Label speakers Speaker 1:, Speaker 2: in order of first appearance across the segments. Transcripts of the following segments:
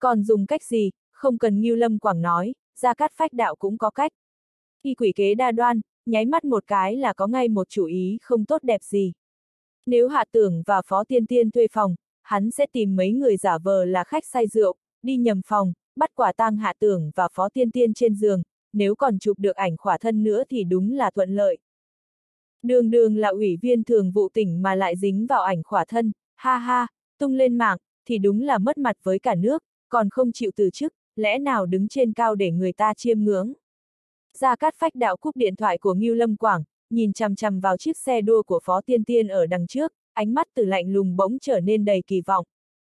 Speaker 1: Còn dùng cách gì, không cần Ngưu Lâm Quảng nói, Gia Cát Phách Đạo cũng có cách. Y quỷ kế đa đoan, nháy mắt một cái là có ngay một chủ ý không tốt đẹp gì. Nếu Hạ Tưởng và Phó Tiên Tiên thuê phòng, hắn sẽ tìm mấy người giả vờ là khách say rượu, đi nhầm phòng, bắt quả tang Hạ Tưởng và Phó Tiên Tiên trên giường, nếu còn chụp được ảnh khỏa thân nữa thì đúng là thuận lợi. Đường đường là ủy viên thường vụ tỉnh mà lại dính vào ảnh khỏa thân, ha ha, tung lên mạng, thì đúng là mất mặt với cả nước, còn không chịu từ chức, lẽ nào đứng trên cao để người ta chiêm ngưỡng. Gia Cát Phách Đạo cúp điện thoại của Ngưu Lâm Quảng, nhìn chằm chằm vào chiếc xe đua của Phó Tiên Tiên ở đằng trước, ánh mắt từ lạnh lùng bỗng trở nên đầy kỳ vọng.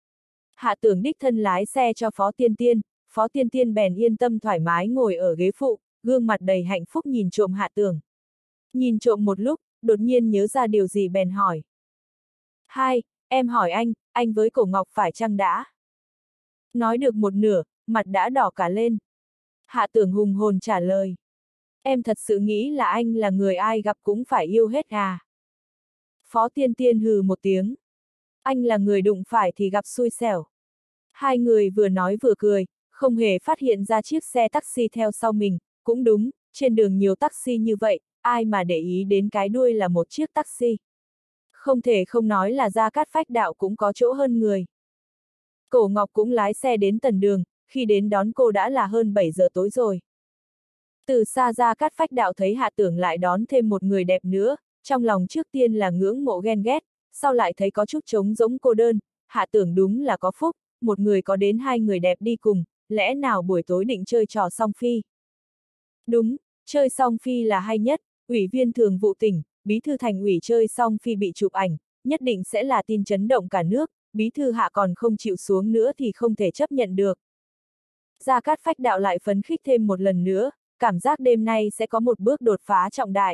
Speaker 1: Hạ Tưởng đích thân lái xe cho Phó Tiên Tiên bèn yên tâm thoải mái ngồi ở ghế phụ, gương mặt đầy hạnh phúc nhìn trộm Hạ Tưởng. Nhìn trộm một lúc, đột nhiên nhớ ra điều gì bèn hỏi. Hai, em hỏi anh với Cổ Ngọc phải chăng đã? Nói được một nửa, mặt đã đỏ cả lên. Hạ Tưởng hùng hồn trả lời. Em thật sự nghĩ là anh là người ai gặp cũng phải yêu hết à? Phó Tiên Tiên hừ một tiếng. Anh là người đụng phải thì gặp xui xẻo. Hai người vừa nói vừa cười, không hề phát hiện ra chiếc xe taxi theo sau mình, cũng đúng, trên đường nhiều taxi như vậy, ai mà để ý đến cái đuôi là một chiếc taxi. Không thể không nói là Gia Cát Phách Đạo cũng có chỗ hơn người. Cổ Ngọc cũng lái xe đến tần đường, khi đến đón cô đã là hơn 7 giờ tối rồi. Từ xa Gia Cát Phách Đạo thấy Hạ Tưởng lại đón thêm một người đẹp nữa, trong lòng trước tiên là ngưỡng mộ ghen ghét, sau lại thấy có chút trống rỗng cô đơn, Hạ Tưởng đúng là có phúc, một người có đến hai người đẹp đi cùng, lẽ nào buổi tối định chơi trò song phi. Đúng, chơi song phi là hay nhất, ủy viên thường vụ tỉnh, bí thư thành ủy chơi song phi bị chụp ảnh, nhất định sẽ là tin chấn động cả nước, bí thư Hạ còn không chịu xuống nữa thì không thể chấp nhận được. Gia Cát Phách Đạo lại phấn khích thêm một lần nữa, cảm giác đêm nay sẽ có một bước đột phá trọng đại.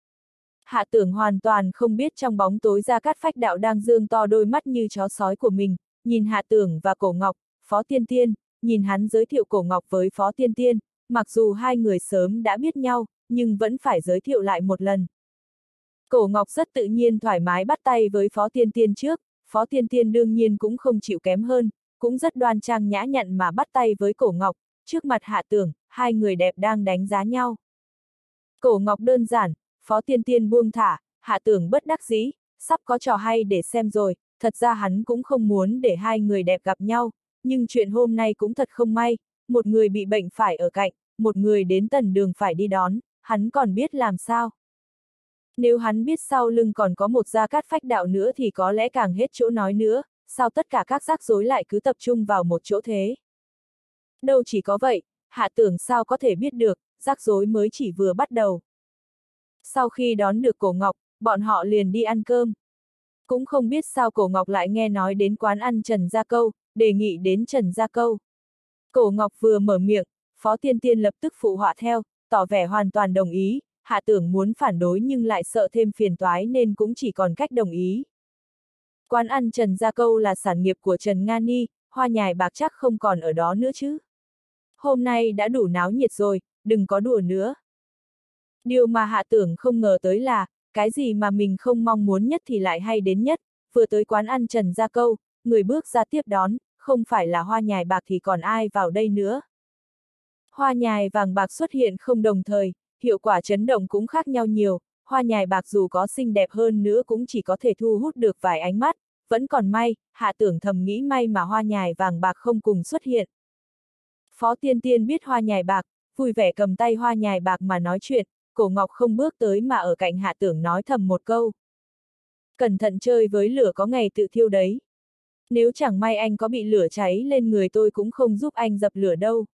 Speaker 1: Hạ Tưởng hoàn toàn không biết trong bóng tối Gia Cát Phách Đạo đang dương to đôi mắt như chó sói của mình, nhìn Hạ Tưởng và Cổ Ngọc, Phó Tiên Tiên, nhìn hắn giới thiệu Cổ Ngọc với Phó Tiên Tiên, mặc dù hai người sớm đã biết nhau, nhưng vẫn phải giới thiệu lại một lần. Cổ Ngọc rất tự nhiên thoải mái bắt tay với Phó Tiên Tiên trước, Phó Tiên Tiên đương nhiên cũng không chịu kém hơn, cũng rất đoan trang nhã nhặn mà bắt tay với Cổ Ngọc, trước mặt Hạ Tưởng, hai người đẹp đang đánh giá nhau. Cổ Ngọc đơn giản, Phó Tiên Tiên buông thả, Hạ Tưởng bất đắc dĩ, sắp có trò hay để xem rồi, thật ra hắn cũng không muốn để hai người đẹp gặp nhau, nhưng chuyện hôm nay cũng thật không may, một người bị bệnh phải ở cạnh, một người đến tần đường phải đi đón, hắn còn biết làm sao. Nếu hắn biết sau lưng còn có một Gia Cát Phách Đạo nữa thì có lẽ càng hết chỗ nói nữa, sao tất cả các rắc rối lại cứ tập trung vào một chỗ thế. Đâu chỉ có vậy, Hạ Tưởng sao có thể biết được, rắc rối mới chỉ vừa bắt đầu. Sau khi đón được Cổ Ngọc, bọn họ liền đi ăn cơm. Cũng không biết sao Cổ Ngọc lại nghe nói đến quán ăn Trần Gia Câu, đề nghị đến Trần Gia Câu. Cổ Ngọc vừa mở miệng, Phó Tiên Tiên lập tức phụ họa theo, tỏ vẻ hoàn toàn đồng ý, Hạ Tưởng muốn phản đối nhưng lại sợ thêm phiền toái nên cũng chỉ còn cách đồng ý. Quán ăn Trần Gia Câu là sản nghiệp của Trần Nga Ni, Hoa Nhài Bạc chắc không còn ở đó nữa chứ. Hôm nay đã đủ náo nhiệt rồi, đừng có đùa nữa. Điều mà Hạ Tưởng không ngờ tới là, cái gì mà mình không mong muốn nhất thì lại hay đến nhất, vừa tới quán ăn Trần Gia Câu, người bước ra tiếp đón, không phải là Hoa Nhài Bạc thì còn ai vào đây nữa. Hoa nhài vàng bạc xuất hiện không đồng thời, hiệu quả chấn động cũng khác nhau nhiều, hoa nhài bạc dù có xinh đẹp hơn nữa cũng chỉ có thể thu hút được vài ánh mắt, vẫn còn may, Hạ Tưởng thầm nghĩ may mà hoa nhài vàng bạc không cùng xuất hiện. Phó Tiên Tiên biết hoa nhài bạc, vui vẻ cầm tay hoa nhài bạc mà nói chuyện, Cổ Ngọc không bước tới mà ở cạnh Hạ Tưởng nói thầm một câu. Cẩn thận chơi với lửa có ngày tự thiêu đấy. Nếu chẳng may anh có bị lửa cháy lên người tôi cũng không giúp anh dập lửa đâu.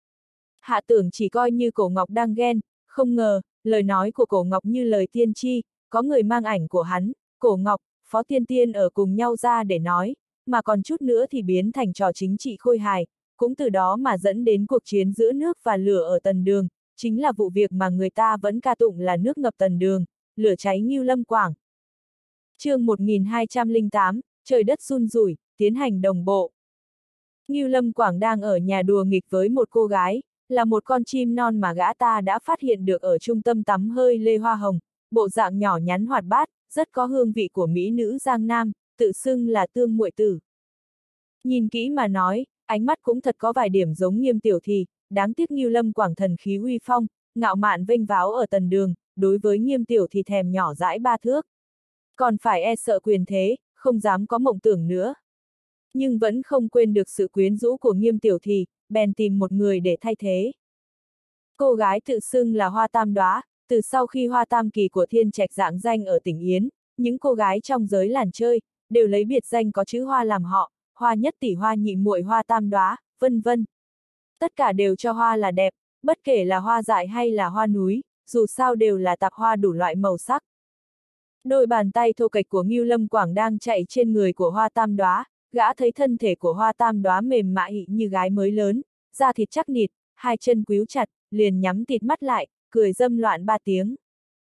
Speaker 1: Hạ Tưởng chỉ coi như Cổ Ngọc đang ghen, không ngờ, lời nói của Cổ Ngọc như lời tiên tri, có người mang ảnh của hắn, Cổ Ngọc, Phó Tiên Tiên ở cùng nhau ra để nói, mà còn chút nữa thì biến thành trò chính trị khôi hài, cũng từ đó mà dẫn đến cuộc chiến giữa nước và lửa ở Tần Đường, chính là vụ việc mà người ta vẫn ca tụng là nước ngập Tần Đường, lửa cháy Ngưu Lâm Quảng. Chương 1208, trời đất run rủi, tiến hành đồng bộ. Ngưu Lâm Quảng đang ở nhà đùa nghịch với một cô gái, là một con chim non mà gã ta đã phát hiện được ở trung tâm tắm hơi Lê Hoa Hồng, bộ dạng nhỏ nhắn hoạt bát, rất có hương vị của mỹ nữ Giang Nam, tự xưng là Tương Muội Tử. Nhìn kỹ mà nói, ánh mắt cũng thật có vài điểm giống Nghiêm Tiểu Thì, đáng tiếc Ngưu Lâm Quảng thần khí uy phong, ngạo mạn vênh váo ở tần đường, đối với Nghiêm Tiểu Thì thèm nhỏ dãi 3 thước. Còn phải e sợ quyền thế, không dám có mộng tưởng nữa. Nhưng vẫn không quên được sự quyến rũ của Nghiêm Tiểu Thì, bèn tìm một người để thay thế. Cô gái tự xưng là Hoa Tam Đóa, từ sau khi Hoa Tam Kỳ của Thiên Trạch rạng danh ở tỉnh Yến, những cô gái trong giới làng chơi, đều lấy biệt danh có chữ Hoa làm họ, Hoa Nhất Tỷ, Hoa Nhị Muội, Hoa Tam Đóa, vân vân. Tất cả đều cho hoa là đẹp, bất kể là hoa dại hay là hoa núi, dù sao đều là tạp hoa đủ loại màu sắc. Đôi bàn tay thô kệch của Ngưu Lâm Quảng đang chạy trên người của Hoa Tam Đóa, gã thấy thân thể của Hoa Tam Đóa mềm mại như gái mới lớn, da thịt chắc nịt, hai chân quíu chặt, liền nhắm tịt mắt lại, cười dâm loạn 3 tiếng.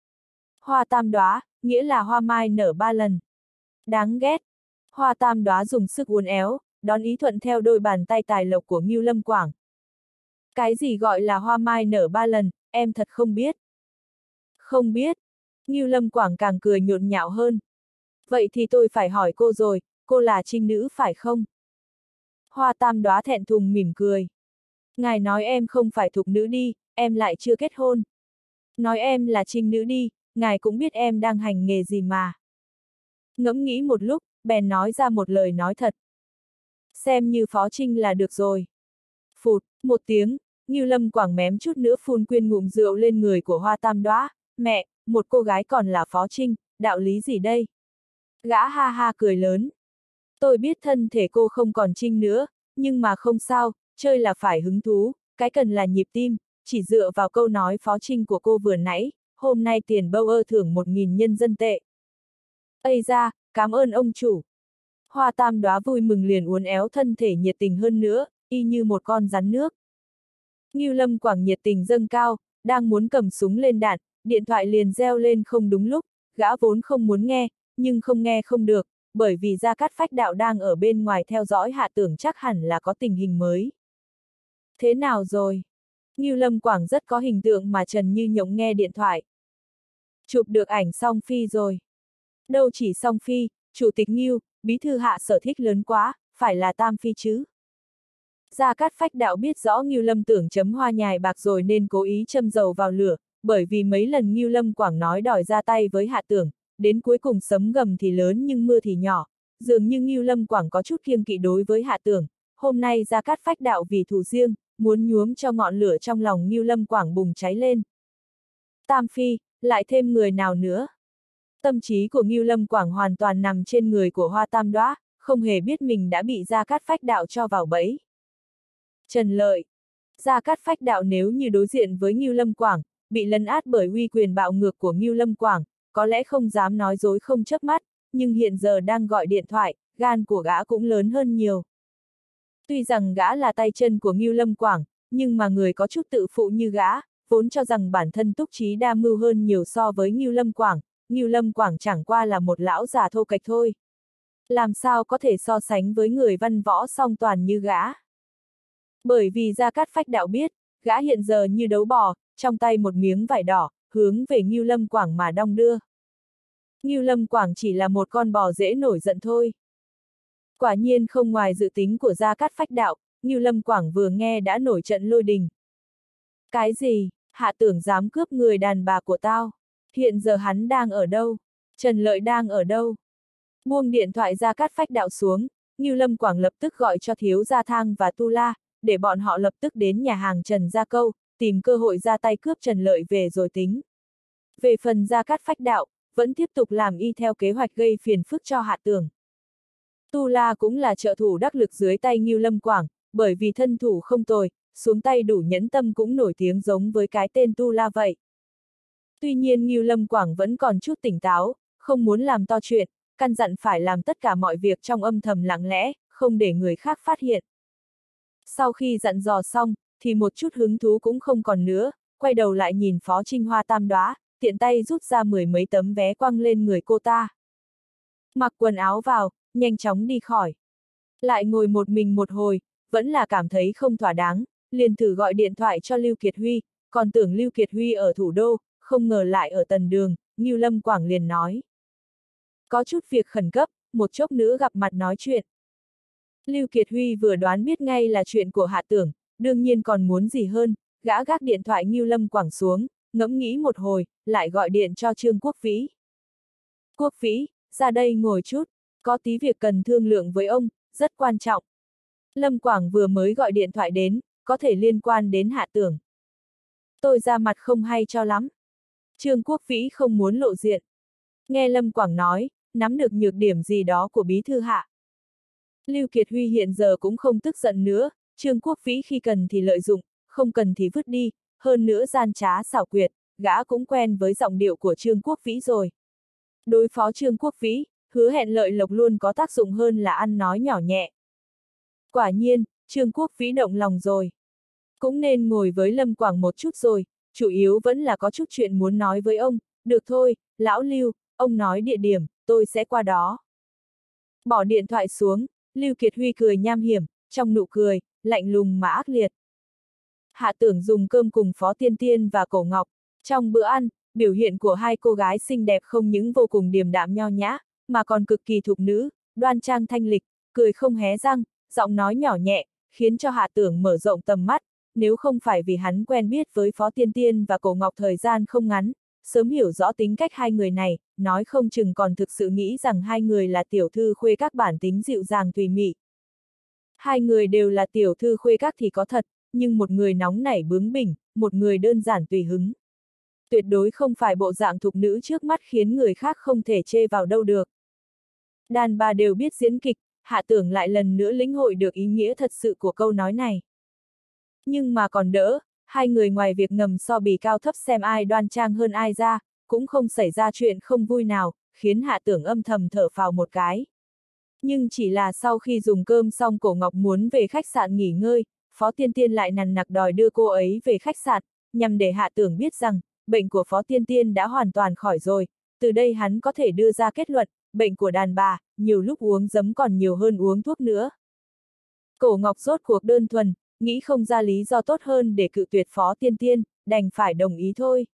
Speaker 1: Hoa Tam Đóa, nghĩa là hoa mai nở 3 lần. Đáng ghét. Hoa Tam Đóa dùng sức uốn éo, đón ý thuận theo đôi bàn tay tài lộc của Ngưu Lâm Quảng. Cái gì gọi là hoa mai nở 3 lần, em thật không biết. Không biết. Ngưu Lâm Quảng càng cười nhộn nhạo hơn. Vậy thì tôi phải hỏi cô rồi, cô là trinh nữ phải không? Hoa Tam Đóa thẹn thùng mỉm cười. Ngài nói em không phải thục nữ đi, em lại chưa kết hôn. Nói em là trinh nữ đi, ngài cũng biết em đang hành nghề gì mà. Ngẫm nghĩ một lúc, bèn nói ra một lời nói thật. Xem như phó trinh là được rồi. Phụt, một tiếng, Ngưu Lâm Quảng mém chút nữa phun quyên ngụm rượu lên người của Hoa Tam Đóa. Mẹ, một cô gái còn là phó trinh, đạo lý gì đây? Gã ha ha cười lớn. Tôi biết thân thể cô không còn trinh nữa, nhưng mà không sao, chơi là phải hứng thú, cái cần là nhịp tim, chỉ dựa vào câu nói phó trinh của cô vừa nãy, hôm nay tiền bâu ơ thưởng 1.000 nhân dân tệ. Ây ra, cảm ơn ông chủ. Hoa Tam Đóa vui mừng liền uốn éo thân thể nhiệt tình hơn nữa, y như một con rắn nước. Ngưu Lâm Quảng nhiệt tình dâng cao, đang muốn cầm súng lên đạn, điện thoại liền reo lên không đúng lúc, gã vốn không muốn nghe, nhưng không nghe không được, bởi vì Gia Cát Phách Đạo đang ở bên ngoài theo dõi Hạ Tưởng chắc hẳn là có tình hình mới. Thế nào rồi? Ngưu Lâm Quảng rất có hình tượng mà Trần Như Nhộng nghe điện thoại. Chụp được ảnh Song Phi rồi. Đâu chỉ Song Phi, Chủ tịch Ngưu, bí thư Hạ sở thích lớn quá, phải là Tam Phi chứ. Gia Cát Phách Đạo biết rõ Ngưu Lâm Tưởng chấm hoa nhài bạc rồi nên cố ý châm dầu vào lửa, bởi vì mấy lần Ngưu Lâm Quảng nói đòi ra tay với Hạ Tưởng, đến cuối cùng sấm gầm thì lớn nhưng mưa thì nhỏ, dường như Ngưu Lâm Quảng có chút kiêng kỵ đối với Hạ Tưởng, hôm nay Gia Cát Phách Đạo vì thù riêng, muốn nhuốm cho ngọn lửa trong lòng Ngưu Lâm Quảng bùng cháy lên. Tam Phi, lại thêm người nào nữa? Tâm trí của Ngưu Lâm Quảng hoàn toàn nằm trên người của Hoa Tam Đóa, không hề biết mình đã bị Gia Cát Phách Đạo cho vào bẫy. Trần Lợi. Gia Cát Phách Đạo nếu như đối diện với Ngưu Lâm Quảng, bị lấn át bởi uy quyền bạo ngược của Ngưu Lâm Quảng, có lẽ không dám nói dối không chớp mắt, nhưng hiện giờ đang gọi điện thoại, gan của gã cũng lớn hơn nhiều. Tuy rằng gã là tay chân của Ngưu Lâm Quảng, nhưng mà người có chút tự phụ như gã, vốn cho rằng bản thân túc trí đa mưu hơn nhiều so với Ngưu Lâm Quảng chẳng qua là một lão già thô kệch thôi. Làm sao có thể so sánh với người văn võ song toàn như gã? Bởi vì Gia Cát Phách Đạo biết, gã hiện giờ như đấu bò, trong tay một miếng vải đỏ, hướng về Ngưu Lâm Quảng mà đong đưa. Ngưu Lâm Quảng chỉ là một con bò dễ nổi giận thôi. Quả nhiên không ngoài dự tính của Gia Cát Phách Đạo, Ngưu Lâm Quảng vừa nghe đã nổi trận lôi đình. Cái gì? Hạ Tưởng dám cướp người đàn bà của tao? Hiện giờ hắn đang ở đâu? Trần Lợi đang ở đâu? Buông điện thoại Gia Cát Phách Đạo xuống, Ngưu Lâm Quảng lập tức gọi cho Thiếu Gia Thang và Tu La, để bọn họ lập tức đến nhà hàng Trần Gia Câu, tìm cơ hội ra tay cướp Trần Lợi về rồi tính. Về phần Gia Cát Phách Đạo, vẫn tiếp tục làm y theo kế hoạch gây phiền phức cho Hạ Tưởng. Tu La cũng là trợ thủ đắc lực dưới tay Ngưu Lâm Quảng, bởi vì thân thủ không tồi, xuống tay đủ nhẫn tâm cũng nổi tiếng giống với cái tên Tu La vậy. Tuy nhiên Ngưu Lâm Quảng vẫn còn chút tỉnh táo, không muốn làm to chuyện, căn dặn phải làm tất cả mọi việc trong âm thầm lặng lẽ, không để người khác phát hiện. Sau khi dặn dò xong, thì một chút hứng thú cũng không còn nữa, quay đầu lại nhìn Phó Trinh Hoa Tam Đóa, tiện tay rút ra 10 mấy tấm vé quăng lên người cô ta. Mặc quần áo vào, nhanh chóng đi khỏi. Lại ngồi một mình một hồi, vẫn là cảm thấy không thỏa đáng, liền thử gọi điện thoại cho Lưu Kiệt Huy, còn tưởng Lưu Kiệt Huy ở thủ đô, không ngờ lại ở tần đường, Ngưu Lâm Quảng liền nói. Có chút việc khẩn cấp, một chốc nữa gặp mặt nói chuyện. Lưu Kiệt Huy vừa đoán biết ngay là chuyện của Hạ Tưởng, đương nhiên còn muốn gì hơn, gã gác điện thoại Ngưu Lâm Quảng xuống, ngẫm nghĩ một hồi, lại gọi điện cho Trương Quốc Vĩ. Quốc Vĩ, ra đây ngồi chút, có tí việc cần thương lượng với ông, rất quan trọng. Lâm Quảng vừa mới gọi điện thoại đến, có thể liên quan đến Hạ Tưởng. Tôi ra mặt không hay cho lắm. Trương Quốc Vĩ không muốn lộ diện. Nghe Lâm Quảng nói, nắm được nhược điểm gì đó của bí thư Hạ. Lưu Kiệt Huy hiện giờ cũng không tức giận nữa, Trương Quốc Vĩ khi cần thì lợi dụng, không cần thì vứt đi, hơn nữa gian trá xảo quyệt, gã cũng quen với giọng điệu của Trương Quốc Vĩ rồi. Đối phó Trương Quốc Vĩ, hứa hẹn lợi lộc luôn có tác dụng hơn là ăn nói nhỏ nhẹ. Quả nhiên, Trương Quốc Vĩ động lòng rồi. Cũng nên ngồi với Lâm Quảng một chút rồi, chủ yếu vẫn là có chút chuyện muốn nói với ông, được thôi, lão Lưu, ông nói địa điểm, tôi sẽ qua đó. Bỏ điện thoại xuống, Lưu Kiệt Huy cười nham hiểm, trong nụ cười, lạnh lùng mà ác liệt. Hạ Tưởng dùng cơm cùng Phó Tiên Tiên và Cổ Ngọc. Trong bữa ăn, biểu hiện của hai cô gái xinh đẹp không những vô cùng điềm đạm nho nhã, mà còn cực kỳ thục nữ, đoan trang thanh lịch, cười không hé răng, giọng nói nhỏ nhẹ, khiến cho Hạ Tưởng mở rộng tầm mắt, nếu không phải vì hắn quen biết với Phó Tiên Tiên và Cổ Ngọc thời gian không ngắn, sớm hiểu rõ tính cách hai người này, nói không chừng còn thực sự nghĩ rằng hai người là tiểu thư khuê các bản tính dịu dàng tùy mị. Hai người đều là tiểu thư khuê các thì có thật, nhưng một người nóng nảy bướng bỉnh, một người đơn giản tùy hứng. Tuyệt đối không phải bộ dạng thục nữ trước mắt khiến người khác không thể chê vào đâu được. Đàn bà đều biết diễn kịch, Hạ Tưởng lại lần nữa lĩnh hội được ý nghĩa thật sự của câu nói này. Nhưng mà còn đỡ, hai người ngoài việc ngầm so bì cao thấp xem ai đoan trang hơn ai ra, cũng không xảy ra chuyện không vui nào, khiến Hạ Tưởng âm thầm thở phào một cái. Nhưng chỉ là sau khi dùng cơm xong Cổ Ngọc muốn về khách sạn nghỉ ngơi, Phó Tiên Tiên lại nằn nặc đòi đưa cô ấy về khách sạn, nhằm để Hạ Tưởng biết rằng, bệnh của Phó Tiên Tiên đã hoàn toàn khỏi rồi, từ đây hắn có thể đưa ra kết luận, bệnh của đàn bà, nhiều lúc uống giấm còn nhiều hơn uống thuốc nữa. Cổ Ngọc rốt cuộc đơn thuần, nghĩ không ra lý do tốt hơn để cự tuyệt Phó Tiên Tiên, đành phải đồng ý thôi.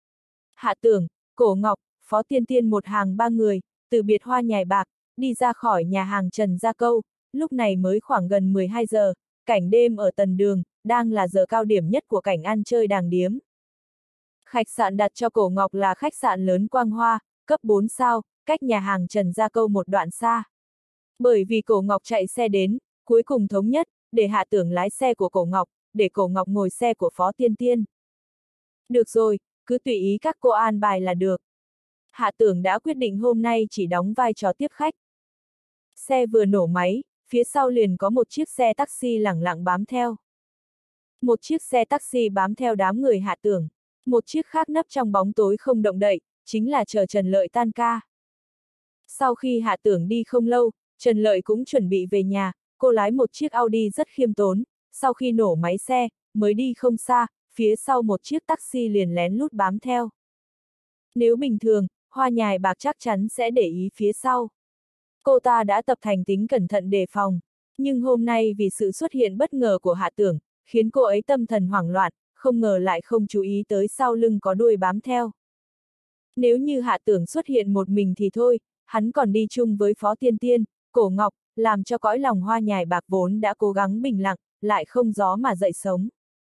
Speaker 1: Hạ Tưởng, Cổ Ngọc, Phó Tiên Tiên một hàng ba người, từ biệt Hoa Nhài Bạc, đi ra khỏi nhà hàng Trần Gia Câu, lúc này mới khoảng gần 12 giờ, cảnh đêm ở Tần Đường, đang là giờ cao điểm nhất của cảnh ăn chơi đàng điếm. Khách sạn đặt cho Cổ Ngọc là khách sạn lớn Quang Hoa, cấp 4 sao, cách nhà hàng Trần Gia Câu một đoạn xa. Bởi vì Cổ Ngọc chạy xe đến, cuối cùng thống nhất, để Hạ Tưởng lái xe của Cổ Ngọc, để Cổ Ngọc ngồi xe của Phó Tiên Tiên. Được rồi, cứ tùy ý các cô an bài là được. Hạ Tưởng đã quyết định hôm nay chỉ đóng vai trò tiếp khách. Xe vừa nổ máy, phía sau liền có một chiếc xe taxi lẳng lặng bám theo. Một chiếc xe taxi bám theo đám người Hạ Tưởng. Một chiếc khác nấp trong bóng tối không động đậy, chính là chờ Trần Lợi tan ca. Sau khi Hạ Tưởng đi không lâu, Trần Lợi cũng chuẩn bị về nhà, cô lái một chiếc Audi rất khiêm tốn, sau khi nổ máy xe, mới đi không xa, phía sau một chiếc taxi liền lén lút bám theo. Nếu bình thường, Hoa Nhài Bạc chắc chắn sẽ để ý phía sau. Cô ta đã tập thành tính cẩn thận đề phòng, nhưng hôm nay vì sự xuất hiện bất ngờ của Hạ Tưởng, khiến cô ấy tâm thần hoảng loạn, không ngờ lại không chú ý tới sau lưng có đuôi bám theo. Nếu như Hạ Tưởng xuất hiện một mình thì thôi, hắn còn đi chung với Phó Tiên Tiên, Cổ Ngọc, làm cho cõi lòng Hoa Nhài Bạc vốn đã cố gắng bình lặng, lại không gió mà dậy sống.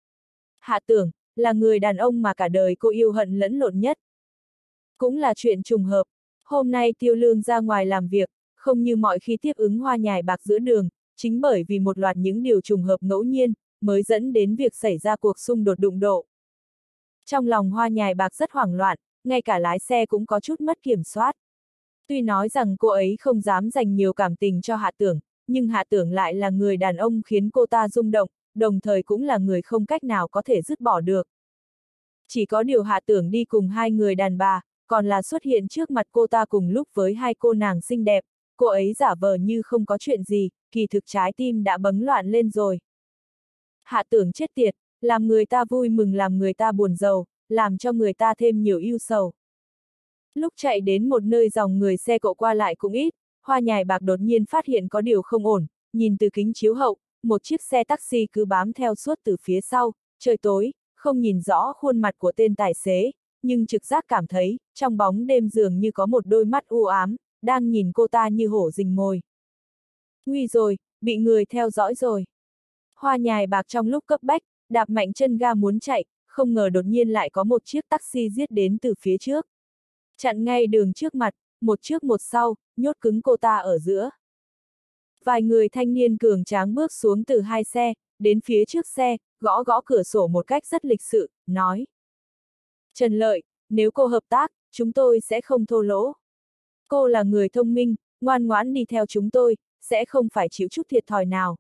Speaker 1: Hạ Tưởng, là người đàn ông mà cả đời cô yêu hận lẫn lộn nhất. Cũng là chuyện trùng hợp, hôm nay Tiêu Lương ra ngoài làm việc, không như mọi khi tiếp ứng Hoa Nhài Bạc giữa đường, chính bởi vì một loạt những điều trùng hợp ngẫu nhiên, mới dẫn đến việc xảy ra cuộc xung đột đụng độ. Trong lòng Hoa Nhài Bạc rất hoảng loạn, ngay cả lái xe cũng có chút mất kiểm soát. Tuy nói rằng cô ấy không dám dành nhiều cảm tình cho Hạ Tưởng, nhưng Hạ Tưởng lại là người đàn ông khiến cô ta rung động, đồng thời cũng là người không cách nào có thể dứt bỏ được. Chỉ có điều Hạ Tưởng đi cùng hai người đàn bà, còn là xuất hiện trước mặt cô ta cùng lúc với hai cô nàng xinh đẹp, cô ấy giả vờ như không có chuyện gì, kỳ thực trái tim đã bấn loạn lên rồi. Hạ Tưởng chết tiệt, làm người ta vui mừng làm người ta buồn rầu, làm cho người ta thêm nhiều ưu sầu. Lúc chạy đến một nơi dòng người xe cộ qua lại cũng ít, Hoa Nhài Bạc đột nhiên phát hiện có điều không ổn, nhìn từ kính chiếu hậu, một chiếc xe taxi cứ bám theo suốt từ phía sau, trời tối, không nhìn rõ khuôn mặt của tên tài xế, nhưng trực giác cảm thấy, trong bóng đêm dường như có một đôi mắt u ám, đang nhìn cô ta như hổ rình mồi. Nguy rồi, bị người theo dõi rồi. Hoa Nhài Bạc trong lúc cấp bách, đạp mạnh chân ga muốn chạy, không ngờ đột nhiên lại có một chiếc taxi giết đến từ phía trước. Chặn ngay đường trước mặt, một trước một sau, nhốt cứng cô ta ở giữa. Vài người thanh niên cường tráng bước xuống từ hai xe, đến phía trước xe, gõ gõ cửa sổ một cách rất lịch sự, nói. Trần Lợi, nếu cô hợp tác, chúng tôi sẽ không thô lỗ. Cô là người thông minh, ngoan ngoãn đi theo chúng tôi, sẽ không phải chịu chút thiệt thòi nào.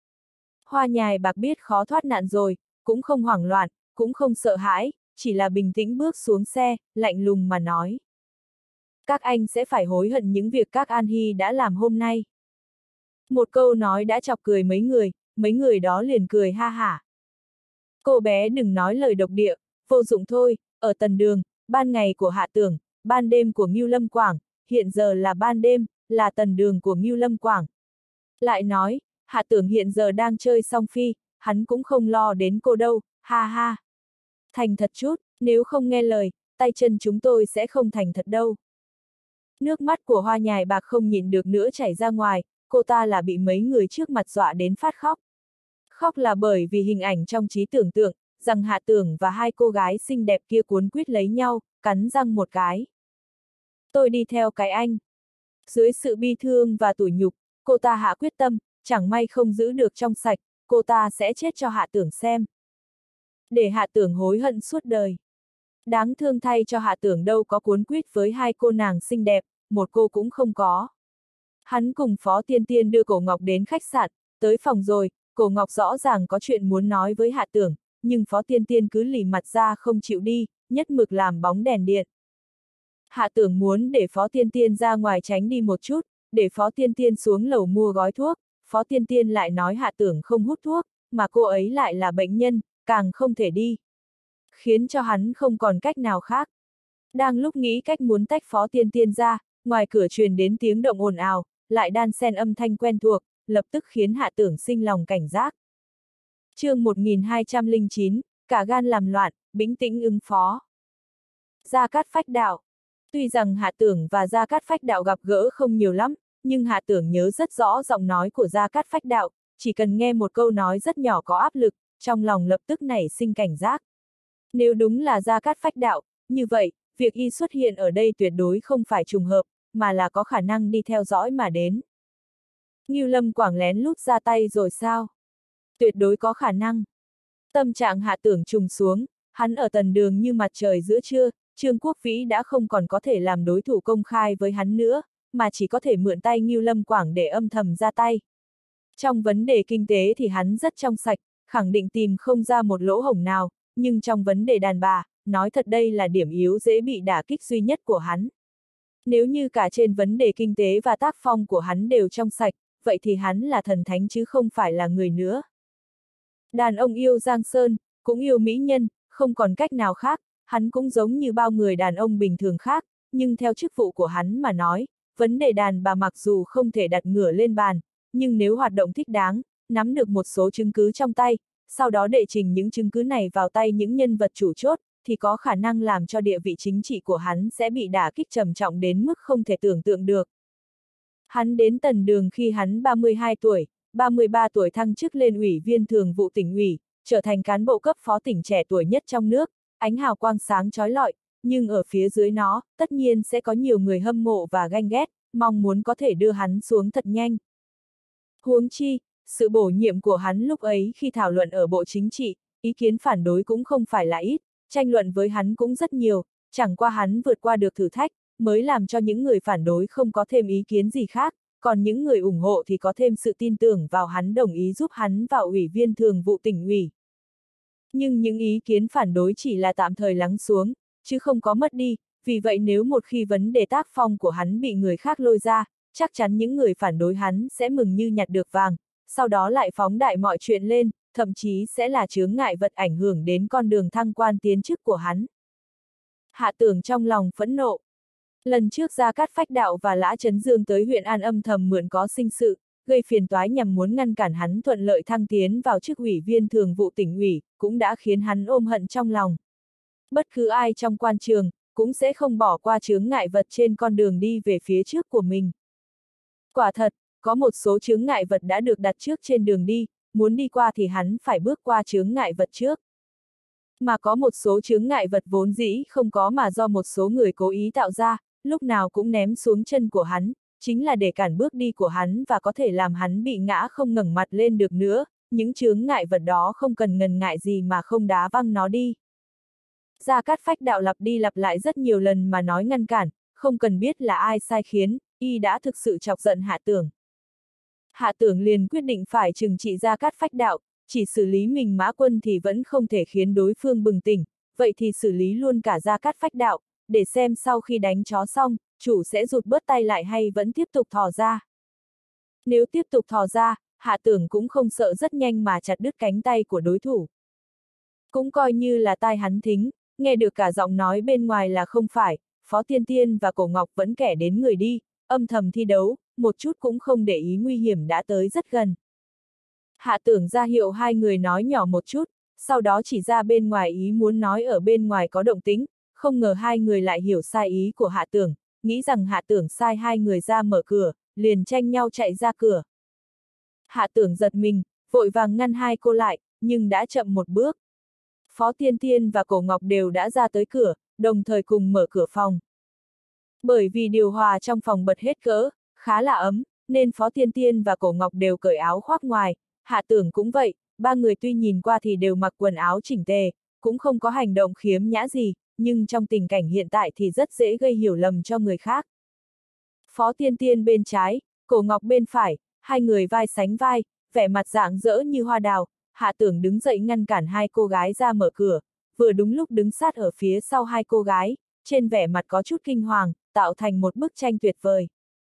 Speaker 1: Hoa Nhài Bạc biết khó thoát nạn rồi, cũng không hoảng loạn, cũng không sợ hãi, chỉ là bình tĩnh bước xuống xe, lạnh lùng mà nói. Các anh sẽ phải hối hận những việc các An Hy đã làm hôm nay. Một câu nói đã chọc cười mấy người đó liền cười ha hả. Cô bé đừng nói lời độc địa, vô dụng thôi, ở Tần Đường, ban ngày của Hạ Tưởng, ban đêm của Ngưu Lâm Quảng, hiện giờ là ban đêm, là Tần Đường của Ngưu Lâm Quảng. Lại nói, Hạ Tưởng hiện giờ đang chơi song phi, hắn cũng không lo đến cô đâu, ha ha. Thành thật chút, nếu không nghe lời, tay chân chúng tôi sẽ không thành thật đâu. Nước mắt của Hoa Nhài Bạc không nhịn được nữa chảy ra ngoài, cô ta là bị mấy người trước mặt dọa đến phát khóc. Khóc là bởi vì hình ảnh trong trí tưởng tượng, rằng Hạ Tưởng và hai cô gái xinh đẹp kia cuốn quýt lấy nhau, cắn răng một cái. Tôi đi theo cái anh. Dưới sự bi thương và tủi nhục, cô ta hạ quyết tâm, chẳng may không giữ được trong sạch, cô ta sẽ chết cho Hạ Tưởng xem. Để Hạ Tưởng hối hận suốt đời. Đáng thương thay cho Hạ Tưởng đâu có cuốn quýt với hai cô nàng xinh đẹp, một cô cũng không có. Hắn cùng Phó Tiên Tiên đưa Cổ Ngọc đến khách sạn, tới phòng rồi, Cổ Ngọc rõ ràng có chuyện muốn nói với Hạ Tưởng, nhưng Phó Tiên Tiên cứ lì mặt ra không chịu đi, nhất mực làm bóng đèn điện. Hạ Tưởng muốn để Phó Tiên Tiên ra ngoài tránh đi một chút, để Phó Tiên Tiên xuống lầu mua gói thuốc, Phó Tiên Tiên lại nói Hạ Tưởng không hút thuốc, mà cô ấy lại là bệnh nhân, càng không thể đi. Khiến cho hắn không còn cách nào khác. Đang lúc nghĩ cách muốn tách Phó Tiên Tiên ra, ngoài cửa truyền đến tiếng động ồn ào, lại đan xen âm thanh quen thuộc, lập tức khiến Hạ Tưởng sinh lòng cảnh giác. Chương 1209, cả gan làm loạn, bĩnh tĩnh ứng phó. Gia Cát Phách Đạo. Tuy rằng Hạ Tưởng và Gia Cát Phách Đạo gặp gỡ không nhiều lắm, nhưng Hạ Tưởng nhớ rất rõ giọng nói của Gia Cát Phách Đạo, chỉ cần nghe một câu nói rất nhỏ có áp lực, trong lòng lập tức nảy sinh cảnh giác. Nếu đúng là Gia Cát Phách Đạo, như vậy, việc y xuất hiện ở đây tuyệt đối không phải trùng hợp, mà là có khả năng đi theo dõi mà đến. Ngưu Lâm Quảng lén lút ra tay rồi sao? Tuyệt đối có khả năng. Tâm trạng Hạ Tưởng trùng xuống, hắn ở Tần Đường như mặt trời giữa trưa, Trương Quốc Vĩ đã không còn có thể làm đối thủ công khai với hắn nữa, mà chỉ có thể mượn tay Ngưu Lâm Quảng để âm thầm ra tay. Trong vấn đề kinh tế thì hắn rất trong sạch, khẳng định tìm không ra một lỗ hổng nào, nhưng trong vấn đề đàn bà, nói thật đây là điểm yếu dễ bị đả kích duy nhất của hắn. Nếu như cả trên vấn đề kinh tế và tác phong của hắn đều trong sạch, vậy thì hắn là thần thánh chứ không phải là người nữa. Đàn ông yêu Giang Sơn, cũng yêu mỹ nhân, không còn cách nào khác, hắn cũng giống như bao người đàn ông bình thường khác, nhưng theo chức vụ của hắn mà nói, vấn đề đàn bà mặc dù không thể đặt ngửa lên bàn, nhưng nếu hoạt động thích đáng, nắm được một số chứng cứ trong tay, sau đó đệ trình những chứng cứ này vào tay những nhân vật chủ chốt, thì có khả năng làm cho địa vị chính trị của hắn sẽ bị đả kích trầm trọng đến mức không thể tưởng tượng được. Hắn đến Tần Đường khi hắn 32 tuổi, 33 tuổi thăng chức lên ủy viên thường vụ tỉnh ủy, trở thành cán bộ cấp phó tỉnh trẻ tuổi nhất trong nước, ánh hào quang sáng chói lọi, nhưng ở phía dưới nó, tất nhiên sẽ có nhiều người hâm mộ và ganh ghét, mong muốn có thể đưa hắn xuống thật nhanh. Huống chi, sự bổ nhiệm của hắn lúc ấy khi thảo luận ở Bộ Chính trị, ý kiến phản đối cũng không phải là ít, tranh luận với hắn cũng rất nhiều, chẳng qua hắn vượt qua được thử thách, mới làm cho những người phản đối không có thêm ý kiến gì khác, còn những người ủng hộ thì có thêm sự tin tưởng vào hắn đồng ý giúp hắn vào ủy viên thường vụ tỉnh ủy. Nhưng những ý kiến phản đối chỉ là tạm thời lắng xuống, chứ không có mất đi, vì vậy nếu một khi vấn đề tác phong của hắn bị người khác lôi ra, chắc chắn những người phản đối hắn sẽ mừng như nhặt được vàng, sau đó lại phóng đại mọi chuyện lên, thậm chí sẽ là chướng ngại vật ảnh hưởng đến con đường thăng quan tiến chức của hắn. Hạ Tưởng trong lòng phẫn nộ. Lần trước Gia Cát Phách Đạo và Lã Chấn Dương tới huyện An âm thầm mượn có sinh sự, gây phiền toái nhằm muốn ngăn cản hắn thuận lợi thăng tiến vào chức ủy viên thường vụ tỉnh ủy, cũng đã khiến hắn ôm hận trong lòng. Bất cứ ai trong quan trường, cũng sẽ không bỏ qua chướng ngại vật trên con đường đi về phía trước của mình. Quả thật, Có một số chướng ngại vật đã được đặt trước trên đường đi, muốn đi qua thì hắn phải bước qua chướng ngại vật trước. Mà có một số chướng ngại vật vốn dĩ không có mà do một số người cố ý tạo ra, lúc nào cũng ném xuống chân của hắn, chính là để cản bước đi của hắn và có thể làm hắn bị ngã không ngẩng mặt lên được nữa, những chướng ngại vật đó không cần ngần ngại gì mà không đá văng nó đi. Gia Cát Phách Đạo lặp đi lặp lại rất nhiều lần mà nói ngăn cản, không cần biết là ai sai khiến, y đã thực sự chọc giận Hạ Tưởng. Hạ Tưởng liền quyết định phải trừng trị Gia Cát Phách Đạo, chỉ xử lý mình Mã Quân thì vẫn không thể khiến đối phương bừng tỉnh, vậy thì xử lý luôn cả Gia Cát Phách Đạo, để xem sau khi đánh chó xong, chủ sẽ rụt bớt tay lại hay vẫn tiếp tục thò ra. Nếu tiếp tục thò ra, Hạ Tưởng cũng không sợ rất nhanh mà chặt đứt cánh tay của đối thủ. Cũng coi như là tai hắn thính, nghe được cả giọng nói bên ngoài là không phải, Phó Tiên Tiên và Cổ Ngọc vẫn kẻ đến người đi, âm thầm thi đấu, một chút cũng không để ý nguy hiểm đã tới rất gần. Hạ Tưởng ra hiệu hai người nói nhỏ một chút, sau đó chỉ ra bên ngoài ý muốn nói ở bên ngoài có động tĩnh, không ngờ hai người lại hiểu sai ý của Hạ Tưởng, nghĩ rằng Hạ Tưởng sai hai người ra mở cửa, liền tranh nhau chạy ra cửa. Hạ Tưởng giật mình, vội vàng ngăn hai cô lại, nhưng đã chậm một bước. Phó Tiên Tiên và Cổ Ngọc đều đã ra tới cửa, đồng thời cùng mở cửa phòng. Bởi vì điều hòa trong phòng bật hết cỡ, khá là ấm, nên Phó Tiên Tiên và Cổ Ngọc đều cởi áo khoác ngoài, Hạ Tưởng cũng vậy, ba người tuy nhìn qua thì đều mặc quần áo chỉnh tề, cũng không có hành động khiếm nhã gì, nhưng trong tình cảnh hiện tại thì rất dễ gây hiểu lầm cho người khác. Phó Tiên Tiên bên trái, Cổ Ngọc bên phải, hai người vai sánh vai, vẻ mặt rạng rỡ như hoa đào, Hạ Tưởng đứng dậy ngăn cản hai cô gái ra mở cửa, vừa đúng lúc đứng sát ở phía sau hai cô gái, trên vẻ mặt có chút kinh hoàng, tạo thành một bức tranh tuyệt vời.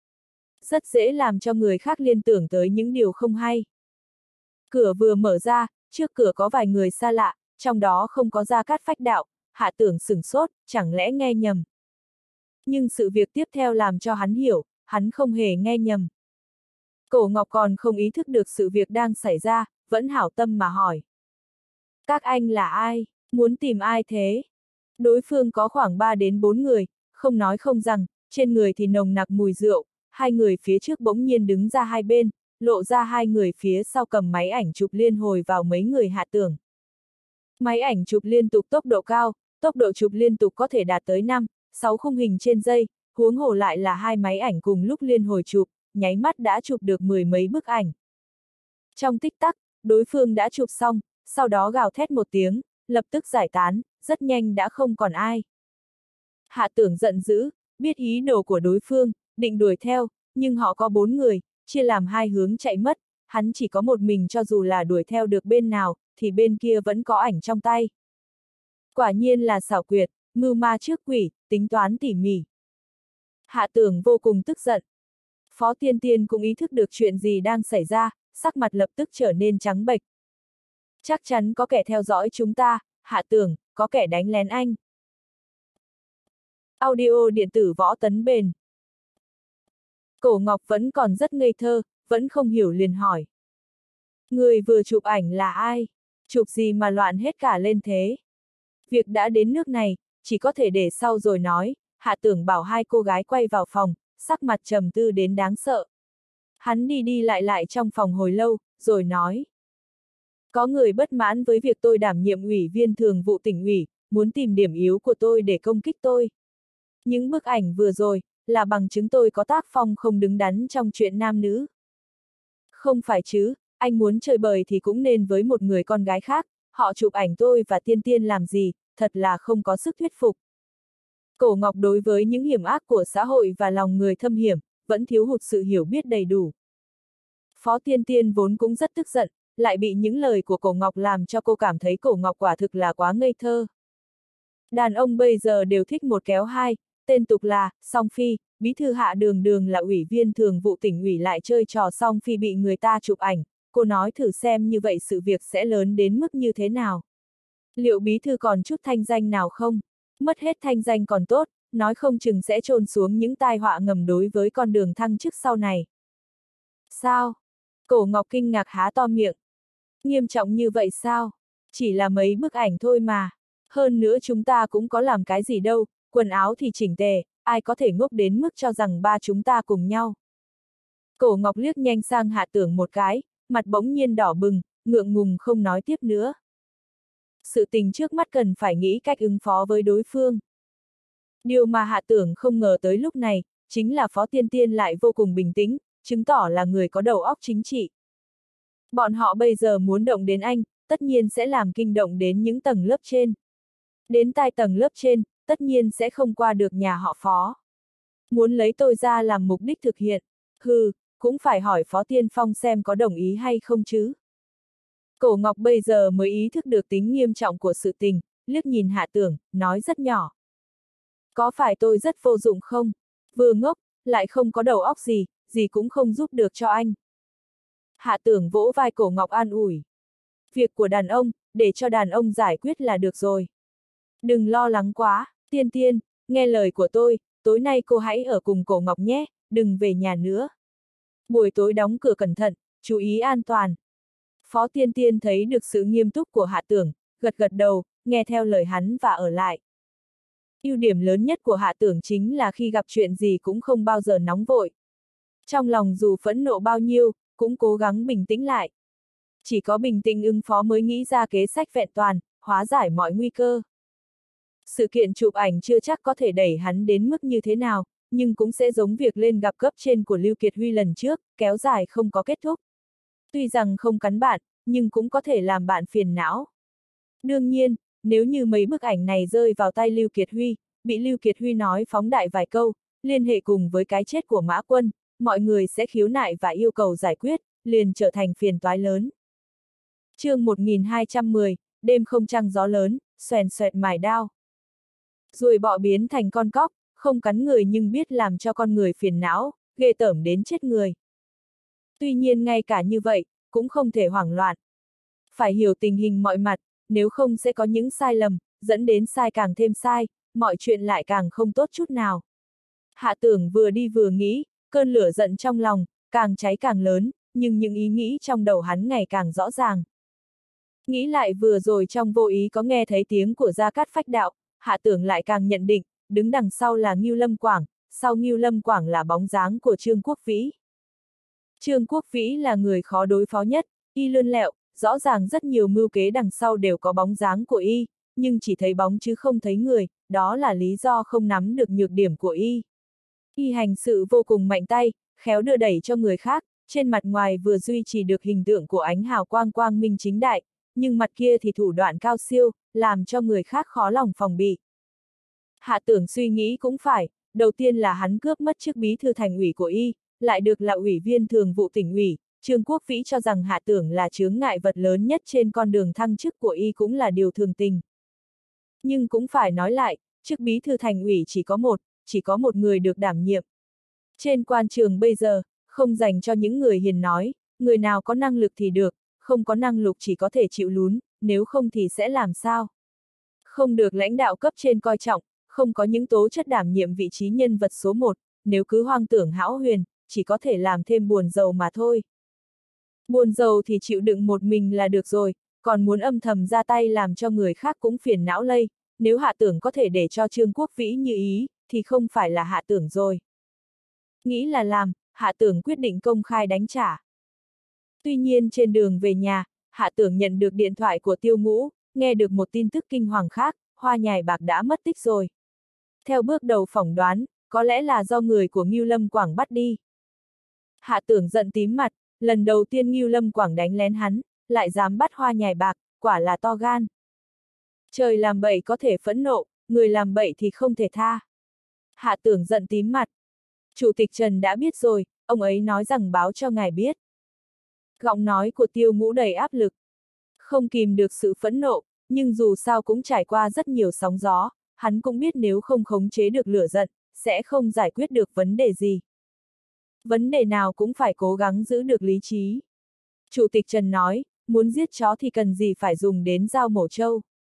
Speaker 1: Rất dễ làm cho người khác liên tưởng tới những điều không hay. Cửa vừa mở ra, trước cửa có vài người xa lạ, trong đó không có Gia Cát Phách Đạo, Hạ Tưởng sửng sốt, chẳng lẽ nghe nhầm. Nhưng sự việc tiếp theo làm cho hắn hiểu, hắn không hề nghe nhầm. Cổ Ngọc còn không ý thức được sự việc đang xảy ra, vẫn hảo tâm mà hỏi. Các anh là ai? Muốn tìm ai thế? Đối phương có khoảng 3 đến 4 người, không nói không rằng, trên người thì nồng nặc mùi rượu, hai người phía trước bỗng nhiên đứng ra hai bên, lộ ra hai người phía sau cầm máy ảnh chụp liên hồi vào mấy người Hạ Tưởng. Máy ảnh chụp liên tục tốc độ cao, tốc độ chụp liên tục có thể đạt tới 5, 6 khung hình trên giây, huống hồ lại là hai máy ảnh cùng lúc liên hồi chụp, nháy mắt đã chụp được 10 mấy bức ảnh. Trong tích tắc, đối phương đã chụp xong, sau đó gào thét một tiếng, lập tức giải tán, rất nhanh đã không còn ai. Hạ Tưởng giận dữ, biết ý đồ của đối phương, định đuổi theo, nhưng họ có 4 người, chia làm hai hướng chạy mất, hắn chỉ có một mình cho dù là đuổi theo được bên nào, thì bên kia vẫn có ảnh trong tay. Quả nhiên là xảo quyệt, mưu ma trước quỷ, tính toán tỉ mỉ. Hạ Tưởng vô cùng tức giận. Phó Tiên Tiên cũng ý thức được chuyện gì đang xảy ra, sắc mặt lập tức trở nên trắng bệch. Chắc chắn có kẻ theo dõi chúng ta, Hạ Tưởng, có kẻ đánh lén anh. Audio điện tử Võ Tấn Bền. Cổ Ngọc vẫn còn rất ngây thơ, vẫn không hiểu liền hỏi. Người vừa chụp ảnh là ai? Chụp gì mà loạn hết cả lên thế? Việc đã đến nước này, chỉ có thể để sau rồi nói, Hạ Tưởng bảo hai cô gái quay vào phòng, sắc mặt trầm tư đến đáng sợ. Hắn đi đi lại lại trong phòng hồi lâu, rồi nói. Có người bất mãn với việc tôi đảm nhiệm ủy viên thường vụ tỉnh ủy, muốn tìm điểm yếu của tôi để công kích tôi. Những bức ảnh vừa rồi, là bằng chứng tôi có tác phong không đứng đắn trong chuyện nam nữ. Không phải chứ, anh muốn chơi bời thì cũng nên với một người con gái khác, họ chụp ảnh tôi và Tiên Tiên làm gì, thật là không có sức thuyết phục. Cổ Ngọc đối với những hiểm ác của xã hội và lòng người thâm hiểm, vẫn thiếu hụt sự hiểu biết đầy đủ. Phó Tiên Tiên vốn cũng rất tức giận, lại bị những lời của Cổ Ngọc làm cho cô cảm thấy Cổ Ngọc quả thực là quá ngây thơ. Đàn ông bây giờ đều thích một kéo hai, tên tục là song phi, bí thư Hạ Đường Đường là ủy viên thường vụ tỉnh ủy lại chơi trò song phi bị người ta chụp ảnh, cô nói thử xem như vậy sự việc sẽ lớn đến mức như thế nào. Liệu bí thư còn chút thanh danh nào không? Mất hết thanh danh còn tốt, nói không chừng sẽ chôn xuống những tai họa ngầm đối với con đường thăng chức sau này. Sao? Cổ Ngọc kinh ngạc há to miệng. Nghiêm trọng như vậy sao? Chỉ là mấy bức ảnh thôi mà. Hơn nữa chúng ta cũng có làm cái gì đâu, quần áo thì chỉnh tề, ai có thể ngốc đến mức cho rằng ba chúng ta cùng nhau. Cổ Ngọc liếc nhanh sang Hạ Tưởng một cái, mặt bỗng nhiên đỏ bừng, ngượng ngùng không nói tiếp nữa. Sự tình trước mắt cần phải nghĩ cách ứng phó với đối phương. Điều mà Hạ Tưởng không ngờ tới lúc này, chính là Phó Tiên Tiên lại vô cùng bình tĩnh, chứng tỏ là người có đầu óc chính trị. Bọn họ bây giờ muốn động đến anh, tất nhiên sẽ làm kinh động đến những tầng lớp trên. Đến tai tầng lớp trên, tất nhiên sẽ không qua được nhà họ Phó. Muốn lấy tôi ra làm mục đích thực hiện, cũng phải hỏi Phó Tiên Phong xem có đồng ý hay không chứ. Cổ Ngọc bây giờ mới ý thức được tính nghiêm trọng của sự tình, liếc nhìn Hạ Tưởng, nói rất nhỏ. Có phải tôi rất vô dụng không? Vừa ngốc, lại không có đầu óc gì, gì cũng không giúp được cho anh. Hạ Tưởng vỗ vai Cổ Ngọc an ủi. Việc của đàn ông, để cho đàn ông giải quyết là được rồi. Đừng lo lắng quá, Tiên Tiên, nghe lời của tôi, tối nay cô hãy ở cùng Cổ Ngọc nhé, đừng về nhà nữa. Buổi tối đóng cửa cẩn thận, chú ý an toàn. Phó Tiên Tiên thấy được sự nghiêm túc của Hạ Tưởng, gật gật đầu, nghe theo lời hắn và ở lại. Ưu điểm lớn nhất của Hạ Tưởng chính là khi gặp chuyện gì cũng không bao giờ nóng vội. Trong lòng dù phẫn nộ bao nhiêu, cũng cố gắng bình tĩnh lại. Chỉ có bình tĩnh ứng phó mới nghĩ ra kế sách vẹn toàn, hóa giải mọi nguy cơ. Sự kiện chụp ảnh chưa chắc có thể đẩy hắn đến mức như thế nào, nhưng cũng sẽ giống việc lên gặp cấp trên của Lưu Kiệt Huy lần trước, kéo dài không có kết thúc. Tuy rằng không cắn bạn, nhưng cũng có thể làm bạn phiền não. Đương nhiên, nếu như mấy bức ảnh này rơi vào tay Lưu Kiệt Huy, bị Lưu Kiệt Huy nói phóng đại vài câu, liên hệ cùng với cái chết của Mã Quân, mọi người sẽ khiếu nại và yêu cầu giải quyết, liền trở thành phiền toái lớn. Chương 1210, đêm không trăng gió lớn, xoèn xoẹt mài đao. Ruồi bọ biến thành con cóc, không cắn người nhưng biết làm cho con người phiền não, ghê tởm đến chết người. Tuy nhiên ngay cả như vậy, cũng không thể hoảng loạn. Phải hiểu tình hình mọi mặt, nếu không sẽ có những sai lầm, dẫn đến sai càng thêm sai, mọi chuyện lại càng không tốt chút nào. Hạ Tưởng vừa đi vừa nghĩ, cơn lửa giận trong lòng, càng cháy càng lớn, nhưng những ý nghĩ trong đầu hắn ngày càng rõ ràng. Nghĩ lại vừa rồi trong vô ý có nghe thấy tiếng của Gia Cát Phách Đạo, Hạ Tưởng lại càng nhận định, đứng đằng sau là Ngưu Lâm Quảng, sau Ngưu Lâm Quảng là bóng dáng của Trương Quốc Vĩ. Trương Quốc Vĩ là người khó đối phó nhất, y lươn lẹo, rõ ràng rất nhiều mưu kế đằng sau đều có bóng dáng của y, nhưng chỉ thấy bóng chứ không thấy người, đó là lý do không nắm được nhược điểm của y. Y hành sự vô cùng mạnh tay, khéo đưa đẩy cho người khác, trên mặt ngoài vừa duy trì được hình tượng của ánh hào quang quang minh chính đại, nhưng mặt kia thì thủ đoạn cao siêu, làm cho người khác khó lòng phòng bị. Hạ Tưởng suy nghĩ cũng phải, đầu tiên là hắn cướp mất chức bí thư thành ủy của y, lại được là ủy viên thường vụ tỉnh ủy, Trương Quốc Vĩ cho rằng Hạ Tưởng là chướng ngại vật lớn nhất trên con đường thăng chức của y cũng là điều thường tình. Nhưng cũng phải nói lại, chức bí thư thành ủy chỉ có một người được đảm nhiệm. Trên quan trường bây giờ, không dành cho những người hiền nói, người nào có năng lực thì được, không có năng lực chỉ có thể chịu lún, nếu không thì sẽ làm sao? Không được lãnh đạo cấp trên coi trọng, không có những tố chất đảm nhiệm vị trí nhân vật số 1, nếu cứ hoang tưởng hão huyền, chỉ có thể làm thêm buồn rầu mà thôi. Buồn rầu thì chịu đựng một mình là được rồi, còn muốn âm thầm ra tay làm cho người khác cũng phiền não lây, nếu Hạ Tưởng có thể để cho Trương Quốc Vĩ như ý, thì không phải là Hạ Tưởng rồi. Nghĩ là làm, Hạ Tưởng quyết định công khai đánh trả. Tuy nhiên trên đường về nhà, Hạ Tưởng nhận được điện thoại của Tiêu Ngũ, nghe được một tin tức kinh hoàng khác, Hoa Nhài Bạc đã mất tích rồi. Theo bước đầu phỏng đoán, có lẽ là do người của Ngưu Lâm Quảng bắt đi. Hạ Tưởng giận tím mặt, lần đầu tiên Ngưu Lâm Quảng đánh lén hắn, lại dám bắt Hoa Nhài Bạc, quả là to gan. Trời làm bậy có thể phẫn nộ, người làm bậy thì không thể tha. Hạ Tưởng giận tím mặt. Chủ tịch Trần đã biết rồi, ông ấy nói rằng báo cho ngài biết. Giọng nói của Tiêu Ngũ đầy áp lực. Không kìm được sự phẫn nộ, nhưng dù sao cũng trải qua rất nhiều sóng gió, hắn cũng biết nếu không khống chế được lửa giận, sẽ không giải quyết được vấn đề gì. Vấn đề nào cũng phải cố gắng giữ được lý trí. Chủ tịch Trần nói, muốn giết chó thì cần gì phải dùng đến dao mổ trâu.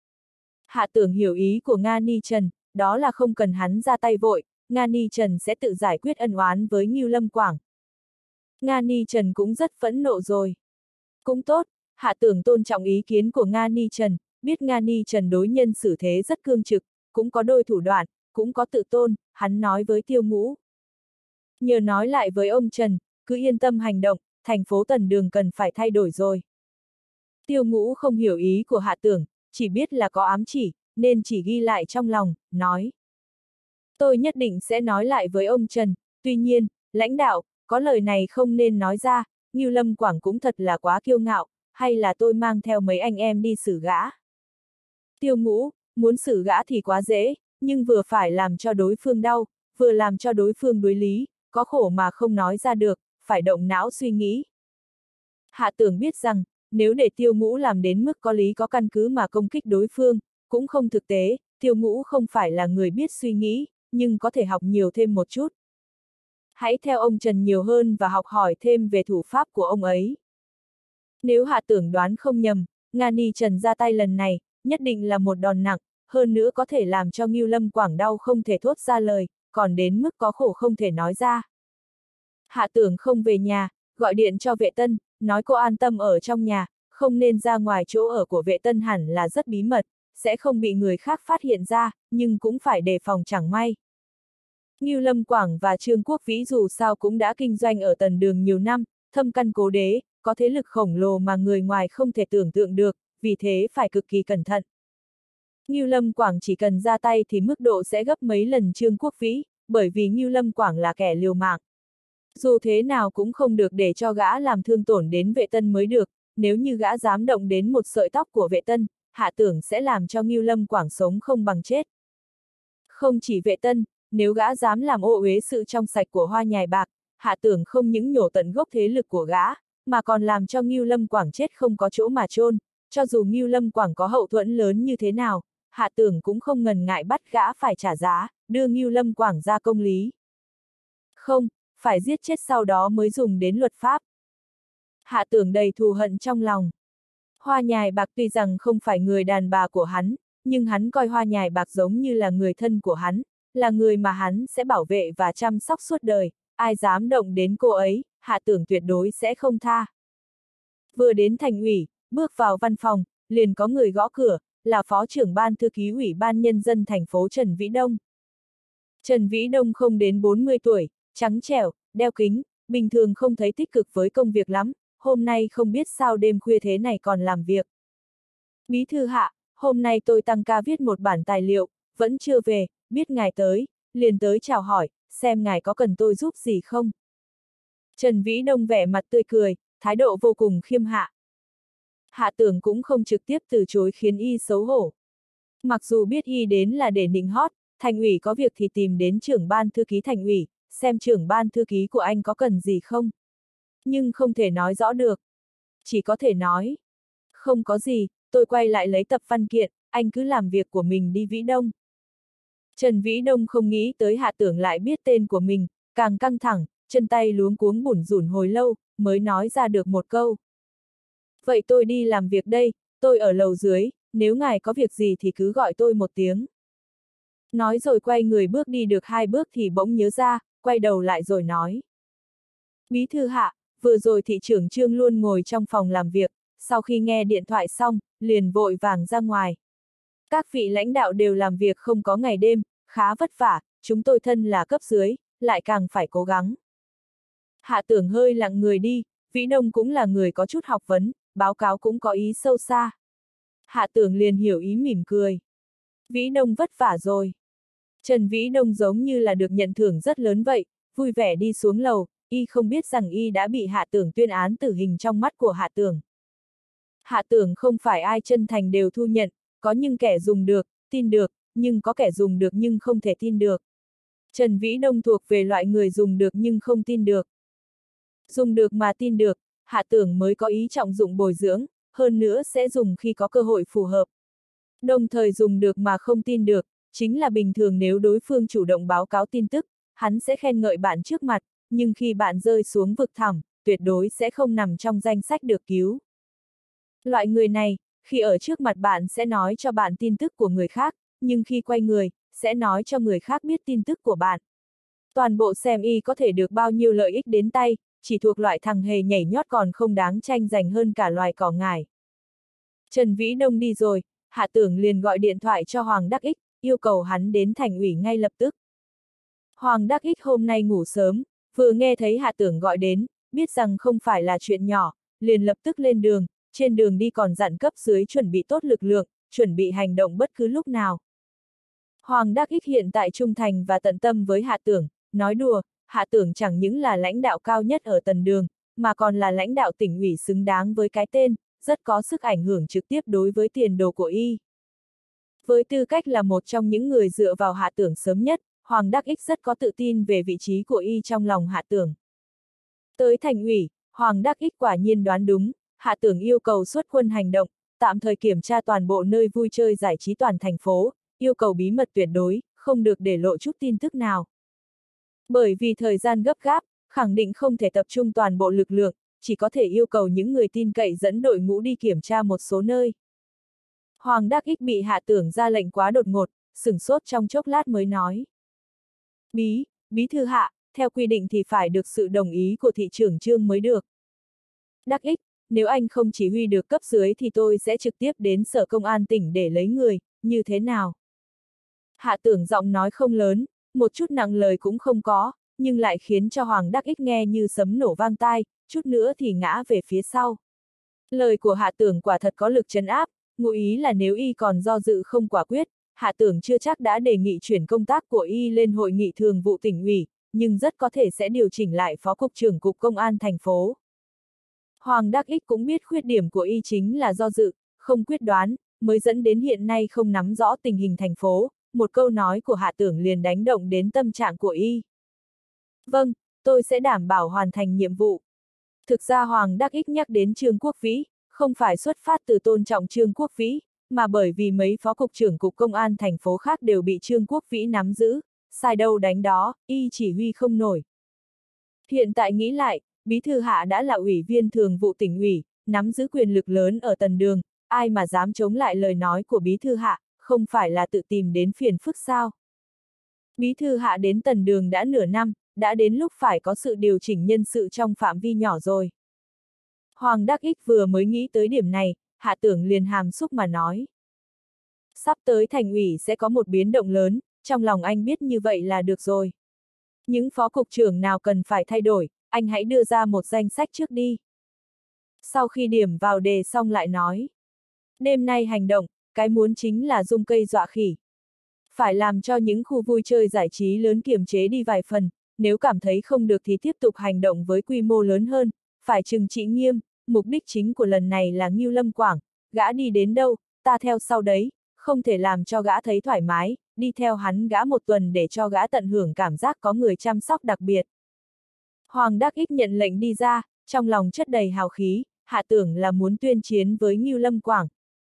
Speaker 1: Hạ Tưởng hiểu ý của Nga Ni Trần, đó là không cần hắn ra tay vội, Nga Ni Trần sẽ tự giải quyết ân oán với Ngưu Lâm Quảng. Nga Ni Trần cũng rất phẫn nộ rồi. Cũng tốt, Hạ Tưởng tôn trọng ý kiến của Nga Ni Trần, biết Nga Ni Trần đối nhân xử thế rất cương trực, cũng có đôi thủ đoạn, cũng có tự tôn, hắn nói với Tiêu Ngũ. Nhờ nói lại với ông Trần, cứ yên tâm hành động, thành phố Tần Đường cần phải thay đổi rồi. Tiêu Ngũ không hiểu ý của Hạ Tưởng, chỉ biết là có ám chỉ, nên chỉ ghi lại trong lòng, nói. Tôi nhất định sẽ nói lại với ông Trần, tuy nhiên, lãnh đạo, có lời này không nên nói ra, Ngưu Lâm Quảng cũng thật là quá kiêu ngạo, hay là tôi mang theo mấy anh em đi xử gã. Tiêu Ngũ, muốn xử gã thì quá dễ, nhưng vừa phải làm cho đối phương đau, vừa làm cho đối phương đối lý, có khổ mà không nói ra được, phải động não suy nghĩ. Hạ Tưởng biết rằng, nếu để Tiêu Ngũ làm đến mức có lý có căn cứ mà công kích đối phương, cũng không thực tế, Tiêu Ngũ không phải là người biết suy nghĩ, nhưng có thể học nhiều thêm một chút. Hãy theo ông Trần nhiều hơn và học hỏi thêm về thủ pháp của ông ấy. Nếu Hạ Tưởng đoán không nhầm, Nga Ni Trần ra tay lần này, nhất định là một đòn nặng, hơn nữa có thể làm cho Ngưu Lâm Quảng đau không thể thốt ra lời, còn đến mức có khổ không thể nói ra. Hạ Tưởng không về nhà, gọi điện cho Vệ Tân, nói cô an tâm ở trong nhà, không nên ra ngoài chỗ ở của Vệ Tân hẳn là rất bí mật, sẽ không bị người khác phát hiện ra, nhưng cũng phải đề phòng chẳng may. Ngưu Lâm Quảng và Trương Quốc Vĩ dù sao cũng đã kinh doanh ở Tần Đường nhiều năm, thâm căn cố đế, có thế lực khổng lồ mà người ngoài không thể tưởng tượng được, vì thế phải cực kỳ cẩn thận. Ngưu Lâm Quảng chỉ cần ra tay thì mức độ sẽ gấp mấy lần Trương Quốc Vĩ, bởi vì Ngưu Lâm Quảng là kẻ liều mạng. Dù thế nào cũng không được để cho gã làm thương tổn đến Vệ Tân mới được, nếu như gã dám động đến một sợi tóc của Vệ Tân, Hạ Tưởng sẽ làm cho Ngưu Lâm Quảng sống không bằng chết. Không chỉ Vệ Tân, nếu gã dám làm ô uế sự trong sạch của Hoa Nhài Bạc, Hạ Tưởng không những nhổ tận gốc thế lực của gã, mà còn làm cho Ngưu Lâm Quảng chết không có chỗ mà chôn. Cho dù Ngưu Lâm Quảng có hậu thuẫn lớn như thế nào, Hạ Tưởng cũng không ngần ngại bắt gã phải trả giá, đưa Ngưu Lâm Quảng ra công lý. Không, phải giết chết sau đó mới dùng đến luật pháp. Hạ Tưởng đầy thù hận trong lòng. Hoa Nhài Bạc tuy rằng không phải người đàn bà của hắn, nhưng hắn coi Hoa Nhài Bạc giống như là người thân của hắn, là người mà hắn sẽ bảo vệ và chăm sóc suốt đời, ai dám động đến cô ấy, Hạ Tưởng tuyệt đối sẽ không tha. Vừa đến thành ủy, bước vào văn phòng, liền có người gõ cửa, là Phó trưởng ban thư ký Ủy ban Nhân dân thành phố Trần Vĩ Đông. Trần Vĩ Đông không đến 40 tuổi, trắng trẻo, đeo kính, bình thường không thấy tích cực với công việc lắm, hôm nay không biết sao đêm khuya thế này còn làm việc. Bí thư Hạ, hôm nay tôi tăng ca viết một bản tài liệu, vẫn chưa về, biết ngài tới, liền tới chào hỏi, xem ngài có cần tôi giúp gì không. Trần Vĩ Đông vẻ mặt tươi cười, thái độ vô cùng khiêm hạ. Hạ Tưởng cũng không trực tiếp từ chối khiến y xấu hổ. Mặc dù biết y đến là để nịnh hót, thành ủy có việc thì tìm đến trưởng ban thư ký thành ủy, xem trưởng ban thư ký của anh có cần gì không. Nhưng không thể nói rõ được. Chỉ có thể nói. Không có gì, tôi quay lại lấy tập văn kiện, anh cứ làm việc của mình đi Vĩ Đông. Trần Vĩ Đông không nghĩ tới Hạ Tưởng lại biết tên của mình, càng căng thẳng, chân tay luống cuống bủn rủn hồi lâu, mới nói ra được một câu. Vậy tôi đi làm việc đây, tôi ở lầu dưới, nếu ngài có việc gì thì cứ gọi tôi một tiếng. Nói rồi quay người bước đi được 2 bước thì bỗng nhớ ra, quay đầu lại rồi nói. Bí thư Hạ, vừa rồi thị trưởng Trương luôn ngồi trong phòng làm việc, sau khi nghe điện thoại xong, liền vội vàng ra ngoài. Các vị lãnh đạo đều làm việc không có ngày đêm, khá vất vả, chúng tôi thân là cấp dưới, lại càng phải cố gắng. Hạ Tưởng hơi lặng người đi, Vĩ Đông cũng là người có chút học vấn, báo cáo cũng có ý sâu xa. Hạ Tưởng liền hiểu ý mỉm cười. Vĩ Đông vất vả rồi. Trần Vĩ Đông giống như là được nhận thưởng rất lớn vậy, vui vẻ đi xuống lầu, y không biết rằng y đã bị Hạ Tưởng tuyên án tử hình trong mắt của Hạ Tưởng. Hạ Tưởng không phải ai chân thành đều thu nhận, có những kẻ dùng được, tin được, nhưng có kẻ dùng được nhưng không thể tin được. Trần Vĩ Đông thuộc về loại người dùng được nhưng không tin được. Dùng được mà tin được, Hạ Tưởng mới có ý trọng dụng bồi dưỡng, hơn nữa sẽ dùng khi có cơ hội phù hợp. Đồng thời dùng được mà không tin được, chính là bình thường nếu đối phương chủ động báo cáo tin tức, hắn sẽ khen ngợi bạn trước mặt, nhưng khi bạn rơi xuống vực thẳm, tuyệt đối sẽ không nằm trong danh sách được cứu. Loại người này, khi ở trước mặt bạn sẽ nói cho bạn tin tức của người khác, nhưng khi quay người, sẽ nói cho người khác biết tin tức của bạn. Toàn bộ xem y có thể được bao nhiêu lợi ích đến tay, chỉ thuộc loại thằng hề nhảy nhót còn không đáng tranh giành hơn cả loài cỏ ngải. Trần Vĩ Đông đi rồi, Hạ Tưởng liền gọi điện thoại cho Hoàng Đắc Ích, yêu cầu hắn đến thành ủy ngay lập tức. Hoàng Đắc Ích hôm nay ngủ sớm, vừa nghe thấy Hạ Tưởng gọi đến, biết rằng không phải là chuyện nhỏ, liền lập tức lên đường, trên đường đi còn dặn cấp dưới chuẩn bị tốt lực lượng, chuẩn bị hành động bất cứ lúc nào. Hoàng Đắc Ích hiện tại trung thành và tận tâm với Hạ Tưởng, nói đùa, Hạ Tưởng chẳng những là lãnh đạo cao nhất ở Tần Đường, mà còn là lãnh đạo tỉnh ủy xứng đáng với cái tên, rất có sức ảnh hưởng trực tiếp đối với tiền đồ của y. Với tư cách là một trong những người dựa vào Hạ Tưởng sớm nhất, Hoàng Đắc Ích rất có tự tin về vị trí của y trong lòng Hạ Tưởng. Tới thành ủy, Hoàng Đắc Ích quả nhiên đoán đúng, Hạ Tưởng yêu cầu xuất quân hành động, tạm thời kiểm tra toàn bộ nơi vui chơi giải trí toàn thành phố, yêu cầu bí mật tuyệt đối, không được để lộ chút tin tức nào. Bởi vì thời gian gấp gáp, khẳng định không thể tập trung toàn bộ lực lượng, chỉ có thể yêu cầu những người tin cậy dẫn đội ngũ đi kiểm tra một số nơi. Hoàng Đắc Ích bị Hạ Tưởng ra lệnh quá đột ngột, sửng sốt trong chốc lát mới nói. Bí thư Hạ, theo quy định thì phải được sự đồng ý của thị trưởng Trương mới được. Đắc Ích, nếu anh không chỉ huy được cấp dưới thì tôi sẽ trực tiếp đến sở công an tỉnh để lấy người, như thế nào? Hạ Tưởng giọng nói không lớn, một chút nặng lời cũng không có, nhưng lại khiến cho Hoàng Đắc Ích nghe như sấm nổ vang tai, chút nữa thì ngã về phía sau. Lời của Hạ Tưởng quả thật có lực trấn áp, ngụ ý là nếu y còn do dự không quả quyết, Hạ Tưởng chưa chắc đã đề nghị chuyển công tác của y lên hội nghị thường vụ tỉnh ủy, nhưng rất có thể sẽ điều chỉnh lại phó cục trưởng cục công an thành phố. Hoàng Đắc Ích cũng biết khuyết điểm của y chính là do dự, không quyết đoán, mới dẫn đến hiện nay không nắm rõ tình hình thành phố, một câu nói của Hạ Tưởng liền đánh động đến tâm trạng của y. Vâng, tôi sẽ đảm bảo hoàn thành nhiệm vụ. Thực ra Hoàng Đắc Ích nhắc đến Trương Quốc Vĩ, không phải xuất phát từ tôn trọng Trương Quốc Vĩ, mà bởi vì mấy phó cục trưởng cục công an thành phố khác đều bị Trương Quốc Vĩ nắm giữ, sai đâu đánh đó, y chỉ huy không nổi. Hiện tại nghĩ lại, Bí thư Hạ đã là ủy viên thường vụ tỉnh ủy, nắm giữ quyền lực lớn ở Tần Đường, ai mà dám chống lại lời nói của Bí thư Hạ, không phải là tự tìm đến phiền phức sao? Bí thư Hạ đến Tần Đường đã nửa năm, đã đến lúc phải có sự điều chỉnh nhân sự trong phạm vi nhỏ rồi. Hoàng Đắc Ích vừa mới nghĩ tới điểm này, Hạ Tưởng liền hàm xúc mà nói. Sắp tới thành ủy sẽ có một biến động lớn, trong lòng anh biết như vậy là được rồi. Những phó cục trưởng nào cần phải thay đổi, anh hãy đưa ra một danh sách trước đi. Sau khi điểm vào đề xong lại nói. Đêm nay hành động, cái muốn chính là dung cây dọa khỉ. Phải làm cho những khu vui chơi giải trí lớn kiềm chế đi vài phần, nếu cảm thấy không được thì tiếp tục hành động với quy mô lớn hơn, phải trừng trị nghiêm, mục đích chính của lần này là Ngưu Lâm Quảng, gã đi đến đâu, ta theo sau đấy, không thể làm cho gã thấy thoải mái, đi theo hắn gã một tuần để cho gã tận hưởng cảm giác có người chăm sóc đặc biệt. Hoàng Đắc Ích nhận lệnh đi ra, trong lòng chất đầy hào khí, Hạ Tưởng là muốn tuyên chiến với Ngưu Lâm Quảng.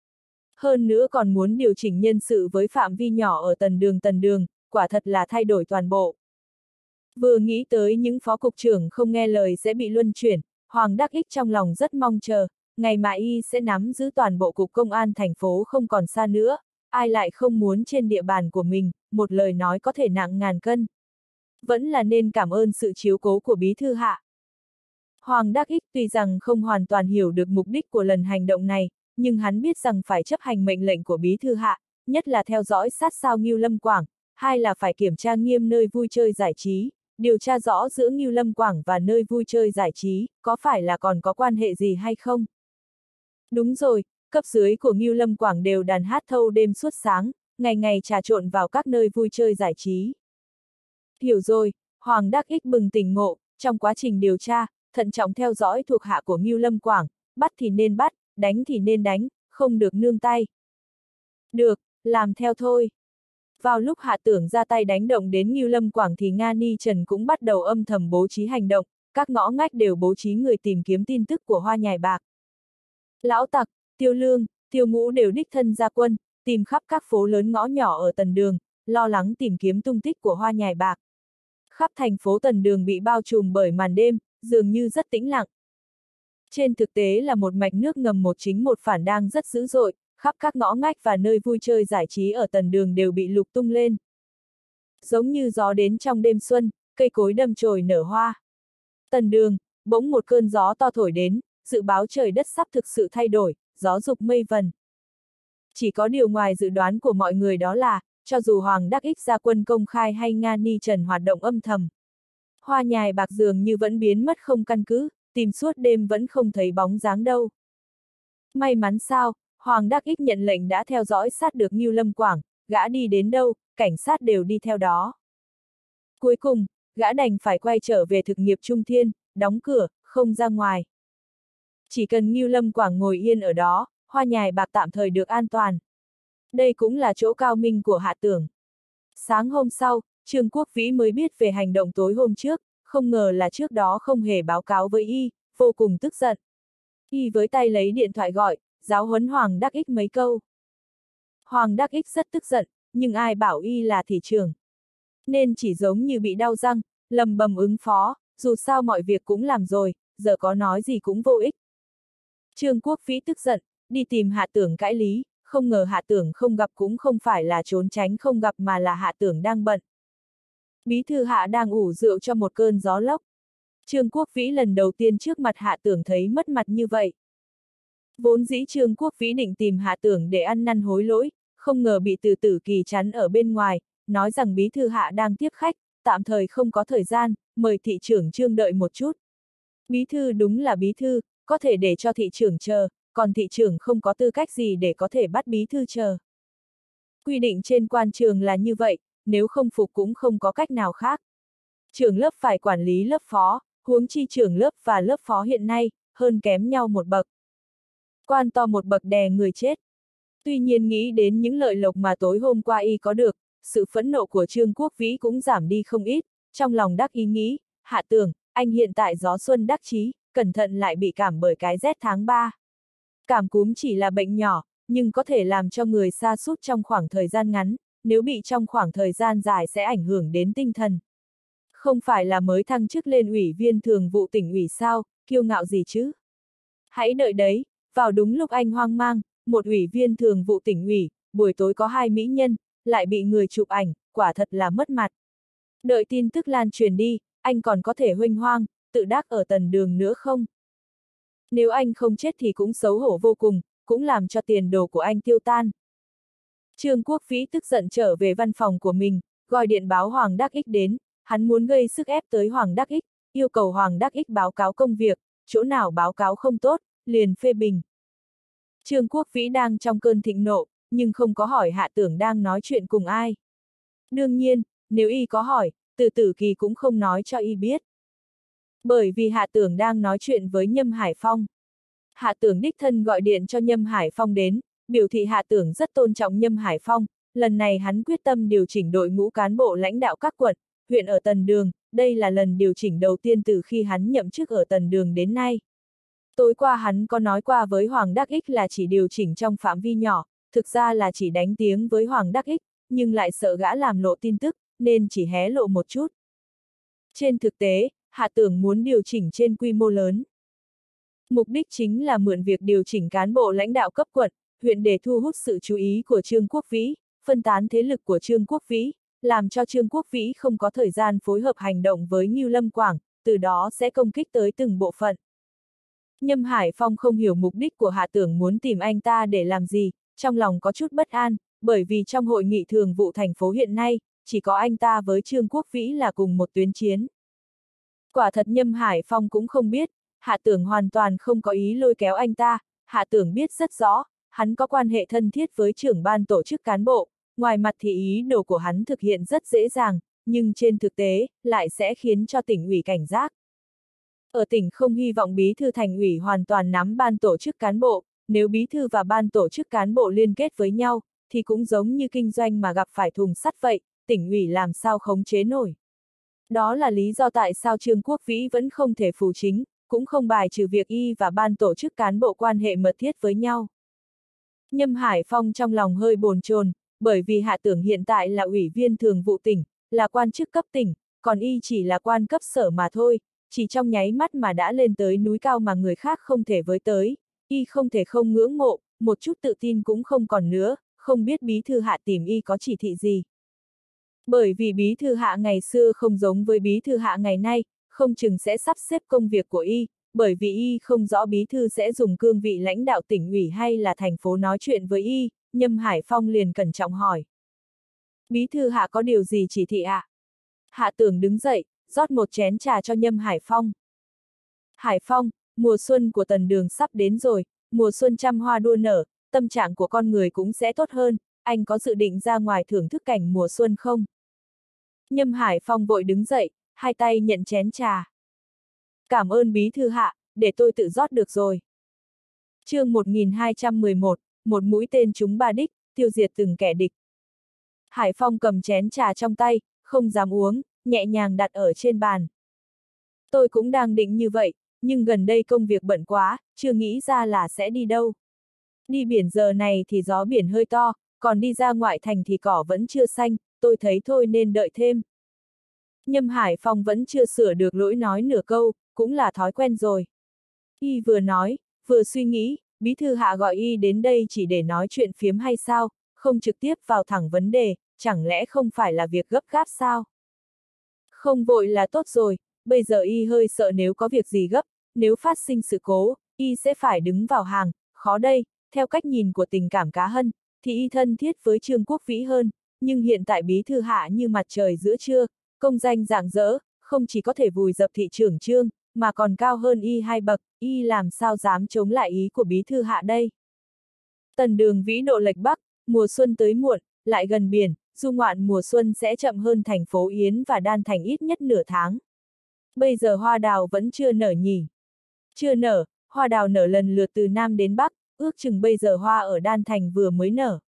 Speaker 1: Hơn nữa còn muốn điều chỉnh nhân sự với phạm vi nhỏ ở Tần Đường, quả thật là thay đổi toàn bộ. Vừa nghĩ tới những phó cục trưởng không nghe lời sẽ bị luân chuyển, Hoàng Đắc Ích trong lòng rất mong chờ, ngày mà y sẽ nắm giữ toàn bộ cục công an thành phố không còn xa nữa, ai lại không muốn trên địa bàn của mình, một lời nói có thể nặng ngàn cân. Vẫn là nên cảm ơn sự chiếu cố của Bí thư Hạ. Hoàng Đắc Ích tuy rằng không hoàn toàn hiểu được mục đích của lần hành động này, nhưng hắn biết rằng phải chấp hành mệnh lệnh của Bí thư Hạ, nhất là theo dõi sát sao Ngưu Lâm Quảng, hai là phải kiểm tra nghiêm nơi vui chơi giải trí, điều tra rõ giữa Ngưu Lâm Quảng và nơi vui chơi giải trí, có phải là còn có quan hệ gì hay không? Đúng rồi, cấp dưới của Ngưu Lâm Quảng đều đàn hát thâu đêm suốt sáng, ngày ngày trà trộn vào các nơi vui chơi giải trí. Hiểu rồi, Hoàng Đắc Ích bừng tỉnh ngộ, trong quá trình điều tra, thận trọng theo dõi thuộc hạ của Ngưu Lâm Quảng, bắt thì nên bắt, đánh thì nên đánh, không được nương tay. Được, làm theo thôi. Vào lúc Hạ Tưởng ra tay đánh động đến Ngưu Lâm Quảng thì Nga Ni Trần cũng bắt đầu âm thầm bố trí hành động, các ngõ ngách đều bố trí người tìm kiếm tin tức của Hoa Nhài Bạc. Lão Tặc, Tiêu Lương, Tiêu Ngũ đều đích thân ra quân, tìm khắp các phố lớn ngõ nhỏ ở Tần Đường, lo lắng tìm kiếm tung tích của Hoa Nhài Bạc. Khắp thành phố Tần Đường bị bao trùm bởi màn đêm, dường như rất tĩnh lặng. Trên thực tế là một mạch nước ngầm một chính một phản đang rất dữ dội, khắp các ngõ ngách và nơi vui chơi giải trí ở Tần Đường đều bị lục tung lên. Giống như gió đến trong đêm xuân, cây cối đâm chồi nở hoa. Tần Đường, bỗng một cơn gió to thổi đến, dự báo trời đất sắp thực sự thay đổi, gió dục mây vần. Chỉ có điều ngoài dự đoán của mọi người đó là, cho dù Hoàng Đắc Ích ra quân công khai hay Nga Ni Trần hoạt động âm thầm, Hoa Nhài Bạc dường như vẫn biến mất không căn cứ, tìm suốt đêm vẫn không thấy bóng dáng đâu. May mắn sao, Hoàng Đắc Ích nhận lệnh đã theo dõi sát được Ngưu Lâm Quảng, gã đi đến đâu, cảnh sát đều đi theo đó. Cuối cùng, gã đành phải quay trở về thực nghiệp trung thiên, đóng cửa, không ra ngoài. Chỉ cần Ngưu Lâm Quảng ngồi yên ở đó, Hoa Nhài Bạc tạm thời được an toàn. Đây cũng là chỗ cao minh của Hạ Tưởng. Sáng hôm sau, Trương Quốc Vĩ mới biết về hành động tối hôm trước, không ngờ là trước đó không hề báo cáo với y, vô cùng tức giận. Y với tay lấy điện thoại gọi, giáo huấn Hoàng Đắc Ích mấy câu. Hoàng Đắc Ích rất tức giận, nhưng ai bảo y là thị trưởng. Nên chỉ giống như bị đau răng, lầm bầm ứng phó, dù sao mọi việc cũng làm rồi, giờ có nói gì cũng vô ích. Trương Quốc Vĩ tức giận, đi tìm Hạ Tưởng cãi lý, không ngờ Hạ Tưởng không gặp cũng không phải là trốn tránh không gặp mà là Hạ Tưởng đang bận. Bí thư Hạ đang ủ rượu cho một cơn gió lốc. Trương Quốc Vĩ lần đầu tiên trước mặt Hạ Tưởng thấy mất mặt như vậy. Vốn dĩ Trương Quốc Vĩ định tìm Hạ Tưởng để ăn năn hối lỗi, không ngờ bị Từ Tử Kỳ chắn ở bên ngoài, nói rằng bí thư Hạ đang tiếp khách, tạm thời không có thời gian, mời thị trưởng Trương đợi một chút. Bí thư đúng là bí thư, có thể để cho thị trưởng chờ, còn thị trưởng không có tư cách gì để có thể bắt bí thư chờ. Quy định trên quan trường là như vậy, nếu không phục cũng không có cách nào khác. Trưởng lớp phải quản lý lớp phó, huống chi trưởng lớp và lớp phó hiện nay, hơn kém nhau một bậc. Quan to một bậc đè người chết. Tuy nhiên nghĩ đến những lợi lộc mà tối hôm qua y có được, sự phẫn nộ của Trương Quốc Vĩ cũng giảm đi không ít, trong lòng đắc ý nghĩ, Hạ Tưởng, anh hiện tại gió xuân đắc chí, cẩn thận lại bị cảm bởi cái rét tháng 3. Cảm cúm chỉ là bệnh nhỏ, nhưng có thể làm cho người sa sút trong khoảng thời gian ngắn, nếu bị trong khoảng thời gian dài sẽ ảnh hưởng đến tinh thần. Không phải là mới thăng chức lên ủy viên thường vụ tỉnh ủy sao, kiêu ngạo gì chứ? Hãy đợi đấy, vào đúng lúc anh hoang mang, một ủy viên thường vụ tỉnh ủy, buổi tối có 2 mỹ nhân, lại bị người chụp ảnh, quả thật là mất mặt. Đợi tin tức lan truyền đi, anh còn có thể huênh hoang, tự đắc ở tần đường nữa không? Nếu anh không chết thì cũng xấu hổ vô cùng, cũng làm cho tiền đồ của anh tiêu tan. Trương Quốc Vĩ tức giận trở về văn phòng của mình, gọi điện báo Hoàng Đắc Ích đến, hắn muốn gây sức ép tới Hoàng Đắc Ích, yêu cầu Hoàng Đắc Ích báo cáo công việc, chỗ nào báo cáo không tốt, liền phê bình. Trương Quốc Vĩ đang trong cơn thịnh nộ, nhưng không có hỏi Hạ Tưởng đang nói chuyện cùng ai. Đương nhiên, nếu y có hỏi, Từ Tử Kỳ cũng không nói cho y biết. Bởi vì Hạ Tưởng đang nói chuyện với Nhâm Hải Phong. Hạ Tưởng đích thân gọi điện cho Nhâm Hải Phong đến, biểu thị Hạ Tưởng rất tôn trọng Nhâm Hải Phong, lần này hắn quyết tâm điều chỉnh đội ngũ cán bộ lãnh đạo các quận, huyện ở Tần Đường, đây là lần điều chỉnh đầu tiên từ khi hắn nhậm chức ở Tần Đường đến nay. Tối qua hắn có nói qua với Hoàng Đắc Ích là chỉ điều chỉnh trong phạm vi nhỏ, thực ra là chỉ đánh tiếng với Hoàng Đắc Ích, nhưng lại sợ gã làm lộ tin tức, nên chỉ hé lộ một chút. Trên thực tế, Hạ Tưởng muốn điều chỉnh trên quy mô lớn. Mục đích chính là mượn việc điều chỉnh cán bộ lãnh đạo cấp quận, huyện để thu hút sự chú ý của Trương Quốc Vĩ, phân tán thế lực của Trương Quốc Vĩ, làm cho Trương Quốc Vĩ không có thời gian phối hợp hành động với Ngưu Lâm Quảng, từ đó sẽ công kích tới từng bộ phận. Nhâm Hải Phong không hiểu mục đích của Hạ Tưởng muốn tìm anh ta để làm gì, trong lòng có chút bất an, bởi vì trong hội nghị thường vụ thành phố hiện nay, chỉ có anh ta với Trương Quốc Vĩ là cùng một tuyến chiến. Quả thật Nhâm Hải Phong cũng không biết, Hạ Tưởng hoàn toàn không có ý lôi kéo anh ta, Hạ Tưởng biết rất rõ, hắn có quan hệ thân thiết với trưởng ban tổ chức cán bộ, ngoài mặt thì ý đồ của hắn thực hiện rất dễ dàng, nhưng trên thực tế, lại sẽ khiến cho tỉnh ủy cảnh giác. Ở tỉnh không hy vọng bí thư thành ủy hoàn toàn nắm ban tổ chức cán bộ, nếu bí thư và ban tổ chức cán bộ liên kết với nhau, thì cũng giống như kinh doanh mà gặp phải thùng sắt vậy, tỉnh ủy làm sao khống chế nổi. Đó là lý do tại sao Trương Quốc Vĩ vẫn không thể phủ chính, cũng không bài trừ việc y và ban tổ chức cán bộ quan hệ mật thiết với nhau. Nhâm Hải Phong trong lòng hơi bồn chồn, bởi vì Hạ Tưởng hiện tại là ủy viên thường vụ tỉnh, là quan chức cấp tỉnh, còn y chỉ là quan cấp sở mà thôi, chỉ trong nháy mắt mà đã lên tới núi cao mà người khác không thể với tới, y không thể không ngưỡng mộ, một chút tự tin cũng không còn nữa, không biết bí thư Hạ tìm y có chỉ thị gì. Bởi vì bí thư Hạ ngày xưa không giống với bí thư Hạ ngày nay, không chừng sẽ sắp xếp công việc của y, bởi vì y không rõ bí thư sẽ dùng cương vị lãnh đạo tỉnh ủy hay là thành phố nói chuyện với y, Nhâm Hải Phong liền cẩn trọng hỏi. Bí thư Hạ có điều gì chỉ thị ạ? Hạ Tưởng đứng dậy, rót một chén trà cho Nhâm Hải Phong. Hải Phong, mùa xuân của Tần Đường sắp đến rồi, mùa xuân trăm hoa đua nở, tâm trạng của con người cũng sẽ tốt hơn, anh có dự định ra ngoài thưởng thức cảnh mùa xuân không? Nhâm Hải Phong vội đứng dậy, hai tay nhận chén trà. Cảm ơn bí thư hạ, để tôi tự rót được rồi. Chương 1211, một mũi tên trúng ba đích, tiêu diệt từng kẻ địch. Hải Phong cầm chén trà trong tay, không dám uống, nhẹ nhàng đặt ở trên bàn. Tôi cũng đang định như vậy, nhưng gần đây công việc bận quá, chưa nghĩ ra là sẽ đi đâu. Đi biển giờ này thì gió biển hơi to, còn đi ra ngoại thành thì cỏ vẫn chưa xanh, tôi thấy thôi nên đợi thêm. Nhâm Hải Phong vẫn chưa sửa được lỗi nói nửa câu, cũng là thói quen rồi. Y vừa nói, vừa suy nghĩ, bí thư hạ gọi y đến đây chỉ để nói chuyện phiếm hay sao, không trực tiếp vào thẳng vấn đề, chẳng lẽ không phải là việc gấp gáp sao? Không vội là tốt rồi, bây giờ y hơi sợ nếu có việc gì gấp, nếu phát sinh sự cố, y sẽ phải đứng vào hàng, khó đây, theo cách nhìn của tình cảm cá hân, thì y thân thiết với Trương Quốc Vĩ hơn, nhưng hiện tại bí thư hạ như mặt trời giữa trưa, công danh rạng rỡ, không chỉ có thể vùi dập thị trưởng Trương, mà còn cao hơn y 2 bậc, y làm sao dám chống lại ý của bí thư hạ đây. Tần Đường vĩ độ lệch bắc, mùa xuân tới muộn, lại gần biển, du ngoạn mùa xuân sẽ chậm hơn thành phố Yến và Đan Thành ít nhất nửa tháng. Bây giờ hoa đào vẫn chưa nở nhỉ? Chưa nở, hoa đào nở lần lượt từ Nam đến Bắc, ước chừng bây giờ hoa ở Đan Thành vừa mới nở.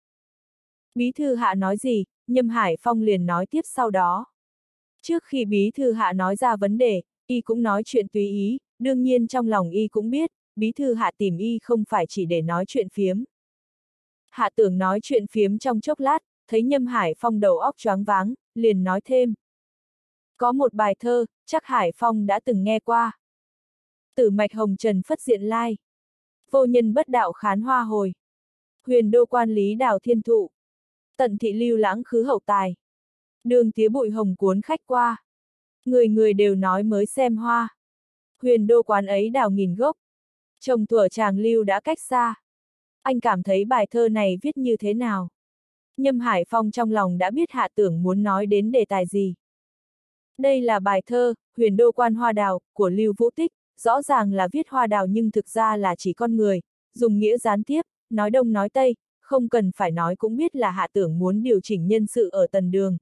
Speaker 1: Bí thư hạ nói gì, Nhâm Hải Phong liền nói tiếp sau đó. Trước khi bí thư hạ nói ra vấn đề, y cũng nói chuyện tùy ý, đương nhiên trong lòng y cũng biết, bí thư hạ tìm y không phải chỉ để nói chuyện phiếm. Hạ tưởng nói chuyện phiếm trong chốc lát, thấy Nhâm Hải Phong đầu óc choáng váng, liền nói thêm. Có một bài thơ, chắc Hải Phong đã từng nghe qua. Tử mạch hồng trần phất diện lai. Vô nhân bất đạo khán hoa hồi. Huyền đô quan lý đào thiên thụ. Tận thị lưu lãng khứ hậu tài. Đường tía bụi hồng cuốn khách qua. Người người đều nói mới xem hoa. Huyền đô quán ấy đào nghìn gốc. Trồng thuở chàng lưu đã cách xa. Anh cảm thấy bài thơ này viết như thế nào? Nhâm Hải Phong trong lòng đã biết hạ tưởng muốn nói đến đề tài gì. Đây là bài thơ, Huyền đô quan hoa đào, của Lưu Vũ Tích, rõ ràng là viết hoa đào nhưng thực ra là chỉ con người, dùng nghĩa gián tiếp, nói đông nói tây, không cần phải nói cũng biết là hạ tưởng muốn điều chỉnh nhân sự ở Tần Đường.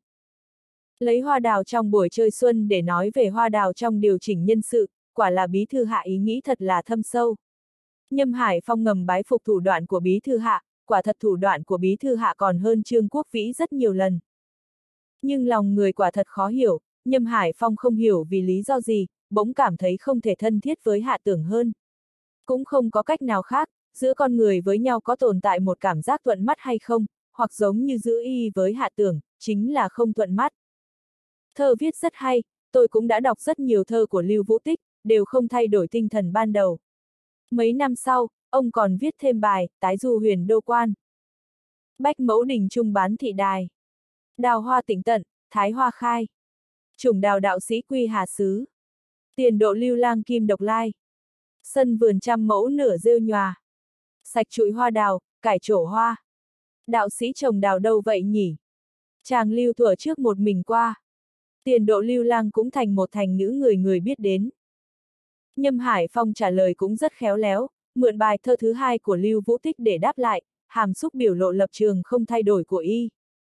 Speaker 1: Lấy hoa đào trong buổi chơi xuân để nói về hoa đào trong điều chỉnh nhân sự, quả là bí thư hạ ý nghĩ thật là thâm sâu. Nhâm Hải Phong ngầm bái phục thủ đoạn của bí thư hạ, quả thật thủ đoạn của bí thư hạ còn hơn Trương Quốc Vĩ rất nhiều lần. Nhưng lòng người quả thật khó hiểu, Nhâm Hải Phong không hiểu vì lý do gì, bỗng cảm thấy không thể thân thiết với hạ tưởng hơn. Cũng không có cách nào khác, giữa con người với nhau có tồn tại một cảm giác thuận mắt hay không, hoặc giống như giữa y với hạ tưởng, chính là không thuận mắt. Thơ viết rất hay, tôi cũng đã đọc rất nhiều thơ của Lưu Vũ Tích, đều không thay đổi tinh thần ban đầu. Mấy năm sau, ông còn viết thêm bài, tái du huyền đô quan. Bách mẫu đình trung bán thị đài. Đào hoa tĩnh tận, thái hoa khai. Chủng đào đạo sĩ quy hà sứ. Tiền độ lưu lang kim độc lai. Sân vườn trăm mẫu nửa rêu nhòa. Sạch trụi hoa đào, cải trổ hoa. Đạo sĩ trồng đào đâu vậy nhỉ? Chàng lưu thuở trước một mình qua. Tiền độ lưu lang cũng thành một thành ngữ người người biết đến. Nhâm Hải Phong trả lời cũng rất khéo léo, mượn bài thơ thứ hai của Lưu Vũ Tích để đáp lại, hàm xúc biểu lộ lập trường không thay đổi của y.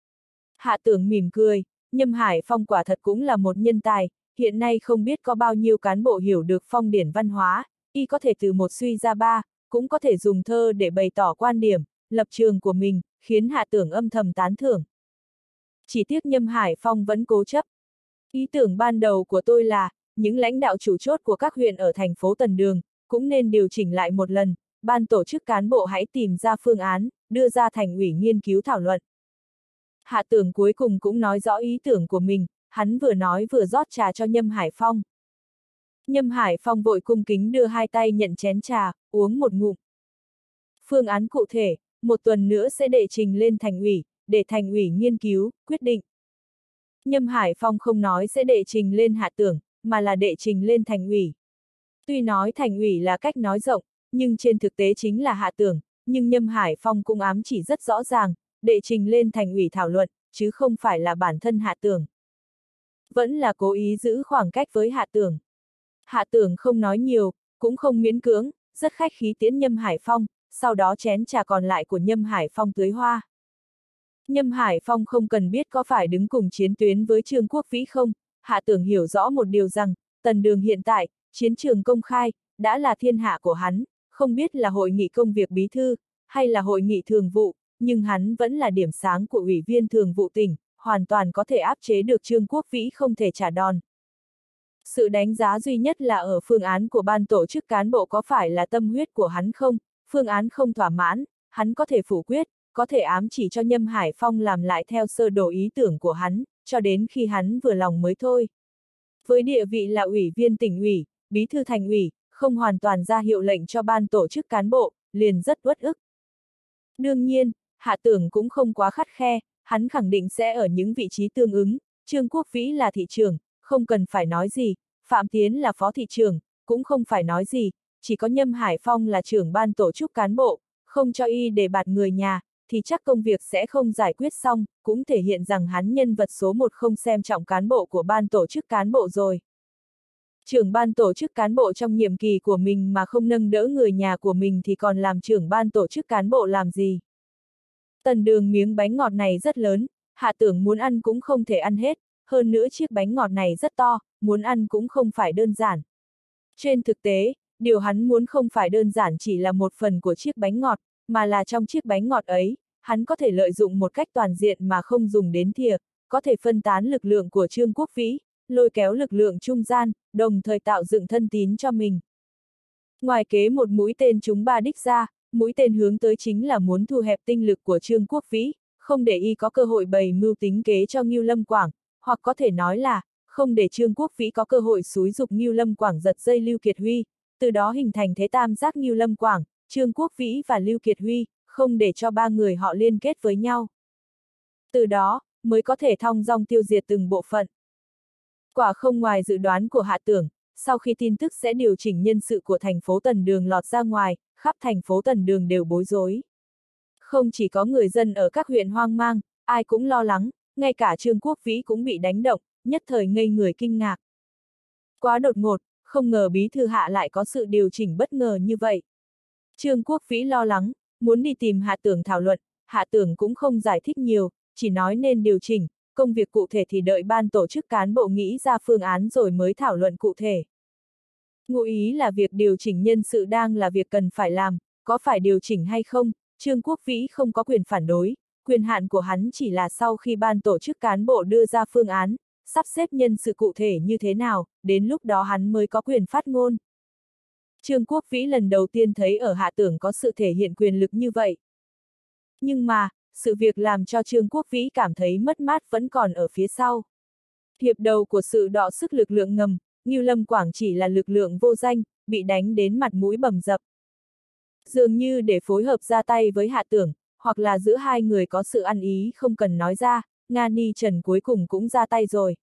Speaker 1: Hạ tưởng mỉm cười, Nhâm Hải Phong quả thật cũng là một nhân tài, hiện nay không biết có bao nhiêu cán bộ hiểu được phong điển văn hóa, y có thể từ một suy ra ba, cũng có thể dùng thơ để bày tỏ quan điểm, lập trường của mình, khiến hạ tưởng âm thầm tán thưởng. Chỉ tiếc Nhâm Hải Phong vẫn cố chấp. Ý tưởng ban đầu của tôi là, những lãnh đạo chủ chốt của các huyện ở thành phố Tần Đường, cũng nên điều chỉnh lại một lần, ban tổ chức cán bộ hãy tìm ra phương án, đưa ra thành ủy nghiên cứu thảo luận. Hạ tưởng cuối cùng cũng nói rõ ý tưởng của mình, hắn vừa nói vừa rót trà cho Nhâm Hải Phong. Nhâm Hải Phong vội cung kính đưa hai tay nhận chén trà, uống một ngụm. Phương án cụ thể, một tuần nữa sẽ đệ trình lên thành ủy, để thành ủy nghiên cứu, quyết định. Nhâm Hải Phong không nói sẽ đệ trình lên hạ tưởng, mà là đệ trình lên thành ủy. Tuy nói thành ủy là cách nói rộng, nhưng trên thực tế chính là hạ tưởng, nhưng Nhâm Hải Phong cũng ám chỉ rất rõ ràng, đệ trình lên thành ủy thảo luận, chứ không phải là bản thân hạ tưởng. vẫn là cố ý giữ khoảng cách với Hạ Tưởng. Hạ Tưởng không nói nhiều, cũng không miễn cưỡng, rất khách khí tiễn Nhâm Hải Phong, sau đó chén trà còn lại của Nhâm Hải Phong tưới hoa. Nhâm Hải Phong không cần biết có phải đứng cùng chiến tuyến với Trương Quốc Vĩ không, Hạ Tưởng hiểu rõ một điều rằng, Tần Đường hiện tại, chiến trường công khai, đã là thiên hạ của hắn, không biết là hội nghị công việc bí thư, hay là hội nghị thường vụ, nhưng hắn vẫn là điểm sáng của ủy viên thường vụ tỉnh, hoàn toàn có thể áp chế được Trương Quốc Vĩ không thể trả đòn. Sự đánh giá duy nhất là ở phương án của ban tổ chức cán bộ có phải là tâm huyết của hắn không, phương án không thỏa mãn, hắn có thể phủ quyết, có thể ám chỉ cho Nhâm Hải Phong làm lại theo sơ đồ ý tưởng của hắn, cho đến khi hắn vừa lòng mới thôi. Với địa vị là ủy viên tỉnh ủy, bí thư thành ủy, không hoàn toàn ra hiệu lệnh cho ban tổ chức cán bộ, liền rất uất ức. Đương nhiên, Hạ Tưởng cũng không quá khắt khe, hắn khẳng định sẽ ở những vị trí tương ứng, Trương Quốc Vĩ là thị trưởng, không cần phải nói gì, Phạm Tiến là phó thị trưởng, cũng không phải nói gì, chỉ có Nhâm Hải Phong là trưởng ban tổ chức cán bộ, không cho y để bạt người nhà, thì chắc công việc sẽ không giải quyết xong, cũng thể hiện rằng hắn nhân vật số 1 không xem trọng cán bộ của ban tổ chức cán bộ rồi. Trưởng ban tổ chức cán bộ trong nhiệm kỳ của mình mà không nâng đỡ người nhà của mình thì còn làm trưởng ban tổ chức cán bộ làm gì? Tần Đường miếng bánh ngọt này rất lớn, Hạ Tưởng muốn ăn cũng không thể ăn hết, hơn nữa chiếc bánh ngọt này rất to, muốn ăn cũng không phải đơn giản. Trên thực tế, điều hắn muốn không phải đơn giản chỉ là một phần của chiếc bánh ngọt, mà là trong chiếc bánh ngọt ấy, hắn có thể lợi dụng một cách toàn diện mà không dùng đến thìa, có thể phân tán lực lượng của Trương Quốc Vĩ, lôi kéo lực lượng trung gian, đồng thời tạo dựng thân tín cho mình. Ngoài kế một mũi tên trúng 3 đích ra, mũi tên hướng tới chính là muốn thu hẹp tinh lực của Trương Quốc Vĩ, không để y có cơ hội bày mưu tính kế cho Ngưu Lâm Quảng, hoặc có thể nói là, không để Trương Quốc Vĩ có cơ hội xúi giục Ngưu Lâm Quảng giật dây Lưu Kiệt Huy, từ đó hình thành thế tam giác Ngưu Lâm Quảng, Trương Quốc Vĩ và Lưu Kiệt Huy, không để cho ba người họ liên kết với nhau. Từ đó, mới có thể thong dong tiêu diệt từng bộ phận. Quả không ngoài dự đoán của Hạ Tưởng, sau khi tin tức sẽ điều chỉnh nhân sự của thành phố Tần Đường lọt ra ngoài, khắp thành phố Tần Đường đều bối rối. Không chỉ có người dân ở các huyện hoang mang, ai cũng lo lắng, ngay cả Trương Quốc Vĩ cũng bị đánh động, nhất thời ngây người kinh ngạc. Quá đột ngột, không ngờ bí thư Hạ lại có sự điều chỉnh bất ngờ như vậy. Trương Quốc Vĩ lo lắng, muốn đi tìm Hạ Tưởng thảo luận, Hạ Tưởng cũng không giải thích nhiều, chỉ nói nên điều chỉnh, công việc cụ thể thì đợi ban tổ chức cán bộ nghĩ ra phương án rồi mới thảo luận cụ thể. Ngụ ý là việc điều chỉnh nhân sự đang là việc cần phải làm, có phải điều chỉnh hay không, Trương Quốc Vĩ không có quyền phản đối, quyền hạn của hắn chỉ là sau khi ban tổ chức cán bộ đưa ra phương án, sắp xếp nhân sự cụ thể như thế nào, đến lúc đó hắn mới có quyền phát ngôn. Trương Quốc Vĩ lần đầu tiên thấy ở Hạ Tưởng có sự thể hiện quyền lực như vậy. Nhưng mà, sự việc làm cho Trương Quốc Vĩ cảm thấy mất mát vẫn còn ở phía sau. Hiệp đầu của sự đọ sức lực lượng ngầm, Ngưu Lâm Quảng chỉ là lực lượng vô danh, bị đánh đến mặt mũi bầm dập. Dường như để phối hợp ra tay với Hạ Tưởng, hoặc là giữa hai người có sự ăn ý không cần nói ra, Nga Ni Trần cuối cùng cũng ra tay rồi.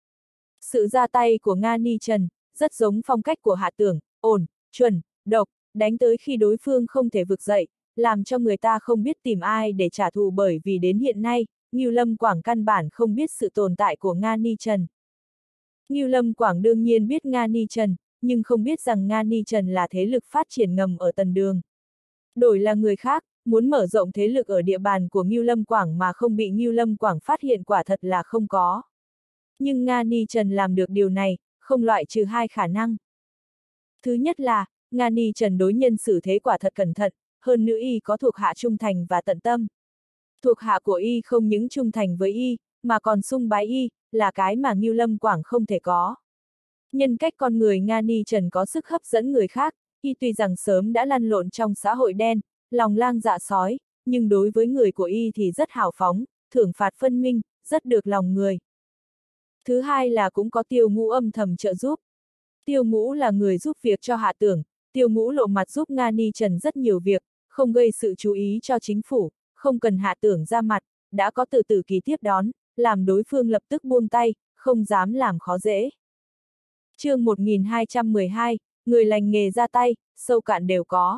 Speaker 1: Sự ra tay của Nga Ni Trần, rất giống phong cách của Hạ Tưởng, ổn, chuẩn, độc, đánh tới khi đối phương không thể vực dậy, làm cho người ta không biết tìm ai để trả thù bởi vì đến hiện nay, Ngưu Lâm Quảng căn bản không biết sự tồn tại của Nga Ni Trần. Ngưu Lâm Quảng đương nhiên biết Nga Ni Trần, nhưng không biết rằng Nga Ni Trần là thế lực phát triển ngầm ở Tần Đường. Đổi là người khác, muốn mở rộng thế lực ở địa bàn của Ngưu Lâm Quảng mà không bị Ngưu Lâm Quảng phát hiện quả thật là không có. Nhưng Nga Ni Trần làm được điều này, không loại trừ hai khả năng. Thứ nhất là, Nga Ni Trần đối nhân xử thế quả thật cẩn thận, hơn nữa y có thuộc hạ trung thành và tận tâm. Thuộc hạ của y không những trung thành với y, mà còn sung bái y, là cái mà Ngưu Lâm Quảng không thể có. Nhân cách con người Nga Ni Trần có sức hấp dẫn người khác, y tuy rằng sớm đã lăn lộn trong xã hội đen, lòng lang dạ sói, nhưng đối với người của y thì rất hào phóng, thưởng phạt phân minh, rất được lòng người. Thứ hai là cũng có Tiêu Ngũ âm thầm trợ giúp. Tiêu Ngũ là người giúp việc cho Hạ Tưởng, Tiêu Ngũ lộ mặt giúp Nga Ni Trần rất nhiều việc, không gây sự chú ý cho chính phủ, không cần Hạ Tưởng ra mặt, đã có Từ Tử Kỳ tiếp đón, làm đối phương lập tức buông tay, không dám làm khó dễ. Chương 1212, người lành nghề ra tay, sâu cạn đều có.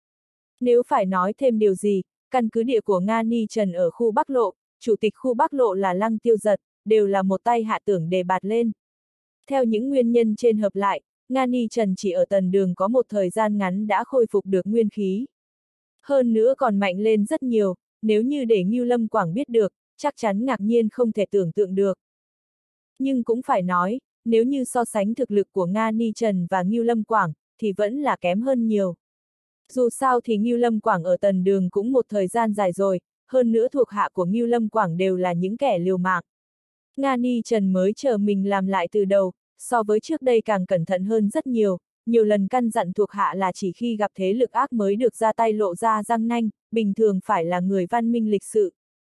Speaker 1: Nếu phải nói thêm điều gì, căn cứ địa của Nga Ni Trần ở khu Bắc Lộ, chủ tịch khu Bắc Lộ là Lăng Tiêu Giật, đều là một tay Hạ Tưởng đề bạt lên. Theo những nguyên nhân trên hợp lại, Nga Ni Trần chỉ ở Tần Đường có một thời gian ngắn đã khôi phục được nguyên khí. Hơn nữa còn mạnh lên rất nhiều, nếu như để Ngưu Lâm Quảng biết được, chắc chắn ngạc nhiên không thể tưởng tượng được. Nhưng cũng phải nói, nếu như so sánh thực lực của Nga Ni Trần và Ngưu Lâm Quảng, thì vẫn là kém hơn nhiều. Dù sao thì Ngưu Lâm Quảng ở Tần Đường cũng một thời gian dài rồi, hơn nữa thuộc hạ của Ngưu Lâm Quảng đều là những kẻ liều mạng. Nga Ni Trần mới chờ mình làm lại từ đầu, so với trước đây càng cẩn thận hơn rất nhiều, nhiều lần căn dặn thuộc hạ là chỉ khi gặp thế lực ác mới được ra tay lộ ra răng nanh, bình thường phải là người văn minh lịch sự.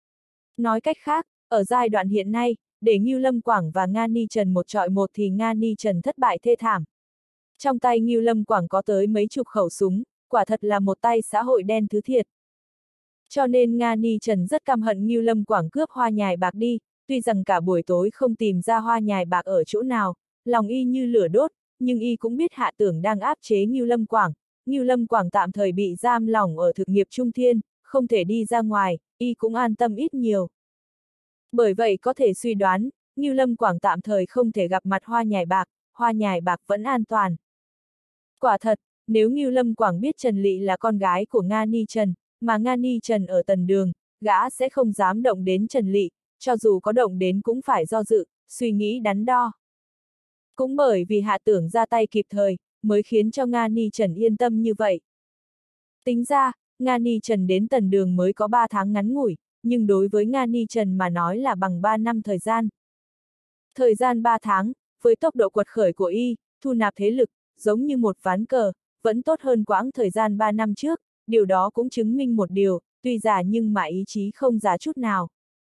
Speaker 1: Nói cách khác, ở giai đoạn hiện nay, để Ngưu Lâm Quảng và Nga Ni Trần một chọi một thì Nga Ni Trần thất bại thê thảm. Trong tay Ngưu Lâm Quảng có tới mấy chục khẩu súng, quả thật là một tay xã hội đen thứ thiệt. Cho nên Nga Ni Trần rất căm hận Ngưu Lâm Quảng cướp hoa nhài bạc đi, tuy rằng cả buổi tối không tìm ra hoa nhài bạc ở chỗ nào, lòng y như lửa đốt, nhưng y cũng biết Hạ Tưởng đang áp chế Ngưu Lâm Quảng. Ngưu Lâm Quảng tạm thời bị giam lỏng ở thực nghiệp Trung Thiên, không thể đi ra ngoài, y cũng an tâm ít nhiều. Bởi vậy có thể suy đoán, Ngưu Lâm Quảng tạm thời không thể gặp mặt hoa nhài bạc vẫn an toàn. Quả thật, nếu Ngưu Lâm Quảng biết Trần Lị là con gái của Nga Ni Trần, mà Nga Ni Trần ở Tần Đường, gã sẽ không dám động đến Trần Lị, cho dù có động đến cũng phải do dự, suy nghĩ đắn đo. Cũng bởi vì Hạ Tưởng ra tay kịp thời, mới khiến cho Nga Ni Trần yên tâm như vậy. Tính ra, Nga Ni Trần đến Tần Đường mới có 3 tháng ngắn ngủi, nhưng đối với Nga Ni Trần mà nói là bằng 3 năm thời gian. Thời gian 3 tháng, với tốc độ quật khởi của y, thu nạp thế lực, giống như một ván cờ, vẫn tốt hơn quãng thời gian 3 năm trước, điều đó cũng chứng minh một điều, tuy già nhưng mà ý chí không già chút nào.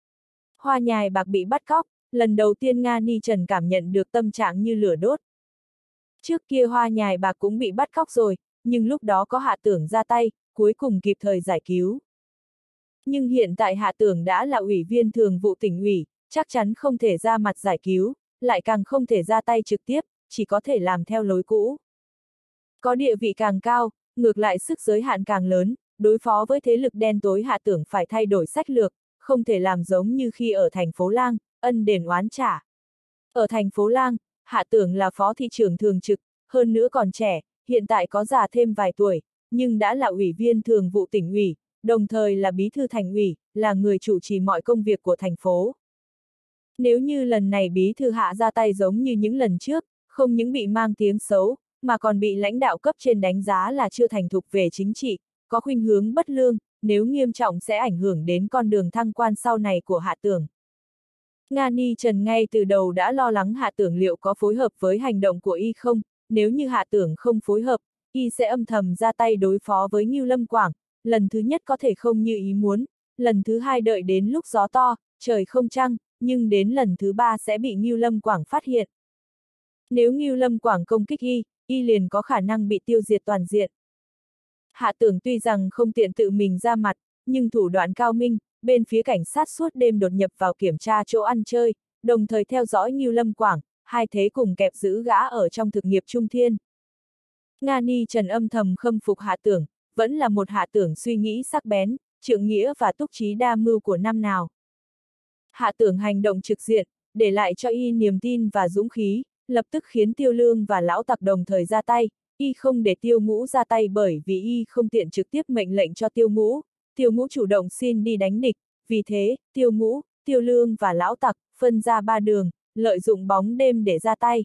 Speaker 1: Hoa nhài bạc bị bắt cóc, lần đầu tiên Nga Ni Trần cảm nhận được tâm trạng như lửa đốt. Trước kia hoa nhài bạc cũng bị bắt cóc rồi, nhưng lúc đó có Hạ Tưởng ra tay, cuối cùng kịp thời giải cứu. Nhưng hiện tại Hạ Tưởng đã là ủy viên thường vụ tỉnh ủy, chắc chắn không thể ra mặt giải cứu, lại càng không thể ra tay trực tiếp, chỉ có thể làm theo lối cũ. Có địa vị càng cao, ngược lại sức giới hạn càng lớn, đối phó với thế lực đen tối Hạ Tưởng phải thay đổi sách lược, không thể làm giống như khi ở thành phố Lang, ân đền oán trả. Ở thành phố Lang, Hạ Tưởng là phó thị trưởng thường trực, hơn nữa còn trẻ, hiện tại có già thêm vài tuổi, nhưng đã là ủy viên thường vụ tỉnh ủy, đồng thời là bí thư thành ủy, là người chủ trì mọi công việc của thành phố. Nếu như lần này bí thư Hạ ra tay giống như những lần trước, không những bị mang tiếng xấu, mà còn bị lãnh đạo cấp trên đánh giá là chưa thành thục về chính trị, có khuynh hướng bất lương, nếu nghiêm trọng sẽ ảnh hưởng đến con đường thăng quan sau này của Hạ Tưởng. Nga Ni Trần ngay từ đầu đã lo lắng Hạ Tưởng liệu có phối hợp với hành động của y không, nếu như Hạ Tưởng không phối hợp, y sẽ âm thầm ra tay đối phó với Ngưu Lâm Quảng, lần thứ nhất có thể không như ý muốn, lần thứ hai đợi đến lúc gió to, trời không trăng, nhưng đến lần thứ ba sẽ bị Ngưu Lâm Quảng phát hiện. Nếu Ngưu Lâm Quảng công kích y liền có khả năng bị tiêu diệt toàn diện. Hạ Tưởng tuy rằng không tiện tự mình ra mặt, nhưng thủ đoạn cao minh, bên phía cảnh sát suốt đêm đột nhập vào kiểm tra chỗ ăn chơi, đồng thời theo dõi Ngưu Lâm Quảng, hai thế cùng kẹp giữ gã ở trong thực nghiệp Trung Thiên. Nga Ni Trần âm thầm khâm phục Hạ Tưởng, vẫn là một Hạ Tưởng suy nghĩ sắc bén, trượng nghĩa và túc trí đa mưu của năm nào. Hạ Tưởng hành động trực diện, để lại cho y niềm tin và dũng khí, lập tức khiến Tiêu Lương và Lão Tặc đồng thời ra tay, y không để Tiêu Ngũ ra tay bởi vì y không tiện trực tiếp mệnh lệnh cho Tiêu Ngũ, Tiêu Ngũ chủ động xin đi đánh địch, vì thế, Tiêu Ngũ, Tiêu Lương và Lão Tặc phân ra 3 đường, lợi dụng bóng đêm để ra tay.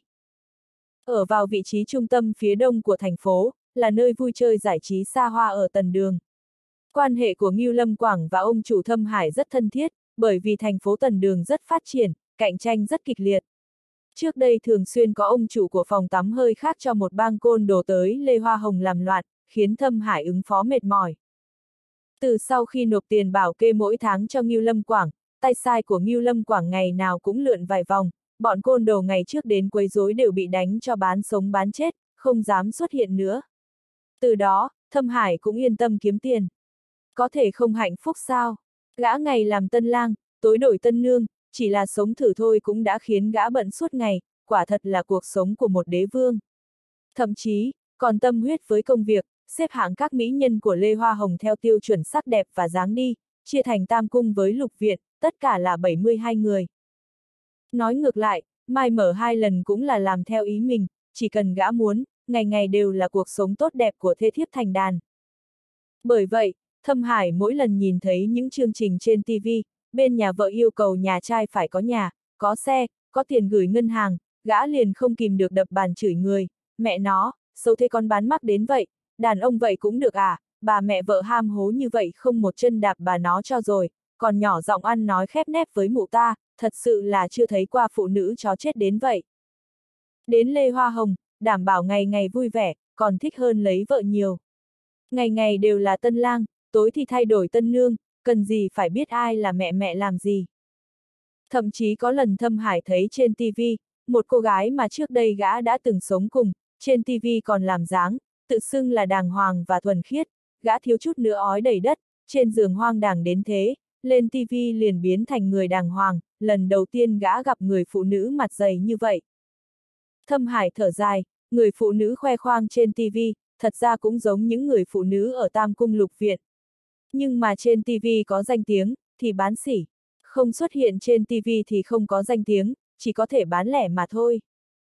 Speaker 1: Ở vào vị trí trung tâm phía đông của thành phố, là nơi vui chơi giải trí xa hoa ở Tần Đường. Quan hệ của Ngưu Lâm Quảng và ông chủ Thâm Hải rất thân thiết, bởi vì thành phố Tần Đường rất phát triển, cạnh tranh rất kịch liệt. Trước đây thường xuyên có ông chủ của phòng tắm hơi khác cho một bang côn đồ tới Lê Hoa Hồng làm loạn, khiến Thâm Hải ứng phó mệt mỏi. Từ sau khi nộp tiền bảo kê mỗi tháng cho Ngưu Lâm Quảng, tay sai của Ngưu Lâm Quảng ngày nào cũng lượn vài vòng, bọn côn đồ ngày trước đến quấy rối đều bị đánh cho bán sống bán chết, không dám xuất hiện nữa. Từ đó, Thâm Hải cũng yên tâm kiếm tiền. Có thể không hạnh phúc sao? Gã ngày làm tân lang, tối đổi tân nương, chỉ là sống thử thôi cũng đã khiến gã bận suốt ngày, quả thật là cuộc sống của một đế vương. Thậm chí, còn tâm huyết với công việc, xếp hạng các mỹ nhân của Lê Hoa Hồng theo tiêu chuẩn sắc đẹp và dáng đi, chia thành tam cung với lục viện, tất cả là 72 người. Nói ngược lại, Mai mở 2 lần cũng là làm theo ý mình, chỉ cần gã muốn, ngày ngày đều là cuộc sống tốt đẹp của thê thiếp thành đàn. Bởi vậy, Thâm Hải mỗi lần nhìn thấy những chương trình trên TV, bên nhà vợ yêu cầu nhà trai phải có nhà, có xe, có tiền gửi ngân hàng, gã liền không kìm được đập bàn chửi người, mẹ nó, xấu thế con bán mắc đến vậy, đàn ông vậy cũng được à, bà mẹ vợ ham hố như vậy không một chân đạp bà nó cho rồi, còn nhỏ giọng ăn nói khép nép với mụ ta, thật sự là chưa thấy qua phụ nữ chó chết đến vậy. Đến Lê Hoa Hồng, đảm bảo ngày ngày vui vẻ, còn thích hơn lấy vợ nhiều. Ngày ngày đều là tân lang, tối thì thay đổi tân nương, cần gì phải biết ai là mẹ mẹ làm gì. Thậm chí có lần Thâm Hải thấy trên TV, một cô gái mà trước đây gã đã từng sống cùng, trên TV còn làm dáng, tự xưng là đàng hoàng và thuần khiết, gã thiếu chút nữa ói đầy đất, trên giường hoang đàng đến thế, lên TV liền biến thành người đàng hoàng, lần đầu tiên gã gặp người phụ nữ mặt dày như vậy. Thâm Hải thở dài, người phụ nữ khoe khoang trên TV, thật ra cũng giống những người phụ nữ ở Tam Cung Lục Viện. Nhưng mà trên TV có danh tiếng, thì bán sỉ. Không xuất hiện trên TV thì không có danh tiếng, chỉ có thể bán lẻ mà thôi.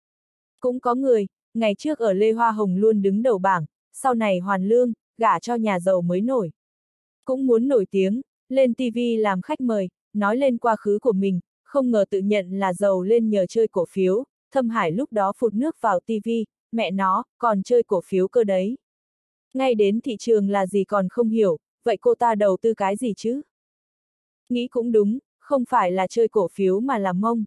Speaker 1: Cũng có người, ngày trước ở Lê Hoa Hồng luôn đứng đầu bảng, sau này hoàn lương, gả cho nhà giàu mới nổi. Cũng muốn nổi tiếng, lên TV làm khách mời, nói lên quá khứ của mình, không ngờ tự nhận là giàu lên nhờ chơi cổ phiếu, Thâm Hải lúc đó phụt nước vào TV, mẹ nó, còn chơi cổ phiếu cơ đấy. Ngay đến thị trường là gì còn không hiểu, vậy cô ta đầu tư cái gì chứ? Nghĩ cũng đúng, không phải là chơi cổ phiếu mà là mông.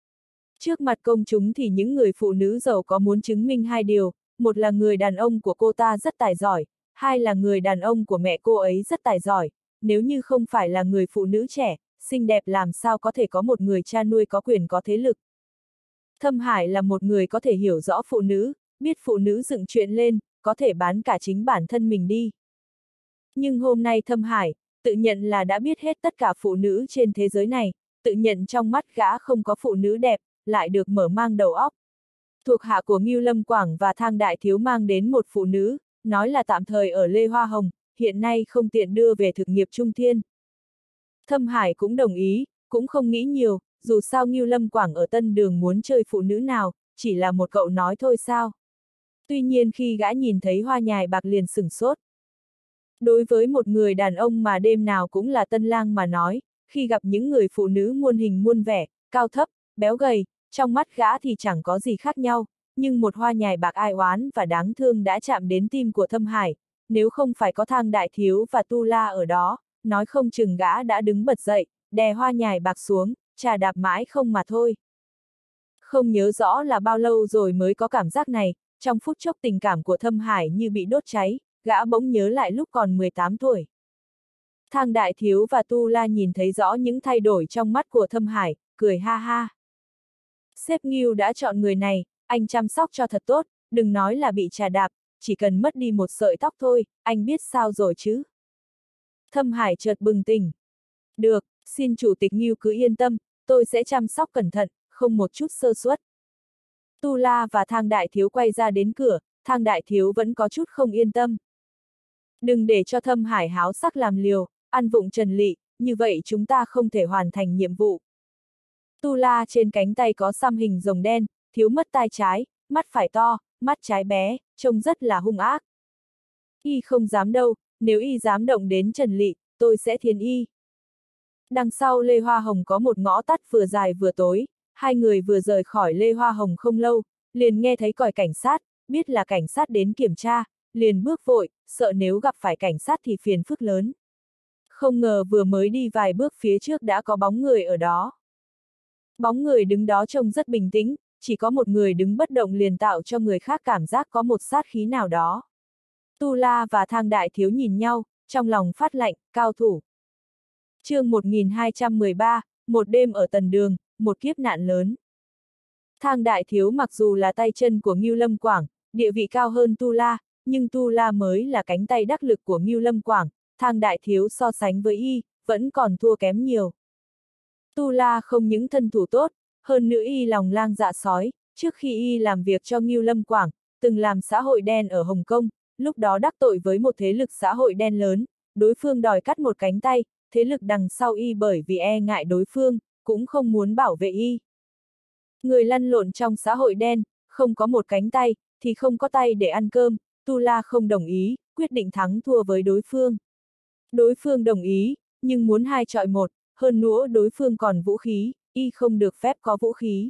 Speaker 1: Trước mặt công chúng thì những người phụ nữ giàu có muốn chứng minh 2 điều, một là người đàn ông của cô ta rất tài giỏi, 2 là người đàn ông của mẹ cô ấy rất tài giỏi, nếu như không phải là người phụ nữ trẻ, xinh đẹp làm sao có thể có một người cha nuôi có quyền có thế lực. Thâm Hải là một người có thể hiểu rõ phụ nữ, biết phụ nữ dựng chuyện lên, có thể bán cả chính bản thân mình đi. Nhưng hôm nay Thâm Hải, tự nhận là đã biết hết tất cả phụ nữ trên thế giới này, tự nhận trong mắt gã không có phụ nữ đẹp, lại được mở mang đầu óc. Thuộc hạ của Ngưu Lâm Quảng và Thang Đại Thiếu mang đến một phụ nữ, nói là tạm thời ở Lê Hoa Hồng, hiện nay không tiện đưa về thực nghiệp trung thiên. Thâm Hải cũng đồng ý, cũng không nghĩ nhiều, dù sao Ngưu Lâm Quảng ở Tân Đường muốn chơi phụ nữ nào, chỉ là một cậu nói thôi sao. Tuy nhiên khi gã nhìn thấy Hoa Nhài Bạc liền sửng sốt. Đối với một người đàn ông mà đêm nào cũng là tân lang mà nói, khi gặp những người phụ nữ muôn hình muôn vẻ, cao thấp, béo gầy, trong mắt gã thì chẳng có gì khác nhau, nhưng một Hoa Nhài Bạc ai oán và đáng thương đã chạm đến tim của Thâm Hải, nếu không phải có Thang Đại Thiếu và Tu La ở đó, nói không chừng gã đã đứng bật dậy, đè Hoa Nhài Bạc xuống, chà đạp mãi không mà thôi. Không nhớ rõ là bao lâu rồi mới có cảm giác này, trong phút chốc tình cảm của Thâm Hải như bị đốt cháy, gã bỗng nhớ lại lúc còn 18 tuổi. Thang Đại Thiếu và Tu La nhìn thấy rõ những thay đổi trong mắt của Thâm Hải, cười ha ha. Sếp Ngưu đã chọn người này, anh chăm sóc cho thật tốt, đừng nói là bị chà đạp, chỉ cần mất đi một sợi tóc thôi, anh biết sao rồi chứ. Thâm Hải chợt bừng tỉnh. Được, xin chủ tịch Ngưu cứ yên tâm, tôi sẽ chăm sóc cẩn thận, không một chút sơ suất. Tu La và Thang Đại Thiếu quay ra đến cửa, Thang Đại Thiếu vẫn có chút không yên tâm. Đừng để cho Thâm Hải háo sắc làm liều, ăn vụng Trần Lị, như vậy chúng ta không thể hoàn thành nhiệm vụ. Tu La trên cánh tay có xăm hình rồng đen, thiếu mất tai trái, mắt phải to, mắt trái bé, trông rất là hung ác. Y không dám đâu, nếu y dám động đến Trần Lị, tôi sẽ thiến y. Đằng sau Lê Hoa Hồng có một ngõ tắt vừa dài vừa tối, 2 người vừa rời khỏi Lê Hoa Hồng không lâu, liền nghe thấy còi cảnh sát, biết là cảnh sát đến kiểm tra, liền bước vội, sợ nếu gặp phải cảnh sát thì phiền phức lớn. Không ngờ vừa mới đi vài bước phía trước đã có bóng người ở đó. Bóng người đứng đó trông rất bình tĩnh, chỉ có một người đứng bất động liền tạo cho người khác cảm giác có một sát khí nào đó. Tu La và Thang Đại Thiếu nhìn nhau, trong lòng phát lạnh, cao thủ. Chương 1213, một đêm ở Tần Đường, một kiếp nạn lớn. Thang Đại Thiếu mặc dù là tay chân của Ngưu Lâm Quảng, địa vị cao hơn Tu La, nhưng Tu La mới là cánh tay đắc lực của Ngưu Lâm Quảng, Thang Đại Thiếu so sánh với y, vẫn còn thua kém nhiều. Tu La không những thân thủ tốt, hơn nữa y lòng lang dạ sói, trước khi y làm việc cho Ngưu Lâm Quảng, từng làm xã hội đen ở Hồng Kông, lúc đó đắc tội với một thế lực xã hội đen lớn, đối phương đòi cắt một cánh tay, thế lực đằng sau y bởi vì e ngại đối phương, cũng không muốn bảo vệ y. Người lăn lộn trong xã hội đen, không có một cánh tay, thì không có tay để ăn cơm, Tu La không đồng ý, quyết định thắng thua với đối phương. Đối phương đồng ý, nhưng muốn 2 chọi 1, hơn nữa đối phương còn vũ khí, y không được phép có vũ khí.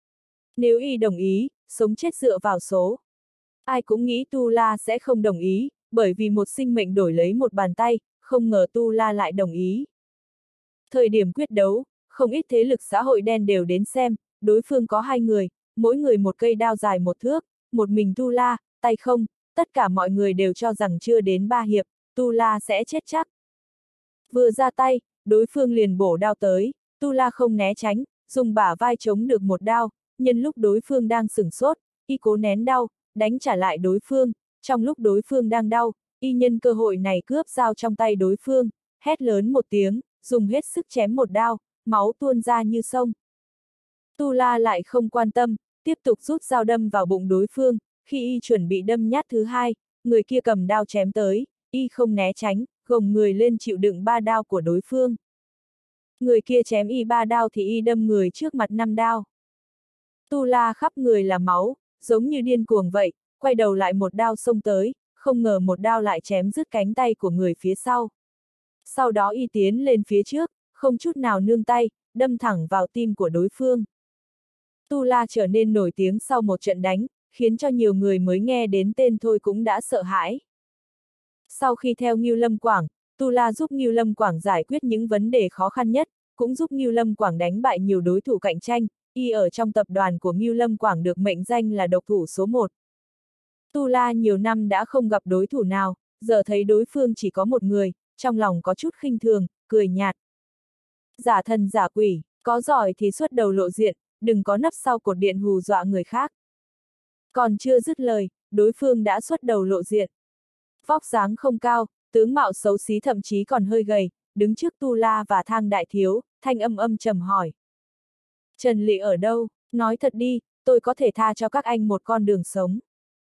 Speaker 1: Nếu y đồng ý, sống chết dựa vào số. Ai cũng nghĩ Tu La sẽ không đồng ý, bởi vì một sinh mệnh đổi lấy một bàn tay, không ngờ Tu La lại đồng ý. Thời điểm quyết đấu, không ít thế lực xã hội đen đều đến xem, đối phương có 2 người, mỗi người một cây đao dài 1 thước, một mình Tu La, tay không, tất cả mọi người đều cho rằng chưa đến 3 hiệp, Tu La sẽ chết chắc. Vừa ra tay, đối phương liền bổ đao tới, Tu La không né tránh, dùng bả vai chống được một đao, nhân lúc đối phương đang sửng sốt, y cố nén đau, đánh trả lại đối phương, trong lúc đối phương đang đau, y nhân cơ hội này cướp dao trong tay đối phương, hét lớn một tiếng, dùng hết sức chém một đao, máu tuôn ra như sông. Tu La lại không quan tâm, tiếp tục rút dao đâm vào bụng đối phương, khi y chuẩn bị đâm nhát thứ 2, người kia cầm đao chém tới, y không né tránh, gồng người lên chịu đựng 3 đao của đối phương. Người kia chém y 3 đao thì y đâm người trước mặt 5 đao. Tu La khắp người là máu, giống như điên cuồng vậy, quay đầu lại một đao xông tới, không ngờ một đao lại chém đứt cánh tay của người phía sau. Sau đó y tiến lên phía trước, không chút nào nương tay, đâm thẳng vào tim của đối phương. Tu La trở nên nổi tiếng sau một trận đánh, khiến cho nhiều người mới nghe đến tên thôi cũng đã sợ hãi. Sau khi theo Ngưu Lâm Quảng, Tu La giúp Ngưu Lâm Quảng giải quyết những vấn đề khó khăn nhất, cũng giúp Ngưu Lâm Quảng đánh bại nhiều đối thủ cạnh tranh, y ở trong tập đoàn của Ngưu Lâm Quảng được mệnh danh là độc thủ số 1. Tu La nhiều năm đã không gặp đối thủ nào, giờ thấy đối phương chỉ có một người, trong lòng có chút khinh thường, cười nhạt. Giả thần giả quỷ, có giỏi thì xuất đầu lộ diện, đừng có nấp sau cột điện hù dọa người khác. Còn chưa dứt lời, đối phương đã xuất đầu lộ diện. Vóc dáng không cao, tướng mạo xấu xí thậm chí còn hơi gầy, đứng trước Tu La và Thang Đại Thiếu, thanh âm trầm hỏi. Trần Lị ở đâu? Nói thật đi, tôi có thể tha cho các anh một con đường sống.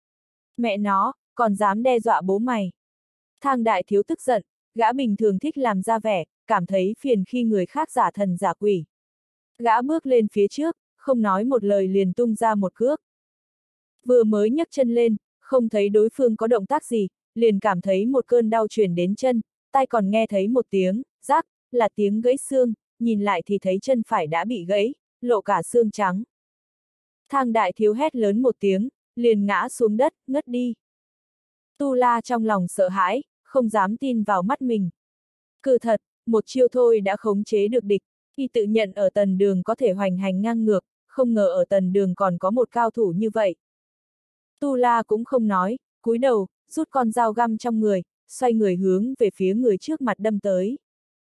Speaker 1: Mẹ nó, còn dám đe dọa bố mày. Thang Đại Thiếu tức giận, gã bình thường thích làm ra vẻ, cảm thấy phiền khi người khác giả thần giả quỷ. Gã bước lên phía trước, không nói một lời liền tung ra một cước. Vừa mới nhấc chân lên, không thấy đối phương có động tác gì, liền cảm thấy một cơn đau truyền đến chân, tai còn nghe thấy một tiếng, rắc, là tiếng gãy xương, nhìn lại thì thấy chân phải đã bị gãy, lộ cả xương trắng. Thang Đại Thiếu hét lớn một tiếng, liền ngã xuống đất, ngất đi. Tu La trong lòng sợ hãi, không dám tin vào mắt mình. Cứ thật, một chiêu thôi đã khống chế được địch, y tự nhận ở Tần Đường có thể hoành hành ngang ngược, không ngờ ở Tần Đường còn có một cao thủ như vậy. Tu La cũng không nói, cúi đầu, rút con dao găm trong người, xoay người hướng về phía người trước mặt đâm tới.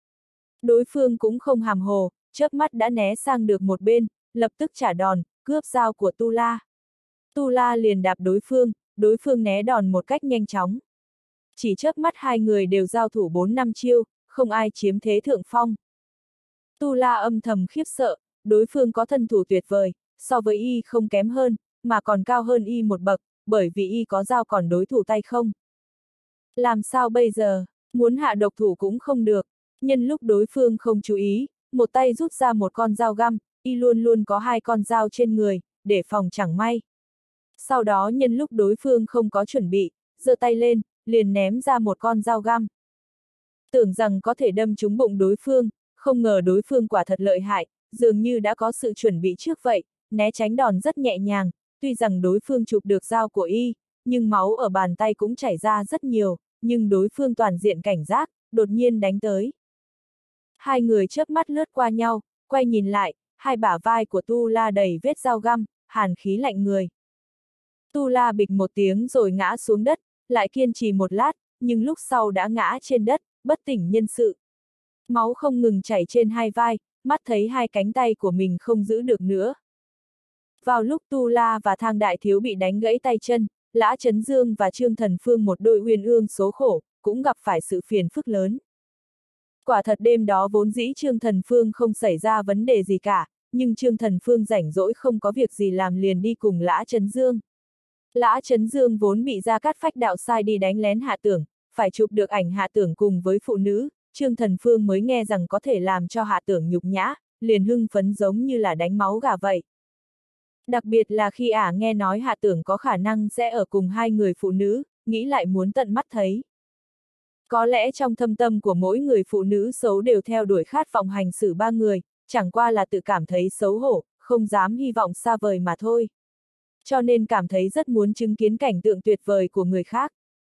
Speaker 1: Đối phương cũng không hàm hồ, chớp mắt đã né sang được một bên, lập tức trả đòn, cướp dao của Tu La. Tu La liền đạp đối phương né đòn một cách nhanh chóng. Chỉ chớp mắt hai người đều giao thủ 4-5 chiêu, không ai chiếm thế thượng phong. Tu La âm thầm khiếp sợ, đối phương có thân thủ tuyệt vời, so với y không kém hơn, mà còn cao hơn y một bậc, bởi vì y có dao còn đối thủ tay không. Làm sao bây giờ, muốn hạ độc thủ cũng không được, nhân lúc đối phương không chú ý, một tay rút ra một con dao găm, y luôn luôn có 2 con dao trên người, để phòng chẳng may. Sau đó nhân lúc đối phương không có chuẩn bị, giơ tay lên, liền ném ra một con dao găm. Tưởng rằng có thể đâm trúng bụng đối phương, không ngờ đối phương quả thật lợi hại, dường như đã có sự chuẩn bị trước vậy, né tránh đòn rất nhẹ nhàng, tuy rằng đối phương chụp được dao của y, nhưng máu ở bàn tay cũng chảy ra rất nhiều, nhưng đối phương toàn diện cảnh giác, đột nhiên đánh tới. Hai người chớp mắt lướt qua nhau, quay nhìn lại, hai bả vai của Tu La đầy vết dao găm, hàn khí lạnh người. Tu La bịch một tiếng rồi ngã xuống đất, lại kiên trì một lát, nhưng lúc sau đã ngã trên đất, bất tỉnh nhân sự. Máu không ngừng chảy trên hai vai, mắt thấy hai cánh tay của mình không giữ được nữa. Vào lúc Tu La và Thang Đại Thiếu bị đánh gãy tay chân, Lã Chấn Dương và Trương Thần Phương một đôi uyên ương số khổ, cũng gặp phải sự phiền phức lớn. Quả thật đêm đó vốn dĩ Trương Thần Phương không xảy ra vấn đề gì cả, nhưng Trương Thần Phương rảnh rỗi không có việc gì làm liền đi cùng Lã Chấn Dương. Lã Chấn Dương vốn bị Gia Cát Phách đạo sai đi đánh lén Hạ Tưởng, phải chụp được ảnh Hạ Tưởng cùng với phụ nữ, Trương Thần Phương mới nghe rằng có thể làm cho Hạ Tưởng nhục nhã, liền hưng phấn giống như là đánh máu gà vậy. Đặc biệt là khi ả nghe nói Hạ Tưởng có khả năng sẽ ở cùng hai người phụ nữ, nghĩ lại muốn tận mắt thấy. Có lẽ trong thâm tâm của mỗi người phụ nữ xấu đều theo đuổi khát vọng hành xử ba người, chẳng qua là tự cảm thấy xấu hổ, không dám hy vọng xa vời mà thôi. Cho nên cảm thấy rất muốn chứng kiến cảnh tượng tuyệt vời của người khác.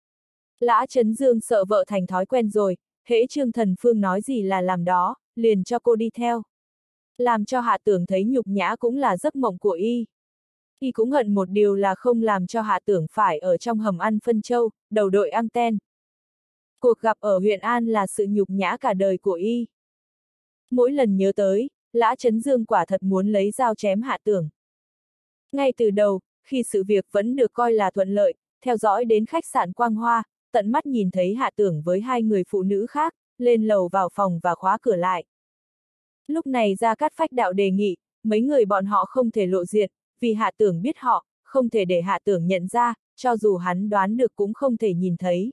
Speaker 1: Lã Chấn Dương sợ vợ thành thói quen rồi, hễ Trương Thần Phương nói gì là làm đó, liền cho cô đi theo. Làm cho Hạ Tưởng thấy nhục nhã cũng là giấc mộng của y. Y cũng hận một điều là không làm cho Hạ Tưởng phải ở trong hầm ăn phân châu, đầu đội anten. Cuộc gặp ở huyện An là sự nhục nhã cả đời của y. Mỗi lần nhớ tới, Lã Chấn Dương quả thật muốn lấy dao chém Hạ Tưởng. Ngay từ đầu, khi sự việc vẫn được coi là thuận lợi, theo dõi đến khách sạn Quang Hoa, tận mắt nhìn thấy Hạ Tưởng với hai người phụ nữ khác, lên lầu vào phòng và khóa cửa lại. Lúc này Gia Cát Phách Đạo đề nghị, mấy người bọn họ không thể lộ diện, vì Hạ Tưởng biết họ, không thể để Hạ Tưởng nhận ra, cho dù hắn đoán được cũng không thể nhìn thấy.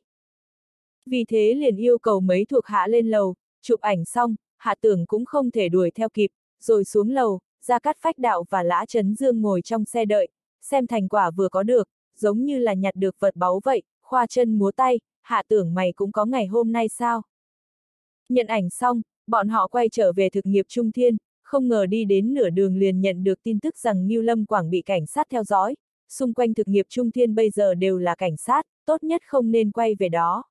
Speaker 1: Vì thế liền yêu cầu mấy thuộc hạ lên lầu, chụp ảnh xong, Hạ Tưởng cũng không thể đuổi theo kịp, rồi xuống lầu, Gia Cát Phách Đạo và Lã Chấn Dương ngồi trong xe đợi, xem thành quả vừa có được, giống như là nhặt được vật báu vậy, khoa chân múa tay, Hạ Tưởng mày cũng có ngày hôm nay sao? Nhận ảnh xong, bọn họ quay trở về thực nghiệp Trung Thiên, không ngờ đi đến nửa đường liền nhận được tin tức rằng Ngưu Lâm Quảng bị cảnh sát theo dõi, xung quanh thực nghiệp Trung Thiên bây giờ đều là cảnh sát, tốt nhất không nên quay về đó.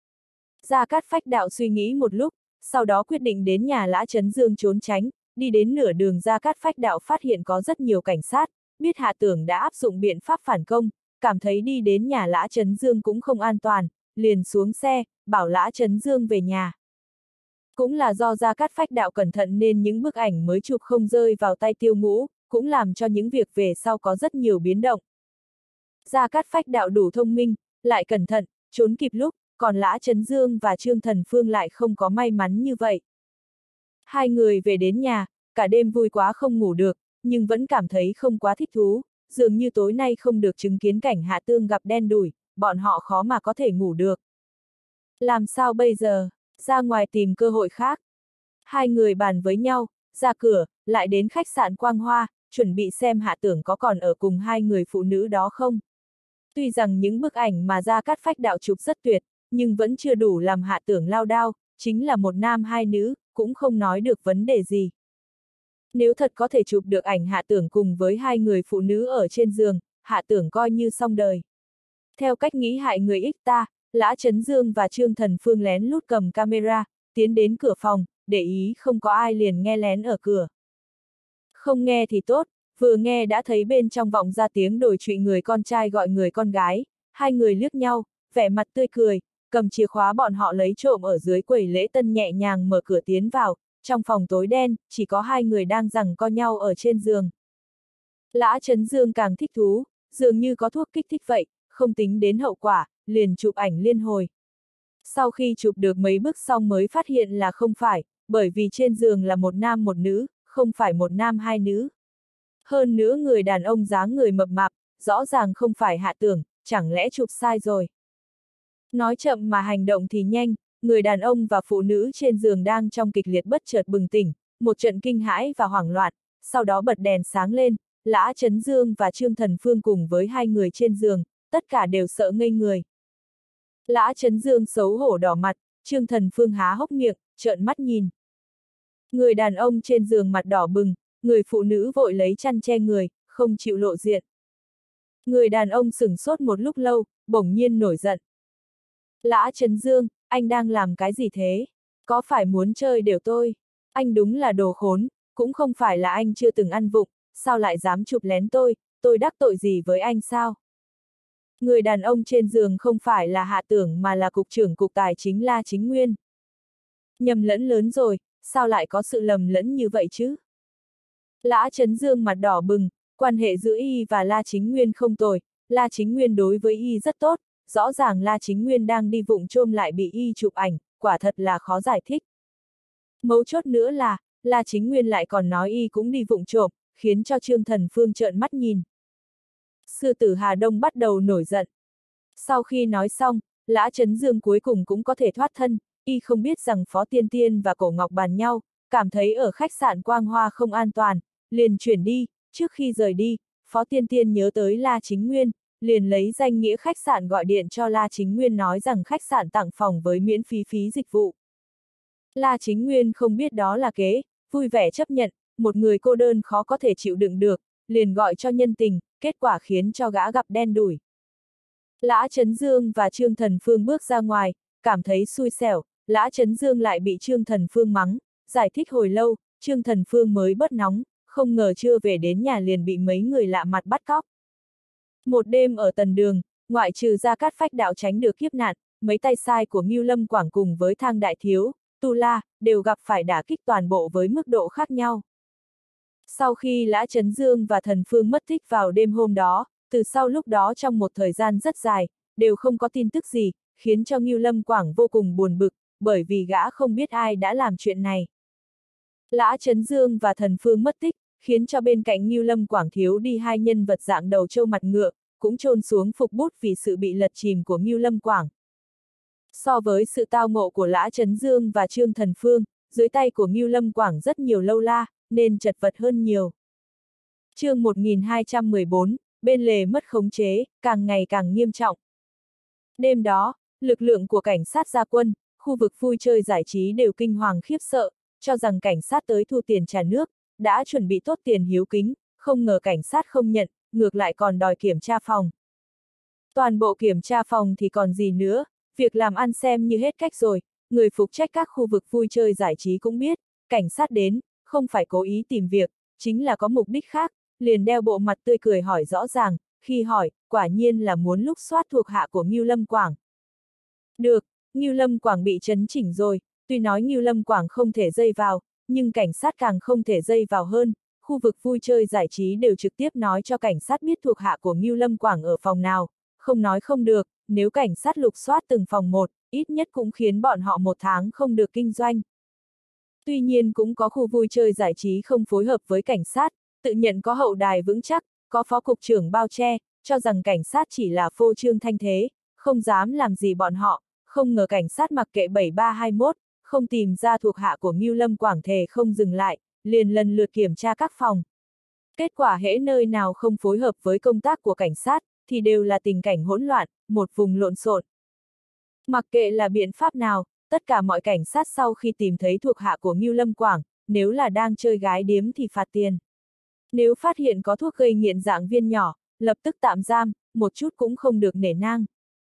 Speaker 1: Gia Cát Phách Đạo suy nghĩ một lúc, sau đó quyết định đến nhà Lã Chấn Dương trốn tránh, đi đến nửa đường Gia Cát Phách Đạo phát hiện có rất nhiều cảnh sát, biết Hạ Tưởng đã áp dụng biện pháp phản công, cảm thấy đi đến nhà Lã Chấn Dương cũng không an toàn, liền xuống xe, bảo Lã Chấn Dương về nhà. Cũng là do Gia Cát Phách Đạo cẩn thận nên những bức ảnh mới chụp không rơi vào tay Tiêu Ngũ, cũng làm cho những việc về sau có rất nhiều biến động. Gia Cát Phách Đạo đủ thông minh, lại cẩn thận, trốn kịp lúc, còn Lã Chấn Dương và Trương Thần Phương lại không có may mắn như vậy. Hai người về đến nhà, cả đêm vui quá không ngủ được, nhưng vẫn cảm thấy không quá thích thú, dường như tối nay không được chứng kiến cảnh Hạ Tương gặp đen đủi, bọn họ khó mà có thể ngủ được. Làm sao bây giờ? Ra ngoài tìm cơ hội khác. Hai người bàn với nhau, ra cửa, lại đến khách sạn Quang Hoa, chuẩn bị xem Hạ Tưởng có còn ở cùng hai người phụ nữ đó không. Tuy rằng những bức ảnh mà Gia Cát Phách Đạo chụp rất tuyệt, nhưng vẫn chưa đủ làm Hạ Tưởng lao đao, chính là một nam hai nữ, cũng không nói được vấn đề gì. Nếu thật có thể chụp được ảnh Hạ Tưởng cùng với hai người phụ nữ ở trên giường, Hạ Tưởng coi như xong đời. Theo cách nghĩ hại người ích ta, Lã Chấn Dương và Trương Thần Phương lén lút cầm camera, tiến đến cửa phòng, để ý không có ai liền nghe lén ở cửa. Không nghe thì tốt, vừa nghe đã thấy bên trong vọng ra tiếng đồi trụy người con trai gọi người con gái, hai người liếc nhau, vẻ mặt tươi cười, cầm chìa khóa bọn họ lấy trộm ở dưới quầy lễ tân nhẹ nhàng mở cửa tiến vào, trong phòng tối đen, chỉ có hai người đang giằng co nhau ở trên giường. Lã Chấn Dương càng thích thú, dường như có thuốc kích thích vậy, không tính đến hậu quả, liền chụp ảnh liên hồi. Sau khi chụp được mấy bức xong mới phát hiện là không phải, bởi vì trên giường là một nam một nữ, không phải một nam hai nữ. Hơn nữa người đàn ông dáng người mập mạp, rõ ràng không phải Hạ Tưởng, chẳng lẽ chụp sai rồi. Nói chậm mà hành động thì nhanh, người đàn ông và phụ nữ trên giường đang trong kịch liệt bất chợt bừng tỉnh, một trận kinh hãi và hoảng loạn, sau đó bật đèn sáng lên, Lã Chấn Dương và Trương Thần Phương cùng với hai người trên giường, tất cả đều sợ ngây người. Lã Chấn Dương xấu hổ đỏ mặt, Trương Thần Phương há hốc miệng, trợn mắt nhìn. Người đàn ông trên giường mặt đỏ bừng, người phụ nữ vội lấy chăn che người, không chịu lộ diện. Người đàn ông sửng sốt một lúc lâu, bỗng nhiên nổi giận. Lã Chấn Dương, anh đang làm cái gì thế? Có phải muốn chơi đều tôi? Anh đúng là đồ khốn, cũng không phải là anh chưa từng ăn vụng, sao lại dám chụp lén tôi đắc tội gì với anh sao? Người đàn ông trên giường không phải là Hạ Tưởng mà là cục trưởng cục tài chính La Chính Nguyên. Nhầm lẫn lớn rồi, sao lại có sự lầm lẫn như vậy chứ? Lã Chấn Dương mặt đỏ bừng, quan hệ giữa y và La Chính Nguyên không tồi, La Chính Nguyên đối với y rất tốt, rõ ràng La Chính Nguyên đang đi vụng chôm lại bị y chụp ảnh, quả thật là khó giải thích. Mấu chốt nữa là, La Chính Nguyên lại còn nói y cũng đi vụng trộm, khiến cho Trương Thần Phương trợn mắt nhìn. Sư tử Hà Đông bắt đầu nổi giận. Sau khi nói xong, Lã Chấn Dương cuối cùng cũng có thể thoát thân, y không biết rằng Phó Tiên Tiên và Cổ Ngọc bàn nhau, cảm thấy ở khách sạn Quang Hoa không an toàn, liền chuyển đi, trước khi rời đi, Phó Tiên Tiên nhớ tới La Chính Nguyên, liền lấy danh nghĩa khách sạn gọi điện cho La Chính Nguyên nói rằng khách sạn tặng phòng với miễn phí phí dịch vụ. La Chính Nguyên không biết đó là kế, vui vẻ chấp nhận, một người cô đơn khó có thể chịu đựng được, liền gọi cho nhân tình, kết quả khiến cho gã gặp đen đủi. Lã Chấn Dương và Trương Thần Phương bước ra ngoài, cảm thấy xui xẻo, Lã Chấn Dương lại bị Trương Thần Phương mắng, giải thích hồi lâu, Trương Thần Phương mới bớt nóng, không ngờ chưa về đến nhà liền bị mấy người lạ mặt bắt cóc. Một đêm ở Tần Đường, ngoại trừ Gia Cát Phách đạo tránh được kiếp nạn, mấy tay sai của Ngưu Lâm Quảng cùng với Thang Đại Thiếu, Tu La, đều gặp phải đả kích toàn bộ với mức độ khác nhau. Sau khi Lã Chấn Dương và Thần Phương mất tích vào đêm hôm đó, từ sau lúc đó trong một thời gian rất dài, đều không có tin tức gì, khiến cho Ngưu Lâm Quảng vô cùng buồn bực, bởi vì gã không biết ai đã làm chuyện này. Lã Chấn Dương và Thần Phương mất tích, khiến cho bên cạnh Ngưu Lâm Quảng thiếu đi hai nhân vật dạng đầu trâu mặt ngựa, cũng chôn xuống phục bút vì sự bị lật chìm của Ngưu Lâm Quảng. So với sự tao ngộ của Lã Chấn Dương và Trương Thần Phương, dưới tay của Ngưu Lâm Quảng rất nhiều lâu la, nên chật vật hơn nhiều. Chương 1214, bên lề mất khống chế, càng ngày càng nghiêm trọng. Đêm đó, lực lượng của cảnh sát ra quân, khu vực vui chơi giải trí đều kinh hoàng khiếp sợ, cho rằng cảnh sát tới thu tiền trả nước, đã chuẩn bị tốt tiền hiếu kính, không ngờ cảnh sát không nhận, ngược lại còn đòi kiểm tra phòng. Toàn bộ kiểm tra phòng thì còn gì nữa, việc làm ăn xem như hết cách rồi, người phụ trách các khu vực vui chơi giải trí cũng biết, cảnh sát đến, không phải cố ý tìm việc, chính là có mục đích khác, liền đeo bộ mặt tươi cười hỏi rõ ràng, khi hỏi, quả nhiên là muốn lục soát thuộc hạ của Ngưu Lâm Quảng. Được, Ngưu Lâm Quảng bị trấn chỉnh rồi, tuy nói Ngưu Lâm Quảng không thể dây vào, nhưng cảnh sát càng không thể dây vào hơn, khu vực vui chơi giải trí đều trực tiếp nói cho cảnh sát biết thuộc hạ của Ngưu Lâm Quảng ở phòng nào, không nói không được, nếu cảnh sát lục soát từng phòng một, ít nhất cũng khiến bọn họ một tháng không được kinh doanh. Tuy nhiên cũng có khu vui chơi giải trí không phối hợp với cảnh sát, tự nhận có hậu đài vững chắc, có phó cục trưởng bao che, cho rằng cảnh sát chỉ là phô trương thanh thế, không dám làm gì bọn họ, không ngờ cảnh sát mặc kệ 7321, không tìm ra thuộc hạ của Ngưu Lâm Quảng thề không dừng lại, liền lần lượt kiểm tra các phòng. Kết quả hễ nơi nào không phối hợp với công tác của cảnh sát, thì đều là tình cảnh hỗn loạn, một vùng lộn xộn. Mặc kệ là biện pháp nào, tất cả mọi cảnh sát sau khi tìm thấy thuộc hạ của Ngưu Lâm Quảng, nếu là đang chơi gái điếm thì phạt tiền. Nếu phát hiện có thuốc gây nghiện dạng viên nhỏ, lập tức tạm giam, một chút cũng không được nể nang.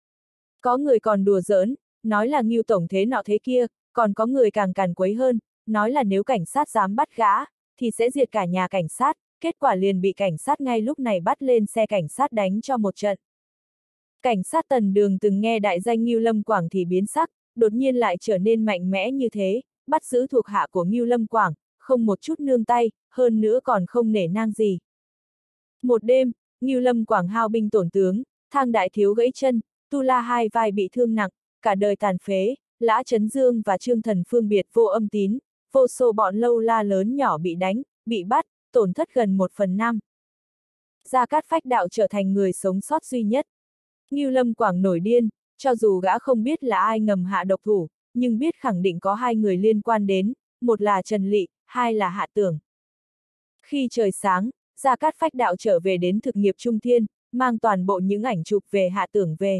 Speaker 1: Có người còn đùa giỡn, nói là Ngưu tổng thế nọ thế kia, còn có người càng càn quấy hơn, nói là nếu cảnh sát dám bắt gã, thì sẽ diệt cả nhà cảnh sát, kết quả liền bị cảnh sát ngay lúc này bắt lên xe cảnh sát đánh cho một trận. Cảnh sát Tần Đường từng nghe đại danh Ngưu Lâm Quảng thì biến sắc, đột nhiên lại trở nên mạnh mẽ như thế, bắt giữ thuộc hạ của Ngưu Lâm Quảng, không một chút nương tay, hơn nữa còn không nể nang gì. Một đêm, Ngưu Lâm Quảng hao binh tổn tướng, Thang Đại Thiếu gãy chân, Tu La hai vai bị thương nặng, cả đời tàn phế, Lã Chấn Dương và Trương Thần Phương biệt vô âm tín, vô số bọn lâu la lớn nhỏ bị đánh, bị bắt, tổn thất gần 1/5. Gia Cát Phách đạo trở thành người sống sót duy nhất. Ngưu Lâm Quảng nổi điên, cho dù gã không biết là ai ngầm hạ độc thủ, nhưng biết khẳng định có hai người liên quan đến, một là Trần Lị, hai là Hạ Tưởng. Khi trời sáng, Gia Cát Phách đạo trở về đến thực nghiệp Trung Thiên, mang toàn bộ những ảnh chụp về Hạ Tưởng về.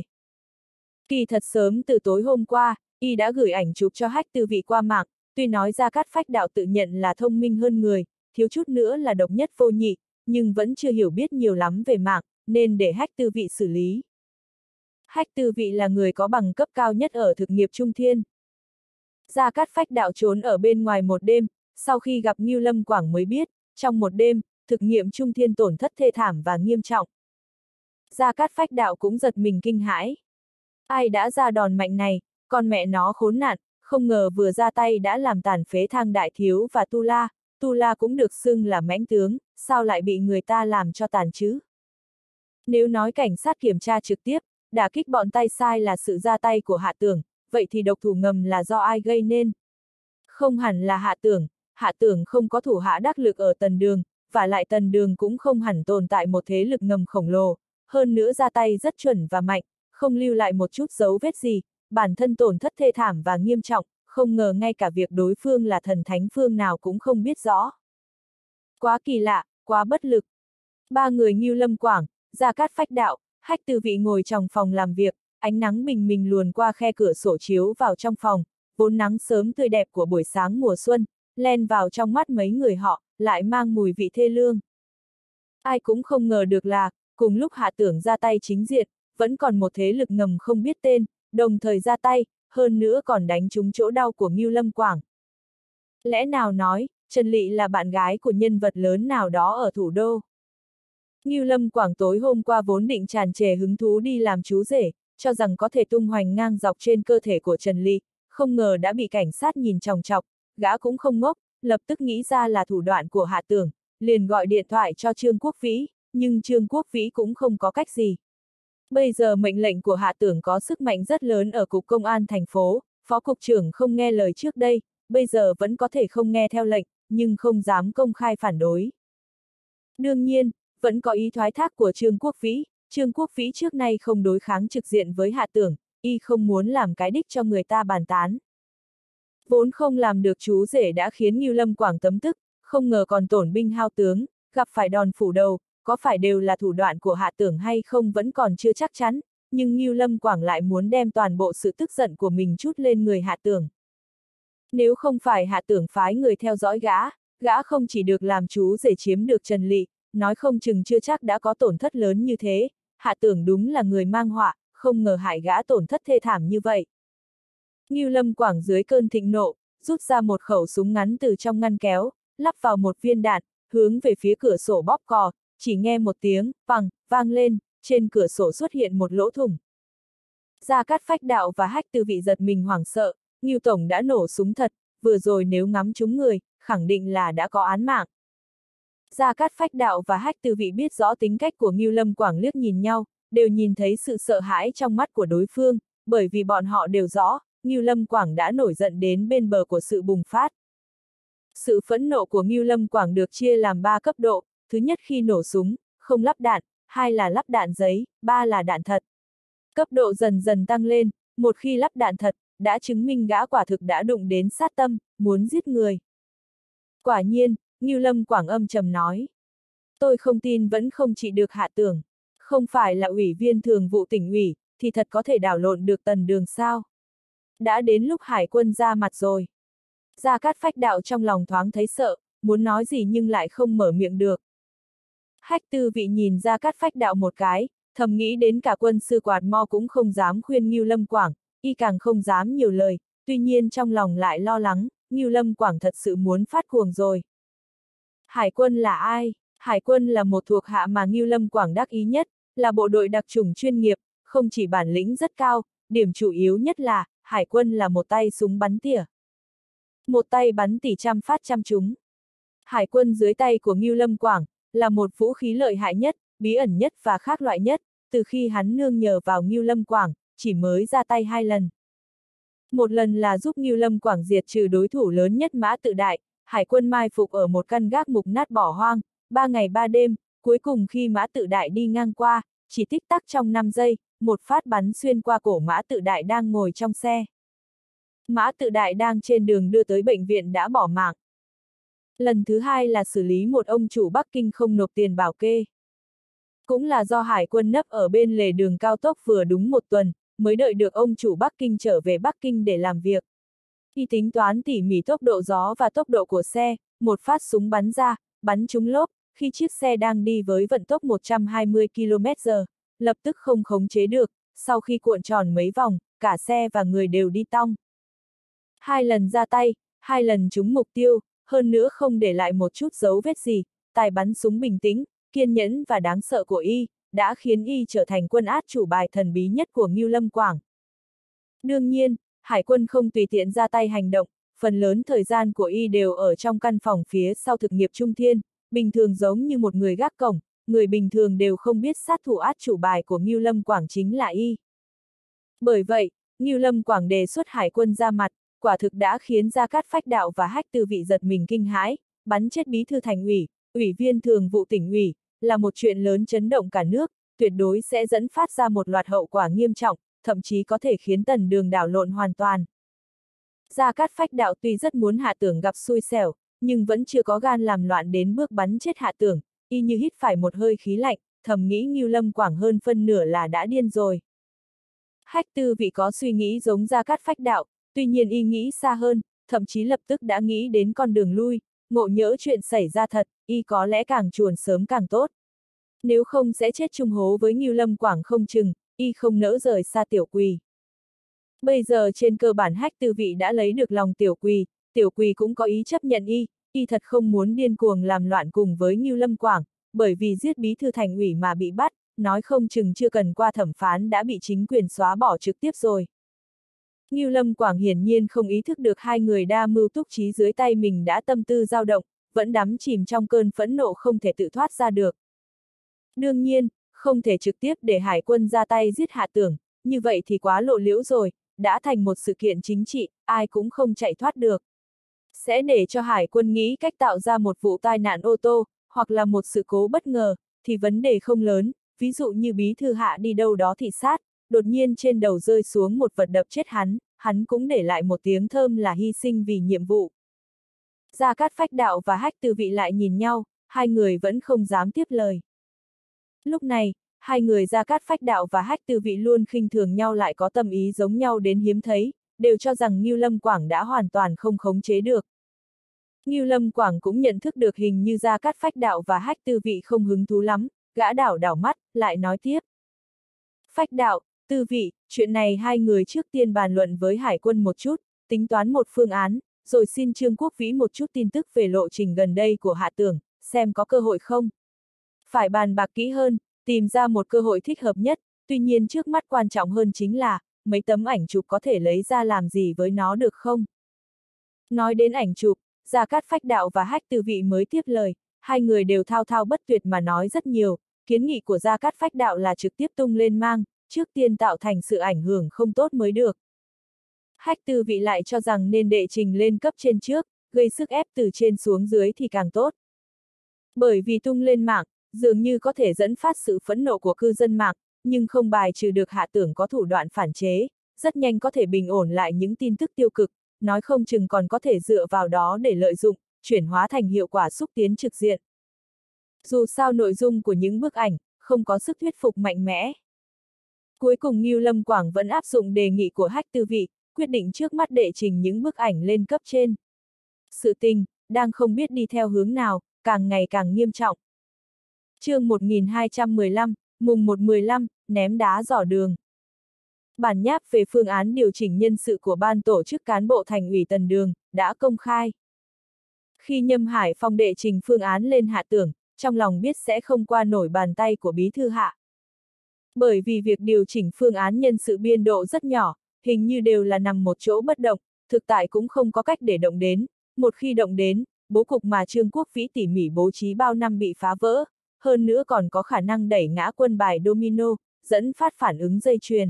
Speaker 1: Kỳ thật sớm từ tối hôm qua, y đã gửi ảnh chụp cho Hách Tư Vị qua mạng, tuy nói Gia Cát Phách đạo tự nhận là thông minh hơn người, thiếu chút nữa là độc nhất vô nhị, nhưng vẫn chưa hiểu biết nhiều lắm về mạng, nên để Hách Tư Vị xử lý. Hách Tư Vị là người có bằng cấp cao nhất ở thực nghiệp Trung Thiên. Gia Cát Phách đạo trốn ở bên ngoài một đêm, sau khi gặp Ngưu Lâm Quảng mới biết, trong một đêm, thực nghiệm Trung Thiên tổn thất thê thảm và nghiêm trọng. Gia Cát Phách đạo cũng giật mình kinh hãi. Ai đã ra đòn mạnh này, con mẹ nó khốn nạn, không ngờ vừa ra tay đã làm tàn phế Thang Đại Thiếu và Tu La cũng được xưng là mãnh tướng, sao lại bị người ta làm cho tàn chứ? Nếu nói cảnh sát kiểm tra trực tiếp, đả kích bọn tay sai là sự ra tay của Hạ Tưởng, vậy thì độc thủ ngầm là do ai gây nên? Không hẳn là Hạ Tưởng không có thủ hạ đắc lực ở Tần Đường, và lại Tần Đường cũng không hẳn tồn tại một thế lực ngầm khổng lồ, hơn nữa ra tay rất chuẩn và mạnh, không lưu lại một chút dấu vết gì, bản thân tổn thất thê thảm và nghiêm trọng, không ngờ ngay cả việc đối phương là thần thánh phương nào cũng không biết rõ. Quá kỳ lạ, quá bất lực. Ba người Ngưu Lâm Quảng, Gia Cát Phách Đạo, Hách Tư Vị ngồi trong phòng làm việc, ánh nắng bình minh luồn qua khe cửa sổ chiếu vào trong phòng, vốn nắng sớm tươi đẹp của buổi sáng mùa xuân, len vào trong mắt mấy người họ, lại mang mùi vị thê lương. Ai cũng không ngờ được là, cùng lúc Hạ Tưởng ra tay chính diện, vẫn còn một thế lực ngầm không biết tên, đồng thời ra tay, hơn nữa còn đánh trúng chỗ đau của Ngưu Lâm Quảng. Lẽ nào nói, Trần Lị là bạn gái của nhân vật lớn nào đó ở thủ đô? Ngưu Lâm Quảng tối hôm qua vốn định tràn trề hứng thú đi làm chú rể, cho rằng có thể tung hoành ngang dọc trên cơ thể của Trần Lị, không ngờ đã bị cảnh sát nhìn chòng chọc, gã cũng không ngốc, lập tức nghĩ ra là thủ đoạn của Hạ Tưởng, liền gọi điện thoại cho Trương Quốc Vĩ, nhưng Trương Quốc Vĩ cũng không có cách gì. Bây giờ mệnh lệnh của Hạ Tưởng có sức mạnh rất lớn ở Cục Công an thành phố, Phó Cục trưởng không nghe lời trước đây, bây giờ vẫn có thể không nghe theo lệnh, nhưng không dám công khai phản đối. Đương nhiên, vẫn có ý thoái thác của Trương Quốc Vĩ, Trương Quốc Vĩ trước nay không đối kháng trực diện với Hạ Tưởng, y không muốn làm cái đích cho người ta bàn tán. Vốn không làm được chú rể đã khiến Ngưu Lâm Quảng tấm tức, không ngờ còn tổn binh hao tướng, gặp phải đòn phủ đầu, có phải đều là thủ đoạn của Hạ Tưởng hay không vẫn còn chưa chắc chắn, nhưng Ngưu Lâm Quảng lại muốn đem toàn bộ sự tức giận của mình trút lên người Hạ Tưởng. Nếu không phải Hạ Tưởng phái người theo dõi gã không chỉ được làm chú rể chiếm được Trần Lị, nói không chừng chưa chắc đã có tổn thất lớn như thế, Hạ Tưởng đúng là người mang họa, không ngờ hại gã tổn thất thê thảm như vậy. Ngưu Lâm Quảng dưới cơn thịnh nộ, rút ra một khẩu súng ngắn từ trong ngăn kéo, lắp vào một viên đạn, hướng về phía cửa sổ bóp cò, chỉ nghe một tiếng, phằng, vang lên, trên cửa sổ xuất hiện một lỗ thủng. Gia Cát Phách Đạo và Hách Tư Vị giật mình hoảng sợ, Ngưu Tổng đã nổ súng thật, vừa rồi nếu ngắm trúng người, khẳng định là đã có án mạng. Gia Cát Phách Đạo và Hách Tư Vị biết rõ tính cách của Ngưu Lâm Quảng, liếc nhìn nhau, đều nhìn thấy sự sợ hãi trong mắt của đối phương, bởi vì bọn họ đều rõ, Ngưu Lâm Quảng đã nổi giận đến bên bờ của sự bùng phát. Sự phẫn nộ của Ngưu Lâm Quảng được chia làm 3 cấp độ, thứ nhất khi nổ súng, không lắp đạn, 2 là lắp đạn giấy, 3 là đạn thật. Cấp độ dần dần tăng lên, một khi lắp đạn thật, đã chứng minh gã quả thực đã đụng đến sát tâm, muốn giết người. Quả nhiên, Ngưu Lâm Quảng âm trầm nói. Tôi không tin vẫn không trị được Hạ Tưởng. Không phải là ủy viên thường vụ tỉnh ủy, thì thật có thể đảo lộn được Tần Đường sao? Đã đến lúc Hải quân ra mặt rồi. Gia Cát Phách Đạo trong lòng thoáng thấy sợ, muốn nói gì nhưng lại không mở miệng được. Hách Tư Vị nhìn Gia Cát Phách Đạo một cái, thầm nghĩ đến cả quân sư Quạt Mo cũng không dám khuyên Ngưu Lâm Quảng, y càng không dám nhiều lời, tuy nhiên trong lòng lại lo lắng, Ngưu Lâm Quảng thật sự muốn phát cuồng rồi. Hải quân là ai? Hải quân là một thuộc hạ mà Ngưu Lâm Quảng đắc ý nhất, là bộ đội đặc chủng chuyên nghiệp, không chỉ bản lĩnh rất cao, điểm chủ yếu nhất là, Hải quân là một tay súng bắn tỉa. Một tay bắn tỉ trăm phát trăm trúng. Hải quân dưới tay của Ngưu Lâm Quảng, là một vũ khí lợi hại nhất, bí ẩn nhất và khác loại nhất, từ khi hắn nương nhờ vào Ngưu Lâm Quảng, chỉ mới ra tay 2 lần. Một lần là giúp Ngưu Lâm Quảng diệt trừ đối thủ lớn nhất Mã Tự Đại, Hải quân mai phục ở một căn gác mục nát bỏ hoang, 3 ngày 3 đêm, cuối cùng khi Mã Tự Đại đi ngang qua, chỉ tích tắc trong 5 giây, một phát bắn xuyên qua cổ Mã Tự Đại đang ngồi trong xe. Mã Tự Đại đang trên đường đưa tới bệnh viện đã bỏ mạng. Lần thứ 2 là xử lý một ông chủ Bắc Kinh không nộp tiền bảo kê. Cũng là do Hải quân nấp ở bên lề đường cao tốc vừa đúng 1 tuần, mới đợi được ông chủ Bắc Kinh trở về Bắc Kinh để làm việc. Y tính toán tỉ mỉ tốc độ gió và tốc độ của xe, một phát súng bắn ra, bắn trúng lốp, khi chiếc xe đang đi với vận tốc 120 km/h, lập tức không khống chế được, sau khi cuộn tròn mấy vòng, cả xe và người đều đi tong. 2 lần ra tay, 2 lần trúng mục tiêu, hơn nữa không để lại một chút dấu vết gì, tài bắn súng bình tĩnh, kiên nhẫn và đáng sợ của y, đã khiến y trở thành quân át chủ bài thần bí nhất của Ngưu Lâm Quảng. Đương nhiên, Hải quân không tùy tiện ra tay hành động, phần lớn thời gian của y đều ở trong căn phòng phía sau thực nghiệp Trung Thiên, bình thường giống như một người gác cổng, người bình thường đều không biết sát thủ át chủ bài của Ngưu Lâm Quảng chính là y. Bởi vậy, Ngưu Lâm Quảng đề xuất Hải quân ra mặt, quả thực đã khiến Gia Cát Phách Đạo và Hách Tư Vị giật mình kinh hãi, bắn chết bí thư thành ủy, ủy viên thường vụ tỉnh ủy, là một chuyện lớn chấn động cả nước, tuyệt đối sẽ dẫn phát ra một loạt hậu quả nghiêm trọng, thậm chí có thể khiến Tần Đường đảo lộn hoàn toàn. Gia Cát Phách Đạo tuy rất muốn Hạ Tưởng gặp xui xẻo, nhưng vẫn chưa có gan làm loạn đến bước bắn chết Hạ Tưởng, y như hít phải một hơi khí lạnh, thầm nghĩ Ngưu Lâm Quảng hơn phân nửa là đã điên rồi. Hách Tư Vị có suy nghĩ giống Gia Cát Phách Đạo, tuy nhiên y nghĩ xa hơn, thậm chí lập tức đã nghĩ đến con đường lui, ngộ nhỡ chuyện xảy ra thật, y có lẽ càng chuồn sớm càng tốt. Nếu không sẽ chết chung hố với Ngưu Lâm Quảng không chừng, y không nỡ rời xa Tiểu Quỳ. Bây giờ trên cơ bản Hách Tư Vị đã lấy được lòng Tiểu Quỳ cũng có ý chấp nhận y thật không muốn điên cuồng làm loạn cùng với Ngưu Lâm Quảng, bởi vì giết bí thư thành ủy mà bị bắt, nói không chừng chưa cần qua thẩm phán đã bị chính quyền xóa bỏ trực tiếp rồi. Ngưu Lâm Quảng hiển nhiên không ý thức được hai người đa mưu túc trí dưới tay mình đã tâm tư dao động, vẫn đắm chìm trong cơn phẫn nộ không thể tự thoát ra được. Đương nhiên, không thể trực tiếp để hải quân ra tay giết Hạ Tưởng, như vậy thì quá lộ liễu rồi, đã thành một sự kiện chính trị, ai cũng không chạy thoát được. Sẽ để cho hải quân nghĩ cách tạo ra một vụ tai nạn ô tô, hoặc là một sự cố bất ngờ, thì vấn đề không lớn, ví dụ như bí thư Hạ đi đâu đó thị sát, đột nhiên trên đầu rơi xuống một vật đập chết hắn cũng để lại một tiếng thơm là hy sinh vì nhiệm vụ. Gia Cát Phách Đạo và Hách Tư Vị lại nhìn nhau, hai người vẫn không dám tiếp lời. Lúc này, hai người Gia Cát Phách Đạo và Hách Tư Vị luôn khinh thường nhau lại có tâm ý giống nhau đến hiếm thấy, đều cho rằng Ngưu Lâm Quảng đã hoàn toàn không khống chế được. Ngưu Lâm Quảng cũng nhận thức được hình như Gia Cát Phách Đạo và Hách Tư Vị không hứng thú lắm, gã đảo mắt, lại nói tiếp. Phách Đạo, Tư Vị, chuyện này hai người trước tiên bàn luận với hải quân một chút, tính toán một phương án, rồi xin Trương Quốc Vĩ một chút tin tức về lộ trình gần đây của Hạ Tưởng, xem có cơ hội không. Phải bàn bạc kỹ hơn, tìm ra một cơ hội thích hợp nhất, tuy nhiên trước mắt quan trọng hơn chính là, mấy tấm ảnh chụp có thể lấy ra làm gì với nó được không? Nói đến ảnh chụp, Gia Cát Phách Đạo và Hách Tư Vị mới tiếp lời, hai người đều thao thao bất tuyệt mà nói rất nhiều, kiến nghị của Gia Cát Phách Đạo là trực tiếp tung lên mang, trước tiên tạo thành sự ảnh hưởng không tốt mới được. Hách Tư Vị lại cho rằng nên đệ trình lên cấp trên trước, gây sức ép từ trên xuống dưới thì càng tốt. Bởi vì tung lên mạng, dường như có thể dẫn phát sự phẫn nộ của cư dân mạng, nhưng không bài trừ được Hạ Tưởng có thủ đoạn phản chế, rất nhanh có thể bình ổn lại những tin tức tiêu cực, nói không chừng còn có thể dựa vào đó để lợi dụng, chuyển hóa thành hiệu quả xúc tiến trực diện. Dù sao nội dung của những bức ảnh, không có sức thuyết phục mạnh mẽ. Cuối cùng Ngưu Lâm Quảng vẫn áp dụng đề nghị của Hách Tư Vị, quyết định trước mắt đệ trình những bức ảnh lên cấp trên. Sự tình, đang không biết đi theo hướng nào, càng ngày càng nghiêm trọng. Chương 1215, mùng 1/15, ném đá dò đường. Bản nháp về phương án điều chỉnh nhân sự của ban tổ chức cán bộ thành ủy Tần Đường, đã công khai. Khi Nhâm Hải Phong đệ trình phương án lên Hạ Tưởng, trong lòng biết sẽ không qua nổi bàn tay của bí thư Hạ. Bởi vì việc điều chỉnh phương án nhân sự biên độ rất nhỏ, hình như đều là nằm một chỗ bất động, thực tại cũng không có cách để động đến, một khi động đến, bố cục mà Trương Quốc Vĩ tỉ mỉ bố trí bao năm bị phá vỡ, hơn nữa còn có khả năng đẩy ngã quân bài domino, dẫn phát phản ứng dây chuyền.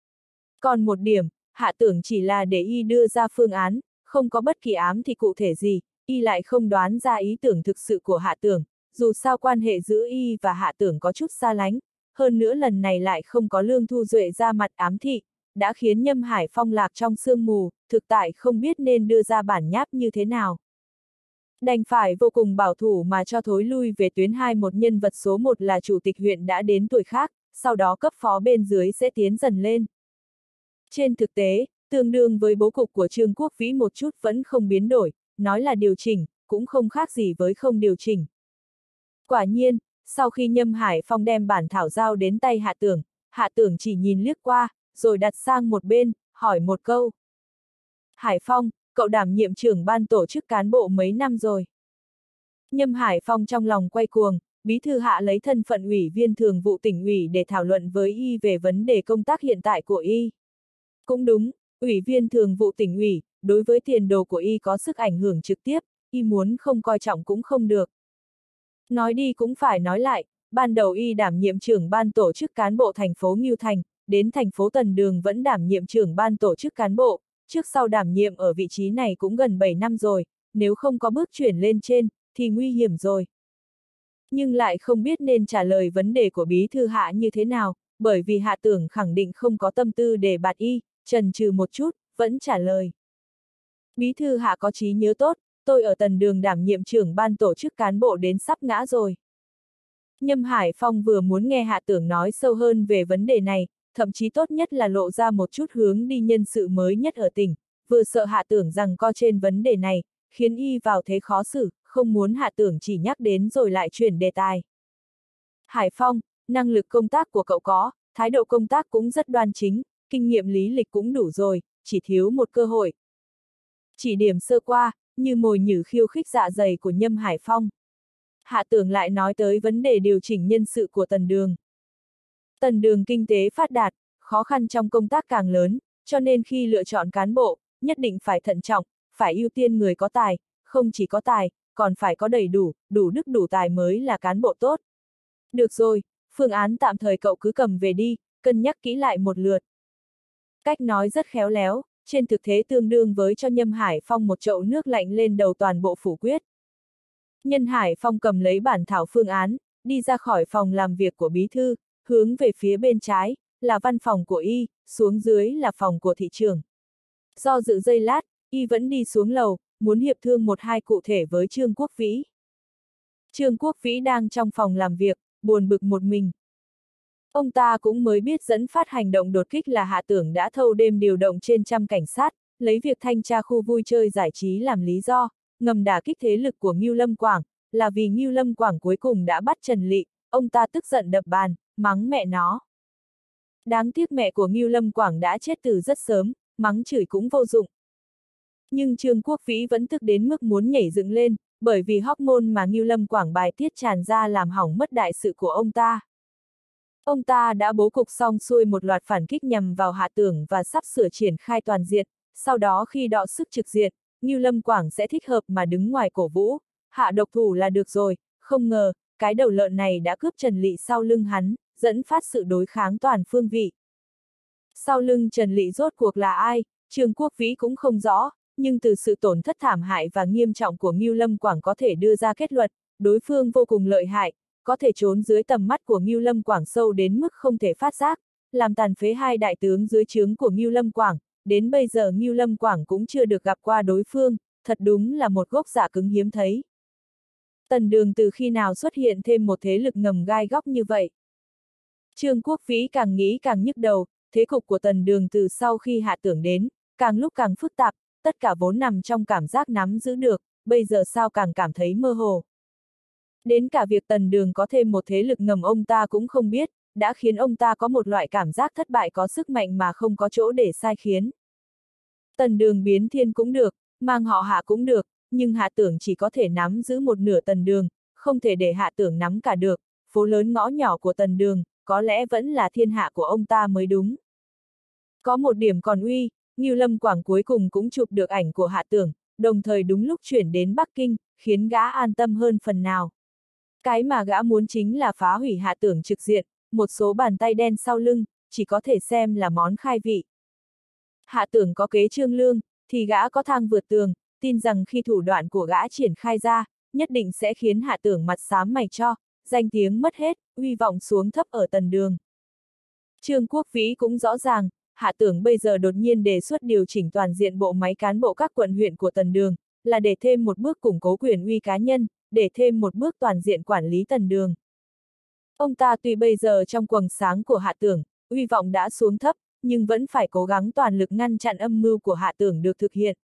Speaker 1: Còn một điểm, Hạ Tưởng chỉ là để y đưa ra phương án, không có bất kỳ ám thị cụ thể gì, y lại không đoán ra ý tưởng thực sự của Hạ Tưởng, dù sao quan hệ giữa y và Hạ Tưởng có chút xa lánh, hơn nữa lần này lại không có Lương Thu Duệ ra mặt ám thị, đã khiến Nhâm Hải Phong lạc trong sương mù, thực tại không biết nên đưa ra bản nháp như thế nào. Đành phải vô cùng bảo thủ mà cho thối lui về tuyến 2 một nhân vật số 1 là chủ tịch huyện đã đến tuổi khác, sau đó cấp phó bên dưới sẽ tiến dần lên. Trên thực tế, tương đương với bố cục của Trương Quốc Vĩ một chút vẫn không biến đổi, nói là điều chỉnh, cũng không khác gì với không điều chỉnh. Quả nhiên, sau khi Nhâm Hải Phong đem bản thảo giao đến tay Hạ Tưởng chỉ nhìn liếc qua, rồi đặt sang một bên, hỏi một câu. Hải Phong, cậu đảm nhiệm trưởng ban tổ chức cán bộ mấy năm rồi? Nhâm Hải Phong trong lòng quay cuồng, bí thư Hạ lấy thân phận ủy viên thường vụ tỉnh ủy để thảo luận với y về vấn đề công tác hiện tại của y. Cũng đúng, ủy viên thường vụ tỉnh ủy, đối với tiền đồ của y có sức ảnh hưởng trực tiếp, y muốn không coi trọng cũng không được. Nói đi cũng phải nói lại, ban đầu y đảm nhiệm trưởng ban tổ chức cán bộ thành phố Ngưu Thành, đến thành phố Tần Đường vẫn đảm nhiệm trưởng ban tổ chức cán bộ, trước sau đảm nhiệm ở vị trí này cũng gần 7 năm rồi, nếu không có bước chuyển lên trên, thì nguy hiểm rồi. Nhưng lại không biết nên trả lời vấn đề của bí thư Hạ như thế nào, bởi vì Hạ Tưởng khẳng định không có tâm tư để bạt y, chần chừ một chút, vẫn trả lời. Bí thư Hạ có trí nhớ tốt, tôi ở Tần Đường đảm nhiệm trưởng ban tổ chức cán bộ đến sắp ngã rồi. Nhâm Hải Phong vừa muốn nghe Hạ Tưởng nói sâu hơn về vấn đề này, thậm chí tốt nhất là lộ ra một chút hướng đi nhân sự mới nhất ở tỉnh, vừa sợ Hạ Tưởng rằng co trên vấn đề này, khiến y vào thế khó xử, không muốn Hạ Tưởng chỉ nhắc đến rồi lại chuyển đề tài. Hải Phong, năng lực công tác của cậu có, thái độ công tác cũng rất đoan chính, kinh nghiệm lý lịch cũng đủ rồi, chỉ thiếu một cơ hội. Chỉ điểm sơ qua, như mồi nhử khiêu khích dạ dày của Nhâm Hải Phong. Hạ Tưởng lại nói tới vấn đề điều chỉnh nhân sự của Tần Đường. Tần Đường kinh tế phát đạt, khó khăn trong công tác càng lớn, cho nên khi lựa chọn cán bộ, nhất định phải thận trọng, phải ưu tiên người có tài, không chỉ có tài, còn phải có đầy đủ, đủ đức đủ tài mới là cán bộ tốt. Được rồi, phương án tạm thời cậu cứ cầm về đi, cân nhắc kỹ lại một lượt. Cách nói rất khéo léo, trên thực tế tương đương với cho Nhâm Hải Phong một chậu nước lạnh lên đầu toàn bộ phủ quyết. Nhân Hải Phong cầm lấy bản thảo phương án, đi ra khỏi phòng làm việc của bí thư, hướng về phía bên trái, là văn phòng của y, xuống dưới là phòng của thị trưởng. Do dự giây lát, y vẫn đi xuống lầu, muốn hiệp thương một hai cụ thể với Trương Quốc Vĩ. Trương Quốc Vĩ đang trong phòng làm việc, buồn bực một mình. Ông ta cũng mới biết dẫn phát hành động đột kích là Hạ Tưởng đã thâu đêm điều động trên trăm cảnh sát, lấy việc thanh tra khu vui chơi giải trí làm lý do, ngầm đả kích thế lực của Ngưu Lâm Quảng, là vì Ngưu Lâm Quảng cuối cùng đã bắt Trần Lị, ông ta tức giận đập bàn, mắng mẹ nó. Đáng tiếc mẹ của Ngưu Lâm Quảng đã chết từ rất sớm, mắng chửi cũng vô dụng. Nhưng Trương Quốc Vĩ vẫn tức đến mức muốn nhảy dựng lên, bởi vì hormone mà Ngưu Lâm Quảng bài tiết tràn ra làm hỏng mất đại sự của ông ta. Ông ta đã bố cục xong xuôi một loạt phản kích nhằm vào Hạ Tưởng và sắp sửa triển khai toàn diện, sau đó khi đọ sức trực diện, Ngưu Lâm Quảng sẽ thích hợp mà đứng ngoài cổ vũ, hạ độc thủ là được rồi, không ngờ, cái đầu lợn này đã cướp Trần Lị sau lưng hắn, dẫn phát sự đối kháng toàn phương vị. Sau lưng Trần Lị rốt cuộc là ai, Trương Quốc Vĩ cũng không rõ, nhưng từ sự tổn thất thảm hại và nghiêm trọng của Ngưu Lâm Quảng có thể đưa ra kết luận, đối phương vô cùng lợi hại, có thể trốn dưới tầm mắt của Ngưu Lâm Quảng sâu đến mức không thể phát giác, làm tàn phế hai đại tướng dưới trướng của Ngưu Lâm Quảng, đến bây giờ Ngưu Lâm Quảng cũng chưa được gặp qua đối phương, thật đúng là một gốc dạ cứng hiếm thấy. Tần Đường từ khi nào xuất hiện thêm một thế lực ngầm gai góc như vậy? Trương Quốc Vĩ càng nghĩ càng nhức đầu, thế cục của Tần Đường từ sau khi Hạ Tưởng đến, càng lúc càng phức tạp, tất cả vốn nằm trong cảm giác nắm giữ được, bây giờ sao càng cảm thấy mơ hồ. Đến cả việc Tần Đường có thêm một thế lực ngầm ông ta cũng không biết, đã khiến ông ta có một loại cảm giác thất bại có sức mạnh mà không có chỗ để sai khiến. Tần Đường biến thiên cũng được, mang họ Hạ cũng được, nhưng Hạ Tưởng chỉ có thể nắm giữ một nửa Tần Đường, không thể để Hạ Tưởng nắm cả được, phố lớn ngõ nhỏ của Tần Đường, có lẽ vẫn là thiên hạ của ông ta mới đúng. Có một điểm còn uy, Ngưu Lâm Quảng cuối cùng cũng chụp được ảnh của Hạ Tưởng, đồng thời đúng lúc chuyển đến Bắc Kinh, khiến gã an tâm hơn phần nào. Cái mà gã muốn chính là phá hủy Hạ Tưởng trực diện, một số bàn tay đen sau lưng, chỉ có thể xem là món khai vị. Hạ Tưởng có kế trương lương, thì gã có thang vượt tường, tin rằng khi thủ đoạn của gã triển khai ra, nhất định sẽ khiến Hạ Tưởng mặt xám mày cho, danh tiếng mất hết, uy vọng xuống thấp ở Tần Đường. Trương Quốc Vĩ cũng rõ ràng, Hạ Tưởng bây giờ đột nhiên đề xuất điều chỉnh toàn diện bộ máy cán bộ các quận huyện của Tần Đường, là để thêm một bước củng cố quyền uy cá nhân, để thêm một bước toàn diện quản lý Tần Đường. Ông ta tuy bây giờ trong quầng sáng của Hạ Tưởng, uy vọng đã xuống thấp, nhưng vẫn phải cố gắng toàn lực ngăn chặn âm mưu của Hạ Tưởng được thực hiện.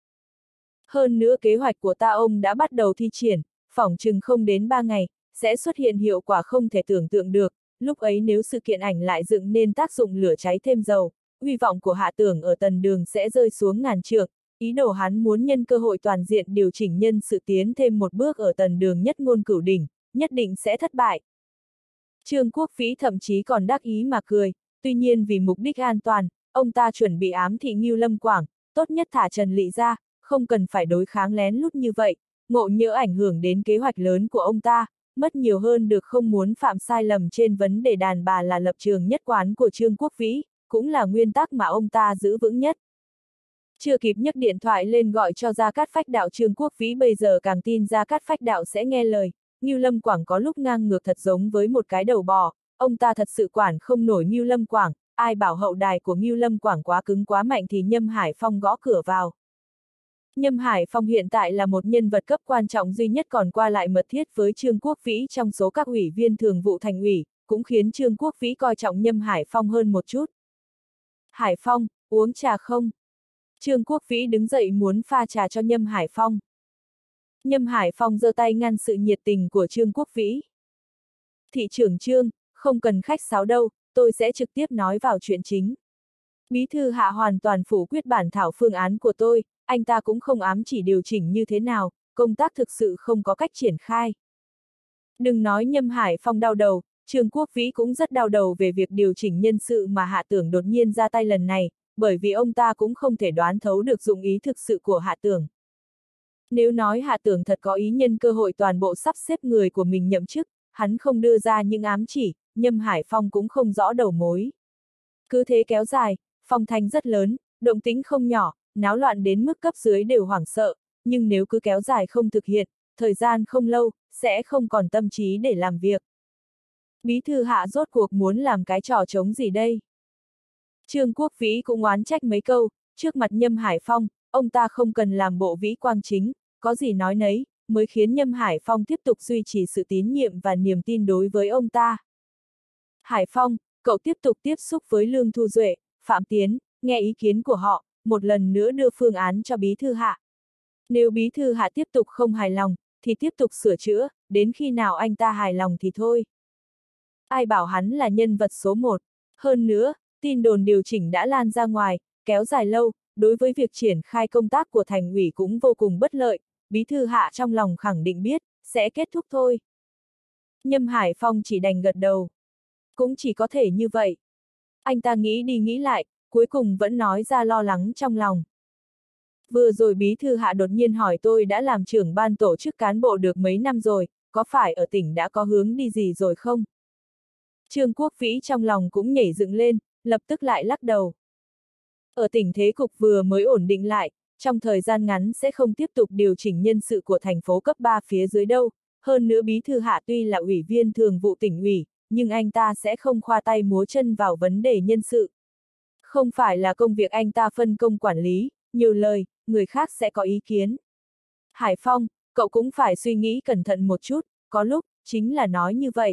Speaker 1: Hơn nữa kế hoạch của ta ông đã bắt đầu thi triển, phỏng chừng không đến 3 ngày, sẽ xuất hiện hiệu quả không thể tưởng tượng được, lúc ấy nếu sự kiện ảnh lại dựng nên tác dụng lửa cháy thêm dầu, uy vọng của Hạ Tưởng ở Tần Đường sẽ rơi xuống ngàn trượng, ý đồ hắn muốn nhân cơ hội toàn diện điều chỉnh nhân sự tiến thêm một bước ở Tần Đường nhất ngôn cửu đỉnh, nhất định sẽ thất bại. Trương Quốc Vĩ thậm chí còn đắc ý mà cười, tuy nhiên vì mục đích an toàn, ông ta chuẩn bị ám thị Ngưu Lâm Quảng, tốt nhất thả Trần Lị ra, không cần phải đối kháng lén lút như vậy, ngộ nhỡ ảnh hưởng đến kế hoạch lớn của ông ta, mất nhiều hơn được không muốn phạm sai lầm trên vấn đề đàn bà là lập trường nhất quán của Trương Quốc Vĩ, cũng là nguyên tắc mà ông ta giữ vững nhất. Chưa kịp nhấc điện thoại lên gọi cho Gia Cát Phách Đạo, Trương Quốc Vĩ bây giờ càng tin Gia Cát Phách Đạo sẽ nghe lời, Ngưu Lâm Quảng có lúc ngang ngược thật giống với một cái đầu bò, ông ta thật sự quản không nổi Ngưu Lâm Quảng, ai bảo hậu đài của Ngưu Lâm Quảng quá cứng quá mạnh thì Nhâm Hải Phong gõ cửa vào. Nhâm Hải Phong hiện tại là một nhân vật cấp quan trọng duy nhất còn qua lại mật thiết với Trương Quốc Vĩ trong số các ủy viên thường vụ thành ủy, cũng khiến Trương Quốc Vĩ coi trọng Nhâm Hải Phong hơn một chút. Hải Phong, uống trà không? Trương Quốc Vĩ đứng dậy muốn pha trà cho Nhâm Hải Phong. Nhâm Hải Phong giơ tay ngăn sự nhiệt tình của Trương Quốc Vĩ. Thị trưởng Trương, không cần khách sáo đâu, tôi sẽ trực tiếp nói vào chuyện chính. Bí thư Hạ hoàn toàn phủ quyết bản thảo phương án của tôi, anh ta cũng không ám chỉ điều chỉnh như thế nào, công tác thực sự không có cách triển khai. Đừng nói Nhâm Hải Phong đau đầu, Trương Quốc Vĩ cũng rất đau đầu về việc điều chỉnh nhân sự mà Hạ Tưởng đột nhiên ra tay lần này, bởi vì ông ta cũng không thể đoán thấu được dụng ý thực sự của Hạ Tưởng. Nếu nói Hạ Tưởng thật có ý nhân cơ hội toàn bộ sắp xếp người của mình nhậm chức, hắn không đưa ra những ám chỉ, Nhâm Hải Phong cũng không rõ đầu mối. Cứ thế kéo dài, phong thanh rất lớn, động tĩnh không nhỏ, náo loạn đến mức cấp dưới đều hoảng sợ, nhưng nếu cứ kéo dài không thực hiện, thời gian không lâu, sẽ không còn tâm trí để làm việc. Bí thư Hạ rốt cuộc muốn làm cái trò trống gì đây? Trương Quốc Vĩ cũng oán trách mấy câu, trước mặt Nhâm Hải Phong, ông ta không cần làm bộ vĩ quang chính, có gì nói nấy, mới khiến Nhâm Hải Phong tiếp tục duy trì sự tín nhiệm và niềm tin đối với ông ta. Hải Phong, cậu tiếp tục tiếp xúc với Lương Thu Duệ, Phạm Tiến, nghe ý kiến của họ, một lần nữa đưa phương án cho Bí thư Hạ. Nếu Bí thư Hạ tiếp tục không hài lòng, thì tiếp tục sửa chữa, đến khi nào anh ta hài lòng thì thôi. Ai bảo hắn là nhân vật số 1. Hơn nữa, tin đồn điều chỉnh đã lan ra ngoài, kéo dài lâu, đối với việc triển khai công tác của thành ủy cũng vô cùng bất lợi, Bí thư Hạ trong lòng khẳng định biết, sẽ kết thúc thôi. Nhâm Hải Phong chỉ đành gật đầu. Cũng chỉ có thể như vậy. Anh ta nghĩ đi nghĩ lại, cuối cùng vẫn nói ra lo lắng trong lòng. Vừa rồi Bí thư Hạ đột nhiên hỏi tôi đã làm trưởng ban tổ chức cán bộ được mấy năm rồi, có phải ở tỉnh đã có hướng đi gì rồi không? Trương Quốc Vĩ trong lòng cũng nhảy dựng lên, lập tức lại lắc đầu. Ở tỉnh thế cục vừa mới ổn định lại, trong thời gian ngắn sẽ không tiếp tục điều chỉnh nhân sự của thành phố cấp 3 phía dưới đâu, hơn nữa Bí thư Hạ tuy là ủy viên thường vụ tỉnh ủy, nhưng anh ta sẽ không khoa tay múa chân vào vấn đề nhân sự. Không phải là công việc anh ta phân công quản lý, nhiều lời, người khác sẽ có ý kiến. Hải Phong, cậu cũng phải suy nghĩ cẩn thận một chút, có lúc, chính là nói như vậy.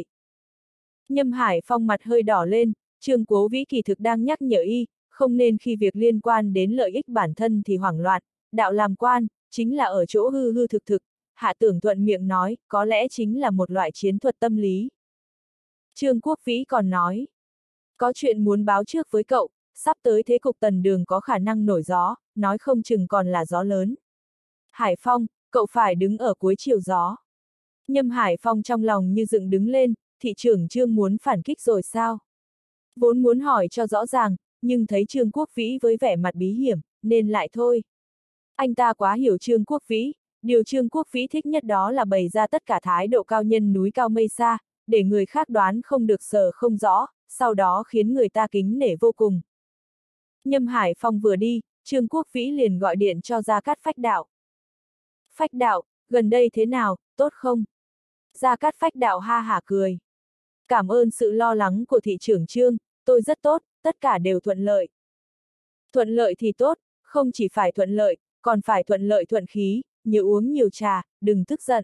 Speaker 1: Nhâm Hải Phong mặt hơi đỏ lên, Trương Cố Vĩ kỳ thực đang nhắc nhở y, không nên khi việc liên quan đến lợi ích bản thân thì hoảng loạn, đạo làm quan, chính là ở chỗ hư hư thực thực, Hạ Tưởng thuận miệng nói, có lẽ chính là một loại chiến thuật tâm lý. Trương Quốc Vĩ còn nói, có chuyện muốn báo trước với cậu, sắp tới thế cục Tần Đường có khả năng nổi gió, nói không chừng còn là gió lớn. Hải Phong, cậu phải đứng ở cuối chiều gió. Nhâm Hải Phong trong lòng như dựng đứng lên, thị trưởng Trương muốn phản kích rồi sao? Vốn muốn hỏi cho rõ ràng, nhưng thấy Trương Quốc Vĩ với vẻ mặt bí hiểm, nên lại thôi. Anh ta quá hiểu Trương Quốc Vĩ, điều Trương Quốc Vĩ thích nhất đó là bày ra tất cả thái độ cao nhân núi cao mây xa, để người khác đoán không được sờ không rõ, sau đó khiến người ta kính nể vô cùng. Nhâm Hải Phong vừa đi, Trương Quốc Vĩ liền gọi điện cho Gia Cát Phách Đạo. Phách Đạo, gần đây thế nào, tốt không? Gia Cát Phách Đạo ha hả cười. Cảm ơn sự lo lắng của thị trưởng Trương, tôi rất tốt, tất cả đều thuận lợi. Thuận lợi thì tốt, không chỉ phải thuận lợi, còn phải thuận lợi thuận khí, nhớ uống nhiều trà, đừng tức giận.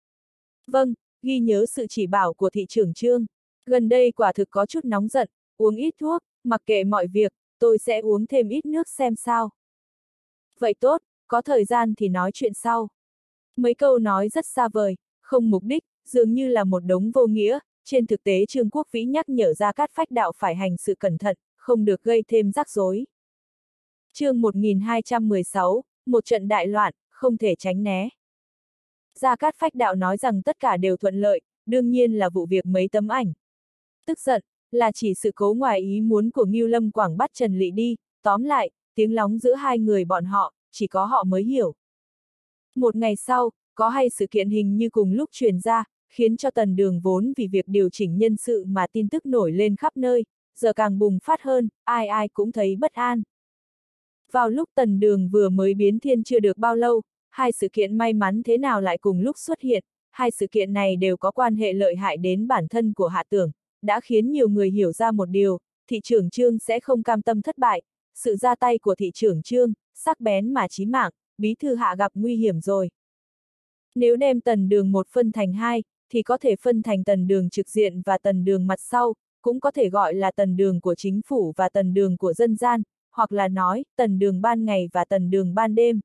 Speaker 1: Vâng, ghi nhớ sự chỉ bảo của thị trưởng Trương. Gần đây quả thực có chút nóng giận, uống ít thuốc, mặc kệ mọi việc, tôi sẽ uống thêm ít nước xem sao. Vậy tốt, có thời gian thì nói chuyện sau. Mấy câu nói rất xa vời, không mục đích, dường như là một đống vô nghĩa, trên thực tế Trương Quốc Vĩ nhắc nhở Gia Cát Phách Đạo phải hành sự cẩn thận, không được gây thêm rắc rối. Chương 1216, một trận đại loạn, không thể tránh né. Gia Cát Phách Đạo nói rằng tất cả đều thuận lợi, đương nhiên là vụ việc mấy tấm ảnh. Tức giận, là chỉ sự cố ngoài ý muốn của Ngưu Lâm Quảng bắt Trần Lị đi, tóm lại, tiếng lóng giữa hai người bọn họ, chỉ có họ mới hiểu. Một ngày sau, có hai sự kiện hình như cùng lúc truyền ra, khiến cho Tần Đường vốn vì việc điều chỉnh nhân sự mà tin tức nổi lên khắp nơi, giờ càng bùng phát hơn, ai ai cũng thấy bất an. Vào lúc Tần Đường vừa mới biến thiên chưa được bao lâu, hai sự kiện may mắn thế nào lại cùng lúc xuất hiện, hai sự kiện này đều có quan hệ lợi hại đến bản thân của Hạ Tưởng, đã khiến nhiều người hiểu ra một điều, thị trưởng Trương sẽ không cam tâm thất bại, sự ra tay của thị trưởng Trương, sắc bén mà chí mạng, bí thư hạ gặp nguy hiểm rồi. Nếu đem tần đường một phân thành hai, thì có thể phân thành tần đường trực diện và tần đường mặt sau, cũng có thể gọi là tần đường của chính phủ và tần đường của dân gian, hoặc là nói, tần đường ban ngày và tần đường ban đêm.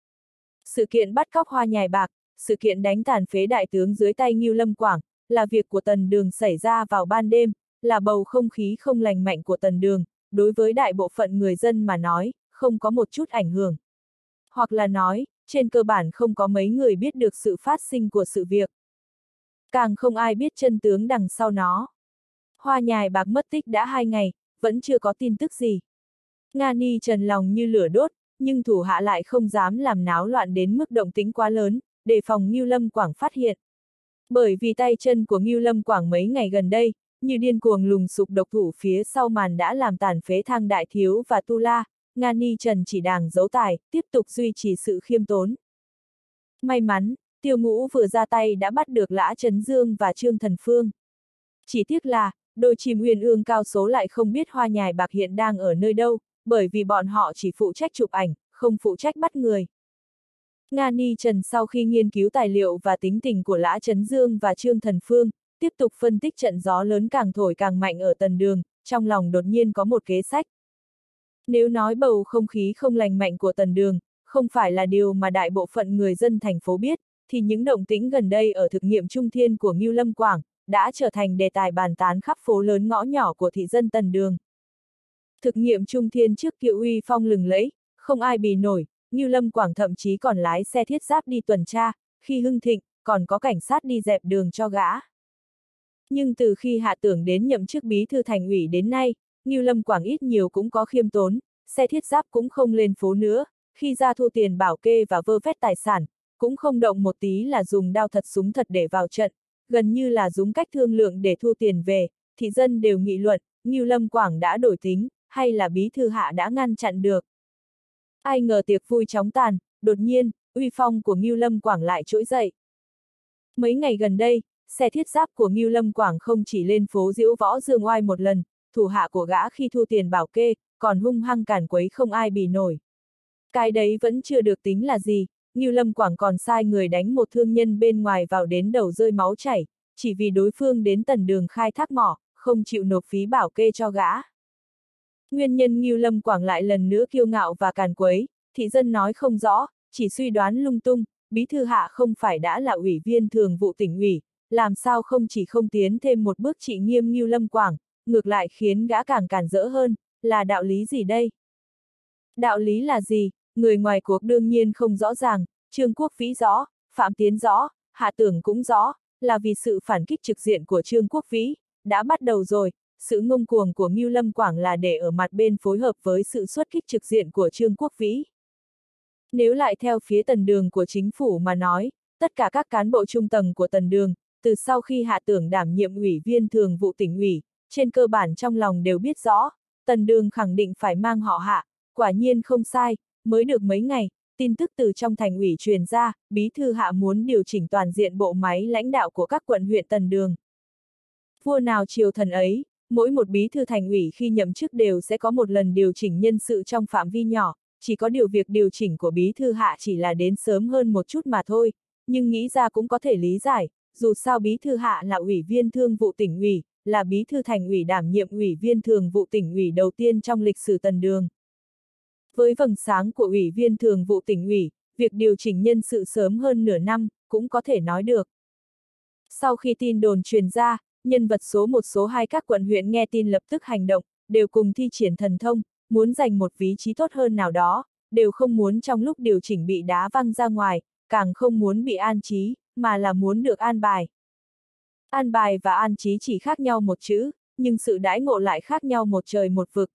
Speaker 1: Sự kiện bắt cóc Hoa Nhài Bạc, sự kiện đánh tàn phế đại tướng dưới tay Ngưu Lâm Quảng, là việc của tần đường xảy ra vào ban đêm, là bầu không khí không lành mạnh của tần đường, đối với đại bộ phận người dân mà nói, không có một chút ảnh hưởng. Hoặc là nói, trên cơ bản không có mấy người biết được sự phát sinh của sự việc. Càng không ai biết chân tướng đằng sau nó. Hoa Nhài Bạc mất tích đã 2 ngày, vẫn chưa có tin tức gì. Nga Ni Trần lòng như lửa đốt, nhưng thủ hạ lại không dám làm náo loạn đến mức động tĩnh quá lớn, đề phòng Ngưu Lâm Quảng phát hiện. Bởi vì tay chân của Ngưu Lâm Quảng mấy ngày gần đây, như điên cuồng lùng sục độc thủ phía sau màn đã làm tàn phế Thang Đại Thiếu và Tu La, Nga Ni Trần chỉ đàng giấu tài, tiếp tục duy trì sự khiêm tốn. May mắn, Tiêu Ngũ vừa ra tay đã bắt được Lã Trấn Dương và Trương Thần Phương. Chỉ tiếc là, đôi chim uyên ương cao số lại không biết Hoa Nhài Bạc hiện đang ở nơi đâu, bởi vì bọn họ chỉ phụ trách chụp ảnh, không phụ trách bắt người. Nga Ni Trần sau khi nghiên cứu tài liệu và tính tình của Lã Trấn Dương và Trương Thần Phương, tiếp tục phân tích trận gió lớn càng thổi càng mạnh ở tần đường, trong lòng đột nhiên có một kế sách. Nếu nói bầu không khí không lành mạnh của tần đường, không phải là điều mà đại bộ phận người dân thành phố biết, thì những động tĩnh gần đây ở thực nghiệm trung thiên của Ngưu Lâm Quảng, đã trở thành đề tài bàn tán khắp phố lớn ngõ nhỏ của thị dân tần đường. Thực nghiệm trung thiên trước kia uy phong lừng lẫy, không ai bì nổi, Ngưu Lâm Quảng thậm chí còn lái xe thiết giáp đi tuần tra, khi hưng thịnh, còn có cảnh sát đi dẹp đường cho gã. Nhưng từ khi Hạ Tưởng đến nhậm chức bí thư thành ủy đến nay, Ngưu Lâm Quảng ít nhiều cũng có khiêm tốn, xe thiết giáp cũng không lên phố nữa, khi ra thu tiền bảo kê và vơ vét tài sản, cũng không động một tí là dùng đao thật súng thật để vào trận, gần như là dùng cách thương lượng để thu tiền về, thị dân đều nghị luận, Ngưu Lâm Quảng đã đổi tính, hay là bí thư Hạ đã ngăn chặn được. Ai ngờ tiệc vui chóng tàn, đột nhiên, uy phong của Ngưu Lâm Quảng lại trỗi dậy. Mấy ngày gần đây, xe thiết giáp của Ngưu Lâm Quảng không chỉ lên phố diễu võ dương oai một lần, thủ hạ của gã khi thu tiền bảo kê, còn hung hăng càn quấy không ai bì nổi. Cái đấy vẫn chưa được tính là gì, Ngưu Lâm Quảng còn sai người đánh một thương nhân bên ngoài vào đến đầu rơi máu chảy, chỉ vì đối phương đến tần đường khai thác mỏ, không chịu nộp phí bảo kê cho gã. Nguyên nhân Ngưu Lâm Quảng lại lần nữa kiêu ngạo và càn quấy, thị dân nói không rõ, chỉ suy đoán lung tung, bí thư Hạ không phải đã là ủy viên thường vụ tỉnh ủy, làm sao không chỉ không tiến thêm một bước trị nghiêm Ngưu Lâm Quảng, ngược lại khiến gã càng càn rỡ hơn, là đạo lý gì đây? Đạo lý là gì? Người ngoài cuộc đương nhiên không rõ ràng, Trương Quốc Vĩ rõ, Phạm Tiến rõ, Hạ Tưởng cũng rõ, là vì sự phản kích trực diện của Trương Quốc Vĩ, đã bắt đầu rồi, sự ngông cuồng của Ngưu Lâm Quảng là để ở mặt bên phối hợp với sự xuất kích trực diện của Trương Quốc Vĩ. Nếu lại theo phía tần đường của chính phủ mà nói, tất cả các cán bộ trung tầng của tần đường, từ sau khi Hạ Tưởng đảm nhiệm ủy viên thường vụ tỉnh ủy, trên cơ bản trong lòng đều biết rõ, tần đường khẳng định phải mang họ Hạ, quả nhiên không sai, mới được mấy ngày, tin tức từ trong thành ủy truyền ra, bí thư Hạ muốn điều chỉnh toàn diện bộ máy lãnh đạo của các quận huyện tần đường. Vua nào triều thần ấy, mỗi một bí thư thành ủy khi nhậm chức đều sẽ có một lần điều chỉnh nhân sự trong phạm vi nhỏ, chỉ có điều việc điều chỉnh của bí thư Hạ chỉ là đến sớm hơn một chút mà thôi, nhưng nghĩ ra cũng có thể lý giải, dù sao bí thư Hạ là ủy viên thường vụ tỉnh ủy, là bí thư thành ủy đảm nhiệm ủy viên thường vụ tỉnh ủy đầu tiên trong lịch sử tần đường. Với vầng sáng của ủy viên thường vụ tỉnh ủy, việc điều chỉnh nhân sự sớm hơn nửa năm, cũng có thể nói được. Sau khi tin đồn truyền ra, nhân vật số 1 số 2 các quận huyện nghe tin lập tức hành động, đều cùng thi triển thần thông, muốn giành một vị trí tốt hơn nào đó, đều không muốn trong lúc điều chỉnh bị đá văng ra ngoài, càng không muốn bị an trí, mà là muốn được an bài. An bài và an trí chỉ khác nhau một chữ, nhưng sự đãi ngộ lại khác nhau một trời một vực.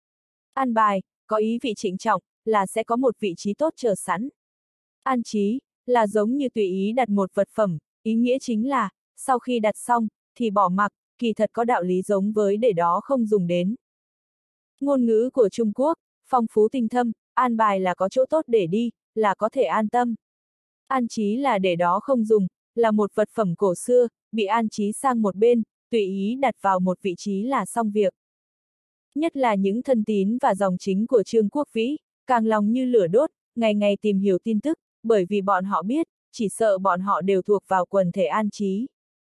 Speaker 1: An bài, có ý vị trịnh trọng, là sẽ có một vị trí tốt chờ sẵn. An trí, là giống như tùy ý đặt một vật phẩm, ý nghĩa chính là, sau khi đặt xong, thì bỏ mặc, kỳ thật có đạo lý giống với để đó không dùng đến. Ngôn ngữ của Trung Quốc, phong phú tinh thâm, an bài là có chỗ tốt để đi, là có thể an tâm. An trí là để đó không dùng, là một vật phẩm cổ xưa, bị an trí sang một bên, tùy ý đặt vào một vị trí là xong việc. Nhất là những thân tín và dòng chính của Trương Quốc Vĩ, càng lòng như lửa đốt, ngày ngày tìm hiểu tin tức, bởi vì bọn họ biết, chỉ sợ bọn họ đều thuộc vào quần thể an trí.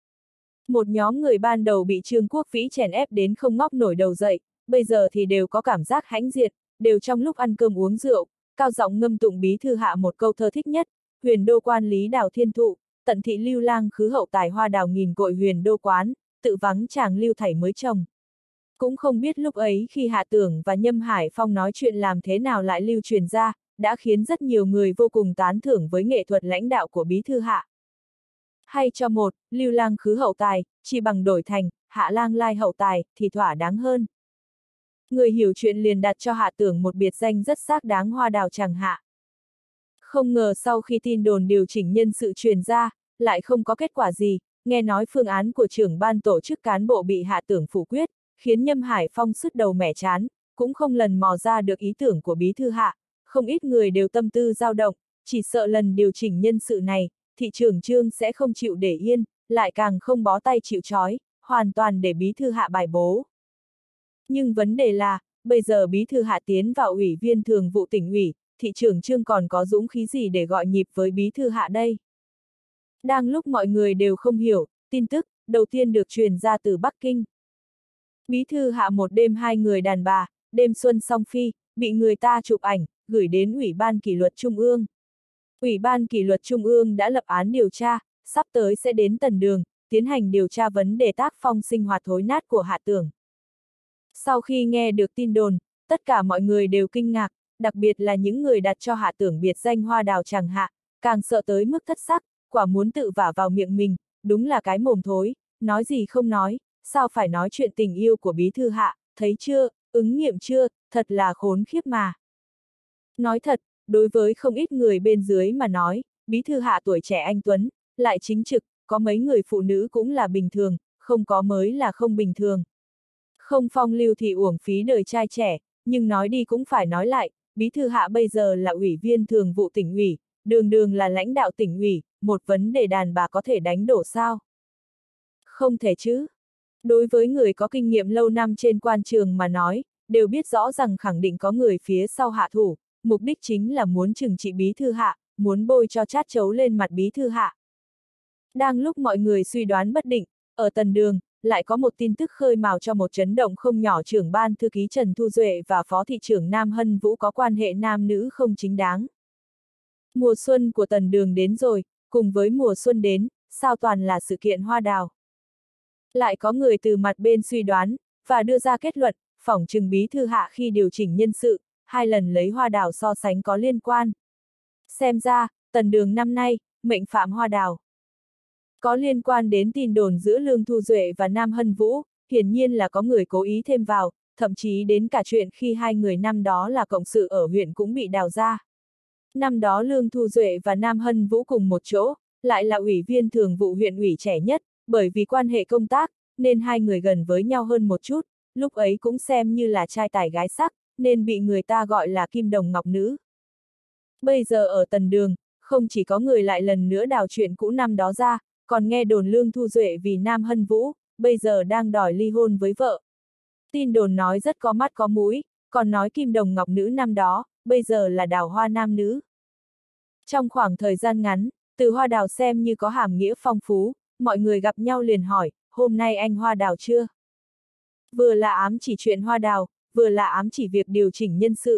Speaker 1: Một nhóm người ban đầu bị Trương Quốc Vĩ chèn ép đến không ngóc nổi đầu dậy, bây giờ thì đều có cảm giác hãnh diện, đều trong lúc ăn cơm uống rượu, cao giọng ngâm tụng bí thư hạ một câu thơ thích nhất, huyền đô quan lý đào thiên thụ, tận thị lưu lang khứ hậu tài hoa đào nghìn cội huyền đô quán, tự vắng chàng lưu thảy mới trồng. Cũng không biết lúc ấy khi Hạ Tưởng và Nhâm Hải Phong nói chuyện làm thế nào lại lưu truyền ra, đã khiến rất nhiều người vô cùng tán thưởng với nghệ thuật lãnh đạo của bí thư hạ. Hay cho một, lưu lang khứ hậu tài, chỉ bằng đổi thành, hạ lang lai hậu tài, thì thỏa đáng hơn. Người hiểu chuyện liền đặt cho Hạ Tưởng một biệt danh rất xác đáng hoa đào chẳng hạ. Không ngờ sau khi tin đồn điều chỉnh nhân sự truyền ra, lại không có kết quả gì, nghe nói phương án của trưởng ban tổ chức cán bộ bị Hạ Tưởng phủ quyết, khiến Nhâm Hải Phong sứt đầu mẻ chán, cũng không lần mò ra được ý tưởng của bí thư hạ, không ít người đều tâm tư dao động, chỉ sợ lần điều chỉnh nhân sự này, thị trưởng Trương sẽ không chịu để yên, lại càng không bó tay chịu trói, hoàn toàn để bí thư hạ bài bố. Nhưng vấn đề là, bây giờ bí thư hạ tiến vào ủy viên thường vụ tỉnh ủy, thị trưởng Trương còn có dũng khí gì để gọi nhịp với bí thư hạ đây? Đang lúc mọi người đều không hiểu, tin tức đầu tiên được truyền ra từ Bắc Kinh. Bí thư hạ một đêm hai người đàn bà, đêm xuân song phi, bị người ta chụp ảnh, gửi đến Ủy ban Kỷ luật Trung ương. Ủy ban Kỷ luật Trung ương đã lập án điều tra, sắp tới sẽ đến Tần Đường, tiến hành điều tra vấn đề tác phong sinh hoạt thối nát của Hạ Tưởng. Sau khi nghe được tin đồn, tất cả mọi người đều kinh ngạc, đặc biệt là những người đặt cho Hạ Tưởng biệt danh hoa đào chẳng hạ, càng sợ tới mức thất sắc, quả muốn tự vả vào miệng mình, đúng là cái mồm thối, nói gì không nói, sao phải nói chuyện tình yêu của bí thư hạ, thấy chưa, ứng nghiệm chưa, thật là khốn khiếp mà. Nói thật, đối với không ít người bên dưới mà nói, bí thư hạ tuổi trẻ anh tuấn, lại chính trực, có mấy người phụ nữ cũng là bình thường, không có mới là không bình thường. Không phong lưu thì uổng phí đời trai trẻ, nhưng nói đi cũng phải nói lại, bí thư hạ bây giờ là ủy viên thường vụ tỉnh ủy, đường đường là lãnh đạo tỉnh ủy, một vấn đề đàn bà có thể đánh đổ sao? Không thể chứ. Đối với người có kinh nghiệm lâu năm trên quan trường mà nói, đều biết rõ rằng khẳng định có người phía sau hạ thủ, mục đích chính là muốn trừng trị bí thư hạ, muốn bôi cho chát chấu lên mặt bí thư hạ. Đang lúc mọi người suy đoán bất định, ở Tần Đường, lại có một tin tức khơi mào cho một chấn động không nhỏ. Trưởng ban thư ký Trần Thu Duệ và phó thị trưởng Nam Hân Vũ có quan hệ nam nữ không chính đáng. Mùa xuân của Tần Đường đến rồi, cùng với mùa xuân đến, sao toàn là sự kiện hoa đào. Lại có người từ mặt bên suy đoán, và đưa ra kết luận, phỏng chừng bí thư hạ khi điều chỉnh nhân sự, hai lần lấy hoa đào so sánh có liên quan. Xem ra, Tần Đường năm nay, mệnh phạm hoa đào. Có liên quan đến tin đồn giữa Lương Thu Duệ và Nam Hân Vũ, hiển nhiên là có người cố ý thêm vào, thậm chí đến cả chuyện khi hai người năm đó là cộng sự ở huyện cũng bị đào ra. Năm đó Lương Thu Duệ và Nam Hân Vũ cùng một chỗ, lại là ủy viên thường vụ huyện ủy trẻ nhất, bởi vì quan hệ công tác, nên hai người gần với nhau hơn một chút, lúc ấy cũng xem như là trai tài gái sắc, nên bị người ta gọi là kim đồng ngọc nữ. Bây giờ ở Tần Đường, không chỉ có người lại lần nữa đào chuyện cũ năm đó ra, còn nghe đồn Lương Thu Duệ vì Nam Hân Vũ, bây giờ đang đòi ly hôn với vợ. Tin đồn nói rất có mắt có mũi, còn nói kim đồng ngọc nữ năm đó, bây giờ là đào hoa nam nữ. Trong khoảng thời gian ngắn, từ hoa đào xem như có hàm nghĩa phong phú, mọi người gặp nhau liền hỏi, hôm nay anh hoa đào chưa? Vừa là ám chỉ chuyện hoa đào, vừa là ám chỉ việc điều chỉnh nhân sự.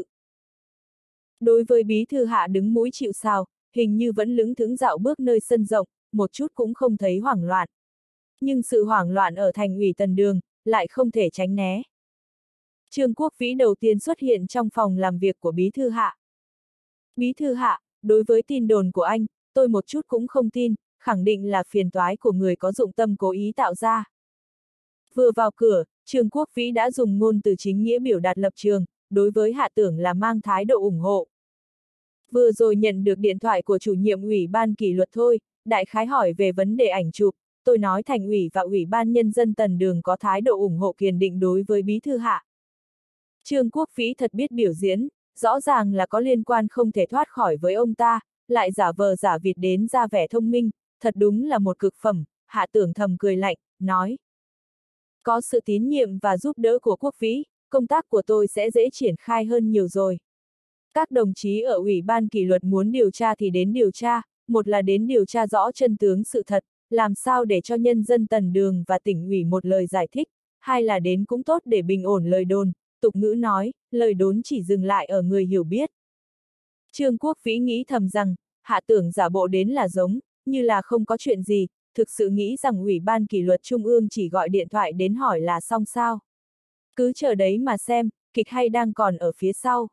Speaker 1: Đối với bí thư hạ đứng mũi chịu sào, hình như vẫn lững thững dạo bước nơi sân rộng, một chút cũng không thấy hoảng loạn. Nhưng sự hoảng loạn ở thành ủy Tần Đường, lại không thể tránh né. Trương Quốc Vĩ đầu tiên xuất hiện trong phòng làm việc của bí thư hạ. Bí thư hạ, đối với tin đồn của anh, tôi một chút cũng không tin, khẳng định là phiền toái của người có dụng tâm cố ý tạo ra. Vừa vào cửa, Trương Quốc Vĩ đã dùng ngôn từ chính nghĩa biểu đạt lập trường, đối với Hạ Tưởng là mang thái độ ủng hộ. Vừa rồi nhận được điện thoại của chủ nhiệm ủy ban kỷ luật thôi, đại khái hỏi về vấn đề ảnh chụp, tôi nói thành ủy và ủy ban nhân dân Tần Đường có thái độ ủng hộ kiên định đối với bí thư hạ. Trương Quốc Vĩ thật biết biểu diễn, rõ ràng là có liên quan không thể thoát khỏi với ông ta, lại giả vờ giả vịt đến ra vẻ thông minh, thật đúng là một cực phẩm. Hạ Tưởng thầm cười lạnh, nói. Có sự tín nhiệm và giúp đỡ của Quốc Vĩ, công tác của tôi sẽ dễ triển khai hơn nhiều rồi. Các đồng chí ở Ủy ban kỷ luật muốn điều tra thì đến điều tra, một là đến điều tra rõ chân tướng sự thật, làm sao để cho nhân dân Tần Đường và tỉnh ủy một lời giải thích, hai là đến cũng tốt để bình ổn lời đồn, tục ngữ nói, lời đồn chỉ dừng lại ở người hiểu biết. Trương Quốc Vĩ nghĩ thầm rằng, Hạ Tưởng giả bộ đến là giống, như là không có chuyện gì, thực sự nghĩ rằng Ủy ban kỷ luật Trung ương chỉ gọi điện thoại đến hỏi là xong sao. Cứ chờ đấy mà xem, kịch hay đang còn ở phía sau.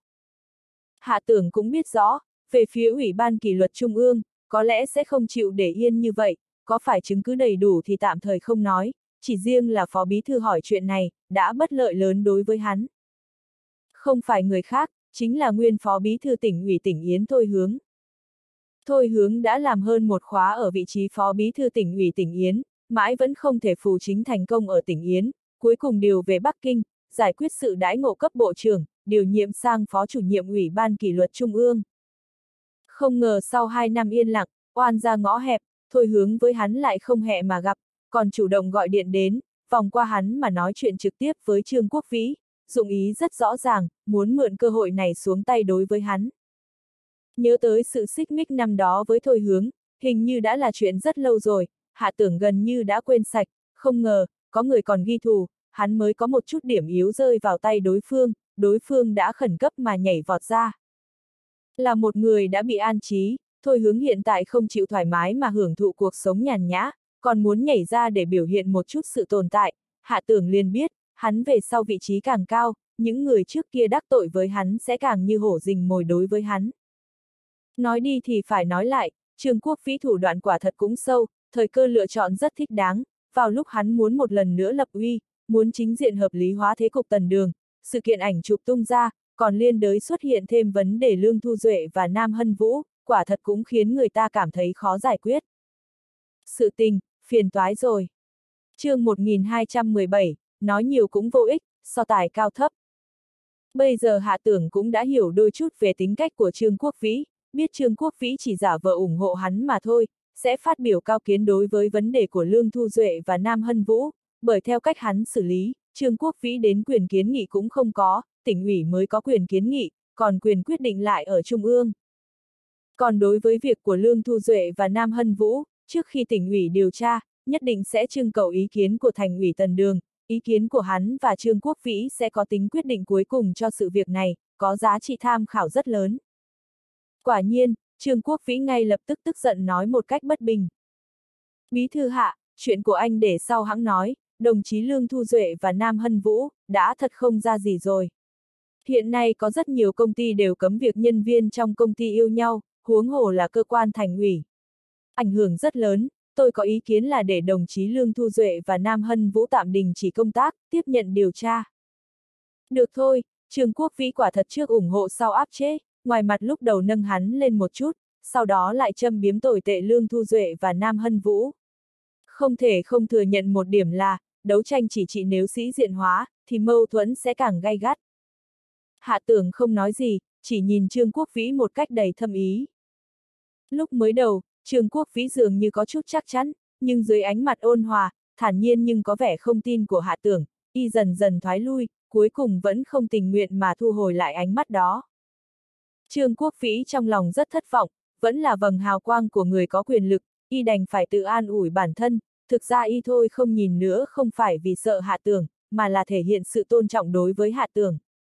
Speaker 1: Hạ Tưởng cũng biết rõ, về phía Ủy ban kỷ luật Trung ương, có lẽ sẽ không chịu để yên như vậy, có phải chứng cứ đầy đủ thì tạm thời không nói, chỉ riêng là phó bí thư hỏi chuyện này, đã bất lợi lớn đối với hắn. Không phải người khác, chính là nguyên phó bí thư tỉnh ủy tỉnh Yến Thôi Hướng. Thôi Hướng đã làm hơn một khóa ở vị trí phó bí thư tỉnh ủy tỉnh Yến, mãi vẫn không thể phù chính thành công ở tỉnh Yến, cuối cùng điều về Bắc Kinh, giải quyết sự đãi ngộ cấp bộ trưởng, điều nhiệm sang phó chủ nhiệm Ủy ban kỷ luật Trung ương. Không ngờ sau 2 năm yên lặng, oan ra ngõ hẹp, Thôi Hướng với hắn lại không hẹ mà gặp, còn chủ động gọi điện đến, vòng qua hắn mà nói chuyện trực tiếp với Trương Quốc Vĩ, dụng ý rất rõ ràng, muốn mượn cơ hội này xuống tay đối với hắn. Nhớ tới sự xích mích năm đó với Thôi Hướng, hình như đã là chuyện rất lâu rồi, Hạ Tưởng gần như đã quên sạch, không ngờ, có người còn ghi thù, hắn mới có một chút điểm yếu rơi vào tay đối phương đã khẩn cấp mà nhảy vọt ra. Là một người đã bị an trí, Thôi Hướng hiện tại không chịu thoải mái mà hưởng thụ cuộc sống nhàn nhã, còn muốn nhảy ra để biểu hiện một chút sự tồn tại, Hạ Tưởng liền biết, hắn về sau vị trí càng cao, những người trước kia đắc tội với hắn sẽ càng như hổ rình mồi đối với hắn. Nói đi thì phải nói lại, Trương Quốc Vĩ thủ đoạn quả thật cũng sâu, thời cơ lựa chọn rất thích đáng, vào lúc hắn muốn một lần nữa lập uy, muốn chính diện hợp lý hóa thế cục Tần Đường, sự kiện ảnh chụp tung ra, còn liên đới xuất hiện thêm vấn đề Lương Thu Duệ và Nam Hân Vũ, quả thật cũng khiến người ta cảm thấy khó giải quyết. Sự tình, phiền toái rồi. Chương 1217, nói nhiều cũng vô ích, so tài cao thấp. Bây giờ Hạ Tưởng cũng đã hiểu đôi chút về tính cách của Trương Quốc Vĩ, biết Trương Quốc Vĩ chỉ giả vờ ủng hộ hắn mà thôi, sẽ phát biểu cao kiến đối với vấn đề của Lương Thu Duệ và Nam Hân Vũ, bởi theo cách hắn xử lý, Trương Quốc Vĩ đến quyền kiến nghị cũng không có, tỉnh ủy mới có quyền kiến nghị, còn quyền quyết định lại ở Trung ương. Còn đối với việc của Lương Thu Duệ và Nam Hân Vũ, trước khi tỉnh ủy điều tra, nhất định sẽ trưng cầu ý kiến của thành ủy Tần Đường, ý kiến của hắn và Trương Quốc Vĩ sẽ có tính quyết định cuối cùng cho sự việc này, có giá trị tham khảo rất lớn. Quả nhiên, Trương Quốc Vĩ ngay lập tức tức giận nói một cách bất bình. Bí thư Hạ, chuyện của anh để sau hãng nói, đồng chí Lương Thu Duệ và Nam Hân Vũ, đã thật không ra gì rồi. Hiện nay có rất nhiều công ty đều cấm việc nhân viên trong công ty yêu nhau, huống hồ là cơ quan thành ủy. Ảnh hưởng rất lớn, tôi có ý kiến là để đồng chí Lương Thu Duệ và Nam Hân Vũ tạm đình chỉ công tác, tiếp nhận điều tra. Được thôi, Trương Quốc Vĩ quả thật trước ủng hộ sau áp chế, ngoài mặt lúc đầu nâng hắn lên một chút, sau đó lại châm biếm tồi tệ Lương Thu Duệ và Nam Hân Vũ. Không thể không thừa nhận một điểm là, đấu tranh chỉ trị nếu sĩ diện hóa, thì mâu thuẫn sẽ càng gay gắt. Hạ Tưởng không nói gì, chỉ nhìn Trương Quốc Vĩ một cách đầy thâm ý. Lúc mới đầu, Trương Quốc Vĩ dường như có chút chắc chắn, nhưng dưới ánh mặt ôn hòa, thản nhiên nhưng có vẻ không tin của Hạ Tưởng, y dần dần thoái lui, cuối cùng vẫn không tình nguyện mà thu hồi lại ánh mắt đó. Trương Quốc Vĩ trong lòng rất thất vọng, vẫn là vầng hào quang của người có quyền lực, y đành phải tự an ủi bản thân, thực ra y thôi không nhìn nữa không phải vì sợ Hạ Tưởng, mà là thể hiện sự tôn trọng đối với Hạ Tưởng.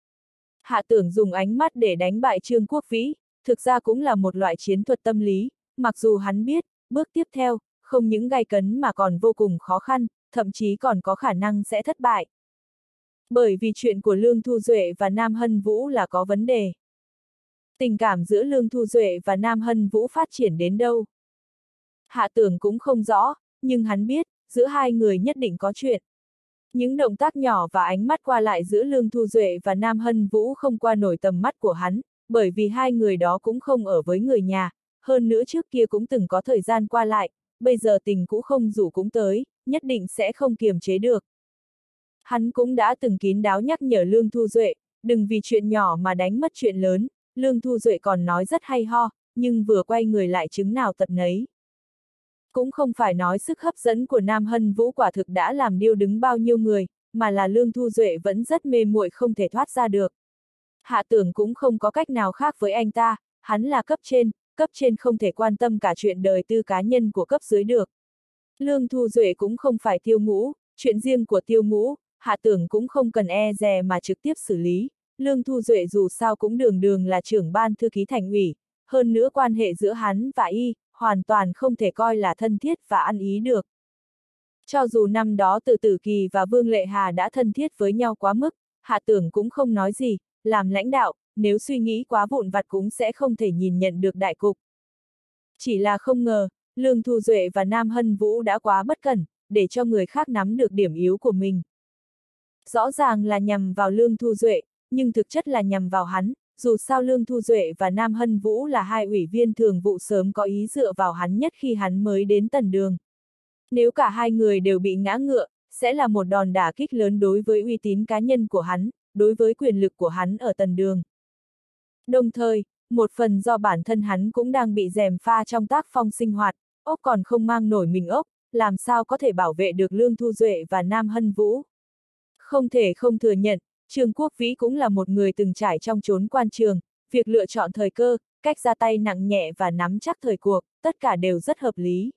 Speaker 1: Hạ Tưởng dùng ánh mắt để đánh bại Trương Quốc Vĩ, thực ra cũng là một loại chiến thuật tâm lý, mặc dù hắn biết, bước tiếp theo, không những gay cấn mà còn vô cùng khó khăn, thậm chí còn có khả năng sẽ thất bại. Bởi vì chuyện của Lương Thu Duệ và Nam Hân Vũ là có vấn đề. Tình cảm giữa Lương Thu Duệ và Nam Hân Vũ phát triển đến đâu? Hạ Tưởng cũng không rõ, nhưng hắn biết, giữa hai người nhất định có chuyện. Những động tác nhỏ và ánh mắt qua lại giữa Lương Thu Duệ và Nam Hân Vũ không qua nổi tầm mắt của hắn, bởi vì hai người đó cũng không ở với người nhà, hơn nữa trước kia cũng từng có thời gian qua lại, bây giờ tình cũ không rủ cũng tới, nhất định sẽ không kiềm chế được. Hắn cũng đã từng kín đáo nhắc nhở Lương Thu Duệ, đừng vì chuyện nhỏ mà đánh mất chuyện lớn, Lương Thu Duệ còn nói rất hay ho, nhưng vừa quay người lại chứng nào tật nấy. Cũng không phải nói sức hấp dẫn của Nam Hân Vũ quả thực đã làm điêu đứng bao nhiêu người, mà là Lương Thu Duệ vẫn rất mê muội không thể thoát ra được. Hạ Tưởng cũng không có cách nào khác với anh ta, hắn là cấp trên không thể quan tâm cả chuyện đời tư cá nhân của cấp dưới được. Lương Thu Duệ cũng không phải Tiêu Ngũ, chuyện riêng của Tiêu Ngũ, Hạ Tưởng cũng không cần e dè mà trực tiếp xử lý. Lương Thu Duệ dù sao cũng đường đường là trưởng ban thư ký thành ủy, hơn nữa quan hệ giữa hắn và y, hoàn toàn không thể coi là thân thiết và ăn ý được. Cho dù năm đó Từ Tử Kỳ và Vương Lệ Hà đã thân thiết với nhau quá mức, Hạ Tưởng cũng không nói gì, làm lãnh đạo, nếu suy nghĩ quá vụn vặt cũng sẽ không thể nhìn nhận được đại cục. Chỉ là không ngờ, Lương Thu Duệ và Nam Hân Vũ đã quá bất cẩn, để cho người khác nắm được điểm yếu của mình. Rõ ràng là nhằm vào Lương Thu Duệ, nhưng thực chất là nhằm vào hắn, dù sao Lương Thu Duệ và Nam Hân Vũ là hai ủy viên thường vụ sớm có ý dựa vào hắn nhất khi hắn mới đến Tần Đường. Nếu cả hai người đều bị ngã ngựa, sẽ là một đòn đả kích lớn đối với uy tín cá nhân của hắn, đối với quyền lực của hắn ở Tần Đường. Đồng thời, một phần do bản thân hắn cũng đang bị gièm pha trong tác phong sinh hoạt, ốc còn không mang nổi mình ốc, làm sao có thể bảo vệ được Lương Thu Duệ và Nam Hân Vũ. Không thể không thừa nhận, Trương Quốc Vĩ cũng là một người từng trải trong chốn quan trường, việc lựa chọn thời cơ, cách ra tay nặng nhẹ và nắm chắc thời cuộc, tất cả đều rất hợp lý.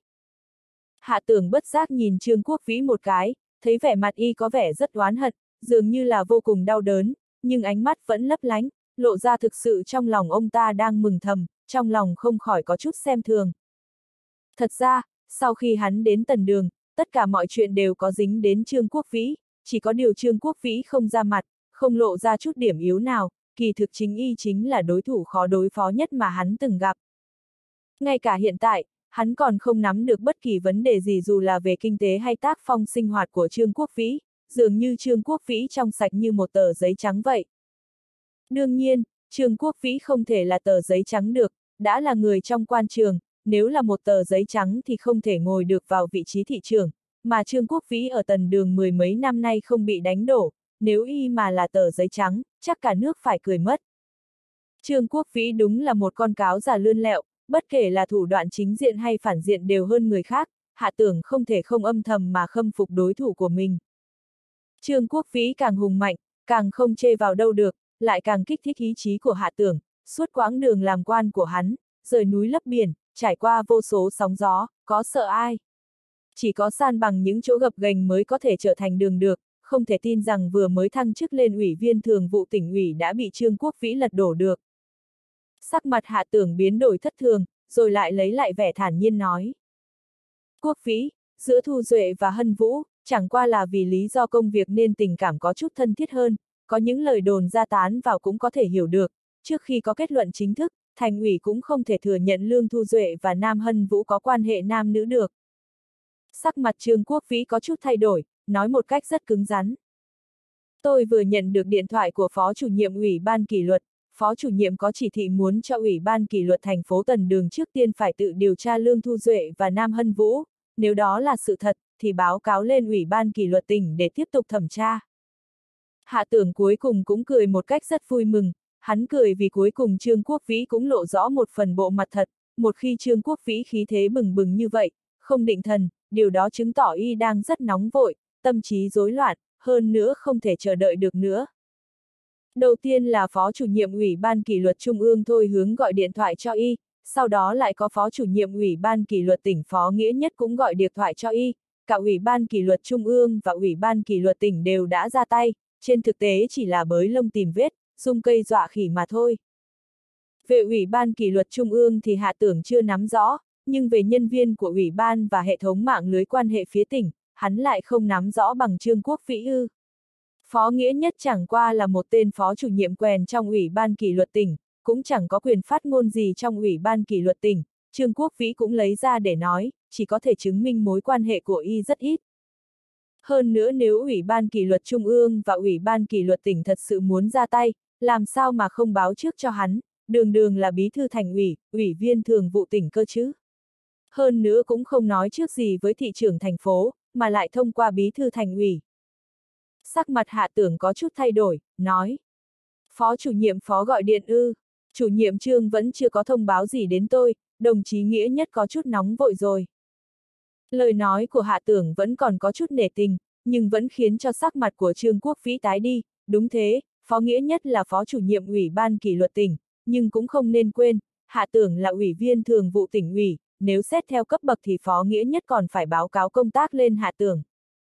Speaker 1: Hạ Tưởng bất giác nhìn Trương Quốc Vĩ một cái, thấy vẻ mặt y có vẻ rất oán hận, dường như là vô cùng đau đớn, nhưng ánh mắt vẫn lấp lánh, lộ ra thực sự trong lòng ông ta đang mừng thầm, trong lòng không khỏi có chút xem thường. Thật ra, sau khi hắn đến Tần Đường, tất cả mọi chuyện đều có dính đến Trương Quốc Vĩ, chỉ có điều Trương Quốc Vĩ không ra mặt, không lộ ra chút điểm yếu nào, kỳ thực chính y chính là đối thủ khó đối phó nhất mà hắn từng gặp. Ngay cả hiện tại, hắn còn không nắm được bất kỳ vấn đề gì dù là về kinh tế hay tác phong sinh hoạt của Trương Quốc Vĩ, dường như Trương Quốc Vĩ trong sạch như một tờ giấy trắng vậy. Đương nhiên, Trương Quốc Vĩ không thể là tờ giấy trắng được, đã là người trong quan trường, nếu là một tờ giấy trắng thì không thể ngồi được vào vị trí thị trưởng, mà Trương Quốc Vĩ ở Tần Đường mười mấy năm nay không bị đánh đổ, nếu y mà là tờ giấy trắng, chắc cả nước phải cười mất. Trương Quốc Vĩ đúng là một con cáo già lươn lẹo, bất kể là thủ đoạn chính diện hay phản diện đều hơn người khác, Hạ Tưởng không thể không âm thầm mà khâm phục đối thủ của mình. Trương Quốc Vĩ càng hùng mạnh, càng không chê vào đâu được, lại càng kích thích ý chí của Hạ Tưởng, suốt quãng đường làm quan của hắn, rời núi lấp biển, trải qua vô số sóng gió, có sợ ai. Chỉ có san bằng những chỗ gập ghềnh mới có thể trở thành đường được, không thể tin rằng vừa mới thăng chức lên ủy viên thường vụ tỉnh ủy đã bị Trương Quốc Vĩ lật đổ được. Sắc mặt Hạ Tưởng biến đổi thất thường, rồi lại lấy lại vẻ thản nhiên nói. Quốc Vĩ, giữa Thu Duệ và Hân Vũ, chẳng qua là vì lý do công việc nên tình cảm có chút thân thiết hơn, có những lời đồn ra tán vào cũng có thể hiểu được, trước khi có kết luận chính thức, thành ủy cũng không thể thừa nhận Lương Thu Duệ và Nam Hân Vũ có quan hệ nam nữ được. Sắc mặt Trương Quốc Vĩ có chút thay đổi, nói một cách rất cứng rắn. Tôi vừa nhận được điện thoại của Phó chủ nhiệm Ủy ban kỷ luật, Phó chủ nhiệm có chỉ thị muốn cho Ủy ban kỷ luật thành phố Tần Đường trước tiên phải tự điều tra Lương Thu Duệ và Nam Hân Vũ, nếu đó là sự thật, thì báo cáo lên Ủy ban kỷ luật tỉnh để tiếp tục thẩm tra. Hạ Tưởng cuối cùng cũng cười một cách rất vui mừng, hắn cười vì cuối cùng Trương Quốc Vĩ cũng lộ rõ một phần bộ mặt thật, một khi Trương Quốc Vĩ khí thế bừng bừng như vậy, không định thần, điều đó chứng tỏ y đang rất nóng vội, tâm trí rối loạn, hơn nữa không thể chờ đợi được nữa. Đầu tiên là Phó chủ nhiệm Ủy ban kỷ luật Trung ương Thôi Hướng gọi điện thoại cho y, sau đó lại có Phó chủ nhiệm Ủy ban kỷ luật tỉnh Phó Nghĩa Nhất cũng gọi điện thoại cho y, cả Ủy ban kỷ luật Trung ương và Ủy ban kỷ luật tỉnh đều đã ra tay, trên thực tế chỉ là bới lông tìm vết, dùng cây dọa khỉ mà thôi. Về Ủy ban kỷ luật Trung ương thì Hạ Tưởng chưa nắm rõ, nhưng về nhân viên của Ủy ban và hệ thống mạng lưới quan hệ phía tỉnh, hắn lại không nắm rõ bằng Trương Quốc Vĩ ư. Phó Nghĩa Nhất chẳng qua là một tên phó chủ nhiệm quèn trong Ủy ban kỷ luật tỉnh, cũng chẳng có quyền phát ngôn gì trong Ủy ban kỷ luật tỉnh, Trương Quốc Vĩ cũng lấy ra để nói, chỉ có thể chứng minh mối quan hệ của y rất ít. Hơn nữa nếu Ủy ban kỷ luật Trung ương và Ủy ban kỷ luật tỉnh thật sự muốn ra tay, làm sao mà không báo trước cho hắn, đường đường là bí thư thành ủy, ủy viên thường vụ tỉnh cơ chứ. Hơn nữa cũng không nói trước gì với thị trưởng thành phố, mà lại thông qua bí thư thành ủy. Sắc mặt Hạ Tưởng có chút thay đổi, nói. Phó chủ nhiệm Phó gọi điện ư, chủ nhiệm Trương vẫn chưa có thông báo gì đến tôi, đồng chí Nghĩa Nhất có chút nóng vội rồi. Lời nói của Hạ Tưởng vẫn còn có chút nể tình, nhưng vẫn khiến cho sắc mặt của Trương Quốc Vĩ tái đi, đúng thế, Phó Nghĩa Nhất là phó chủ nhiệm ủy ban kỷ luật tỉnh, nhưng cũng không nên quên, Hạ Tưởng là ủy viên thường vụ tỉnh ủy, nếu xét theo cấp bậc thì Phó Nghĩa Nhất còn phải báo cáo công tác lên Hạ Tưởng.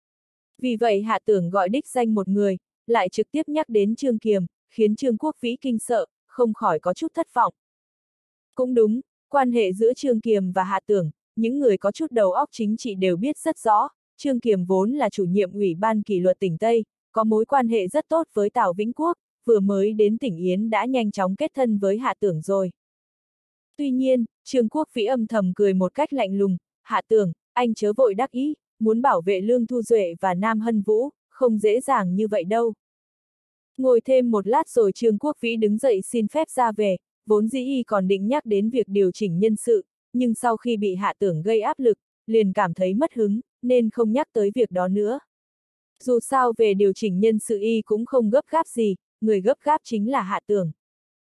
Speaker 1: Vì vậy Hạ Tưởng gọi đích danh một người, lại trực tiếp nhắc đến Trương Kiềm, khiến Trương Quốc Vĩ kinh sợ, không khỏi có chút thất vọng. Cũng đúng, quan hệ giữa Trương Kiềm và Hạ Tưởng, những người có chút đầu óc chính trị đều biết rất rõ, Trương Kiềm vốn là chủ nhiệm ủy ban kỷ luật tỉnh Tây, có mối quan hệ rất tốt với Tào Vĩnh Quốc, vừa mới đến tỉnh Yến đã nhanh chóng kết thân với Hạ Tưởng rồi. Tuy nhiên, Trương Quốc Vĩ âm thầm cười một cách lạnh lùng, Hạ Tưởng, anh chớ vội đắc ý, muốn bảo vệ Lương Thu Duệ và Nam Hân Vũ, không dễ dàng như vậy đâu. Ngồi thêm một lát rồi Trương Quốc Vĩ đứng dậy xin phép ra về, vốn dĩ y còn định nhắc đến việc điều chỉnh nhân sự, nhưng sau khi bị Hạ Tưởng gây áp lực, liền cảm thấy mất hứng, nên không nhắc tới việc đó nữa. Dù sao về điều chỉnh nhân sự y cũng không gấp gáp gì, người gấp gáp chính là Hạ Tưởng.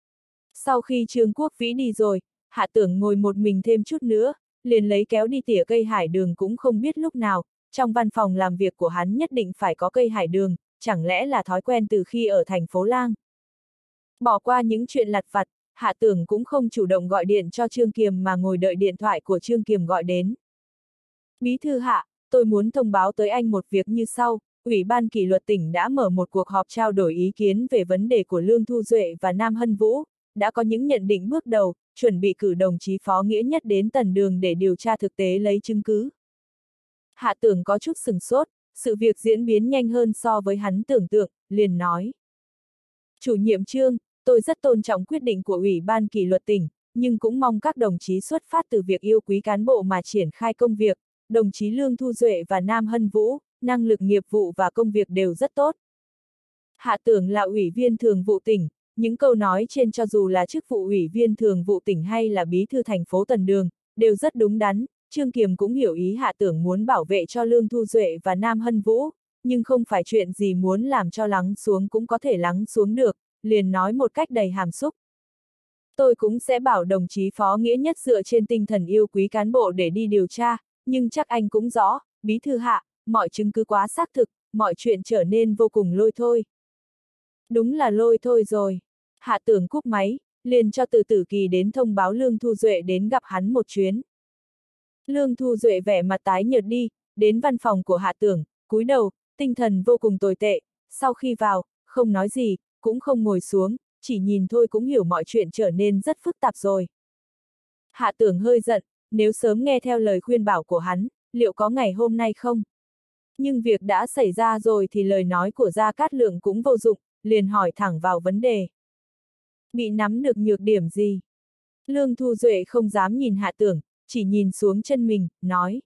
Speaker 1: Sau khi Trương Quốc Vĩ đi rồi, Hạ Tưởng ngồi một mình thêm chút nữa, liền lấy kéo đi tỉa cây hải đường cũng không biết lúc nào, trong văn phòng làm việc của hắn nhất định phải có cây hải đường, chẳng lẽ là thói quen từ khi ở thành phố Lang. Bỏ qua những chuyện lặt vặt, Hạ Tưởng cũng không chủ động gọi điện cho Trương Kiềm mà ngồi đợi điện thoại của Trương Kiềm gọi đến. Bí thư Hạ, tôi muốn thông báo tới anh một việc như sau, Ủy ban kỷ luật tỉnh đã mở một cuộc họp trao đổi ý kiến về vấn đề của Lương Thu Duệ và Nam Hân Vũ, đã có những nhận định bước đầu, chuẩn bị cử đồng chí Phó Nghĩa Nhất đến Tần Đường để điều tra thực tế lấy chứng cứ. Hạ Tưởng có chút sừng sốt, sự việc diễn biến nhanh hơn so với hắn tưởng tượng, liền nói. Chủ nhiệm Trương, tôi rất tôn trọng quyết định của Ủy ban kỷ luật tỉnh, nhưng cũng mong các đồng chí xuất phát từ việc yêu quý cán bộ mà triển khai công việc, đồng chí Lương Thu Duệ và Nam Hân Vũ, năng lực nghiệp vụ và công việc đều rất tốt. Hạ Tưởng là ủy viên thường vụ tỉnh, những câu nói trên cho dù là chức vụ ủy viên thường vụ tỉnh hay là bí thư thành phố Tần Đường, đều rất đúng đắn. Trương Kiềm cũng hiểu ý Hạ Tưởng muốn bảo vệ cho Lương Thu Duệ và Nam Hân Vũ, nhưng không phải chuyện gì muốn làm cho lắng xuống cũng có thể lắng xuống được, liền nói một cách đầy hàm xúc. Tôi cũng sẽ bảo đồng chí Phó Nghĩa Nhất dựa trên tinh thần yêu quý cán bộ để đi điều tra, nhưng chắc anh cũng rõ, bí thư Hạ, mọi chứng cứ quá xác thực, mọi chuyện trở nên vô cùng lôi thôi. Đúng là lôi thôi rồi. Hạ Tưởng cúp máy, liền cho Từ Tử Kỳ đến thông báo Lương Thu Duệ đến gặp hắn một chuyến. Lương Thu Duệ vẻ mặt tái nhợt đi, đến văn phòng của Hạ Tưởng, cúi đầu, tinh thần vô cùng tồi tệ, sau khi vào, không nói gì, cũng không ngồi xuống, chỉ nhìn thôi cũng hiểu mọi chuyện trở nên rất phức tạp rồi. Hạ Tưởng hơi giận, nếu sớm nghe theo lời khuyên bảo của hắn, liệu có ngày hôm nay không? Nhưng việc đã xảy ra rồi thì lời nói của Gia Cát Lượng cũng vô dụng, liền hỏi thẳng vào vấn đề. Bị nắm được nhược điểm gì? Lương Thu Duệ không dám nhìn Hạ Tưởng, chỉ nhìn xuống chân mình, nói.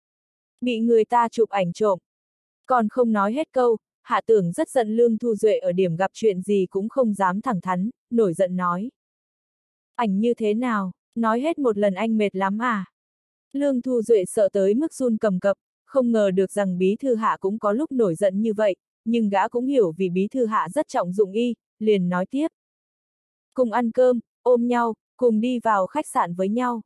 Speaker 1: Bị người ta chụp ảnh trộm. Còn không nói hết câu, Hạ Tưởng rất giận Lương Thu Duệ ở điểm gặp chuyện gì cũng không dám thẳng thắn, nổi giận nói. Ảnh như thế nào, nói hết một lần anh mệt lắm à? Lương Thu Duệ sợ tới mức run cầm cập, không ngờ được rằng bí thư Hạ cũng có lúc nổi giận như vậy, nhưng gã cũng hiểu vì bí thư Hạ rất trọng dụng y, liền nói tiếp. Cùng ăn cơm, ôm nhau, cùng đi vào khách sạn với nhau.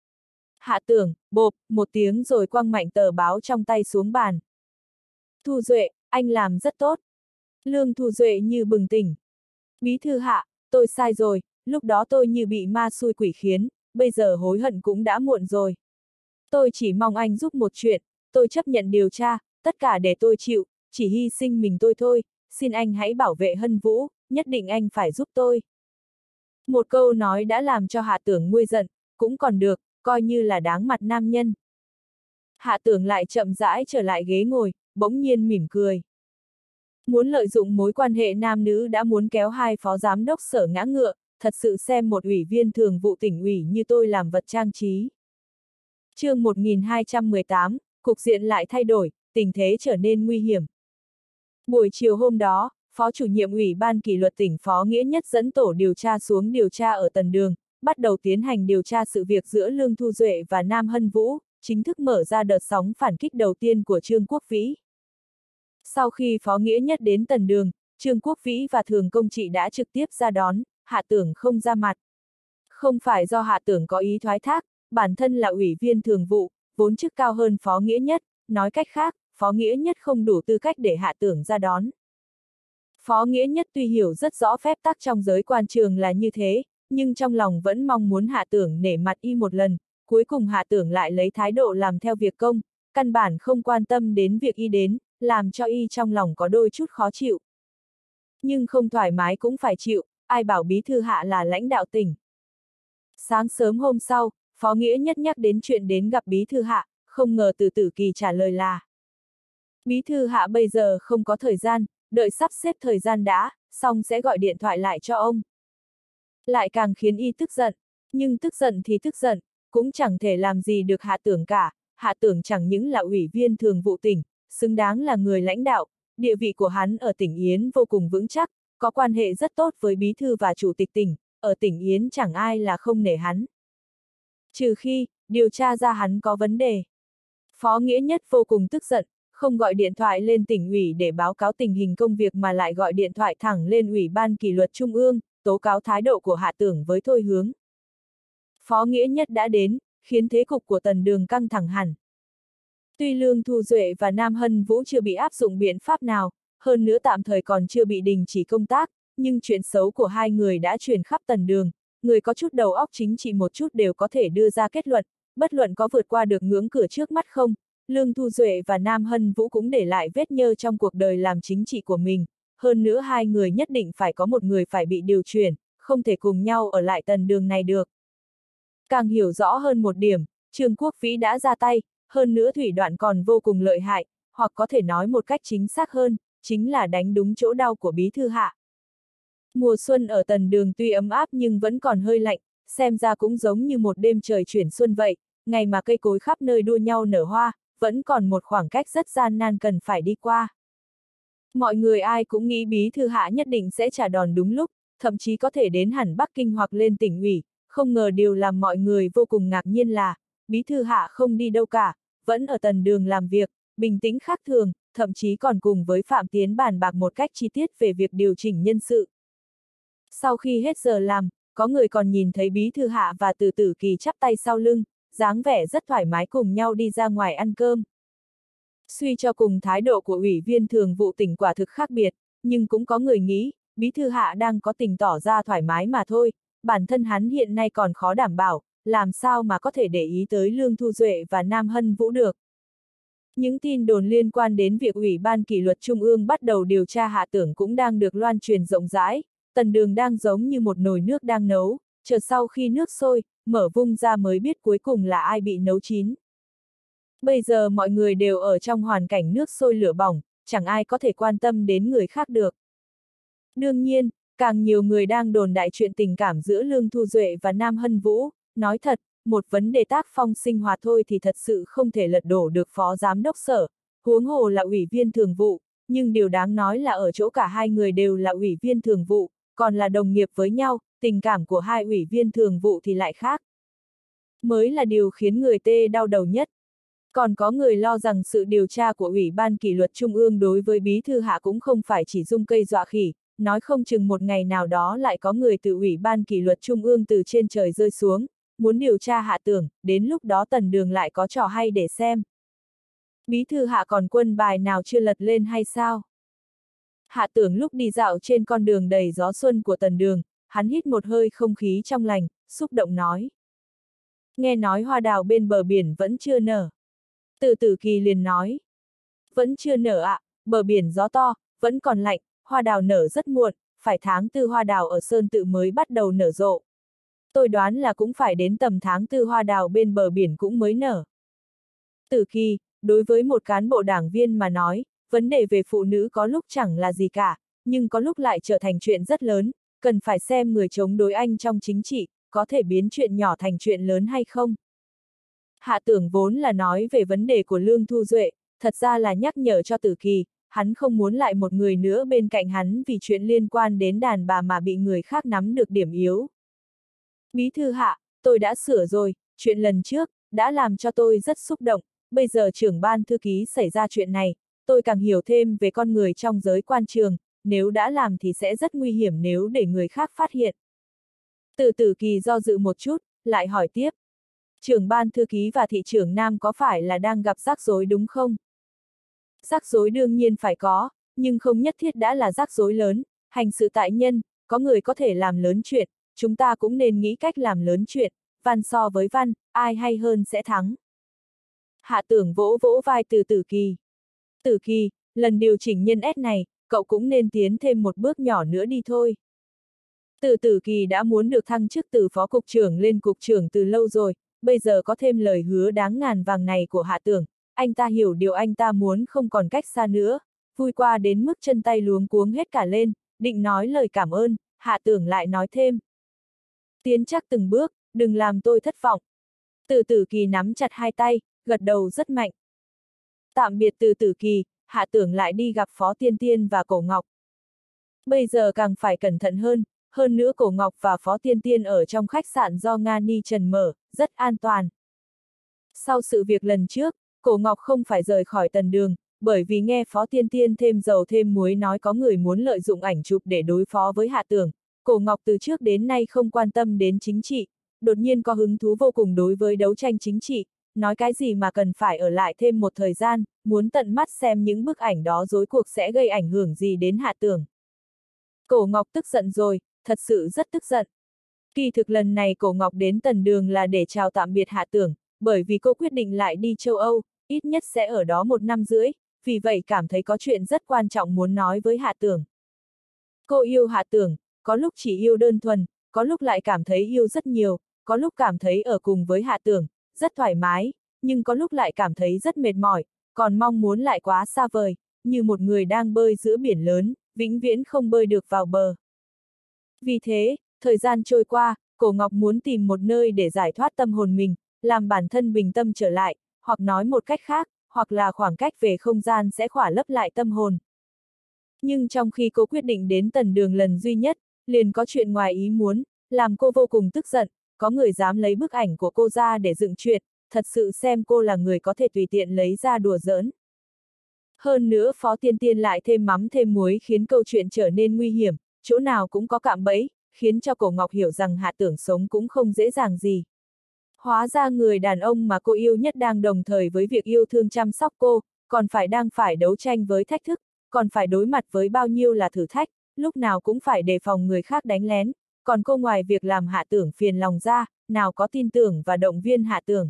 Speaker 1: Hạ Tưởng, bộp, một tiếng rồi quăng mạnh tờ báo trong tay xuống bàn. Thu Duệ, anh làm rất tốt. Lương Thu Duệ như bừng tỉnh. Bí thư Hạ, tôi sai rồi, lúc đó tôi như bị ma xui quỷ khiến, bây giờ hối hận cũng đã muộn rồi. Tôi chỉ mong anh giúp một chuyện, tôi chấp nhận điều tra, tất cả để tôi chịu, chỉ hy sinh mình tôi thôi, xin anh hãy bảo vệ Hân Vũ, nhất định anh phải giúp tôi. Một câu nói đã làm cho Hạ Tưởng nguôi giận, cũng còn được, coi như là đáng mặt nam nhân. Hạ Tưởng lại chậm rãi trở lại ghế ngồi, bỗng nhiên mỉm cười. Muốn lợi dụng mối quan hệ nam nữ đã muốn kéo hai phó giám đốc Sở ngã ngựa, thật sự xem một ủy viên thường vụ tỉnh ủy như tôi làm vật trang trí. Chương 1218, cục diện lại thay đổi, tình thế trở nên nguy hiểm. Buổi chiều hôm đó, Phó chủ nhiệm Ủy ban kỷ luật tỉnh Phó Nghĩa Nhất dẫn tổ điều tra xuống điều tra ở Tần Đường, bắt đầu tiến hành điều tra sự việc giữa Lương Thu Duệ và Nam Hân Vũ, chính thức mở ra đợt sóng phản kích đầu tiên của Trương Quốc Vĩ. Sau khi Phó Nghĩa Nhất đến Tần Đường, Trương Quốc Vĩ và Thường Công Trị đã trực tiếp ra đón, Hạ Tưởng không ra mặt. Không phải do Hạ Tưởng có ý thoái thác, bản thân là ủy viên thường vụ, vốn chức cao hơn Phó Nghĩa Nhất, nói cách khác, Phó Nghĩa Nhất không đủ tư cách để Hạ Tưởng ra đón. Phó Nghĩa Nhất tuy hiểu rất rõ phép tắc trong giới quan trường là như thế, nhưng trong lòng vẫn mong muốn Hạ Tưởng nể mặt y một lần, cuối cùng Hạ Tưởng lại lấy thái độ làm theo việc công, căn bản không quan tâm đến việc y đến, làm cho y trong lòng có đôi chút khó chịu. Nhưng không thoải mái cũng phải chịu, ai bảo bí thư Hạ là lãnh đạo tỉnh. Sáng sớm hôm sau, Phó Nghĩa Nhất nhắc đến chuyện đến gặp bí thư Hạ, không ngờ Từ Tử Kỳ trả lời là: bí thư Hạ bây giờ không có thời gian, đợi sắp xếp thời gian đã, xong sẽ gọi điện thoại lại cho ông. Lại càng khiến y tức giận, nhưng tức giận thì tức giận, cũng chẳng thể làm gì được Hạ Tưởng cả. Hạ Tưởng chẳng những là ủy viên thường vụ tỉnh, xứng đáng là người lãnh đạo, địa vị của hắn ở tỉnh Yến vô cùng vững chắc, có quan hệ rất tốt với bí thư và chủ tịch tỉnh, ở tỉnh Yến chẳng ai là không nể hắn. Trừ khi, điều tra ra hắn có vấn đề. Phó Nghĩa Nhất vô cùng tức giận, không gọi điện thoại lên tỉnh ủy để báo cáo tình hình công việc mà lại gọi điện thoại thẳng lên Ủy ban Kỷ luật Trung ương, tố cáo thái độ của Hạ Tưởng với Thôi Hướng. Phó Nghĩa Nhất đã đến, khiến thế cục của Tần Đường căng thẳng hẳn. Tuy Lương Thu Duệ và Nam Hân Vũ chưa bị áp dụng biện pháp nào, hơn nữa tạm thời còn chưa bị đình chỉ công tác, nhưng chuyện xấu của hai người đã truyền khắp Tần Đường, người có chút đầu óc chính trị một chút đều có thể đưa ra kết luận, bất luận có vượt qua được ngưỡng cửa trước mắt không, Lương Thu Duệ và Nam Hân Vũ cũng để lại vết nhơ trong cuộc đời làm chính trị của mình, hơn nữa hai người nhất định phải có một người phải bị điều chuyển, không thể cùng nhau ở lại Tần Đường này được. Càng hiểu rõ hơn một điểm, Trương Quốc Vĩ đã ra tay, hơn nữa thủ đoạn còn vô cùng lợi hại, hoặc có thể nói một cách chính xác hơn, chính là đánh đúng chỗ đau của bí thư Hạ. Mùa xuân ở Tần Đường tuy ấm áp nhưng vẫn còn hơi lạnh, xem ra cũng giống như một đêm trời chuyển xuân vậy, ngày mà cây cối khắp nơi đua nhau nở hoa, vẫn còn một khoảng cách rất gian nan cần phải đi qua. Mọi người ai cũng nghĩ bí thư Hạ nhất định sẽ trả đòn đúng lúc, thậm chí có thể đến hẳn Bắc Kinh hoặc lên tỉnh ủy, không ngờ điều làm mọi người vô cùng ngạc nhiên là, bí thư Hạ không đi đâu cả, vẫn ở Tần Đường làm việc, bình tĩnh khác thường, thậm chí còn cùng với Phạm Tiến bàn bạc một cách chi tiết về việc điều chỉnh nhân sự. Sau khi hết giờ làm, có người còn nhìn thấy bí thư Hạ và Từ Tử Kỳ chắp tay sau lưng, dáng vẻ rất thoải mái cùng nhau đi ra ngoài ăn cơm. Suy cho cùng thái độ của ủy viên thường vụ tỉnh quả thực khác biệt, nhưng cũng có người nghĩ, bí thư Hạ đang có tình tỏ ra thoải mái mà thôi, bản thân hắn hiện nay còn khó đảm bảo, làm sao mà có thể để ý tới Lương Thu Duệ và Nam Hân Vũ được. Những tin đồn liên quan đến việc Ủy ban Kỷ luật Trung ương bắt đầu điều tra Hạ Tưởng cũng đang được loan truyền rộng rãi, Tần Đường đang giống như một nồi nước đang nấu, chợt sau khi nước sôi, mở vung ra mới biết cuối cùng là ai bị nấu chín. Bây giờ mọi người đều ở trong hoàn cảnh nước sôi lửa bỏng, chẳng ai có thể quan tâm đến người khác được. Đương nhiên, càng nhiều người đang đồn đại chuyện tình cảm giữa Lương Thu Duệ và Nam Hân Vũ, nói thật, một vấn đề tác phong sinh hoạt thôi thì thật sự không thể lật đổ được phó giám đốc sở, huống hồ là ủy viên thường vụ, nhưng điều đáng nói là ở chỗ cả hai người đều là ủy viên thường vụ, còn là đồng nghiệp với nhau, tình cảm của hai ủy viên thường vụ thì lại khác. Mới là điều khiến người tê đau đầu nhất. Còn có người lo rằng sự điều tra của Ủy ban Kỷ luật Trung ương đối với bí thư Hạ cũng không phải chỉ dung cây dọa khỉ, nói không chừng một ngày nào đó lại có người từ Ủy ban Kỷ luật Trung ương từ trên trời rơi xuống, muốn điều tra Hạ Tưởng, đến lúc đó Tần Đường lại có trò hay để xem. Bí thư Hạ còn quân bài nào chưa lật lên hay sao? Hạ Tưởng lúc đi dạo trên con đường đầy gió xuân của Tần Đường, hắn hít một hơi không khí trong lành, xúc động nói. Nghe nói hoa đào bên bờ biển vẫn chưa nở. Từ Tử Kỳ liền nói. Vẫn chưa nở ạ, bờ biển gió to, vẫn còn lạnh, hoa đào nở rất muộn, phải tháng 4 hoa đào ở Sơn Tự mới bắt đầu nở rộ. Tôi đoán là cũng phải đến tầm tháng 4 hoa đào bên bờ biển cũng mới nở. Tử Kỳ, đối với một cán bộ đảng viên mà nói, vấn đề về phụ nữ có lúc chẳng là gì cả, nhưng có lúc lại trở thành chuyện rất lớn, cần phải xem người chống đối anh trong chính trị, có thể biến chuyện nhỏ thành chuyện lớn hay không. Hạ Tưởng vốn là nói về vấn đề của Lương Thu Duệ, thật ra là nhắc nhở cho Tử Kỳ, hắn không muốn lại một người nữa bên cạnh hắn vì chuyện liên quan đến đàn bà mà bị người khác nắm được điểm yếu. Bí thư Hạ, tôi đã sửa rồi, chuyện lần trước, đã làm cho tôi rất xúc động, bây giờ trưởng ban thư ký xảy ra chuyện này, tôi càng hiểu thêm về con người trong giới quan trường, nếu đã làm thì sẽ rất nguy hiểm nếu để người khác phát hiện. Từ Tử Kỳ do dự một chút, lại hỏi tiếp. Trưởng ban thư ký và thị trưởng Nam có phải là đang gặp rắc rối đúng không? Rắc rối đương nhiên phải có, nhưng không nhất thiết đã là rắc rối lớn, hành sự tại nhân, có người có thể làm lớn chuyện, chúng ta cũng nên nghĩ cách làm lớn chuyện, văn so với văn, ai hay hơn sẽ thắng. Hạ Tưởng vỗ vỗ vai Từ Tử Kỳ. Tử Kỳ, lần điều chỉnh nhân S này, cậu cũng nên tiến thêm một bước nhỏ nữa đi thôi. Từ Tử Kỳ đã muốn được thăng chức từ phó cục trưởng lên cục trưởng từ lâu rồi, bây giờ có thêm lời hứa đáng ngàn vàng này của Hạ Tưởng, anh ta hiểu điều anh ta muốn không còn cách xa nữa, vui qua đến mức chân tay luống cuống hết cả lên, định nói lời cảm ơn, Hạ Tưởng lại nói thêm. Tiến chắc từng bước, đừng làm tôi thất vọng. Từ Tử Kỳ nắm chặt hai tay, gật đầu rất mạnh. Tạm biệt Từ Tử Kỳ, Hạ Tưởng lại đi gặp Phó Tiên Tiên và Cổ Ngọc. Bây giờ càng phải cẩn thận hơn nữa Cổ Ngọc và Phó Tiên Tiên ở trong khách sạn do Nga Ni Trần mở, rất an toàn. Sau sự việc lần trước, Cổ Ngọc không phải rời khỏi Tần Đường, bởi vì nghe Phó Tiên Tiên thêm dầu thêm muối nói có người muốn lợi dụng ảnh chụp để đối phó với Hạ Tưởng. Cổ Ngọc từ trước đến nay không quan tâm đến chính trị, đột nhiên có hứng thú vô cùng đối với đấu tranh chính trị, nói cái gì mà cần phải ở lại thêm một thời gian, muốn tận mắt xem những bức ảnh đó rối cuộc sẽ gây ảnh hưởng gì đến Hạ Tưởng. Cổ Ngọc tức giận rồi, thật sự rất tức giận. Kỳ thực lần này Cổ Ngọc đến Tần Đường là để chào tạm biệt Hạ Tưởng, bởi vì cô quyết định lại đi châu Âu, ít nhất sẽ ở đó 1 năm rưỡi, vì vậy cảm thấy có chuyện rất quan trọng muốn nói với Hạ Tưởng. Cô yêu Hạ Tưởng, có lúc chỉ yêu đơn thuần, có lúc lại cảm thấy yêu rất nhiều, có lúc cảm thấy ở cùng với Hạ Tưởng, rất thoải mái, nhưng có lúc lại cảm thấy rất mệt mỏi, còn mong muốn lại quá xa vời, như một người đang bơi giữa biển lớn, vĩnh viễn không bơi được vào bờ. Vì thế, thời gian trôi qua, Cổ Ngọc muốn tìm một nơi để giải thoát tâm hồn mình, làm bản thân bình tâm trở lại, hoặc nói một cách khác, hoặc là khoảng cách về không gian sẽ khỏa lấp lại tâm hồn. Nhưng trong khi cô quyết định đến Tần Đường lần duy nhất, liền có chuyện ngoài ý muốn, làm cô vô cùng tức giận, có người dám lấy bức ảnh của cô ra để dựng chuyện, thật sự xem cô là người có thể tùy tiện lấy ra đùa giỡn. Hơn nữa Phó Tiên Tiên lại thêm mắm thêm muối khiến câu chuyện trở nên nguy hiểm, chỗ nào cũng có cạm bẫy, khiến cho Cổ Ngọc hiểu rằng Hạ Tưởng sống cũng không dễ dàng gì. Hóa ra người đàn ông mà cô yêu nhất đang đồng thời với việc yêu thương chăm sóc cô, còn đang phải đấu tranh với thách thức, còn phải đối mặt với bao nhiêu là thử thách, lúc nào cũng phải đề phòng người khác đánh lén, còn cô ngoài việc làm Hạ Tưởng phiền lòng ra, nào có tin tưởng và động viên Hạ Tưởng.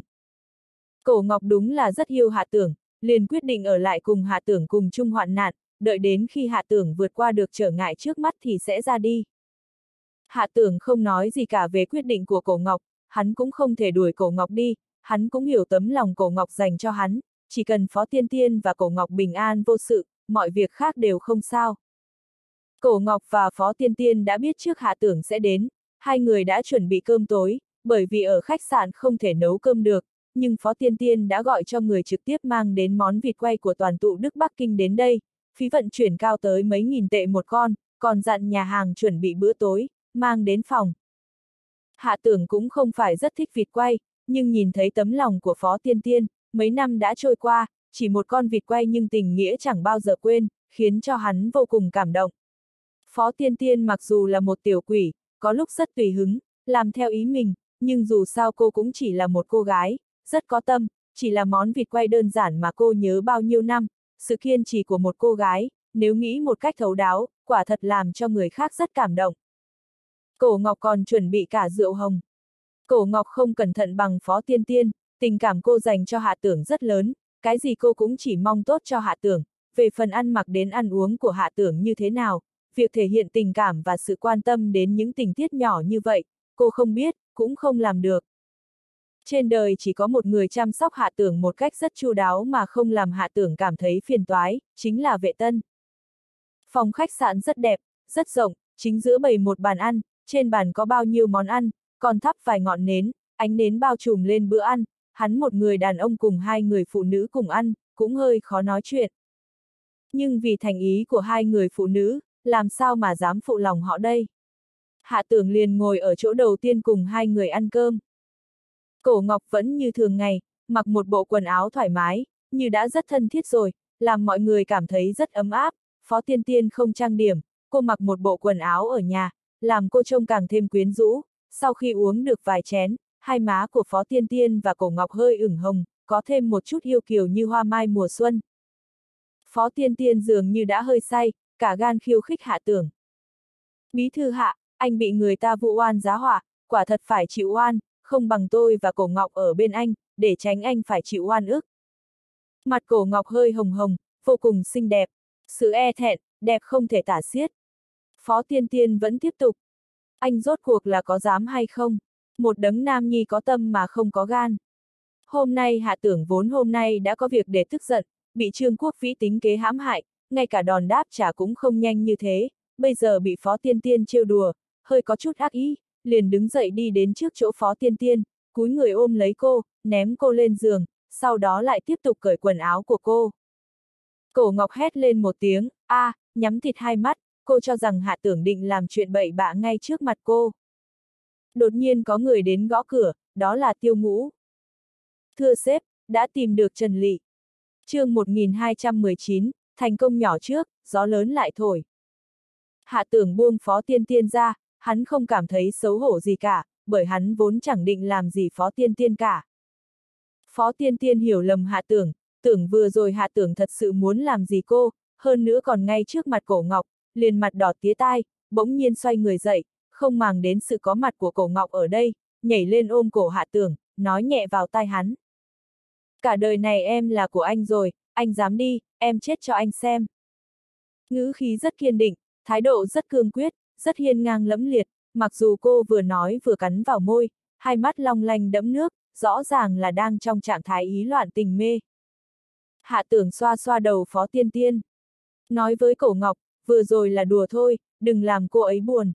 Speaker 1: Cổ Ngọc đúng là rất yêu Hạ Tưởng, liền quyết định ở lại cùng Hạ Tưởng cùng chung hoạn nạn, đợi đến khi Hạ Tưởng vượt qua được trở ngại trước mắt thì sẽ ra đi. Hạ Tưởng không nói gì cả về quyết định của Cổ Ngọc, hắn cũng không thể đuổi Cổ Ngọc đi, hắn cũng hiểu tấm lòng Cổ Ngọc dành cho hắn, chỉ cần Phó Tiên Tiên và Cổ Ngọc bình an vô sự, mọi việc khác đều không sao. Cổ Ngọc và Phó Tiên Tiên đã biết trước Hạ Tưởng sẽ đến, hai người đã chuẩn bị cơm tối, bởi vì ở khách sạn không thể nấu cơm được, nhưng Phó Tiên Tiên đã gọi cho người trực tiếp mang đến món vịt quay của Toàn Tụ Đức Bắc Kinh đến đây, phí vận chuyển cao tới mấy nghìn tệ một con, còn dặn nhà hàng chuẩn bị bữa tối, mang đến phòng. Hạ Tưởng cũng không phải rất thích vịt quay, nhưng nhìn thấy tấm lòng của Phó Tiên Tiên, mấy năm đã trôi qua, chỉ một con vịt quay nhưng tình nghĩa chẳng bao giờ quên, khiến cho hắn vô cùng cảm động. Phó Tiên Tiên mặc dù là một tiểu quỷ, có lúc rất tùy hứng, làm theo ý mình, nhưng dù sao cô cũng chỉ là một cô gái, rất có tâm, chỉ là món vịt quay đơn giản mà cô nhớ bao nhiêu năm, sự kiên trì của một cô gái, nếu nghĩ một cách thấu đáo, quả thật làm cho người khác rất cảm động. Cổ Ngọc còn chuẩn bị cả rượu hồng. Cổ Ngọc không cẩn thận bằng Phó Tiên Tiên, tình cảm cô dành cho Hạ Tưởng rất lớn, cái gì cô cũng chỉ mong tốt cho Hạ Tưởng, về phần ăn mặc đến ăn uống của Hạ Tưởng như thế nào, việc thể hiện tình cảm và sự quan tâm đến những tình tiết nhỏ như vậy, cô không biết, cũng không làm được. Trên đời chỉ có một người chăm sóc Hạ Tưởng một cách rất chu đáo mà không làm Hạ Tưởng cảm thấy phiền toái, chính là Vệ Tân. Phòng khách sạn rất đẹp, rất rộng, chính giữa bày một bàn ăn, trên bàn có bao nhiêu món ăn, còn thắp vài ngọn nến, ánh nến bao trùm lên bữa ăn, hắn một người đàn ông cùng hai người phụ nữ cùng ăn, cũng hơi khó nói chuyện. Nhưng vì thành ý của hai người phụ nữ, làm sao mà dám phụ lòng họ đây? Hạ Tưởng liền ngồi ở chỗ đầu tiên cùng hai người ăn cơm. Cổ Ngọc vẫn như thường ngày, mặc một bộ quần áo thoải mái, như đã rất thân thiết rồi, làm mọi người cảm thấy rất ấm áp. Phó Tiên Tiên không trang điểm, cô mặc một bộ quần áo ở nhà, làm cô trông càng thêm quyến rũ. Sau khi uống được vài chén, hai má của Phó Tiên Tiên và Cổ Ngọc hơi ửng hồng, có thêm một chút yêu kiều như hoa mai mùa xuân. Phó Tiên Tiên dường như đã hơi say, cả gan khiêu khích Hạ Tưởng. Bí thư Hạ, anh bị người ta vụ oan giá họa, quả thật phải chịu oan, không bằng tôi và Cổ Ngọc ở bên anh, để tránh anh phải chịu oan ức. Mặt Cổ Ngọc hơi hồng hồng, vô cùng xinh đẹp. Sự e thẹn, đẹp không thể tả xiết. Phó Tiên Tiên vẫn tiếp tục. Anh rốt cuộc là có dám hay không? Một đấng nam nhi có tâm mà không có gan. Hôm nay Hạ Tưởng vốn hôm nay đã có việc để tức giận, bị Trương Quốc Vĩ tính kế hãm hại, ngay cả đòn đáp trả cũng không nhanh như thế, bây giờ bị Phó Tiên Tiên trêu đùa, hơi có chút ác ý, liền đứng dậy đi đến trước chỗ Phó Tiên Tiên, cúi người ôm lấy cô, ném cô lên giường, sau đó lại tiếp tục cởi quần áo của cô. Cổ Ngọc hét lên một tiếng, nhắm thịt hai mắt, cô cho rằng Hạ Tưởng định làm chuyện bậy bạ ngay trước mặt cô. Đột nhiên có người đến gõ cửa, đó là Tiêu Ngũ. Thưa sếp, đã tìm được Trần Lị. Chương 1219, thành công nhỏ trước, gió lớn lại thổi. Hạ Tưởng buông Phó Tiên Tiên ra, hắn không cảm thấy xấu hổ gì cả, bởi hắn vốn chẳng định làm gì Phó Tiên Tiên cả. Phó Tiên Tiên hiểu lầm Hạ Tưởng, tưởng vừa rồi Hạ Tưởng thật sự muốn làm gì cô, hơn nữa còn ngay trước mặt Cổ Ngọc, liền mặt đỏ tía tai, bỗng nhiên xoay người dậy, không màng đến sự có mặt của Cổ Ngọc ở đây, nhảy lên ôm cổ Hạ Tưởng, nói nhẹ vào tai hắn. Cả đời này em là của anh rồi, anh dám đi, em chết cho anh xem. Ngữ khí rất kiên định, thái độ rất cương quyết, rất hiên ngang lẫm liệt, mặc dù cô vừa nói vừa cắn vào môi, hai mắt long lanh đẫm nước, rõ ràng là đang trong trạng thái ý loạn tình mê. Hạ Tưởng xoa xoa đầu Phó Tiên Tiên. Nói với Cổ Ngọc, vừa rồi là đùa thôi, đừng làm cô ấy buồn.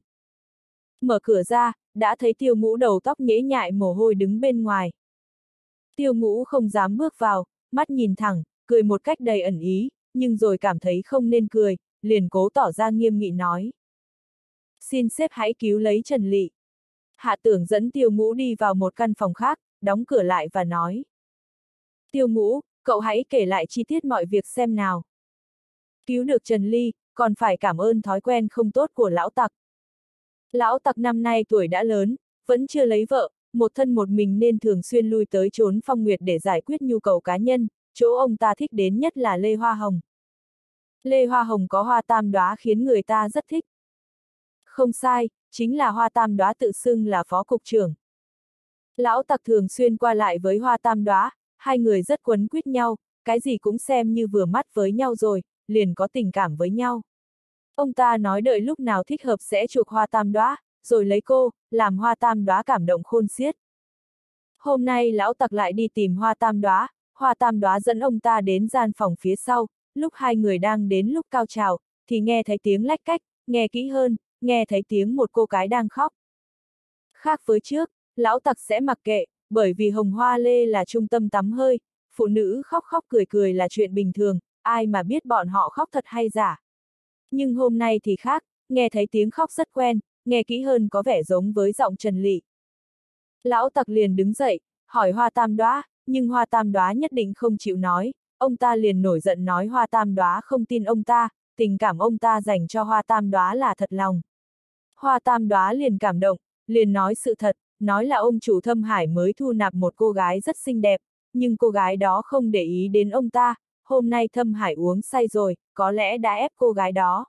Speaker 1: Mở cửa ra, đã thấy Tiêu Ngũ đầu tóc nhễ nhại mồ hôi đứng bên ngoài. Tiêu Ngũ không dám bước vào, mắt nhìn thẳng, cười một cách đầy ẩn ý, nhưng rồi cảm thấy không nên cười, liền cố tỏ ra nghiêm nghị nói. Xin sếp hãy cứu lấy Trần Lị. Hạ Tưởng dẫn Tiêu Ngũ đi vào một căn phòng khác, đóng cửa lại và nói. Tiêu Ngũ, cậu hãy kể lại chi tiết mọi việc xem nào. Cứu được Trần Ly, còn phải cảm ơn thói quen không tốt của lão tặc. Lão tặc năm nay tuổi đã lớn, vẫn chưa lấy vợ, một thân một mình nên thường xuyên lui tới trốn Phong Nguyệt để giải quyết nhu cầu cá nhân, chỗ ông ta thích đến nhất là Lê Hoa Hồng. Lê Hoa Hồng có hoa tam đóa khiến người ta rất thích. Không sai, chính là hoa tam đóa tự xưng là phó cục trưởng. Lão tặc thường xuyên qua lại với hoa tam đóa, hai người rất quấn quýt nhau, cái gì cũng xem như vừa mắt với nhau rồi, liền có tình cảm với nhau. Ông ta nói đợi lúc nào thích hợp sẽ chuộc hoa tam đóa, rồi lấy cô, làm hoa tam đóa cảm động khôn xiết. Hôm nay lão tặc lại đi tìm hoa tam đóa dẫn ông ta đến gian phòng phía sau, lúc hai người đang đến lúc cao trào, thì nghe thấy tiếng lách cách, nghe kỹ hơn, nghe thấy tiếng một cô gái đang khóc. Khác với trước, lão tặc sẽ mặc kệ, bởi vì Hồng Hoa Lê là trung tâm tắm hơi, phụ nữ khóc khóc cười cười là chuyện bình thường, ai mà biết bọn họ khóc thật hay giả. Nhưng hôm nay thì khác, nghe thấy tiếng khóc rất quen, nghe kỹ hơn có vẻ giống với giọng Trần Lị. Lão tặc liền đứng dậy, hỏi hoa tam đóa, nhưng hoa tam đóa nhất định không chịu nói, ông ta liền nổi giận nói hoa tam đóa không tin ông ta, tình cảm ông ta dành cho hoa tam đóa là thật lòng. Hoa tam đóa liền cảm động, liền nói sự thật, nói là ông chủ Thâm Hải mới thu nạp một cô gái rất xinh đẹp, nhưng cô gái đó không để ý đến ông ta, hôm nay Thâm Hải uống say rồi, có lẽ đã ép cô gái đó.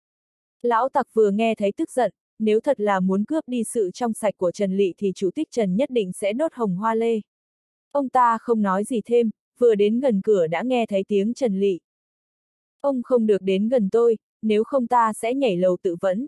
Speaker 1: Lão tặc vừa nghe thấy tức giận, nếu thật là muốn cướp đi sự trong sạch của Trần Lị thì chủ tích Trần nhất định sẽ đốt Hồng Hoa Lê. Ông ta không nói gì thêm, vừa đến gần cửa đã nghe thấy tiếng Trần Lị. Ông không được đến gần tôi, nếu không ta sẽ nhảy lầu tự vẫn.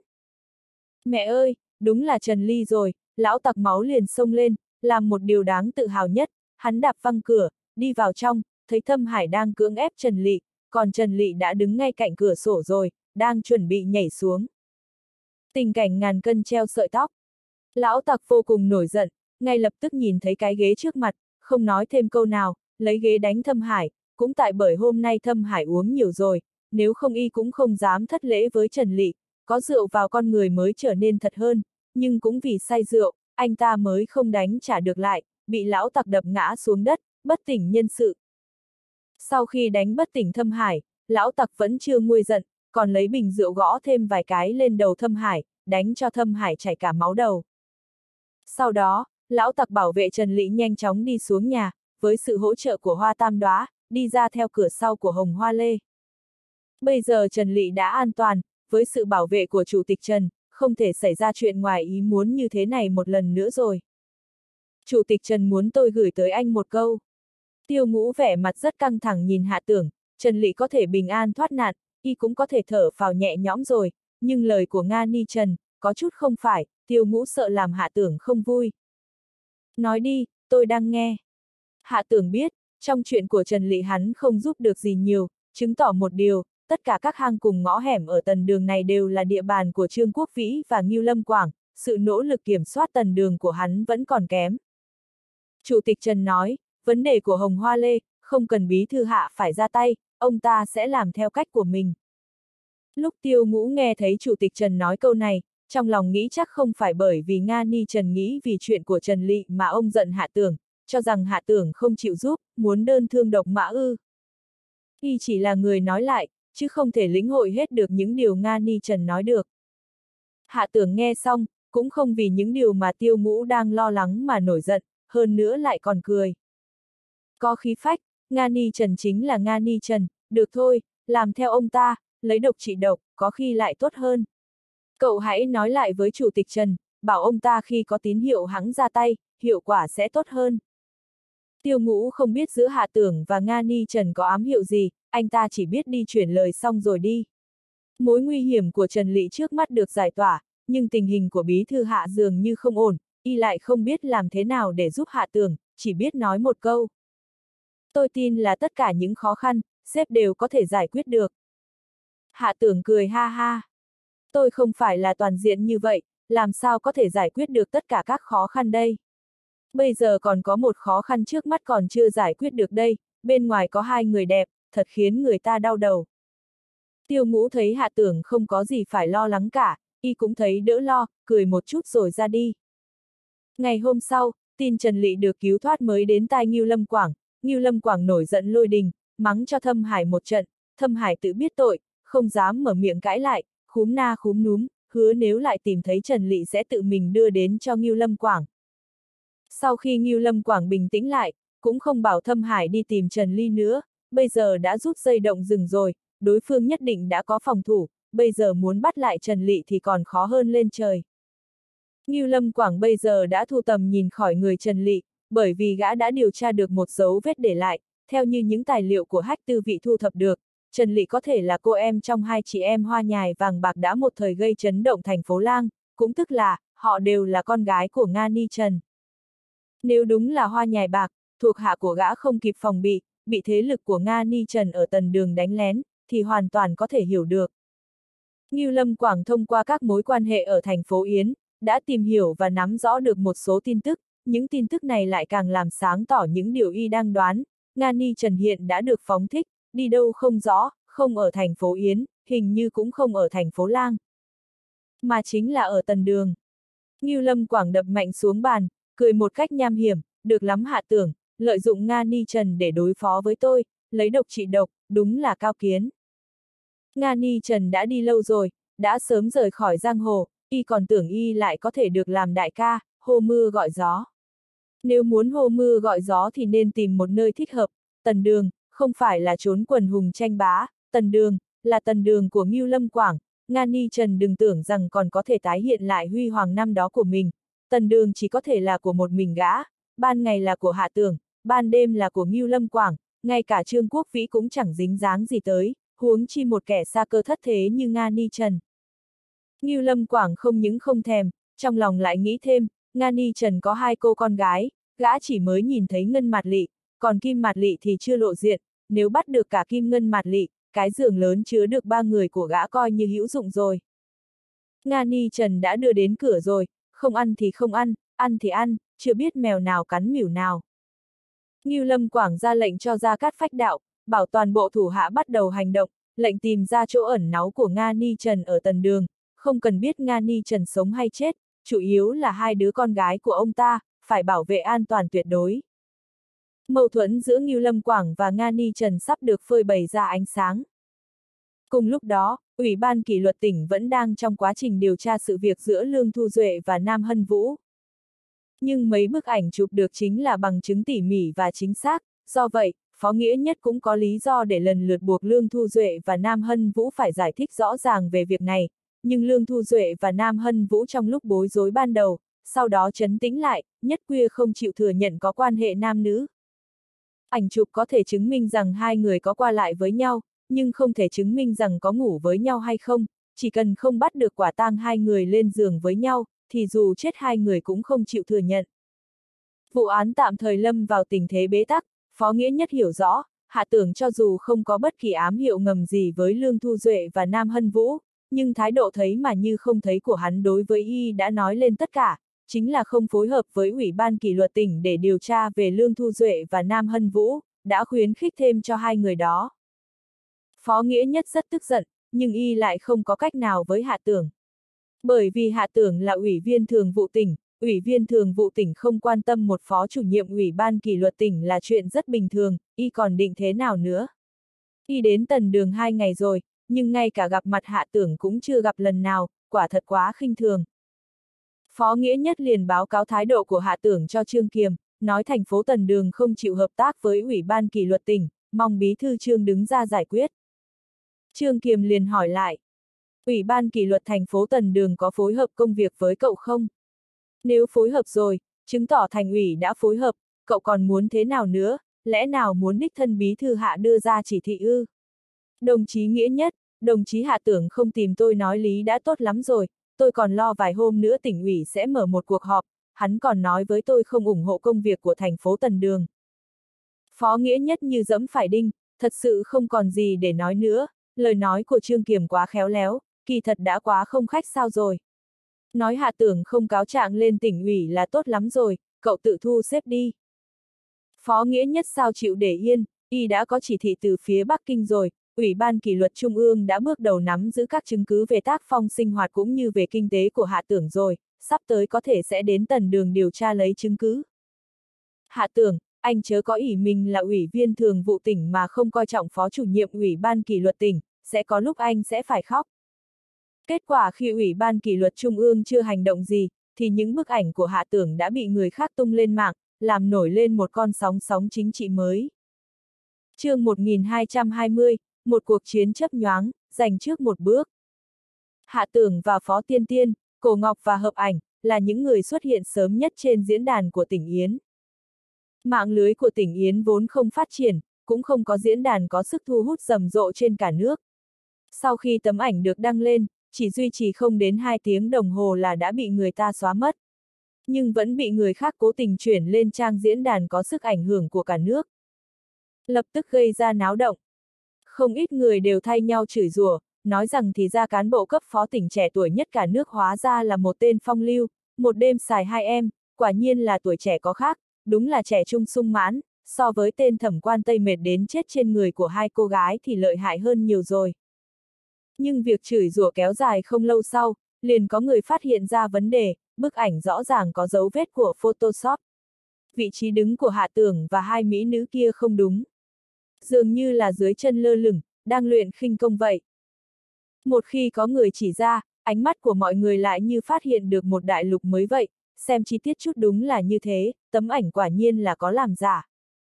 Speaker 1: Mẹ ơi, đúng là Trần Ly rồi, lão tặc máu liền xông lên, làm một điều đáng tự hào nhất, hắn đạp văng cửa, đi vào trong, thấy Thâm Hải đang cưỡng ép Trần Lị, còn Trần Lị đã đứng ngay cạnh cửa sổ rồi, đang chuẩn bị nhảy xuống. Tình cảnh ngàn cân treo sợi tóc. Lão tặc vô cùng nổi giận, ngay lập tức nhìn thấy cái ghế trước mặt, không nói thêm câu nào, lấy ghế đánh Thâm Hải, cũng tại bởi hôm nay Thâm Hải uống nhiều rồi, nếu không y cũng không dám thất lễ với Trần Lị, có rượu vào con người mới trở nên thật hơn, nhưng cũng vì say rượu, anh ta mới không đánh trả được lại, bị lão tặc đập ngã xuống đất, bất tỉnh nhân sự. Sau khi đánh bất tỉnh Thâm Hải, lão tặc vẫn chưa nguôi giận, còn lấy bình rượu gõ thêm vài cái lên đầu Thâm Hải, đánh cho Thâm Hải chảy cả máu đầu. Sau đó, lão tặc bảo vệ Trần Lị nhanh chóng đi xuống nhà, với sự hỗ trợ của hoa tam đóa, đi ra theo cửa sau của Hồng Hoa Lê. Bây giờ Trần Lị đã an toàn, với sự bảo vệ của Chủ tịch Trần, không thể xảy ra chuyện ngoài ý muốn như thế này một lần nữa rồi. Chủ tịch Trần muốn tôi gửi tới anh một câu. Tiêu Ngũ vẻ mặt rất căng thẳng nhìn Hạ Tưởng, Trần Lị có thể bình an thoát nạn, y cũng có thể thở phào nhẹ nhõm rồi, nhưng lời của Nga Ni Trần, có chút không phải, Tiêu Ngũ sợ làm Hạ Tưởng không vui. Nói đi, tôi đang nghe. Hạ Tưởng biết, trong chuyện của Trần Lị hắn không giúp được gì nhiều, chứng tỏ một điều, tất cả các hang cùng ngõ hẻm ở Tần Đường này đều là địa bàn của Trương Quốc Vĩ và Ngưu Lâm Quảng, sự nỗ lực kiểm soát Tần Đường của hắn vẫn còn kém. Chủ tịch Trần nói, vấn đề của Hồng Hoa Lê, không cần bí thư Hạ phải ra tay, ông ta sẽ làm theo cách của mình. Lúc Tiêu Ngũ nghe thấy Chủ tịch Trần nói câu này, trong lòng nghĩ chắc không phải bởi vì Nga Ni Trần nghĩ vì chuyện của Trần Lị mà ông giận Hạ Tưởng, cho rằng Hạ Tưởng không chịu giúp, muốn đơn thương độc mã ư. Y chỉ là người nói lại, chứ không thể lĩnh hội hết được những điều Nga Ni Trần nói được. Hạ Tưởng nghe xong, cũng không vì những điều mà Tiêu Ngũ đang lo lắng mà nổi giận, hơn nữa lại còn cười. Có khí phách, Nga Ni Trần chính là Nga Ni Trần, được thôi, làm theo ông ta, lấy độc trị độc, có khi lại tốt hơn. Cậu hãy nói lại với Chủ tịch Trần, bảo ông ta khi có tín hiệu hắn ra tay, hiệu quả sẽ tốt hơn. Tiêu Ngũ không biết giữa Hạ Tưởng và Nga Ni Trần có ám hiệu gì, anh ta chỉ biết đi chuyển lời xong rồi đi. Mối nguy hiểm của Trần Lị trước mắt được giải tỏa, nhưng tình hình của bí thư Hạ dường như không ổn, y lại không biết làm thế nào để giúp Hạ Tưởng, chỉ biết nói một câu. Tôi tin là tất cả những khó khăn, sếp đều có thể giải quyết được. Hạ Tưởng cười ha ha. Tôi không phải là toàn diện như vậy, làm sao có thể giải quyết được tất cả các khó khăn đây? Bây giờ còn có một khó khăn trước mắt còn chưa giải quyết được đây, bên ngoài có hai người đẹp, thật khiến người ta đau đầu. Tiêu Ngũ thấy Hạ Tưởng không có gì phải lo lắng cả, y cũng thấy đỡ lo, cười một chút rồi ra đi. Ngày hôm sau, tin Trần Lị được cứu thoát mới đến tai Ngưu Lâm Quảng. Ngưu Lâm Quảng nổi giận lôi đình, mắng cho Thâm Hải một trận, Thâm Hải tự biết tội, không dám mở miệng cãi lại, khúm na khúm núm, hứa nếu lại tìm thấy Trần Lị sẽ tự mình đưa đến cho Ngưu Lâm Quảng. Sau khi Ngưu Lâm Quảng bình tĩnh lại, cũng không bảo Thâm Hải đi tìm Trần Ly nữa, bây giờ đã rút dây động rừng rồi, đối phương nhất định đã có phòng thủ, bây giờ muốn bắt lại Trần Lị thì còn khó hơn lên trời. Ngưu Lâm Quảng bây giờ đã thu tầm nhìn khỏi người Trần Lị, bởi vì gã đã điều tra được một dấu vết để lại, theo như những tài liệu của Hách Tư Vị thu thập được, Trần Lị có thể là cô em trong hai chị em Hoa Nhài Vàng Bạc đã một thời gây chấn động thành phố Lang, cũng tức là, họ đều là con gái của Nga Ni Trần. Nếu đúng là Hoa Nhài Bạc, thuộc hạ của gã không kịp phòng bị thế lực của Nga Ni Trần ở Tần Đường đánh lén, thì hoàn toàn có thể hiểu được. Ngưu Lâm Quảng thông qua các mối quan hệ ở thành phố Yến, đã tìm hiểu và nắm rõ được một số tin tức, những tin tức này lại càng làm sáng tỏ những điều y đang đoán. Nga Ni Trần hiện đã được phóng thích, đi đâu không rõ, không ở thành phố Yến, hình như cũng không ở thành phố Lang, mà chính là ở Tần Đường. Ngưu Lâm Quảng đập mạnh xuống bàn, cười một cách nham hiểm, được lắm Hạ Tưởng, lợi dụng Nga Ni Trần để đối phó với tôi, lấy độc trị độc, đúng là cao kiến. Nga Ni Trần đã đi lâu rồi, đã sớm rời khỏi giang hồ, y còn tưởng y lại có thể được làm đại ca, hô mưa gọi gió. Nếu muốn hô mưa gọi gió thì nên tìm một nơi thích hợp, Tần Đường, không phải là trốn quần hùng tranh bá, Tần Đường, là Tần Đường của Ngưu Lâm Quảng, Nga Ni Trần đừng tưởng rằng còn có thể tái hiện lại huy hoàng năm đó của mình, Tần Đường chỉ có thể là của một mình gã, ban ngày là của Hạ Tưởng, ban đêm là của Ngưu Lâm Quảng, ngay cả Trương Quốc Vĩ cũng chẳng dính dáng gì tới, huống chi một kẻ xa cơ thất thế như Nga Ni Trần. Ngưu Lâm Quảng không những không thèm, trong lòng lại nghĩ thêm, Nga Ni Trần có hai cô con gái, gã chỉ mới nhìn thấy Ngân Mạt Lị, còn Kim Mạt Lị thì chưa lộ diện, nếu bắt được cả Kim Ngân Mạt Lị, cái giường lớn chứa được ba người của gã coi như hữu dụng rồi. Nga Ni Trần đã đưa đến cửa rồi, không ăn thì không ăn thì ăn, chưa biết mèo nào cắn mỉu nào. Ngưu Lâm Quảng ra lệnh cho Gia Cát Phách Đạo, bảo toàn bộ thủ hạ bắt đầu hành động, lệnh tìm ra chỗ ẩn náu của Nga Ni Trần ở Tần Đường, không cần biết Nga Ni Trần sống hay chết, chủ yếu là hai đứa con gái của ông ta, phải bảo vệ an toàn tuyệt đối. Mâu thuẫn giữa Ngưu Lâm Quảng và Nga Ni Trần sắp được phơi bày ra ánh sáng. Cùng lúc đó, Ủy ban kỷ luật tỉnh vẫn đang trong quá trình điều tra sự việc giữa Lương Thu Duệ và Nam Hân Vũ. Nhưng mấy bức ảnh chụp được chính là bằng chứng tỉ mỉ và chính xác, do vậy, Phó Nghĩa Nhất cũng có lý do để lần lượt buộc Lương Thu Duệ và Nam Hân Vũ phải giải thích rõ ràng về việc này, nhưng Lương Thu Duệ và Nam Hân Vũ trong lúc bối rối ban đầu, sau đó trấn tĩnh lại, nhất quyết không chịu thừa nhận có quan hệ nam nữ. Ảnh chụp có thể chứng minh rằng hai người có qua lại với nhau, nhưng không thể chứng minh rằng có ngủ với nhau hay không, chỉ cần không bắt được quả tang hai người lên giường với nhau, thì dù chết hai người cũng không chịu thừa nhận. Vụ án tạm thời lâm vào tình thế bế tắc, Phó Nghĩa Nhất hiểu rõ, Hạ Tưởng cho dù không có bất kỳ ám hiệu ngầm gì với Lương Thu Duệ và Nam Hân Vũ, nhưng thái độ thấy mà như không thấy của hắn đối với y đã nói lên tất cả, chính là không phối hợp với Ủy ban kỷ luật tỉnh để điều tra về Lương Thu Duệ và Nam Hân Vũ, đã khuyến khích thêm cho hai người đó. Phó Nghĩa Nhất rất tức giận, nhưng y lại không có cách nào với Hạ Tưởng. Bởi vì Hạ Tưởng là ủy viên thường vụ tỉnh, ủy viên thường vụ tỉnh không quan tâm một phó chủ nhiệm ủy ban kỷ luật tỉnh là chuyện rất bình thường, y còn định thế nào nữa. Y đến Tần Đường 2 ngày rồi, nhưng ngay cả gặp mặt Hạ Tưởng cũng chưa gặp lần nào, quả thật quá khinh thường. Phó Nghĩa Nhất liền báo cáo thái độ của Hạ Tưởng cho Trương Kiềm, nói thành phố Tần Đường không chịu hợp tác với ủy ban kỷ luật tỉnh, mong bí thư Trương đứng ra giải quyết. Trương Kiềm liền hỏi lại, ủy ban kỷ luật thành phố Tần Đường có phối hợp công việc với cậu không? Nếu phối hợp rồi, chứng tỏ thành ủy đã phối hợp, cậu còn muốn thế nào nữa, lẽ nào muốn đích thân bí thư Hạ đưa ra chỉ thị ư? Đồng chí Nghĩa Nhất, đồng chí Hạ Tưởng không tìm tôi nói lý đã tốt lắm rồi, tôi còn lo vài hôm nữa tỉnh ủy sẽ mở một cuộc họp, hắn còn nói với tôi không ủng hộ công việc của thành phố Tần Đường. Phó Nghĩa Nhất như dẫm phải đinh, thật sự không còn gì để nói nữa, lời nói của Trương Kiềm quá khéo léo, kỳ thật đã quá không khách sao rồi. Nói Hạ Tưởng không cáo trạng lên tỉnh ủy là tốt lắm rồi, cậu tự thu xếp đi. Phó Nghĩa Nhất sao chịu để yên, y đã có chỉ thị từ phía Bắc Kinh rồi, Ủy ban kỷ luật Trung ương đã bước đầu nắm giữ các chứng cứ về tác phong sinh hoạt cũng như về kinh tế của Hạ Tưởng rồi, sắp tới có thể sẽ đến Tần Đường điều tra lấy chứng cứ. Hạ Tưởng, anh chớ có ỷ mình là ủy viên thường vụ tỉnh mà không coi trọng phó chủ nhiệm Ủy ban kỷ luật tỉnh, sẽ có lúc anh sẽ phải khóc. Kết quả khi Ủy ban kỷ luật Trung ương chưa hành động gì, thì những bức ảnh của Hạ Tưởng đã bị người khác tung lên mạng, làm nổi lên một con sóng chính trị mới. Chương 1220, một cuộc chiến chớp nhoáng, giành trước một bước. Hạ Tưởng và Phó Tiên Tiên, Cổ Ngọc và Hợp Ảnh, là những người xuất hiện sớm nhất trên diễn đàn của tỉnh Yến. Mạng lưới của tỉnh Yến vốn không phát triển, cũng không có diễn đàn có sức thu hút rầm rộ trên cả nước. Sau khi tấm ảnh được đăng lên, chỉ duy trì không đến 2 tiếng đồng hồ là đã bị người ta xóa mất. Nhưng vẫn bị người khác cố tình chuyển lên trang diễn đàn có sức ảnh hưởng của cả nước. Lập tức gây ra náo động. Không ít người đều thay nhau chửi rủa, nói rằng thì ra cán bộ cấp phó tỉnh trẻ tuổi nhất cả nước hóa ra là một tên phong lưu, một đêm xài 2 em, quả nhiên là tuổi trẻ có khác, đúng là trẻ trung sung mãn, so với tên thẩm quan Tây mệt đến chết trên người của hai cô gái thì lợi hại hơn nhiều rồi. Nhưng việc chửi rủa kéo dài không lâu sau, liền có người phát hiện ra vấn đề, bức ảnh rõ ràng có dấu vết của Photoshop. Vị trí đứng của Hạ Tưởng và hai mỹ nữ kia không đúng. Dường như là dưới chân lơ lửng, đang luyện khinh công vậy. Một khi có người chỉ ra, ánh mắt của mọi người lại như phát hiện được một đại lục mới vậy, xem chi tiết chút đúng là như thế, tấm ảnh quả nhiên là có làm giả.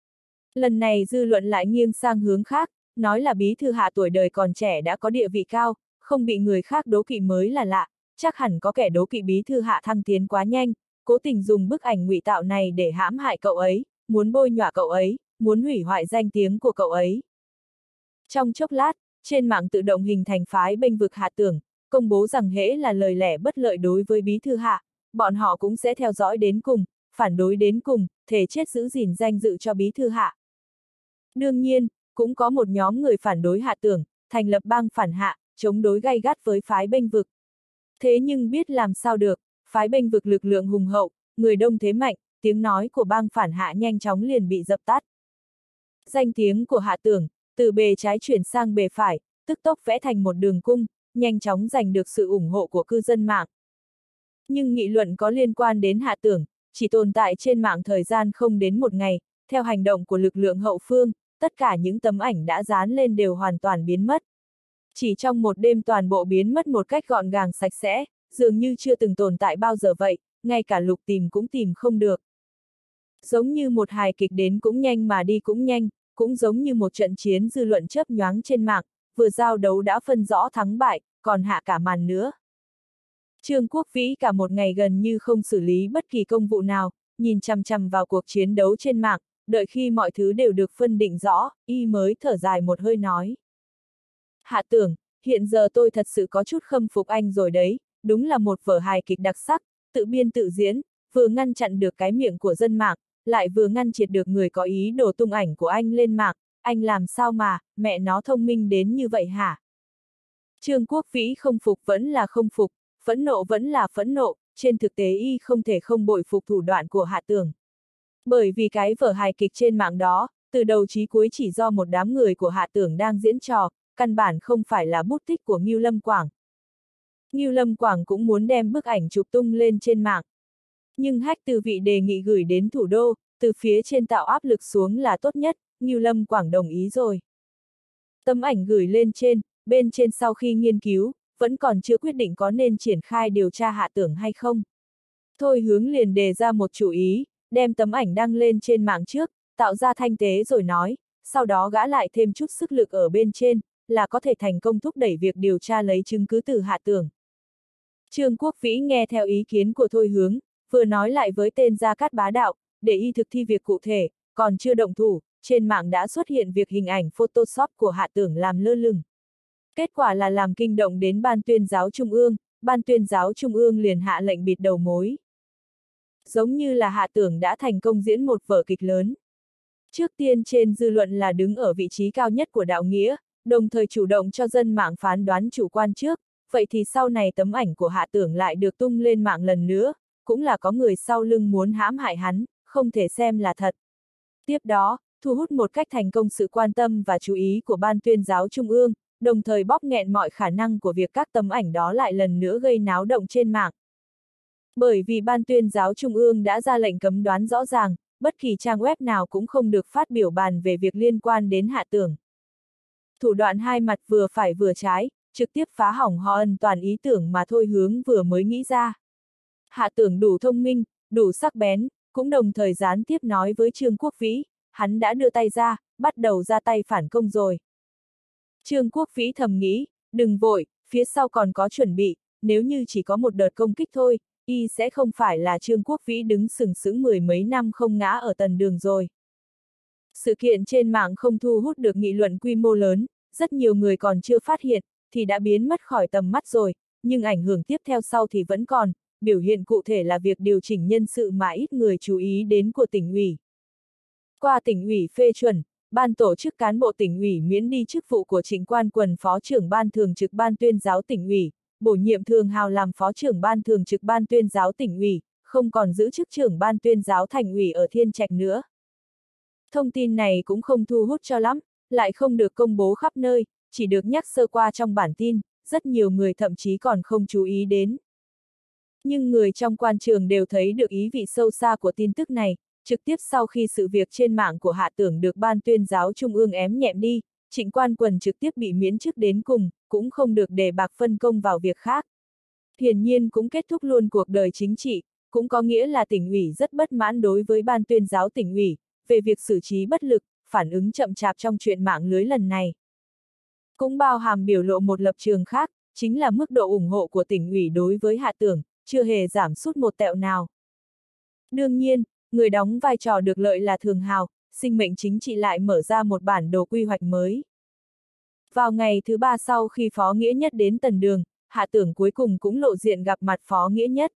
Speaker 1: Lần này dư luận lại nghiêng sang hướng khác, nói là bí thư Hạ tuổi đời còn trẻ đã có địa vị cao, không bị người khác đố kỵ mới là lạ, chắc hẳn có kẻ đố kỵ bí thư Hạ thăng tiến quá nhanh, cố tình dùng bức ảnh ngụy tạo này để hãm hại cậu ấy, muốn bôi nhọa cậu ấy, muốn hủy hoại danh tiếng của cậu ấy. Trong chốc lát, trên mạng tự động hình thành phái bênh vực Hạ Tưởng, công bố rằng hễ là lời lẽ bất lợi đối với bí thư Hạ, bọn họ cũng sẽ theo dõi đến cùng, phản đối đến cùng, thề chết giữ gìn danh dự cho bí thư Hạ. Đương nhiên, cũng có một nhóm người phản đối Hạ Tưởng, thành lập bang phản Hạ, chống đối gay gắt với phái bênh vực. Thế nhưng biết làm sao được, phái bênh vực lực lượng hùng hậu, người đông thế mạnh, tiếng nói của bang phản Hạ nhanh chóng liền bị dập tắt. Danh tiếng của Hạ Tưởng, từ bề trái chuyển sang bề phải, tức tốc vẽ thành một đường cung, nhanh chóng giành được sự ủng hộ của cư dân mạng. Nhưng nghị luận có liên quan đến Hạ Tưởng, chỉ tồn tại trên mạng thời gian không đến một ngày, theo hành động của lực lượng hậu phương, tất cả những tấm ảnh đã dán lên đều hoàn toàn biến mất. Chỉ trong một đêm toàn bộ biến mất một cách gọn gàng sạch sẽ, dường như chưa từng tồn tại bao giờ vậy, ngay cả lục tìm cũng tìm không được. Giống như một hài kịch đến cũng nhanh mà đi cũng nhanh, cũng giống như một trận chiến dư luận chớp nhoáng trên mạng, vừa giao đấu đã phân rõ thắng bại, còn hạ cả màn nữa. Trương Quốc Vĩ cả một ngày gần như không xử lý bất kỳ công vụ nào, nhìn chằm chằm vào cuộc chiến đấu trên mạng, đợi khi mọi thứ đều được phân định rõ, y mới thở dài một hơi nói. Hạ Tưởng, hiện giờ tôi thật sự có chút khâm phục anh rồi đấy, đúng là một vở hài kịch đặc sắc, tự biên tự diễn, vừa ngăn chặn được cái miệng của dân mạng, lại vừa ngăn triệt được người có ý đồ tung ảnh của anh lên mạng, anh làm sao mà, mẹ nó thông minh đến như vậy hả? Trương Quốc Vĩ không phục vẫn là không phục, phẫn nộ vẫn là phẫn nộ, trên thực tế y không thể không bội phục thủ đoạn của Hạ Tưởng. Bởi vì cái vở hài kịch trên mạng đó, từ đầu chí cuối chỉ do một đám người của Hạ Tưởng đang diễn trò, căn bản không phải là bút tích của Ngưu Lâm Quảng. Ngưu Lâm Quảng cũng muốn đem bức ảnh chụp tung lên trên mạng. Nhưng Hách Tư Vị đề nghị gửi đến thủ đô, từ phía trên tạo áp lực xuống là tốt nhất, Ngưu Lâm Quảng đồng ý rồi. Tấm ảnh gửi lên trên, bên trên sau khi nghiên cứu, vẫn còn chưa quyết định có nên triển khai điều tra Hạ Tưởng hay không. Thôi Hướng liền đề ra một chủ ý, đem tấm ảnh đăng lên trên mạng trước, tạo ra thanh tế rồi nói, sau đó gã lại thêm chút sức lực ở bên trên, là có thể thành công thúc đẩy việc điều tra lấy chứng cứ từ Hạ Tưởng. Trương Quốc Vĩ nghe theo ý kiến của Thôi Hướng, vừa nói lại với tên Gia Cát Bá Đạo, để y thực thi việc cụ thể, còn chưa động thủ, trên mạng đã xuất hiện việc hình ảnh Photoshop của Hạ Tưởng làm lơ lửng. Kết quả là làm kinh động đến Ban Tuyên giáo Trung ương, Ban Tuyên giáo Trung ương liền hạ lệnh bịt đầu mối. Giống như là Hạ Tưởng đã thành công diễn một vở kịch lớn. Trước tiên trên dư luận là đứng ở vị trí cao nhất của đạo nghĩa, đồng thời chủ động cho dân mạng phán đoán chủ quan trước, vậy thì sau này tấm ảnh của Hạ Tưởng lại được tung lên mạng lần nữa, cũng là có người sau lưng muốn hãm hại hắn, không thể xem là thật. Tiếp đó, thu hút một cách thành công sự quan tâm và chú ý của Ban Tuyên giáo Trung ương, đồng thời bóp nghẹn mọi khả năng của việc các tấm ảnh đó lại lần nữa gây náo động trên mạng. Bởi vì Ban Tuyên giáo Trung ương đã ra lệnh cấm đoán rõ ràng, bất kỳ trang web nào cũng không được phát biểu bàn về việc liên quan đến Hạ Tưởng. Thủ đoạn hai mặt vừa phải vừa trái, trực tiếp phá hỏng hoàn toàn ý tưởng mà Thôi Hướng vừa mới nghĩ ra. Hạ Tưởng đủ thông minh, đủ sắc bén, cũng đồng thời gián tiếp nói với Trương Quốc Vĩ, hắn đã đưa tay ra, bắt đầu ra tay phản công rồi. Trương Quốc Vĩ thầm nghĩ, đừng vội, phía sau còn có chuẩn bị, nếu như chỉ có một đợt công kích thôi, y sẽ không phải là Trương Quốc Vĩ đứng sừng sững mười mấy năm không ngã ở tần đường rồi. Sự kiện trên mạng không thu hút được nghị luận quy mô lớn, rất nhiều người còn chưa phát hiện, thì đã biến mất khỏi tầm mắt rồi, nhưng ảnh hưởng tiếp theo sau thì vẫn còn, biểu hiện cụ thể là việc điều chỉnh nhân sự mà ít người chú ý đến của tỉnh ủy. Qua tỉnh ủy phê chuẩn, Ban tổ chức cán bộ tỉnh ủy miễn đi chức vụ của Trịnh Quan Quần Phó trưởng Ban thường trực Ban Tuyên giáo tỉnh ủy, bổ nhiệm Thường Hào làm Phó trưởng Ban thường trực Ban Tuyên giáo tỉnh ủy, không còn giữ chức trưởng Ban Tuyên giáo thành ủy ở Thiên Trạch nữa. Thông tin này cũng không thu hút cho lắm, lại không được công bố khắp nơi, chỉ được nhắc sơ qua trong bản tin, rất nhiều người thậm chí còn không chú ý đến. Nhưng người trong quan trường đều thấy được ý vị sâu xa của tin tức này, trực tiếp sau khi sự việc trên mạng của Hạ Tưởng được Ban Tuyên giáo Trung ương ém nhẹm đi, Trịnh Quan Quần trực tiếp bị miễn chức đến cùng, cũng không được đề bạc phân công vào việc khác. Hiển nhiên cũng kết thúc luôn cuộc đời chính trị, cũng có nghĩa là tỉnh ủy rất bất mãn đối với Ban Tuyên giáo tỉnh ủy, về việc xử trí bất lực, phản ứng chậm chạp trong chuyện mạng lưới lần này. Cũng bao hàm biểu lộ một lập trường khác, chính là mức độ ủng hộ của tỉnh ủy đối với Hạ Tưởng, chưa hề giảm sút một tẹo nào. Đương nhiên, người đóng vai trò được lợi là Thường Hào, sinh mệnh chính trị lại mở ra một bản đồ quy hoạch mới. Vào ngày thứ ba sau khi Phó Nghĩa Nhất đến tần đường, Hạ Tưởng cuối cùng cũng lộ diện gặp mặt Phó Nghĩa Nhất.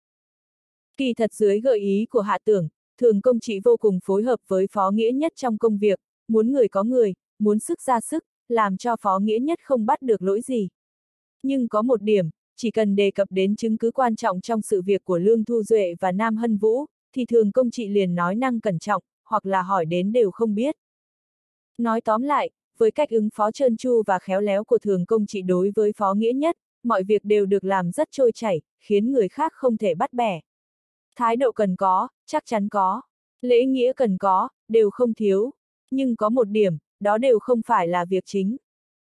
Speaker 1: Kỳ thật dưới gợi ý của Hạ Tưởng, Thường Công Trị vô cùng phối hợp với Phó Nghĩa Nhất trong công việc, muốn người có người, muốn sức ra sức, làm cho Phó Nghĩa Nhất không bắt được lỗi gì. Nhưng có một điểm, chỉ cần đề cập đến chứng cứ quan trọng trong sự việc của Lương Thu Duệ và Nam Hân Vũ, thì Thường Công Trị liền nói năng cẩn trọng, hoặc là hỏi đến đều không biết. Nói tóm lại, với cách ứng phó trơn tru và khéo léo của Thường Công Trị đối với Phó Nghĩa Nhất, mọi việc đều được làm rất trôi chảy, khiến người khác không thể bắt bẻ. Thái độ cần có, chắc chắn có. Lễ nghĩa cần có, đều không thiếu. Nhưng có một điểm, đó đều không phải là việc chính.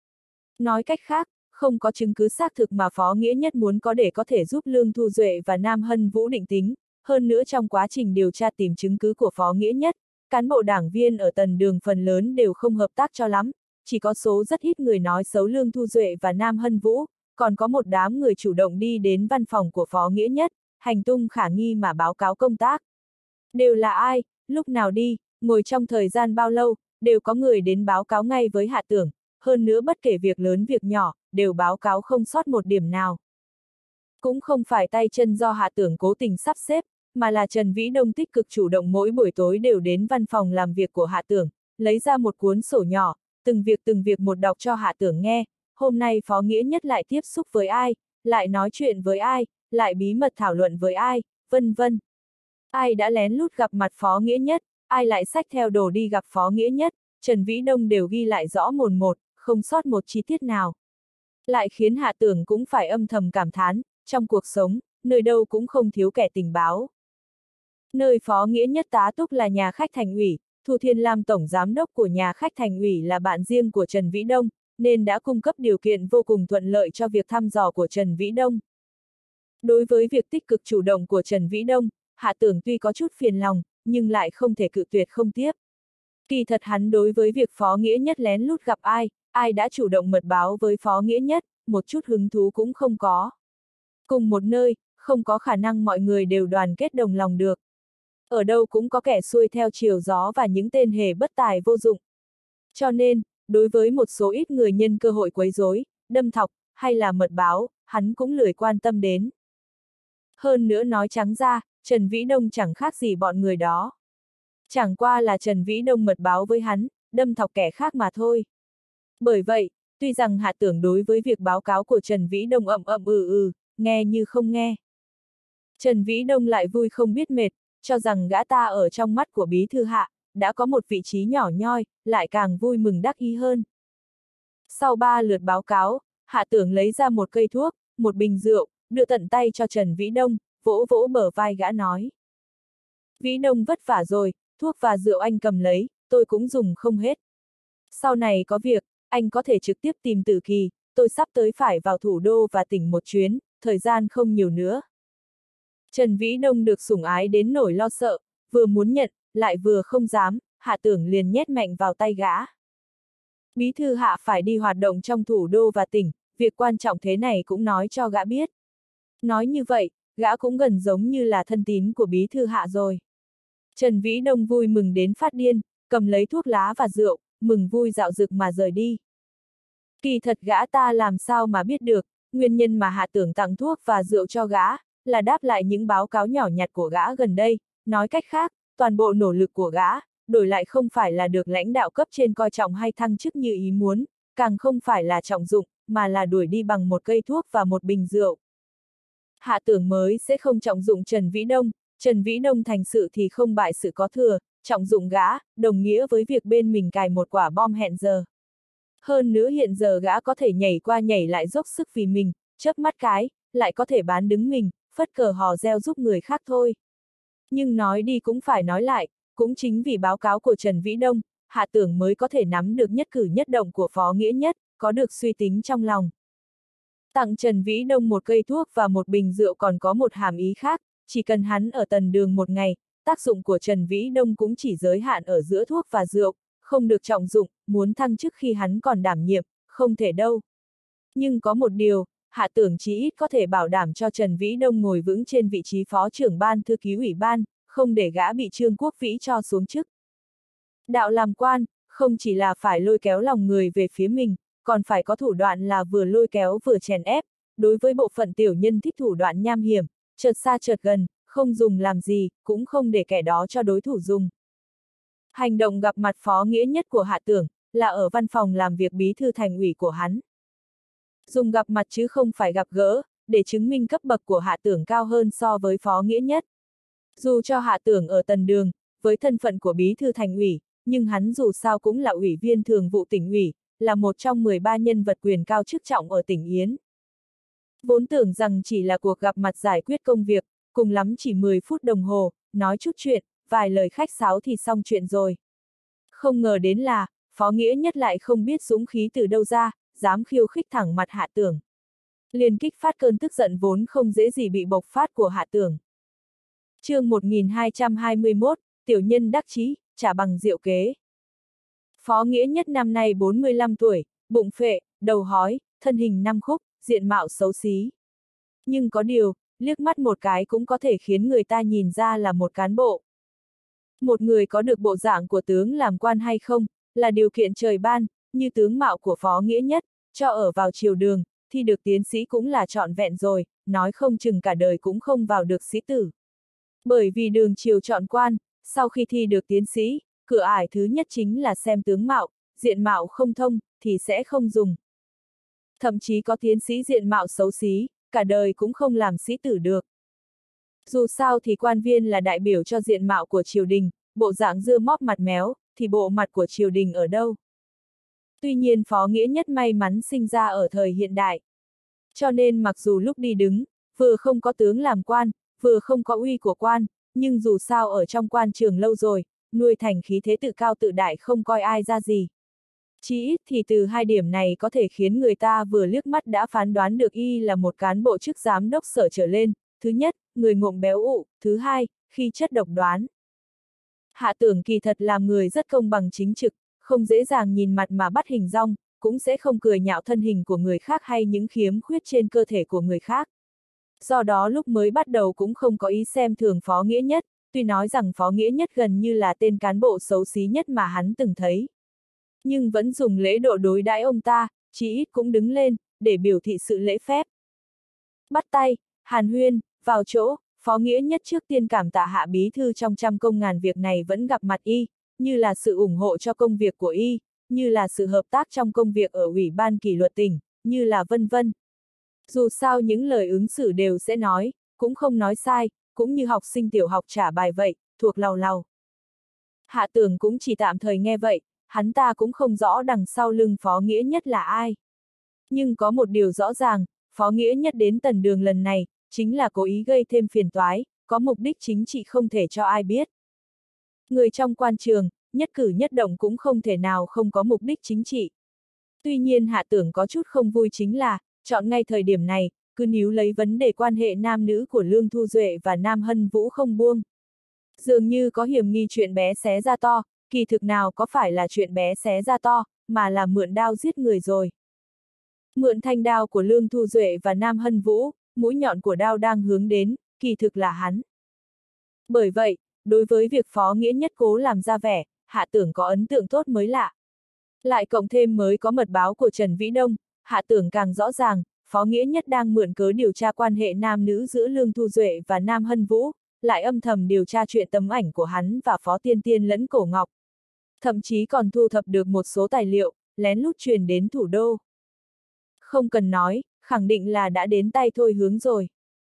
Speaker 1: Nói cách khác, không có chứng cứ xác thực mà Phó Nghĩa Nhất muốn có để có thể giúp Lương Thu Duệ và Nam Hân Vũ định tính. Hơn nữa trong quá trình điều tra tìm chứng cứ của Phó Nghĩa Nhất, cán bộ đảng viên ở Tần Đường phần lớn đều không hợp tác cho lắm, chỉ có số rất ít người nói xấu Lương Thu Duệ và Nam Hân Vũ, còn có một đám người chủ động đi đến văn phòng của Phó Nghĩa Nhất, hành tung khả nghi mà báo cáo công tác. Đều là ai, lúc nào đi, ngồi trong thời gian bao lâu, đều có người đến báo cáo ngay với Hạ Tưởng, hơn nữa bất kể việc lớn việc nhỏ, đều báo cáo không sót một điểm nào. Cũng không phải tay chân do Hạ Tưởng cố tình sắp xếp, mà là Trần Vĩ Đông tích cực chủ động mỗi buổi tối đều đến văn phòng làm việc của Hạ Tưởng, lấy ra một cuốn sổ nhỏ, từng việc một đọc cho Hạ Tưởng nghe, hôm nay Phó Nghĩa Nhất lại tiếp xúc với ai, lại nói chuyện với ai, lại bí mật thảo luận với ai, vân vân. Ai đã lén lút gặp mặt Phó Nghĩa Nhất, ai lại xách theo đồ đi gặp Phó Nghĩa Nhất, Trần Vĩ Đông đều ghi lại rõ mồn một, không sót một chi tiết nào. Lại khiến Hạ Tưởng cũng phải âm thầm cảm thán, trong cuộc sống, nơi đâu cũng không thiếu kẻ tình báo. Nơi Phó Nghĩa Nhất tá túc là nhà khách Thành ủy, Thu Thiên Lam tổng giám đốc của nhà khách Thành ủy là bạn riêng của Trần Vĩ Đông, nên đã cung cấp điều kiện vô cùng thuận lợi cho việc thăm dò của Trần Vĩ Đông. Đối với việc tích cực chủ động của Trần Vĩ Đông, Hạ Tưởng tuy có chút phiền lòng, nhưng lại không thể cự tuyệt không tiếp. Kỳ thật hắn đối với việc Phó Nghĩa Nhất lén lút gặp ai đã chủ động mật báo với Phó Nghĩa Nhất, một chút hứng thú cũng không có. Cùng một nơi, không có khả năng mọi người đều đoàn kết đồng lòng được. Ở đâu cũng có kẻ xuôi theo chiều gió và những tên hề bất tài vô dụng. Cho nên, đối với một số ít người nhân cơ hội quấy rối, đâm thọc, hay là mật báo, hắn cũng lười quan tâm đến. Hơn nữa nói trắng ra, Trần Vĩ Đông chẳng khác gì bọn người đó. Chẳng qua là Trần Vĩ Đông mật báo với hắn, đâm thọc kẻ khác mà thôi. Bởi vậy, tuy rằng Hạ Tưởng đối với việc báo cáo của Trần Vĩ Đông nghe như không nghe. Trần Vĩ Đông lại vui không biết mệt, cho rằng gã ta ở trong mắt của Bí Thư Hạ, đã có một vị trí nhỏ nhoi, lại càng vui mừng đắc ý hơn. Sau 3 lượt báo cáo, Hạ Tưởng lấy ra một cây thuốc, một bình rượu, đưa tận tay cho Trần Vĩ Đông, vỗ vỗ bờ vai gã nói. Vĩ Đông vất vả rồi, thuốc và rượu anh cầm lấy, tôi cũng dùng không hết. Sau này có việc, anh có thể trực tiếp tìm Tử Kỳ, tôi sắp tới phải vào thủ đô và tỉnh một chuyến, thời gian không nhiều nữa. Trần Vĩ Đông được sủng ái đến nỗi lo sợ, vừa muốn nhận, lại vừa không dám, Hạ Tưởng liền nhét mạnh vào tay gã. Bí thư Hạ phải đi hoạt động trong thủ đô và tỉnh, việc quan trọng thế này cũng nói cho gã biết. Nói như vậy, gã cũng gần giống như là thân tín của Bí thư Hạ rồi. Trần Vĩ Đông vui mừng đến phát điên, cầm lấy thuốc lá và rượu, mừng vui dạo dực mà rời đi. Kỳ thật gã ta làm sao mà biết được, nguyên nhân mà Hạ Tưởng tặng thuốc và rượu cho gã, là đáp lại những báo cáo nhỏ nhặt của gã gần đây, nói cách khác, toàn bộ nỗ lực của gã, đổi lại không phải là được lãnh đạo cấp trên coi trọng hay thăng chức như ý muốn, càng không phải là trọng dụng, mà là đuổi đi bằng một cây thuốc và một bình rượu. Hạ Tưởng mới sẽ không trọng dụng Trần Vĩ Đông thành sự thì không bại sự có thừa, trọng dụng gã, đồng nghĩa với việc bên mình cài một quả bom hẹn giờ. Hơn nữa hiện giờ gã có thể nhảy qua nhảy lại dốc sức vì mình, chớp mắt cái, lại có thể bán đứng mình, phất cờ hò reo giúp người khác thôi. Nhưng nói đi cũng phải nói lại, cũng chính vì báo cáo của Trần Vĩ Đông, Hạ Tưởng mới có thể nắm được nhất cử nhất động của Phó Nghĩa Nhất, có được suy tính trong lòng. Tặng Trần Vĩ Đông một cây thuốc và một bình rượu còn có một hàm ý khác, chỉ cần hắn ở Tần Đường một ngày, tác dụng của Trần Vĩ Đông cũng chỉ giới hạn ở giữa thuốc và rượu, không được trọng dụng, muốn thăng chức khi hắn còn đảm nhiệm, không thể đâu. Nhưng có một điều, Hạ Tưởng chí ít có thể bảo đảm cho Trần Vĩ Đông ngồi vững trên vị trí phó trưởng ban thư ký ủy ban, không để gã bị Trương Quốc Vĩ cho xuống chức. Đạo làm quan, không chỉ là phải lôi kéo lòng người về phía mình, còn phải có thủ đoạn là vừa lôi kéo vừa chèn ép, đối với bộ phận tiểu nhân thích thủ đoạn nham hiểm, chợt xa chợt gần, không dùng làm gì, cũng không để kẻ đó cho đối thủ dùng. Hành động gặp mặt Phó Nghĩa Nhất của Hạ Tưởng, là ở văn phòng làm việc bí thư thành ủy của hắn. Dùng gặp mặt chứ không phải gặp gỡ, để chứng minh cấp bậc của Hạ Tưởng cao hơn so với Phó Nghĩa Nhất. Dù cho Hạ Tưởng ở Tần Đường, với thân phận của bí thư thành ủy, nhưng hắn dù sao cũng là ủy viên thường vụ tỉnh ủy, là một trong 13 nhân vật quyền cao chức trọng ở tỉnh Yến. Vốn tưởng rằng chỉ là cuộc gặp mặt giải quyết công việc, cùng lắm chỉ 10 phút đồng hồ, nói chút chuyện, vài lời khách sáo thì xong chuyện rồi. Không ngờ đến là, Phó Nghĩa Nhất lại không biết dũng khí từ đâu ra, dám khiêu khích thẳng mặt Hạ Tưởng. Liền kích phát cơn tức giận vốn không dễ gì bị bộc phát của Hạ Tưởng. Chương 1221, tiểu nhân đắc chí, trả bằng diệu kế. Phó Nghĩa Nhất năm nay 45 tuổi, bụng phệ, đầu hói, thân hình năm khúc, diện mạo xấu xí. Nhưng có điều, liếc mắt một cái cũng có thể khiến người ta nhìn ra là một cán bộ. Một người có được bộ dạng của tướng làm quan hay không, là điều kiện trời ban, như tướng mạo của Phó Nghĩa Nhất, cho ở vào triều đường, thì được tiến sĩ cũng là trọn vẹn rồi, nói không chừng cả đời cũng không vào được sĩ tử. Bởi vì đường triều chọn quan, sau khi thi được tiến sĩ, cửa ải thứ nhất chính là xem tướng mạo, diện mạo không thông, thì sẽ không dùng. Thậm chí có tiến sĩ diện mạo xấu xí, cả đời cũng không làm sĩ tử được. Dù sao thì quan viên là đại biểu cho diện mạo của triều đình, bộ dạng dưa móp mặt méo, thì bộ mặt của triều đình ở đâu? Tuy nhiên Phó Nghĩa Nhất may mắn sinh ra ở thời hiện đại. Cho nên mặc dù lúc đi đứng, vừa không có tướng làm quan, vừa không có uy của quan, nhưng dù sao ở trong quan trường lâu rồi, nuôi thành khí thế tự cao tự đại không coi ai ra gì. Chỉ ít thì từ hai điểm này có thể khiến người ta vừa liếc mắt đã phán đoán được y là một cán bộ chức giám đốc sở trở lên. Thứ nhất, người ngộm béo ụ, thứ hai, khi chất độc đoán. Hạ Tưởng kỳ thật làm người rất công bằng chính trực, không dễ dàng nhìn mặt mà bắt hình dong, cũng sẽ không cười nhạo thân hình của người khác hay những khiếm khuyết trên cơ thể của người khác. Do đó lúc mới bắt đầu cũng không có ý xem thường Phó Nghĩa Nhất, tuy nói rằng Phó Nghĩa Nhất gần như là tên cán bộ xấu xí nhất mà hắn từng thấy. Nhưng vẫn dùng lễ độ đối đãi ông ta, chí ít cũng đứng lên, để biểu thị sự lễ phép. Bắt tay, hàn huyên, vào chỗ, Phó Nghĩa Nhất trước tiên cảm tạ Hạ bí thư trong trăm công ngàn việc này vẫn gặp mặt y, như là sự ủng hộ cho công việc của y, như là sự hợp tác trong công việc ở Ủy ban kỷ luật tỉnh, như là vân vân. Dù sao những lời ứng xử đều sẽ nói, cũng không nói sai, cũng như học sinh tiểu học trả bài vậy, thuộc làu làu. Hạ Tưởng cũng chỉ tạm thời nghe vậy, hắn ta cũng không rõ đằng sau lưng Phó Nghĩa Nhất là ai. Nhưng có một điều rõ ràng, Phó Nghĩa Nhất đến Tần Đường lần này, chính là cố ý gây thêm phiền toái, có mục đích chính trị không thể cho ai biết. Người trong quan trường, nhất cử nhất động cũng không thể nào không có mục đích chính trị. Tuy nhiên Hạ Tưởng có chút không vui chính là, chọn ngay thời điểm này, cứ níu lấy vấn đề quan hệ nam nữ của Lương Thu Duệ và Nam Hân Vũ không buông. Dường như có hiểm nghi chuyện bé xé ra to, kỳ thực nào có phải là chuyện bé xé ra to, mà là mượn đao giết người rồi. Mượn thanh đao của Lương Thu Duệ và Nam Hân Vũ, mũi nhọn của đao đang hướng đến, kỳ thực là hắn. Bởi vậy, đối với việc Phó Nghĩa Nhất cố làm ra vẻ, Hạ Tưởng có ấn tượng tốt mới lạ. Lại cộng thêm mới có mật báo của Trần Vĩ Đông, Hạ Tưởng càng rõ ràng, Phó Nghĩa Nhất đang mượn cớ điều tra quan hệ nam nữ giữa Lương Thu Duệ và Nam Hân Vũ, lại âm thầm điều tra chuyện tấm ảnh của hắn và Phó Tiên Tiên lẫn Cổ Ngọc. Thậm chí còn thu thập được một số tài liệu, lén lút truyền đến thủ đô. Không cần nói, khẳng định là đã đến tay Thôi Hướng rồi.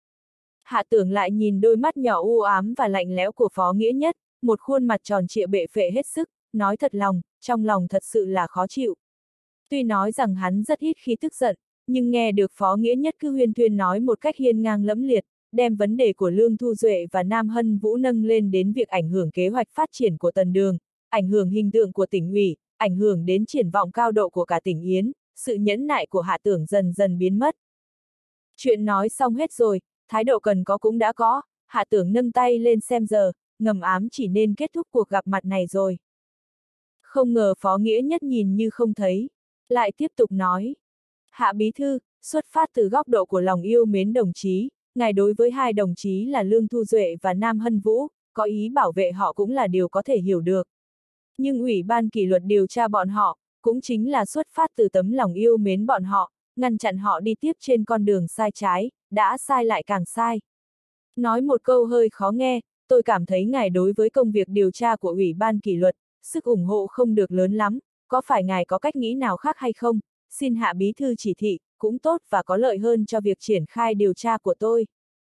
Speaker 1: Hạ Tưởng lại nhìn đôi mắt nhỏ u ám và lạnh lẽo của Phó Nghĩa Nhất, một khuôn mặt tròn trịa bệ phệ hết sức, nói thật lòng, trong lòng thật sự là khó chịu. Tuy nói rằng hắn rất ít khi tức giận, nhưng nghe được Phó Nghĩa Nhất cứ huyên thuyên nói một cách hiên ngang lẫm liệt, đem vấn đề của Lương Thu Duệ và Nam Hân Vũ nâng lên đến việc ảnh hưởng kế hoạch phát triển của Tần Đường, ảnh hưởng hình tượng của tỉnh ủy, ảnh hưởng đến triển vọng cao độ của cả tỉnh Yến, sự nhẫn nại của Hạ Tưởng dần dần biến mất. Chuyện nói xong hết rồi, thái độ cần có cũng đã có, Hạ Tưởng nâng tay lên xem giờ, ngầm ám chỉ nên kết thúc cuộc gặp mặt này rồi. Không ngờ Phó Nghĩa Nhất nhìn như không thấy, lại tiếp tục nói. Hạ bí thư, xuất phát từ góc độ của lòng yêu mến đồng chí, ngài đối với hai đồng chí là Lương Thu Duệ và Nam Hân Vũ, có ý bảo vệ họ cũng là điều có thể hiểu được. Nhưng Ủy ban kỷ luật điều tra bọn họ, cũng chính là xuất phát từ tấm lòng yêu mến bọn họ, ngăn chặn họ đi tiếp trên con đường sai trái, đã sai lại càng sai. Nói một câu hơi khó nghe, tôi cảm thấy ngài đối với công việc điều tra của Ủy ban kỷ luật, sức ủng hộ không được lớn lắm, có phải ngài có cách nghĩ nào khác hay không? Xin Hạ bí thư chỉ thị, cũng tốt và có lợi hơn cho việc triển khai điều tra của tôi.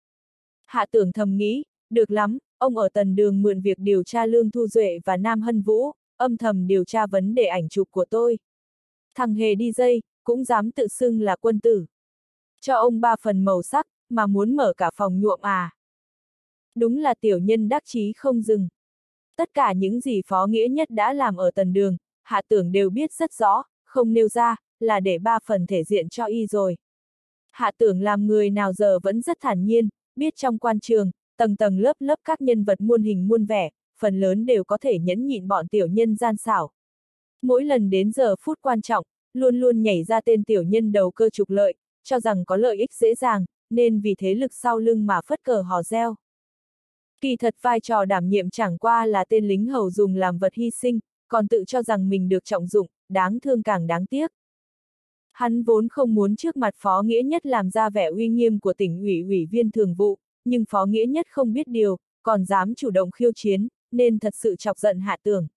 Speaker 1: Hạ Tưởng thầm nghĩ, được lắm, ông ở Tần Đường mượn việc điều tra Lương Thu Duệ và Nam Hân Vũ, âm thầm điều tra vấn đề ảnh chụp của tôi. Thằng hề đi dây, cũng dám tự xưng là quân tử. Cho ông 3 phần màu sắc, mà muốn mở cả phòng nhuộm à. Đúng là tiểu nhân đắc chí không dừng. Tất cả những gì Phó Nghĩa Nhất đã làm ở Tần Đường, Hạ Tưởng đều biết rất rõ, không nêu ra, là để 3 phần thể diện cho y rồi. Hạ Tưởng làm người nào giờ vẫn rất thản nhiên, biết trong quan trường, tầng tầng lớp lớp các nhân vật muôn hình muôn vẻ, phần lớn đều có thể nhẫn nhịn bọn tiểu nhân gian xảo. Mỗi lần đến giờ phút quan trọng, luôn luôn nhảy ra tên tiểu nhân đầu cơ trục lợi, cho rằng có lợi ích dễ dàng, nên vì thế lực sau lưng mà phất cờ hò reo. Kỳ thật vai trò đảm nhiệm chẳng qua là tên lính hầu dùng làm vật hy sinh, còn tự cho rằng mình được trọng dụng, đáng thương càng đáng tiếc. Hắn vốn không muốn trước mặt Phó Nghĩa Nhất làm ra vẻ uy nghiêm của tỉnh ủy ủy viên thường vụ, nhưng Phó Nghĩa Nhất không biết điều, còn dám chủ động khiêu chiến, nên thật sự chọc giận Hạ Tưởng.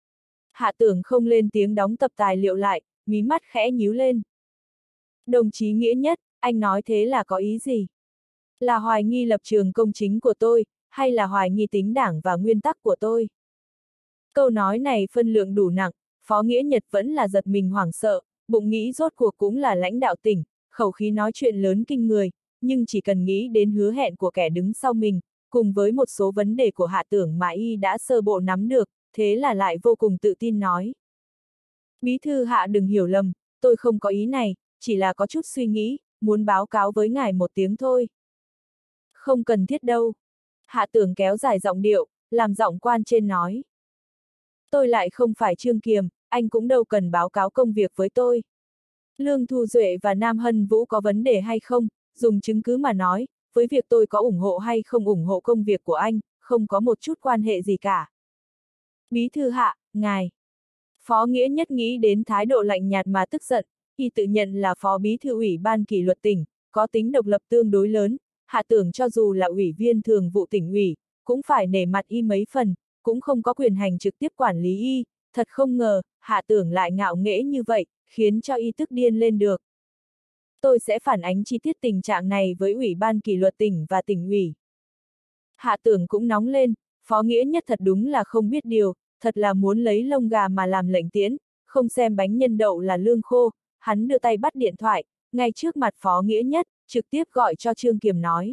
Speaker 1: Hạ Tưởng không lên tiếng đóng tập tài liệu lại, mí mắt khẽ nhíu lên. Đồng chí Nghĩa Nhất, anh nói thế là có ý gì? Là hoài nghi lập trường công chính của tôi, hay là hoài nghi tính đảng và nguyên tắc của tôi? Câu nói này phân lượng đủ nặng, Phó Nghĩa Nhật vẫn là giật mình hoảng sợ, bụng nghĩ rốt cuộc cũng là lãnh đạo tỉnh, khẩu khí nói chuyện lớn kinh người, nhưng chỉ cần nghĩ đến hứa hẹn của kẻ đứng sau mình, cùng với một số vấn đề của Hạ Tưởng mà y đã sơ bộ nắm được, thế là lại vô cùng tự tin nói. Bí thư Hạ đừng hiểu lầm, tôi không có ý này, chỉ là có chút suy nghĩ, muốn báo cáo với ngài một tiếng thôi. Không cần thiết đâu. Hạ Tưởng kéo dài giọng điệu, làm giọng quan trên nói. Tôi lại không phải Trương Kiềm, anh cũng đâu cần báo cáo công việc với tôi. Lương Thu Duệ và Nam Hân Vũ có vấn đề hay không, dùng chứng cứ mà nói, với việc tôi có ủng hộ hay không ủng hộ công việc của anh, không có một chút quan hệ gì cả. Bí thư Hạ, ngài. Phó Nghĩa Nhất nghĩ đến thái độ lạnh nhạt mà tức giận, y tự nhận là phó bí thư ủy ban kỷ luật tỉnh, có tính độc lập tương đối lớn, Hạ Tưởng cho dù là ủy viên thường vụ tỉnh ủy, cũng phải nể mặt y mấy phần, cũng không có quyền hành trực tiếp quản lý y, thật không ngờ, Hạ Tưởng lại ngạo nghễ như vậy, khiến cho y tức điên lên được. Tôi sẽ phản ánh chi tiết tình trạng này với ủy ban kỷ luật tỉnh và tỉnh ủy. Hạ Tưởng cũng nóng lên, Phó Nghĩa Nhất thật đúng là không biết điều, thật là muốn lấy lông gà mà làm lệnh tiễn, không xem bánh nhân đậu là lương khô, hắn đưa tay bắt điện thoại, ngay trước mặt Phó Nghĩa Nhất, trực tiếp gọi cho Trương Kiềm nói.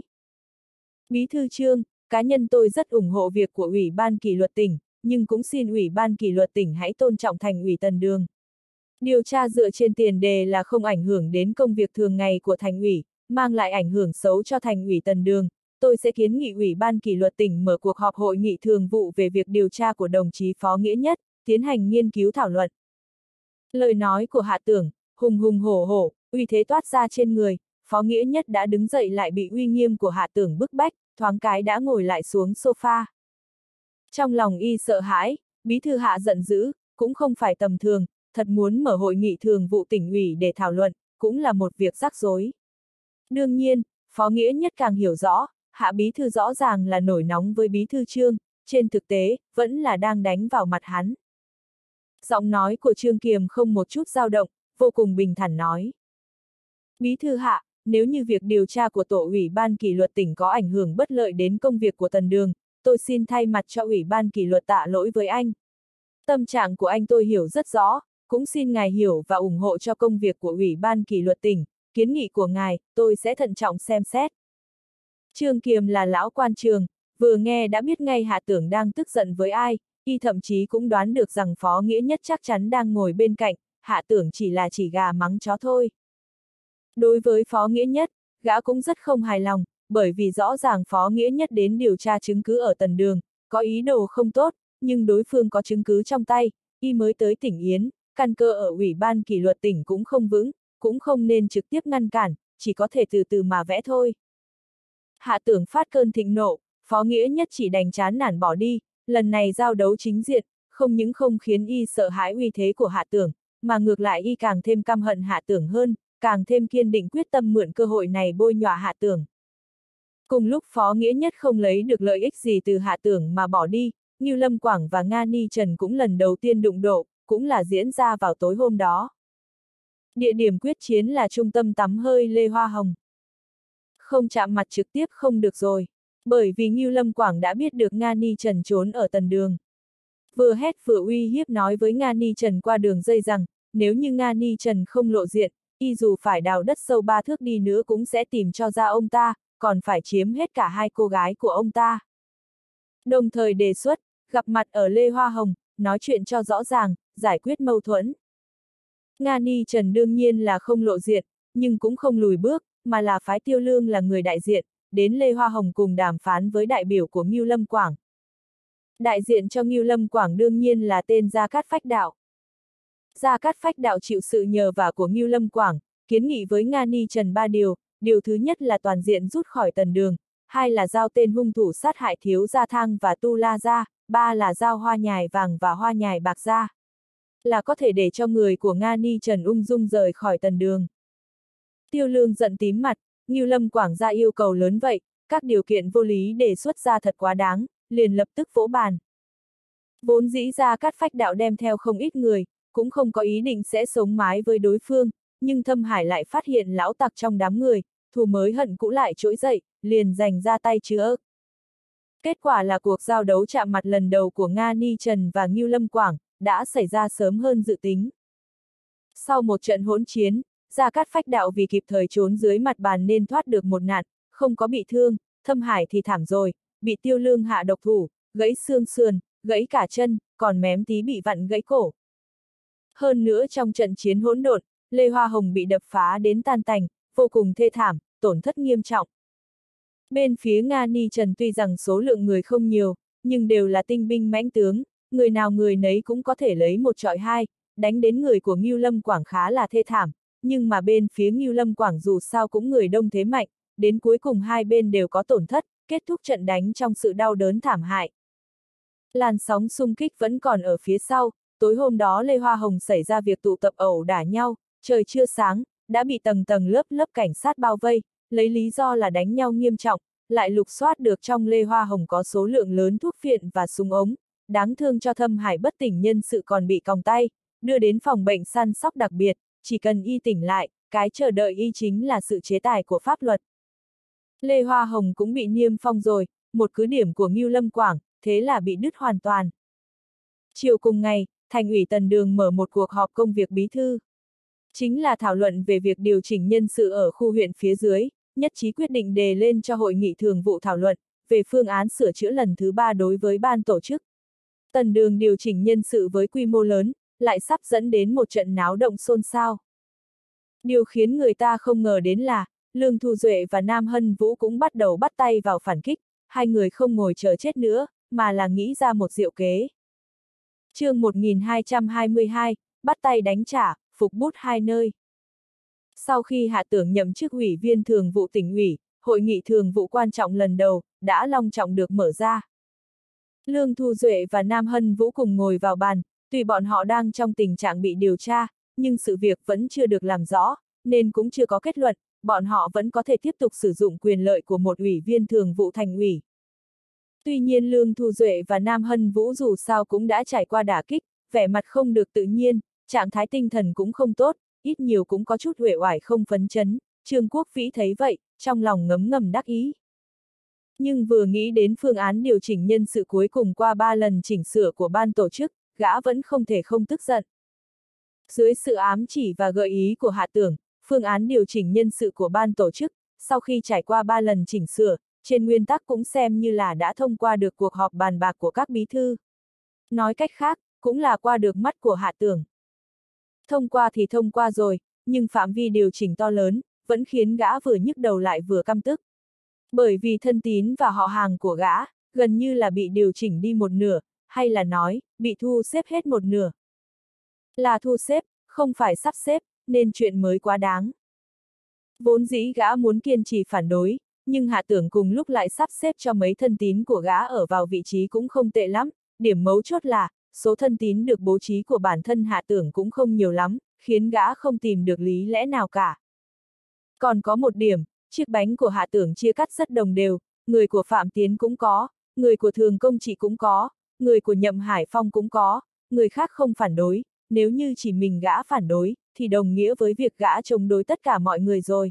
Speaker 1: Bí thư Trương, cá nhân tôi rất ủng hộ việc của ủy ban kỷ luật tỉnh, nhưng cũng xin ủy ban kỷ luật tỉnh hãy tôn trọng thành ủy Tần Đường. Điều tra dựa trên tiền đề là không ảnh hưởng đến công việc thường ngày của thành ủy, mang lại ảnh hưởng xấu cho thành ủy Tần Đường. Tôi sẽ kiến nghị ủy ban kỷ luật tỉnh mở cuộc họp hội nghị thường vụ về việc điều tra của đồng chí Phó Nghĩa Nhất, tiến hành nghiên cứu thảo luận. Lời nói của Hạ Tưởng, hùng hùng hổ hổ, uy thế toát ra trên người, Phó Nghĩa Nhất đã đứng dậy lại bị uy nghiêm của Hạ Tưởng bức bách, thoáng cái đã ngồi lại xuống sofa. Trong lòng y sợ hãi, bí thư Hạ giận dữ, cũng không phải tầm thường, thật muốn mở hội nghị thường vụ tỉnh ủy để thảo luận, cũng là một việc rắc rối. Đương nhiên, Phó Nghĩa Nhất càng hiểu rõ, Hạ bí thư rõ ràng là nổi nóng với bí thư Trương, trên thực tế, vẫn là đang đánh vào mặt hắn. Giọng nói của Trương Kiềm không một chút dao động, vô cùng bình thản nói. Bí thư Hạ, nếu như việc điều tra của tổ ủy ban kỷ luật tỉnh có ảnh hưởng bất lợi đến công việc của Tần Đường, tôi xin thay mặt cho ủy ban kỷ luật tạ lỗi với anh. Tâm trạng của anh tôi hiểu rất rõ, cũng xin ngài hiểu và ủng hộ cho công việc của ủy ban kỷ luật tỉnh, kiến nghị của ngài, tôi sẽ thận trọng xem xét. Trương Kiềm là lão quan trường, vừa nghe đã biết ngay Hạ Tưởng đang tức giận với ai, y thậm chí cũng đoán được rằng Phó Nghĩa Nhất chắc chắn đang ngồi bên cạnh, Hạ Tưởng chỉ là chỉ gà mắng chó thôi. Đối với Phó Nghĩa Nhất, gã cũng rất không hài lòng, bởi vì rõ ràng Phó Nghĩa Nhất đến điều tra chứng cứ ở Tần Đường, có ý đồ không tốt, nhưng đối phương có chứng cứ trong tay, y mới tới tỉnh Yến, căn cơ ở ủy ban kỷ luật tỉnh cũng không vững, cũng không nên trực tiếp ngăn cản, chỉ có thể từ từ mà vẽ thôi. Hạ Tưởng phát cơn thịnh nộ, Phó Nghĩa Nhất chỉ đành chán nản bỏ đi, lần này giao đấu chính diện, không những không khiến y sợ hãi uy thế của Hạ Tưởng, mà ngược lại y càng thêm căm hận Hạ Tưởng hơn, càng thêm kiên định quyết tâm mượn cơ hội này bôi nhọa Hạ Tưởng. Cùng lúc Phó Nghĩa Nhất không lấy được lợi ích gì từ Hạ Tưởng mà bỏ đi, Ngưu Lâm Quảng và Nga Ni Trần cũng lần đầu tiên đụng độ, cũng là diễn ra vào tối hôm đó. Địa điểm quyết chiến là trung tâm tắm hơi Lê Hoa Hồng. Không chạm mặt trực tiếp không được rồi, bởi vì Ngưu Lâm Quảng đã biết được Nga Ni Trần trốn ở Tần Đường. Vừa hét vừa uy hiếp nói với Nga Ni Trần qua đường dây rằng, nếu như Nga Ni Trần không lộ diện, y dù phải đào đất sâu 3 thước đi nữa cũng sẽ tìm cho ra ông ta, còn phải chiếm hết cả hai cô gái của ông ta. Đồng thời đề xuất, gặp mặt ở Lê Hoa Hồng, nói chuyện cho rõ ràng, giải quyết mâu thuẫn. Nga Ni Trần đương nhiên là không lộ diện, nhưng cũng không lùi bước, mà là phái Tiêu Lương là người đại diện, đến Lê Hoa Hồng cùng đàm phán với đại biểu của Ngưu Lâm Quảng. Đại diện cho Ngưu Lâm Quảng đương nhiên là tên Gia Cát Phách Đạo. Gia Cát Phách Đạo chịu sự nhờ vả của Ngưu Lâm Quảng, kiến nghị với Nga Ni Trần ba điều. Điều thứ nhất là toàn diện rút khỏi Tần Đường, hai là giao tên hung thủ sát hại Thiếu Gia Thang và Tu La Gia, ba là giao Hoa Nhài Vàng và Hoa Nhài Bạc ra. Là có thể để cho người của Nga Ni Trần ung dung rời khỏi Tần Đường. Tiêu Lương giận tím mặt, Ngưu Lâm Quảng ra yêu cầu lớn vậy, các điều kiện vô lý đề xuất ra thật quá đáng, liền lập tức vỗ bàn. Vốn dĩ Gia Cát Phách Đạo đem theo không ít người, cũng không có ý định sẽ sống mái với đối phương, nhưng Thâm Hải lại phát hiện lão tặc trong đám người, thù mới hận cũ lại trỗi dậy, liền giành ra tay chữa. Kết quả là cuộc giao đấu chạm mặt lần đầu của Nga Ni Trần và Ngưu Lâm Quảng, đã xảy ra sớm hơn dự tính. Sau một trận hỗn chiến, Gia Cát Phách Đạo vì kịp thời trốn dưới mặt bàn nên thoát được một nạn, không có bị thương, Thâm Hải thì thảm rồi, bị Tiêu Lương hạ độc thủ, gãy xương sườn, gãy cả chân, còn mém tí bị vặn gãy cổ. Hơn nữa trong trận chiến hỗn độn, Lê Hoa Hồng bị đập phá đến tan tành, vô cùng thê thảm, tổn thất nghiêm trọng. Bên phía Nga Ni Trần tuy rằng số lượng người không nhiều, nhưng đều là tinh binh mãnh tướng, người nào người nấy cũng có thể lấy một trọi hai, đánh đến người của Ngưu Lâm Quảng khá là thê thảm, nhưng mà bên phía Ngưu Lâm Quảng dù sao cũng người đông thế mạnh, đến cuối cùng hai bên đều có tổn thất, kết thúc trận đánh trong sự đau đớn thảm hại. Làn sóng xung kích vẫn còn ở phía sau, tối hôm đó Lê Hoa Hồng xảy ra việc tụ tập ẩu đả nhau, trời chưa sáng, đã bị tầng tầng lớp lớp cảnh sát bao vây, lấy lý do là đánh nhau nghiêm trọng, lại lục soát được trong Lê Hoa Hồng có số lượng lớn thuốc phiện và súng ống, đáng thương cho Thâm Hải bất tỉnh nhân sự còn bị còng tay, đưa đến phòng bệnh săn sóc đặc biệt, chỉ cần y tỉnh lại, cái chờ đợi y chính là sự chế tài của pháp luật. Lê Hoa Hồng cũng bị niêm phong rồi, một cứ điểm của Ngưu Lâm Quảng, thế là bị đứt hoàn toàn. Chiều cùng ngày, Thành ủy Tần Đường mở một cuộc họp công việc bí thư. Chính là thảo luận về việc điều chỉnh nhân sự ở khu huyện phía dưới, nhất trí quyết định đề lên cho hội nghị thường vụ thảo luận, về phương án sửa chữa lần thứ 3 đối với ban tổ chức. Tần Đường điều chỉnh nhân sự với quy mô lớn, lại sắp dẫn đến một trận náo động xôn xao. Điều khiến người ta không ngờ đến là, Lương Thu Duệ và Nam Hân Vũ cũng bắt đầu bắt tay vào phản kích, hai người không ngồi chờ chết nữa, mà là nghĩ ra một diệu kế. Chương 1222, bắt tay đánh trả, phục bút hai nơi. Sau khi Hạ Tưởng nhậm chức ủy viên thường vụ tỉnh ủy, hội nghị thường vụ quan trọng lần đầu, đã long trọng được mở ra. Lương Thu Duệ và Nam Hân Vũ cùng ngồi vào bàn, tuy bọn họ đang trong tình trạng bị điều tra, nhưng sự việc vẫn chưa được làm rõ, nên cũng chưa có kết luận, bọn họ vẫn có thể tiếp tục sử dụng quyền lợi của một ủy viên thường vụ thành ủy. Tuy nhiên Lương Thu Duệ và Nam Hân Vũ dù sao cũng đã trải qua đả kích, vẻ mặt không được tự nhiên, trạng thái tinh thần cũng không tốt, ít nhiều cũng có chút uể oải không phấn chấn, Trương Quốc Vĩ thấy vậy, trong lòng ngấm ngầm đắc ý. Nhưng vừa nghĩ đến phương án điều chỉnh nhân sự cuối cùng qua 3 lần chỉnh sửa của ban tổ chức, gã vẫn không thể không tức giận. Dưới sự ám chỉ và gợi ý của Hạ Tưởng, phương án điều chỉnh nhân sự của ban tổ chức, sau khi trải qua 3 lần chỉnh sửa, trên nguyên tắc cũng xem như là đã thông qua được cuộc họp bàn bạc của các bí thư. Nói cách khác, cũng là qua được mắt của Hạ Tưởng. Thông qua thì thông qua rồi, nhưng phạm vi điều chỉnh to lớn, vẫn khiến gã vừa nhức đầu lại vừa căm tức. Bởi vì thân tín và họ hàng của gã, gần như là bị điều chỉnh đi một nửa, hay là nói, bị thu xếp hết một nửa. Là thu xếp, không phải sắp xếp, nên chuyện mới quá đáng. Vốn dĩ gã muốn kiên trì phản đối, nhưng Hạ Tưởng cùng lúc lại sắp xếp cho mấy thân tín của gã ở vào vị trí cũng không tệ lắm, điểm mấu chốt là, số thân tín được bố trí của bản thân Hạ Tưởng cũng không nhiều lắm, khiến gã không tìm được lý lẽ nào cả. Còn có một điểm, chiếc bánh của Hạ Tưởng chia cắt rất đồng đều, người của Phạm Tiến cũng có, người của Thường Công Trị cũng có, người của Nhậm Hải Phong cũng có, người khác không phản đối, nếu như chỉ mình gã phản đối, thì đồng nghĩa với việc gã chống đối tất cả mọi người rồi.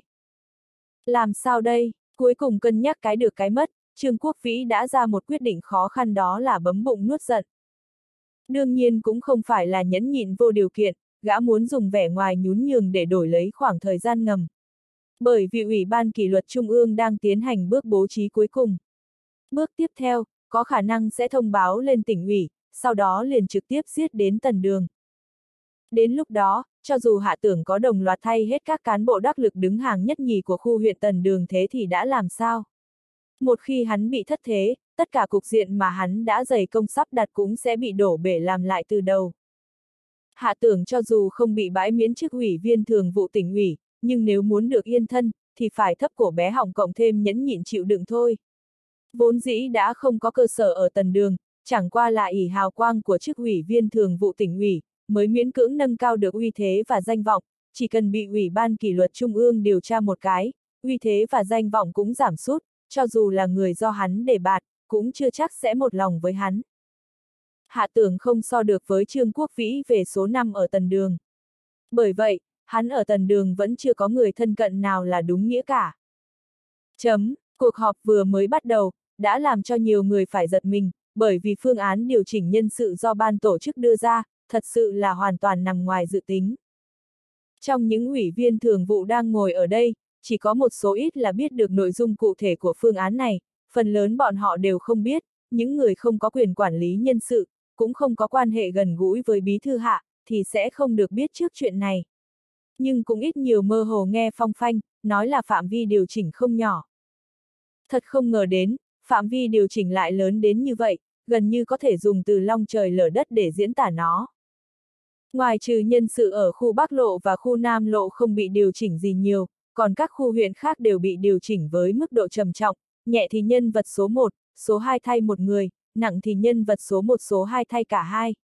Speaker 1: Làm sao đây? Cuối cùng cân nhắc cái được cái mất, Trương Quốc Vĩ đã ra một quyết định khó khăn, đó là bấm bụng nuốt giận. Đương nhiên cũng không phải là nhẫn nhịn vô điều kiện, gã muốn dùng vẻ ngoài nhún nhường để đổi lấy khoảng thời gian ngầm. Bởi vì Ủy ban Kỷ luật Trung ương đang tiến hành bước bố trí cuối cùng. Bước tiếp theo, có khả năng sẽ thông báo lên tỉnh ủy, sau đó liền trực tiếp giết đến Tần Đường. Đến lúc đó, cho dù Hạ Tưởng có đồng loạt thay hết các cán bộ đắc lực đứng hàng nhất nhì của khu huyện Tần Đường thế thì đã làm sao? Một khi hắn bị thất thế, tất cả cục diện mà hắn đã dày công sắp đặt cũng sẽ bị đổ bể làm lại từ đầu. Hạ Tưởng cho dù không bị bãi miễn chức ủy viên thường vụ tỉnh ủy, nhưng nếu muốn được yên thân, thì phải thấp cổ bé họng cộng thêm nhẫn nhịn chịu đựng thôi. Vốn dĩ đã không có cơ sở ở Tần Đường, chẳng qua là ỷ hào quang của chức ủy viên thường vụ tỉnh ủy, mới miễn cưỡng nâng cao được uy thế và danh vọng, chỉ cần bị Ủy ban kỷ luật Trung ương điều tra một cái, uy thế và danh vọng cũng giảm sút, cho dù là người do hắn đề bạt, cũng chưa chắc sẽ một lòng với hắn. Hạ Tưởng không so được với Trương Quốc Vĩ về số năm ở Tần Đường. Bởi vậy, hắn ở Tần Đường vẫn chưa có người thân cận nào là đúng nghĩa cả. Cuộc họp vừa mới bắt đầu, đã làm cho nhiều người phải giật mình, bởi vì phương án điều chỉnh nhân sự do ban tổ chức đưa ra, thật sự là hoàn toàn nằm ngoài dự tính. Trong những ủy viên thường vụ đang ngồi ở đây, chỉ có một số ít là biết được nội dung cụ thể của phương án này, phần lớn bọn họ đều không biết, những người không có quyền quản lý nhân sự, cũng không có quan hệ gần gũi với bí thư Hạ, thì sẽ không được biết trước chuyện này. Nhưng cũng ít nhiều mơ hồ nghe phong phanh, nói là phạm vi điều chỉnh không nhỏ. Thật không ngờ đến, phạm vi điều chỉnh lại lớn đến như vậy, gần như có thể dùng từ long trời lở đất để diễn tả nó. Ngoài trừ nhân sự ở khu Bắc Lộ và khu Nam Lộ không bị điều chỉnh gì nhiều, còn các khu huyện khác đều bị điều chỉnh với mức độ trầm trọng, nhẹ thì nhân vật số 1, số 2 thay một người, nặng thì nhân vật số 1 số 2 thay cả hai.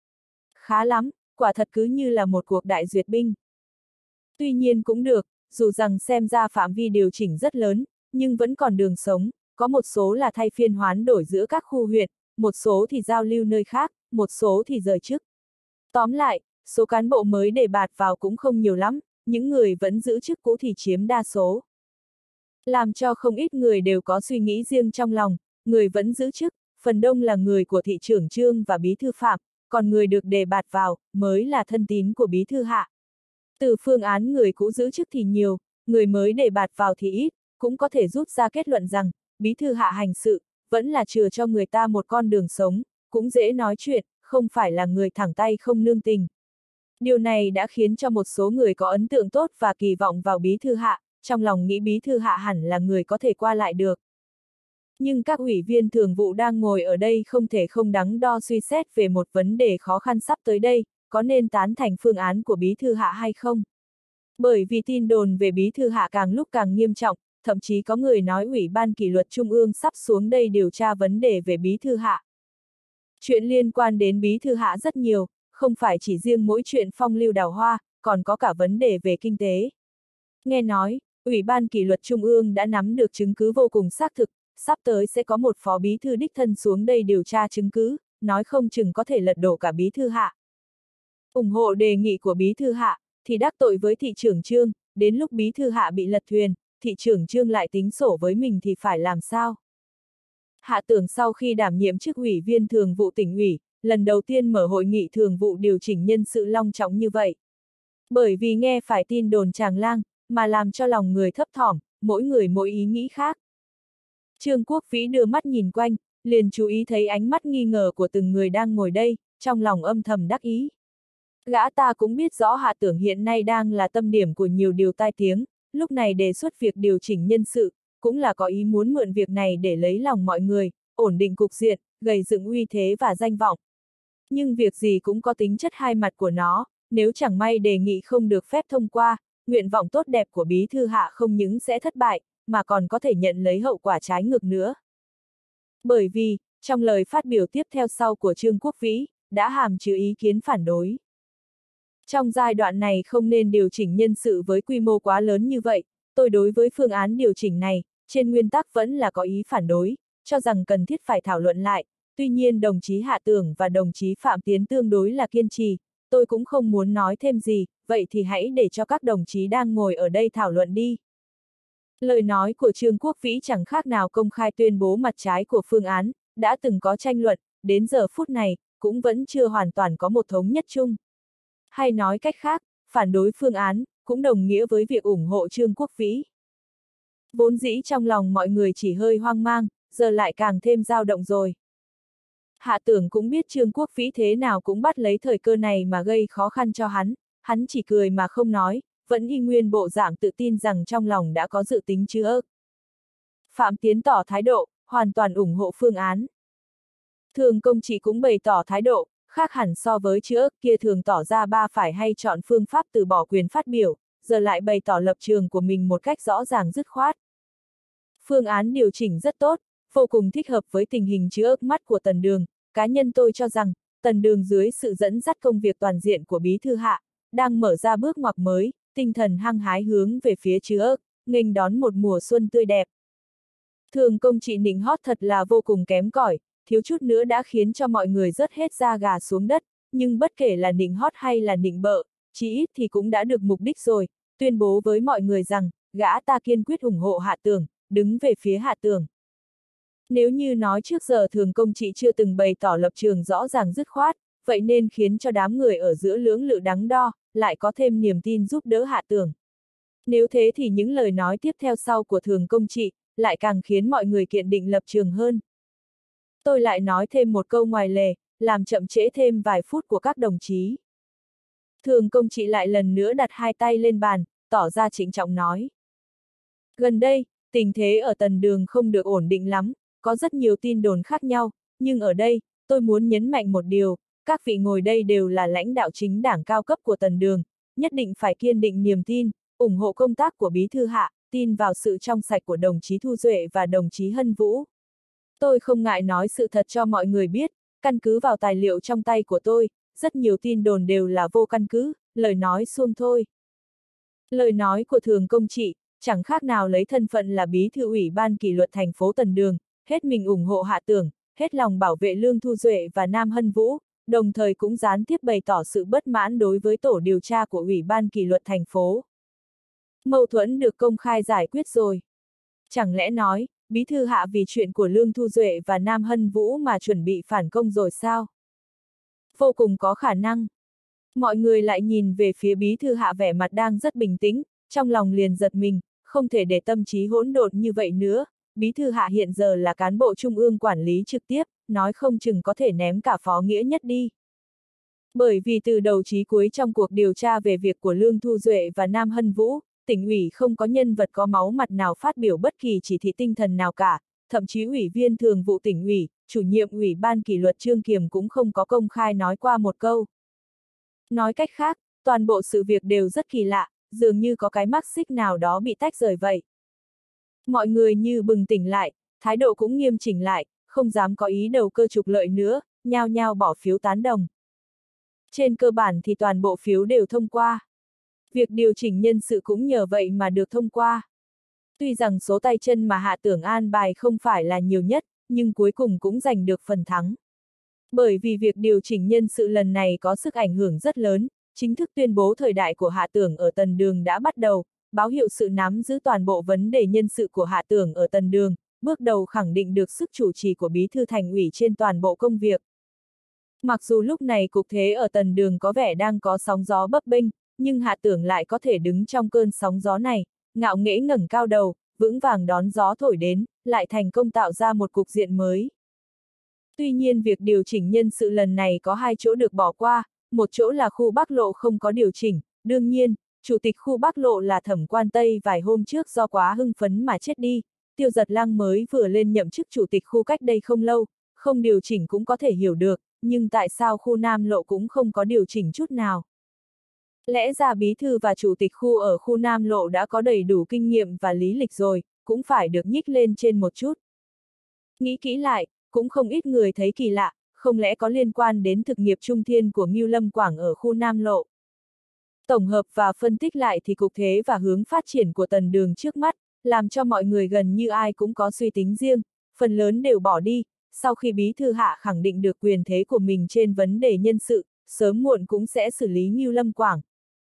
Speaker 1: Khá lắm, quả thật cứ như là một cuộc đại duyệt binh. Tuy nhiên cũng được, dù rằng xem ra phạm vi điều chỉnh rất lớn, nhưng vẫn còn đường sống, có một số là thay phiên hoán đổi giữa các khu huyện, một số thì giao lưu nơi khác, một số thì rời chức. Tóm lại, số cán bộ mới đề bạt vào cũng không nhiều lắm, những người vẫn giữ chức cũ thì chiếm đa số. Làm cho không ít người đều có suy nghĩ riêng trong lòng, người vẫn giữ chức, phần đông là người của thị trưởng Trương và bí thư Phạm, còn người được đề bạt vào, mới là thân tín của bí thư Hạ. Từ phương án người cũ giữ chức thì nhiều, người mới đề bạt vào thì ít, cũng có thể rút ra kết luận rằng, bí thư Hạ hành sự, vẫn là chừa cho người ta một con đường sống, cũng dễ nói chuyện, không phải là người thẳng tay không nương tình. Điều này đã khiến cho một số người có ấn tượng tốt và kỳ vọng vào bí thư Hạ, trong lòng nghĩ bí thư Hạ hẳn là người có thể qua lại được. Nhưng các ủy viên thường vụ đang ngồi ở đây không thể không đắn đo suy xét về một vấn đề khó khăn sắp tới đây, có nên tán thành phương án của bí thư Hạ hay không? Bởi vì tin đồn về bí thư Hạ càng lúc càng nghiêm trọng, thậm chí có người nói Ủy ban kỷ luật Trung ương sắp xuống đây điều tra vấn đề về bí thư Hạ. Chuyện liên quan đến bí thư Hạ rất nhiều, không phải chỉ riêng mỗi chuyện phong lưu đào hoa, còn có cả vấn đề về kinh tế. Nghe nói, Ủy ban kỷ luật Trung ương đã nắm được chứng cứ vô cùng xác thực, sắp tới sẽ có một phó bí thư đích thân xuống đây điều tra chứng cứ, nói không chừng có thể lật đổ cả bí thư Hạ. Ủng hộ đề nghị của bí thư Hạ, thì đắc tội với thị trưởng Trương, đến lúc bí thư Hạ bị lật thuyền, thị trưởng Trương lại tính sổ với mình thì phải làm sao? Hạ Tưởng sau khi đảm nhiệm chức ủy viên thường vụ tỉnh ủy, lần đầu tiên mở hội nghị thường vụ điều chỉnh nhân sự long trọng như vậy. Bởi vì nghe phải tin đồn tràng lang, mà làm cho lòng người thấp thỏm, mỗi người mỗi ý nghĩ khác. Trương Quốc Vĩ đưa mắt nhìn quanh, liền chú ý thấy ánh mắt nghi ngờ của từng người đang ngồi đây, trong lòng âm thầm đắc ý. Gã ta cũng biết rõ Hạ Tưởng hiện nay đang là tâm điểm của nhiều điều tai tiếng, lúc này đề xuất việc điều chỉnh nhân sự, cũng là có ý muốn mượn việc này để lấy lòng mọi người, ổn định cục diện, gầy dựng uy thế và danh vọng. Nhưng việc gì cũng có tính chất hai mặt của nó, nếu chẳng may đề nghị không được phép thông qua, nguyện vọng tốt đẹp của bí thư Hạ không những sẽ thất bại, mà còn có thể nhận lấy hậu quả trái ngược nữa. Bởi vì, trong lời phát biểu tiếp theo sau của Trương Quốc Vĩ, đã hàm chứa ý kiến phản đối. Trong giai đoạn này không nên điều chỉnh nhân sự với quy mô quá lớn như vậy, tôi đối với phương án điều chỉnh này, trên nguyên tắc vẫn là có ý phản đối, cho rằng cần thiết phải thảo luận lại, tuy nhiên đồng chí Hạ Tưởng và đồng chí Phạm Tiến tương đối là kiên trì, tôi cũng không muốn nói thêm gì, vậy thì hãy để cho các đồng chí đang ngồi ở đây thảo luận đi. Lời nói của Trương Quốc Vĩ chẳng khác nào công khai tuyên bố mặt trái của phương án, đã từng có tranh luận, đến giờ phút này, cũng vẫn chưa hoàn toàn có một thống nhất chung. Hay nói cách khác, phản đối phương án, cũng đồng nghĩa với việc ủng hộ Trương Quốc Vĩ. Vốn dĩ trong lòng mọi người chỉ hơi hoang mang, giờ lại càng thêm dao động rồi. Hạ Tưởng cũng biết Trương Quốc Vĩ thế nào cũng bắt lấy thời cơ này mà gây khó khăn cho hắn chỉ cười mà không nói, vẫn y nguyên bộ dạng tự tin rằng trong lòng đã có dự tính chứ ơ. Phạm Tiến tỏ thái độ, hoàn toàn ủng hộ phương án. Thường Công Trị cũng bày tỏ thái độ, khác hẳn so với trước kia thường tỏ ra phải hay chọn phương pháp từ bỏ quyền phát biểu, giờ lại bày tỏ lập trường của mình một cách rõ ràng dứt khoát. Phương án điều chỉnh rất tốt, vô cùng thích hợp với tình hình trước mắt của Tần Đường, cá nhân tôi cho rằng, Tần Đường dưới sự dẫn dắt công việc toàn diện của Bí Thư Hạ, đang mở ra bước ngoặt mới, tinh thần hăng hái hướng về phía trước, nghênh đón một mùa xuân tươi đẹp. Thường Công Trị nịnh hót thật là vô cùng kém cỏi, thiếu chút nữa đã khiến cho mọi người rớt hết da gà xuống đất, nhưng bất kể là nịnh hót hay là nịnh bợ, chí ít thì cũng đã được mục đích rồi, tuyên bố với mọi người rằng, gã ta kiên quyết ủng hộ Hạ Tường, đứng về phía Hạ Tường. Nếu như nói trước giờ Thường Công Trị chưa từng bày tỏ lập trường rõ ràng dứt khoát, vậy nên khiến cho đám người ở giữa lưỡng lự đắn đo, lại có thêm niềm tin giúp đỡ Hạ Tường. Nếu thế thì những lời nói tiếp theo sau của Thường Công Trị, lại càng khiến mọi người kiện định lập trường hơn. Tôi lại nói thêm một câu ngoài lề, làm chậm trễ thêm vài phút của các đồng chí. Thường Công Trị lại lần nữa đặt hai tay lên bàn, tỏ ra trịnh trọng nói. Gần đây, tình thế ở Tần Đường không được ổn định lắm, có rất nhiều tin đồn khác nhau, nhưng ở đây, tôi muốn nhấn mạnh một điều, các vị ngồi đây đều là lãnh đạo chính đảng cao cấp của Tần Đường, nhất định phải kiên định niềm tin, ủng hộ công tác của Bí Thư Hạ, tin vào sự trong sạch của đồng chí Thu Duệ và đồng chí Hân Vũ. Tôi không ngại nói sự thật cho mọi người biết, căn cứ vào tài liệu trong tay của tôi, rất nhiều tin đồn đều là vô căn cứ, lời nói suông thôi. Lời nói của Thường Công Trị, chẳng khác nào lấy thân phận là bí thư ủy ban kỷ luật thành phố Tần Đường, hết mình ủng hộ Hạ Tường, hết lòng bảo vệ Lương Thu Duệ và Nam Hân Vũ, đồng thời cũng gián tiếp bày tỏ sự bất mãn đối với tổ điều tra của ủy ban kỷ luật thành phố. Mâu thuẫn được công khai giải quyết rồi. Chẳng lẽ nói, Bí Thư Hạ vì chuyện của Lương Thu Duệ và Nam Hân Vũ mà chuẩn bị phản công rồi sao? Vô cùng có khả năng. Mọi người lại nhìn về phía Bí Thư Hạ vẻ mặt đang rất bình tĩnh, trong lòng liền giật mình, không thể để tâm trí hỗn độn như vậy nữa. Bí Thư Hạ hiện giờ là cán bộ trung ương quản lý trực tiếp, nói không chừng có thể ném cả Phó Nghĩa Nhất đi. Bởi vì từ đầu chí cuối trong cuộc điều tra về việc của Lương Thu Duệ và Nam Hân Vũ, tỉnh ủy không có nhân vật có máu mặt nào phát biểu bất kỳ chỉ thị tinh thần nào cả, thậm chí ủy viên thường vụ tỉnh ủy, chủ nhiệm ủy ban kỷ luật Trương Kiềm cũng không có công khai nói qua một câu. Nói cách khác, toàn bộ sự việc đều rất kỳ lạ, dường như có cái mắc xích nào đó bị tách rời vậy. Mọi người như bừng tỉnh lại, thái độ cũng nghiêm chỉnh lại, không dám có ý đầu cơ trục lợi nữa, nhao nhao bỏ phiếu tán đồng. Trên cơ bản thì toàn bộ phiếu đều thông qua. Việc điều chỉnh nhân sự cũng nhờ vậy mà được thông qua. Tuy rằng số tay chân mà Hạ Tưởng an bài không phải là nhiều nhất, nhưng cuối cùng cũng giành được phần thắng. Bởi vì việc điều chỉnh nhân sự lần này có sức ảnh hưởng rất lớn, chính thức tuyên bố thời đại của Hạ Tưởng ở Tần Đường đã bắt đầu, báo hiệu sự nắm giữ toàn bộ vấn đề nhân sự của Hạ Tưởng ở Tần Đường, bước đầu khẳng định được sức chủ trì của Bí thư Thành ủy trên toàn bộ công việc. Mặc dù lúc này cục thế ở Tần Đường có vẻ đang có sóng gió bấp bênh, nhưng Hạ Tưởng lại có thể đứng trong cơn sóng gió này, ngạo nghễ ngẩng cao đầu, vững vàng đón gió thổi đến, lại thành công tạo ra một cục diện mới. Tuy nhiên việc điều chỉnh nhân sự lần này có hai chỗ được bỏ qua, một chỗ là khu Bắc Lộ không có điều chỉnh, đương nhiên, chủ tịch khu Bắc Lộ là Thẩm Quan Tây vài hôm trước do quá hưng phấn mà chết đi, Tiêu Giật Lăng mới vừa lên nhậm chức chủ tịch khu cách đây không lâu, không điều chỉnh cũng có thể hiểu được, nhưng tại sao khu Nam Lộ cũng không có điều chỉnh chút nào? Lẽ ra bí thư và chủ tịch khu ở khu Nam Lộ đã có đầy đủ kinh nghiệm và lý lịch rồi, cũng phải được nhích lên trên một chút. Nghĩ kỹ lại, cũng không ít người thấy kỳ lạ, không lẽ có liên quan đến thực nghiệp trung thiên của Ngưu Lâm Quảng ở khu Nam Lộ. Tổng hợp và phân tích lại thì cục thế và hướng phát triển của Tần Đường trước mắt, làm cho mọi người gần như ai cũng có suy tính riêng, phần lớn đều bỏ đi, sau khi Bí Thư Hạ khẳng định được quyền thế của mình trên vấn đề nhân sự, sớm muộn cũng sẽ xử lý Ngưu Lâm Quảng.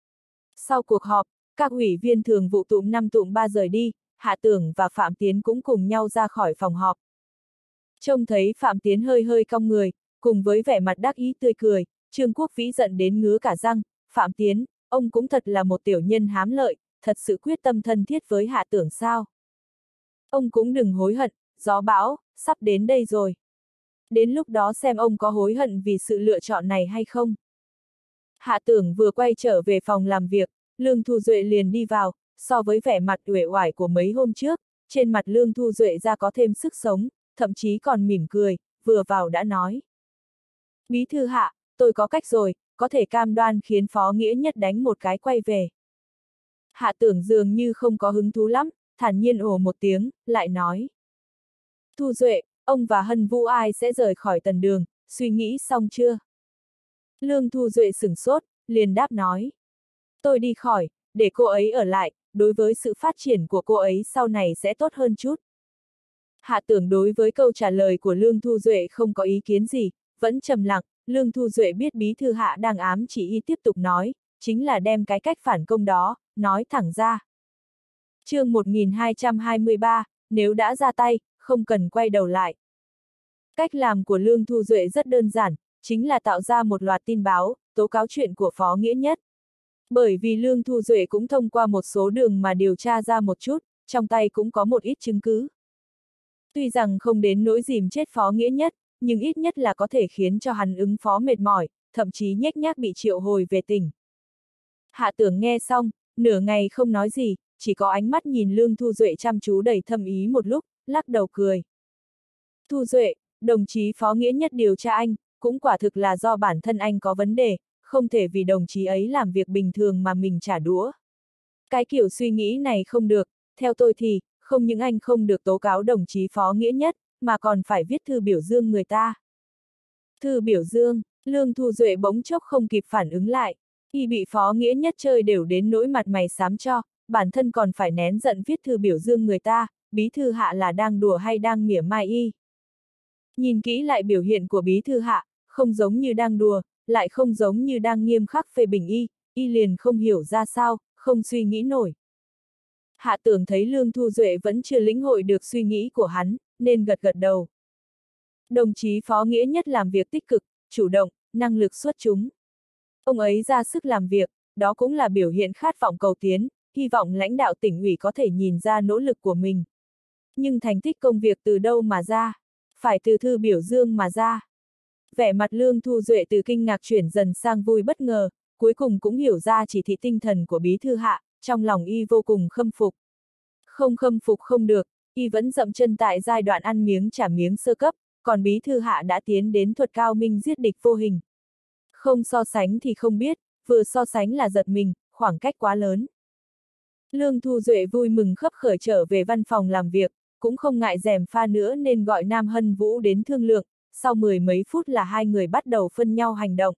Speaker 1: Sau cuộc họp, các ủy viên thường vụ tụm 5 tụm 3 rời đi, Hạ Tưởng và Phạm Tiến cũng cùng nhau ra khỏi phòng họp. Trông thấy Phạm Tiến hơi hơi cong người, cùng với vẻ mặt đắc ý tươi cười, Trương Quốc Vĩ giận đến ngứa cả răng, Phạm Tiến, ông cũng thật là một tiểu nhân hám lợi, thật sự quyết tâm thân thiết với Hạ Tưởng sao. Ông cũng đừng hối hận, gió bão, sắp đến đây rồi. Đến lúc đó xem ông có hối hận vì sự lựa chọn này hay không. Hạ Tưởng vừa quay trở về phòng làm việc, Lương Thu Duệ liền đi vào, so với vẻ mặt uể oải của mấy hôm trước, trên mặt Lương Thu Duệ ra có thêm sức sống, thậm chí còn mỉm cười, vừa vào đã nói. Bí thư hạ, tôi có cách rồi, có thể cam đoan khiến Phó Nghĩa Nhất đánh một cái quay về. Hạ Tưởng dường như không có hứng thú lắm, thản nhiên ồ một tiếng, lại nói. Thu Duệ, ông và Hân Vũ ai sẽ rời khỏi Tần Đường, suy nghĩ xong chưa? Lương Thu Duệ sửng sốt, liền đáp nói. Tôi đi khỏi, để cô ấy ở lại, đối với sự phát triển của cô ấy sau này sẽ tốt hơn chút. Hạ Tưởng đối với câu trả lời của Lương Thu Duệ không có ý kiến gì, vẫn trầm lặng. Lương Thu Duệ biết bí thư Hạ đang ám chỉ y tiếp tục nói, chính là đem cái cách phản công đó, nói thẳng ra. Chương 1223, nếu đã ra tay, không cần quay đầu lại. Cách làm của Lương Thu Duệ rất đơn giản, chính là tạo ra một loạt tin báo, tố cáo chuyện của Phó Nghĩa Nhất. Bởi vì Lương Thu Duệ cũng thông qua một số đường mà điều tra ra một chút, trong tay cũng có một ít chứng cứ. Tuy rằng không đến nỗi dìm chết Phó Nghĩa Nhất, nhưng ít nhất là có thể khiến cho hắn ứng phó mệt mỏi, thậm chí nhếch nhác bị triệu hồi về tỉnh. Hạ Tưởng nghe xong, nửa ngày không nói gì, chỉ có ánh mắt nhìn Lương Thu Duệ chăm chú đầy thâm ý một lúc, lắc đầu cười. Thu Duệ, đồng chí Phó Nghĩa Nhất điều tra anh, cũng quả thực là do bản thân anh có vấn đề, không thể vì đồng chí ấy làm việc bình thường mà mình trả đũa. Cái kiểu suy nghĩ này không được, theo tôi thì, không những anh không được tố cáo đồng chí Phó Nghĩa Nhất, mà còn phải viết thư biểu dương người ta. Thư biểu dương, Lương Thu Duệ bỗng chốc không kịp phản ứng lại, y bị Phó Nghĩa Nhất chơi đều đến nỗi mặt mày xám cho, bản thân còn phải nén giận viết thư biểu dương người ta, bí thư Hạ là đang đùa hay đang mỉa mai y. Nhìn kỹ lại biểu hiện của bí thư Hạ, không giống như đang đùa, lại không giống như đang nghiêm khắc phê bình y liền không hiểu ra sao, không suy nghĩ nổi. Hạ Tưởng thấy Lương Thu Duệ vẫn chưa lĩnh hội được suy nghĩ của hắn, nên gật gật đầu. Đồng chí Phó Nghĩa Nhất làm việc tích cực, chủ động, năng lực xuất chúng. Ông ấy ra sức làm việc, đó cũng là biểu hiện khát vọng cầu tiến, hy vọng lãnh đạo tỉnh ủy có thể nhìn ra nỗ lực của mình. Nhưng thành tích công việc từ đâu mà ra? Phải từ thư biểu dương mà ra. Vẻ mặt Lương Thu Duệ từ kinh ngạc chuyển dần sang vui bất ngờ, cuối cùng cũng hiểu ra chỉ thị tinh thần của bí thư Hạ, trong lòng y vô cùng khâm phục. Không khâm phục không được, y vẫn dậm chân tại giai đoạn ăn miếng trả miếng sơ cấp, còn bí thư Hạ đã tiến đến thuật cao minh giết địch vô hình. Không so sánh thì không biết, vừa so sánh là giật mình, khoảng cách quá lớn. Lương Thu Duệ vui mừng khấp khởi trở về văn phòng làm việc, cũng không ngại rèm pha nữa nên gọi Nam Hân Vũ đến thương lượng, sau 10 mấy phút là hai người bắt đầu phân nhau hành động.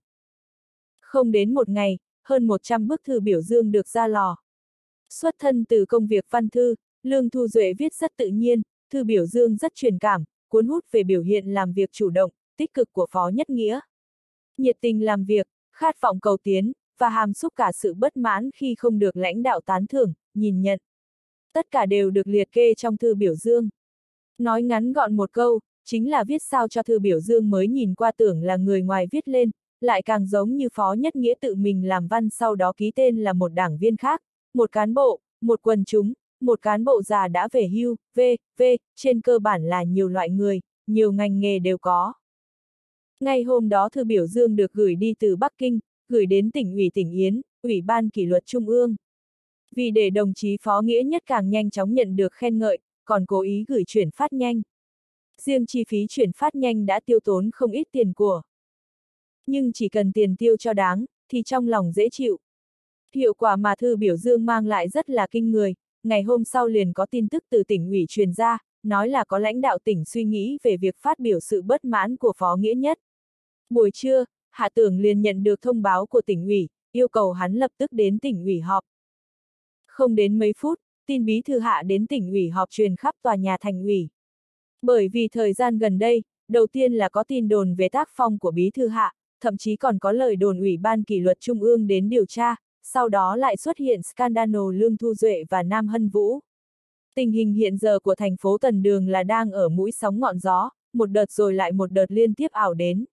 Speaker 1: Không đến một ngày, hơn 100 bức thư biểu dương được ra lò. Xuất thân từ công việc văn thư, Lương Thu Duệ viết rất tự nhiên, thư biểu dương rất truyền cảm, cuốn hút về biểu hiện làm việc chủ động, tích cực của Phó Nhất Nghĩa. Nhiệt tình làm việc, khát vọng cầu tiến, và hàm xúc cả sự bất mãn khi không được lãnh đạo tán thưởng, nhìn nhận. Tất cả đều được liệt kê trong thư biểu dương. Nói ngắn gọn một câu, chính là viết sao cho thư biểu dương mới nhìn qua tưởng là người ngoài viết lên, lại càng giống như Phó Nhất Nghĩa tự mình làm văn sau đó ký tên là một đảng viên khác, một cán bộ, một quần chúng, một cán bộ già đã về hưu, trên cơ bản là nhiều loại người, nhiều ngành nghề đều có. Ngay hôm đó thư biểu dương được gửi đi từ Bắc Kinh, gửi đến tỉnh ủy tỉnh Yến, Ủy ban kỷ luật Trung ương. Vì để đồng chí Phó Nghĩa Nhất càng nhanh chóng nhận được khen ngợi, còn cố ý gửi chuyển phát nhanh. Riêng chi phí chuyển phát nhanh đã tiêu tốn không ít tiền của. Nhưng chỉ cần tiền tiêu cho đáng, thì trong lòng dễ chịu. Hiệu quả mà thư biểu dương mang lại rất là kinh người, ngày hôm sau liền có tin tức từ tỉnh ủy truyền ra, nói là có lãnh đạo tỉnh suy nghĩ về việc phát biểu sự bất mãn của Phó Nghĩa Nhất. Buổi trưa, Hạ Tưởng liền nhận được thông báo của tỉnh ủy, yêu cầu hắn lập tức đến tỉnh ủy họp. Không đến mấy phút, tin bí thư Hạ đến tỉnh ủy họp truyền khắp tòa nhà thành ủy. Bởi vì thời gian gần đây, đầu tiên là có tin đồn về tác phong của bí thư Hạ, thậm chí còn có lời đồn Ủy ban kỷ luật Trung ương đến điều tra, sau đó lại xuất hiện scandal Lương Thu Duệ và Nam Hân Vũ. Tình hình hiện giờ của thành phố Tần Đường là đang ở mũi sóng ngọn gió, một đợt rồi lại một đợt liên tiếp ảo đến.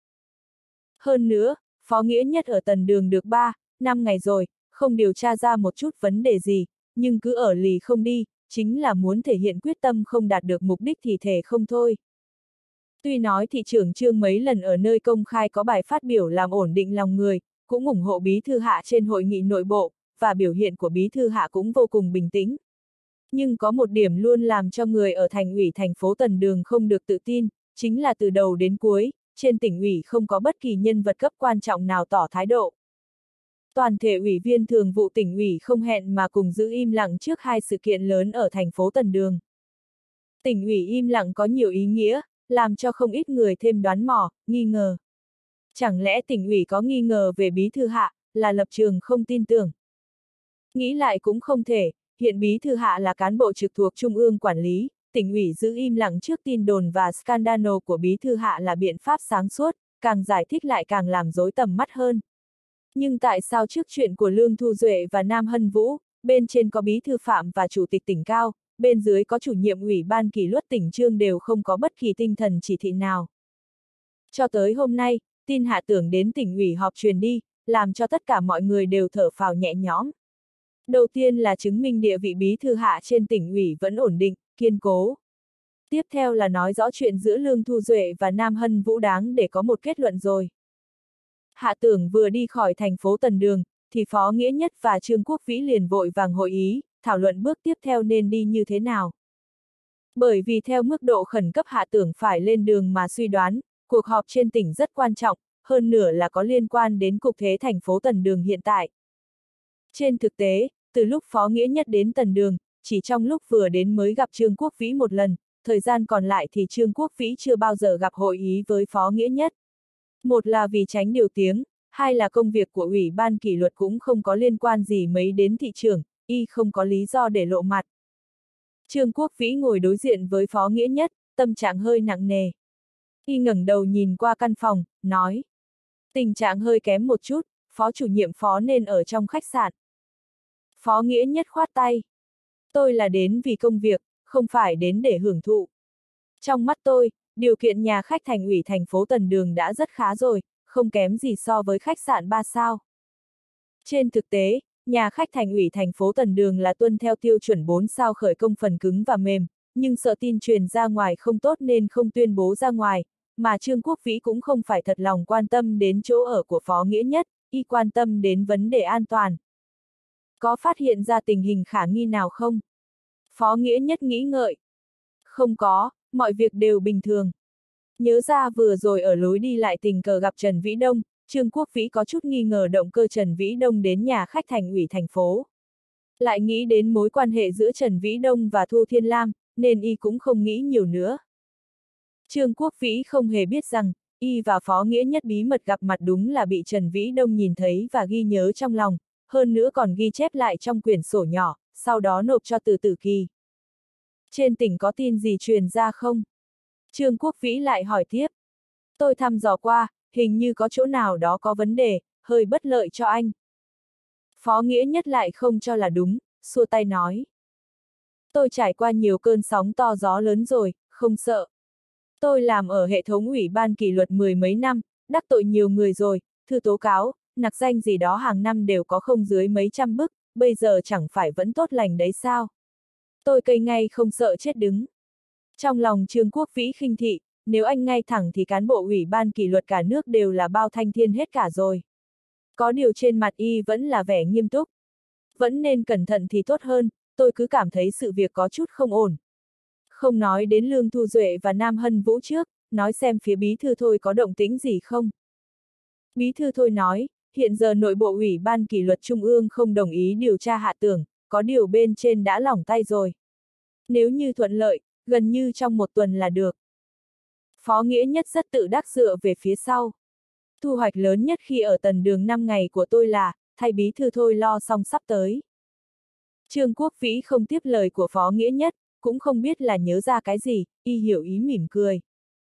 Speaker 1: Hơn nữa, Phó Nghĩa Nhất ở Tần Đường được 3-5 ngày rồi, không điều tra ra một chút vấn đề gì, nhưng cứ ở lì không đi, chính là muốn thể hiện quyết tâm không đạt được mục đích thì thể không thôi. Tuy nói thị trưởng Trương mấy lần ở nơi công khai có bài phát biểu làm ổn định lòng người, cũng ủng hộ bí thư Hạ trên hội nghị nội bộ, và biểu hiện của bí thư Hạ cũng vô cùng bình tĩnh. Nhưng có một điểm luôn làm cho người ở thành ủy thành phố Tần Đường không được tự tin, chính là từ đầu đến cuối, trên tỉnh ủy không có bất kỳ nhân vật cấp quan trọng nào tỏ thái độ. Toàn thể ủy viên thường vụ tỉnh ủy không hẹn mà cùng giữ im lặng trước hai sự kiện lớn ở thành phố Tần Đường. Tỉnh ủy im lặng có nhiều ý nghĩa, làm cho không ít người thêm đoán mò, nghi ngờ. Chẳng lẽ tỉnh ủy có nghi ngờ về bí thư Hạ, là lập trường không tin tưởng? Nghĩ lại cũng không thể, hiện bí thư Hạ là cán bộ trực thuộc Trung ương quản lý, tỉnh ủy giữ im lặng trước tin đồn và scandal của bí thư Hạ là biện pháp sáng suốt, càng giải thích lại càng làm rối tầm mắt hơn. Nhưng tại sao trước chuyện của Lương Thu Duệ và Nam Hân Vũ, bên trên có bí thư Phạm và chủ tịch tỉnh Cao, bên dưới có chủ nhiệm ủy ban kỷ luật tỉnh Trương đều không có bất kỳ tinh thần chỉ thị nào? Cho tới hôm nay, tin Hạ Tưởng đến tỉnh ủy họp truyền đi, làm cho tất cả mọi người đều thở phào nhẹ nhõm. Đầu tiên là chứng minh địa vị bí thư Hạ trên tỉnh ủy vẫn ổn định, kiên cố. Tiếp theo là nói rõ chuyện giữa Lương Thu Duệ và Nam Hân Vũ đáng để có một kết luận rồi. Hạ Tưởng vừa đi khỏi thành phố Tần Đường, thì Phó Nghĩa Nhất và Trương Quốc Vĩ liền vội vàng hội ý, thảo luận bước tiếp theo nên đi như thế nào. Bởi vì theo mức độ khẩn cấp Hạ Tưởng phải lên đường mà suy đoán, cuộc họp trên tỉnh rất quan trọng, hơn nửa là có liên quan đến cục thế thành phố Tần Đường hiện tại. Trên thực tế, từ lúc Phó Nghĩa Nhất đến Tần Đường, chỉ trong lúc vừa đến mới gặp Trương Quốc Vĩ một lần, thời gian còn lại thì Trương Quốc Vĩ chưa bao giờ gặp hội ý với Phó Nghĩa Nhất. Một là vì tránh điều tiếng, hai là công việc của Ủy ban kỷ luật cũng không có liên quan gì mấy đến thị trưởng, y không có lý do để lộ mặt. Trương Quốc Vĩ ngồi đối diện với Phó Nghĩa Nhất, tâm trạng hơi nặng nề. Y ngẩng đầu nhìn qua căn phòng, nói. Tình trạng hơi kém một chút, Phó chủ nhiệm Phó nên ở trong khách sạn. Phó Nghĩa Nhất khoát tay. Tôi là đến vì công việc, không phải đến để hưởng thụ. Trong mắt tôi, điều kiện nhà khách thành ủy thành phố Tần Đường đã rất khá rồi, không kém gì so với khách sạn 3 sao. Trên thực tế, nhà khách thành ủy thành phố Tần Đường là tuân theo tiêu chuẩn 4 sao khởi công phần cứng và mềm, nhưng sợ tin truyền ra ngoài không tốt nên không tuyên bố ra ngoài, mà Trương Quốc Vĩ cũng không phải thật lòng quan tâm đến chỗ ở của Phó Nghĩa Nhất, y quan tâm đến vấn đề an toàn. Có phát hiện ra tình hình khả nghi nào không? Phó Nghĩa Nhất nghĩ ngợi. Không có, mọi việc đều bình thường. Nhớ ra vừa rồi ở lối đi lại tình cờ gặp Trần Vĩ Đông, Trương Quốc Vĩ có chút nghi ngờ động cơ Trần Vĩ Đông đến nhà khách thành ủy thành phố. Lại nghĩ đến mối quan hệ giữa Trần Vĩ Đông và Thu Thiên Lam, nên y cũng không nghĩ nhiều nữa. Trương Quốc Vĩ không hề biết rằng, y và Phó Nghĩa Nhất bí mật gặp mặt đúng là bị Trần Vĩ Đông nhìn thấy và ghi nhớ trong lòng, hơn nữa còn ghi chép lại trong quyển sổ nhỏ, sau đó nộp cho Từ Tử Kỳ. Trên tỉnh có tin gì truyền ra không? Trương Quốc Vĩ lại hỏi tiếp. Tôi thăm dò qua, hình như có chỗ nào đó có vấn đề, hơi bất lợi cho anh. Phó Nghĩa Nhất lại không cho là đúng, xua tay nói. Tôi trải qua nhiều cơn sóng to gió lớn rồi, không sợ. Tôi làm ở hệ thống ủy ban kỷ luật 10 mấy năm, đắc tội nhiều người rồi, thư tố cáo, nặc danh gì đó hàng năm đều có không dưới mấy trăm bức, bây giờ chẳng phải vẫn tốt lành đấy sao? Tôi cây ngay không sợ chết đứng. Trong lòng Trương Quốc Vĩ khinh thị, nếu anh ngay thẳng thì cán bộ ủy ban kỷ luật cả nước đều là bao thanh thiên hết cả rồi. Có điều trên mặt y vẫn là vẻ nghiêm túc. Vẫn nên cẩn thận thì tốt hơn, tôi cứ cảm thấy sự việc có chút không ổn. Không nói đến Lương Thu Duệ và Nam Hân Vũ trước, nói xem phía bí thư Thôi có động tĩnh gì không. Bí thư Thôi nói, hiện giờ nội bộ ủy ban kỷ luật trung ương không đồng ý điều tra Hạ Tưởng, có điều bên trên đã lỏng tay rồi. Nếu như thuận lợi, gần như trong một tuần là được. Phó Nghĩa Nhất rất tự đắc dựa về phía sau. Thu hoạch lớn nhất khi ở Tần Đường 5 ngày của tôi là, thay bí thư Thôi lo xong sắp tới. Trương Quốc Vĩ không tiếp lời của Phó Nghĩa Nhất, cũng không biết là nhớ ra cái gì, y hiểu ý mỉm cười.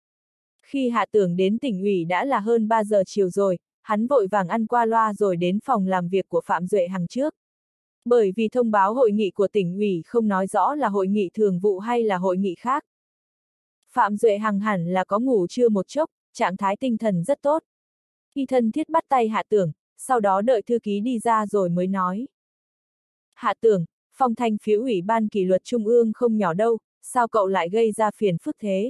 Speaker 1: Khi Hạ Tưởng đến tỉnh ủy đã là hơn 3 giờ chiều rồi, hắn vội vàng ăn qua loa rồi đến phòng làm việc của Phạm Duệ Hằng trước. Bởi vì thông báo hội nghị của tỉnh ủy không nói rõ là hội nghị thường vụ hay là hội nghị khác. Phạm Duệ Hằng hẳn là có ngủ trưa một chốc, trạng thái tinh thần rất tốt. Y thân thiết bắt tay Hạ Tưởng, sau đó đợi thư ký đi ra rồi mới nói. Hạ Tưởng, phong thanh phía ủy ban kỷ luật trung ương không nhỏ đâu, sao cậu lại gây ra phiền phức thế?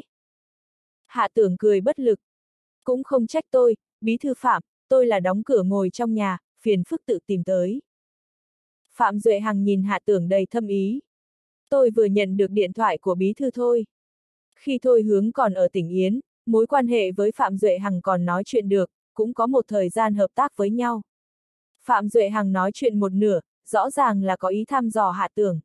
Speaker 1: Hạ Tưởng cười bất lực. Cũng không trách tôi, bí thư Phạm, tôi là đóng cửa ngồi trong nhà, phiền phức tự tìm tới. Phạm Duệ Hằng nhìn Hạ Tưởng đầy thâm ý. Tôi vừa nhận được điện thoại của bí thư Thôi. Khi Thôi Hướng còn ở tỉnh Yến, mối quan hệ với Phạm Duệ Hằng còn nói chuyện được, cũng có một thời gian hợp tác với nhau. Phạm Duệ Hằng nói chuyện một nửa, rõ ràng là có ý thăm dò Hạ Tưởng.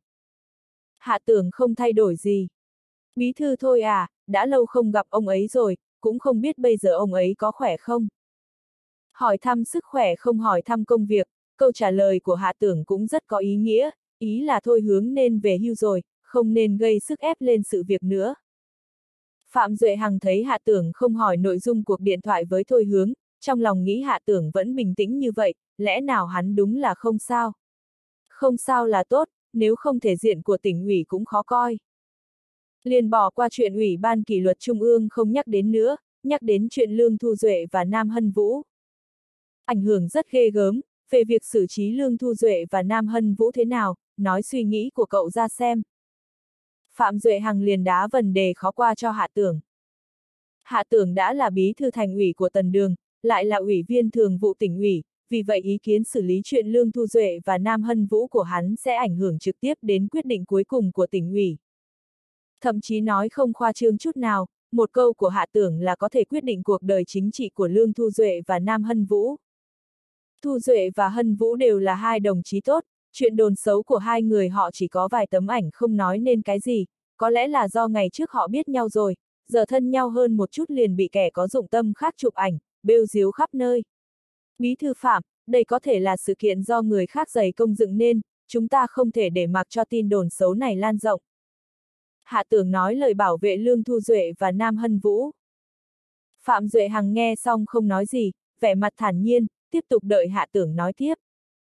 Speaker 1: Hạ Tưởng không thay đổi gì. Bí thư Thôi à, đã lâu không gặp ông ấy rồi, cũng không biết bây giờ ông ấy có khỏe không. Hỏi thăm sức khỏe không hỏi thăm công việc, câu trả lời của Hạ Tưởng cũng rất có ý nghĩa, ý là Thôi Hướng nên về hưu rồi, không nên gây sức ép lên sự việc nữa. Phạm Duệ Hằng thấy Hạ Tưởng không hỏi nội dung cuộc điện thoại với Thôi Hướng, trong lòng nghĩ Hạ Tưởng vẫn bình tĩnh như vậy, lẽ nào hắn đúng là không sao. Không sao là tốt, nếu không thể diện của tỉnh ủy cũng khó coi. Liền bỏ qua chuyện Ủy ban kỷ luật Trung ương không nhắc đến nữa, nhắc đến chuyện Lương Thu Duệ và Nam Hân Vũ. Ảnh hưởng rất ghê gớm, về việc xử trí Lương Thu Duệ và Nam Hân Vũ thế nào, nói suy nghĩ của cậu ra xem. Phạm Duệ Hằng liền đá vấn đề khó qua cho Hạ Tưởng. Hạ Tưởng đã là bí thư thành ủy của Tần Đường, lại là ủy viên thường vụ tỉnh ủy, vì vậy ý kiến xử lý chuyện Lương Thu Duệ và Nam Hân Vũ của hắn sẽ ảnh hưởng trực tiếp đến quyết định cuối cùng của tỉnh ủy. Thậm chí nói không khoa trương chút nào, một câu của Hạ Tưởng là có thể quyết định cuộc đời chính trị của Lương Thu Duệ và Nam Hân Vũ. Thu Duệ và Hân Vũ đều là hai đồng chí tốt, chuyện đồn xấu của hai người họ chỉ có vài tấm ảnh không nói nên cái gì, có lẽ là do ngày trước họ biết nhau rồi, giờ thân nhau hơn một chút liền bị kẻ có dụng tâm khác chụp ảnh, bêu díu khắp nơi. Bí thư Phạm, đây có thể là sự kiện do người khác dày công dựng nên, chúng ta không thể để mặc cho tin đồn xấu này lan rộng. Hạ Tưởng nói lời bảo vệ Lương Thu Duệ và Nam Hân Vũ. Phạm Duệ Hằng nghe xong không nói gì, vẻ mặt thản nhiên, tiếp tục đợi Hạ Tưởng nói tiếp.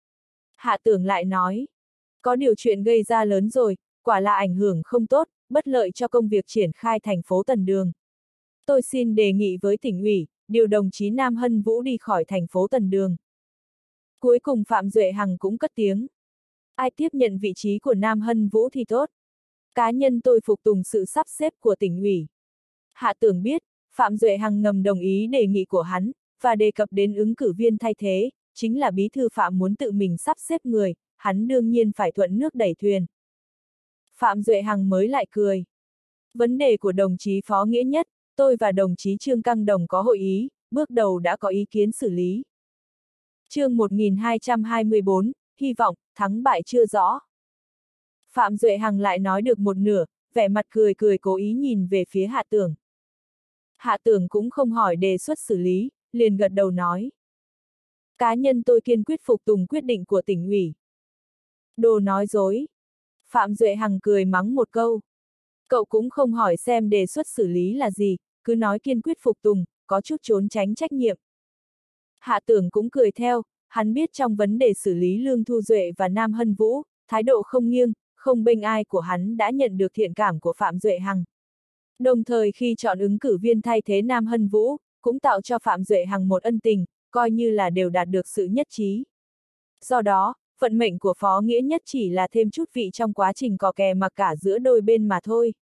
Speaker 1: Hạ Tưởng lại nói, có điều chuyện gây ra lớn rồi, quả là ảnh hưởng không tốt, bất lợi cho công việc triển khai thành phố Tần Đường. Tôi xin đề nghị với tỉnh ủy, điều đồng chí Nam Hân Vũ đi khỏi thành phố Tần Đường. Cuối cùng Phạm Duệ Hằng cũng cất tiếng. Ai tiếp nhận vị trí của Nam Hân Vũ thì tốt. Cá nhân tôi phục tùng sự sắp xếp của tỉnh ủy. Hạ Tưởng biết, Phạm Duệ Hằng ngầm đồng ý đề nghị của hắn, và đề cập đến ứng cử viên thay thế, chính là bí thư Phạm muốn tự mình sắp xếp người, hắn đương nhiên phải thuận nước đẩy thuyền. Phạm Duệ Hằng mới lại cười. Vấn đề của đồng chí Phó Nghĩa Nhất, tôi và đồng chí Trương Căng Đồng có hội ý, bước đầu đã có ý kiến xử lý. Chương 1224, hy vọng, thắng bại chưa rõ. Phạm Duệ Hằng lại nói được một nửa, vẻ mặt cười cười cố ý nhìn về phía Hạ Tưởng. Hạ Tưởng cũng không hỏi đề xuất xử lý, liền gật đầu nói. Cá nhân tôi kiên quyết phục tùng quyết định của tỉnh ủy. Đồ nói dối. Phạm Duệ Hằng cười mắng một câu. Cậu cũng không hỏi xem đề xuất xử lý là gì, cứ nói kiên quyết phục tùng, có chút trốn tránh trách nhiệm. Hạ Tưởng cũng cười theo, hắn biết trong vấn đề xử lý Lương Thu Duệ và Nam Hân Vũ, thái độ không nghiêng, không bênh ai của hắn đã nhận được thiện cảm của Phạm Duệ Hằng. Đồng thời khi chọn ứng cử viên thay thế Nam Hân Vũ, cũng tạo cho Phạm Duệ Hằng một ân tình, coi như là đều đạt được sự nhất trí. Do đó, vận mệnh của Phó Nghĩa Nhất chỉ là thêm chút vị trong quá trình cò kè mặc cả giữa đôi bên mà thôi.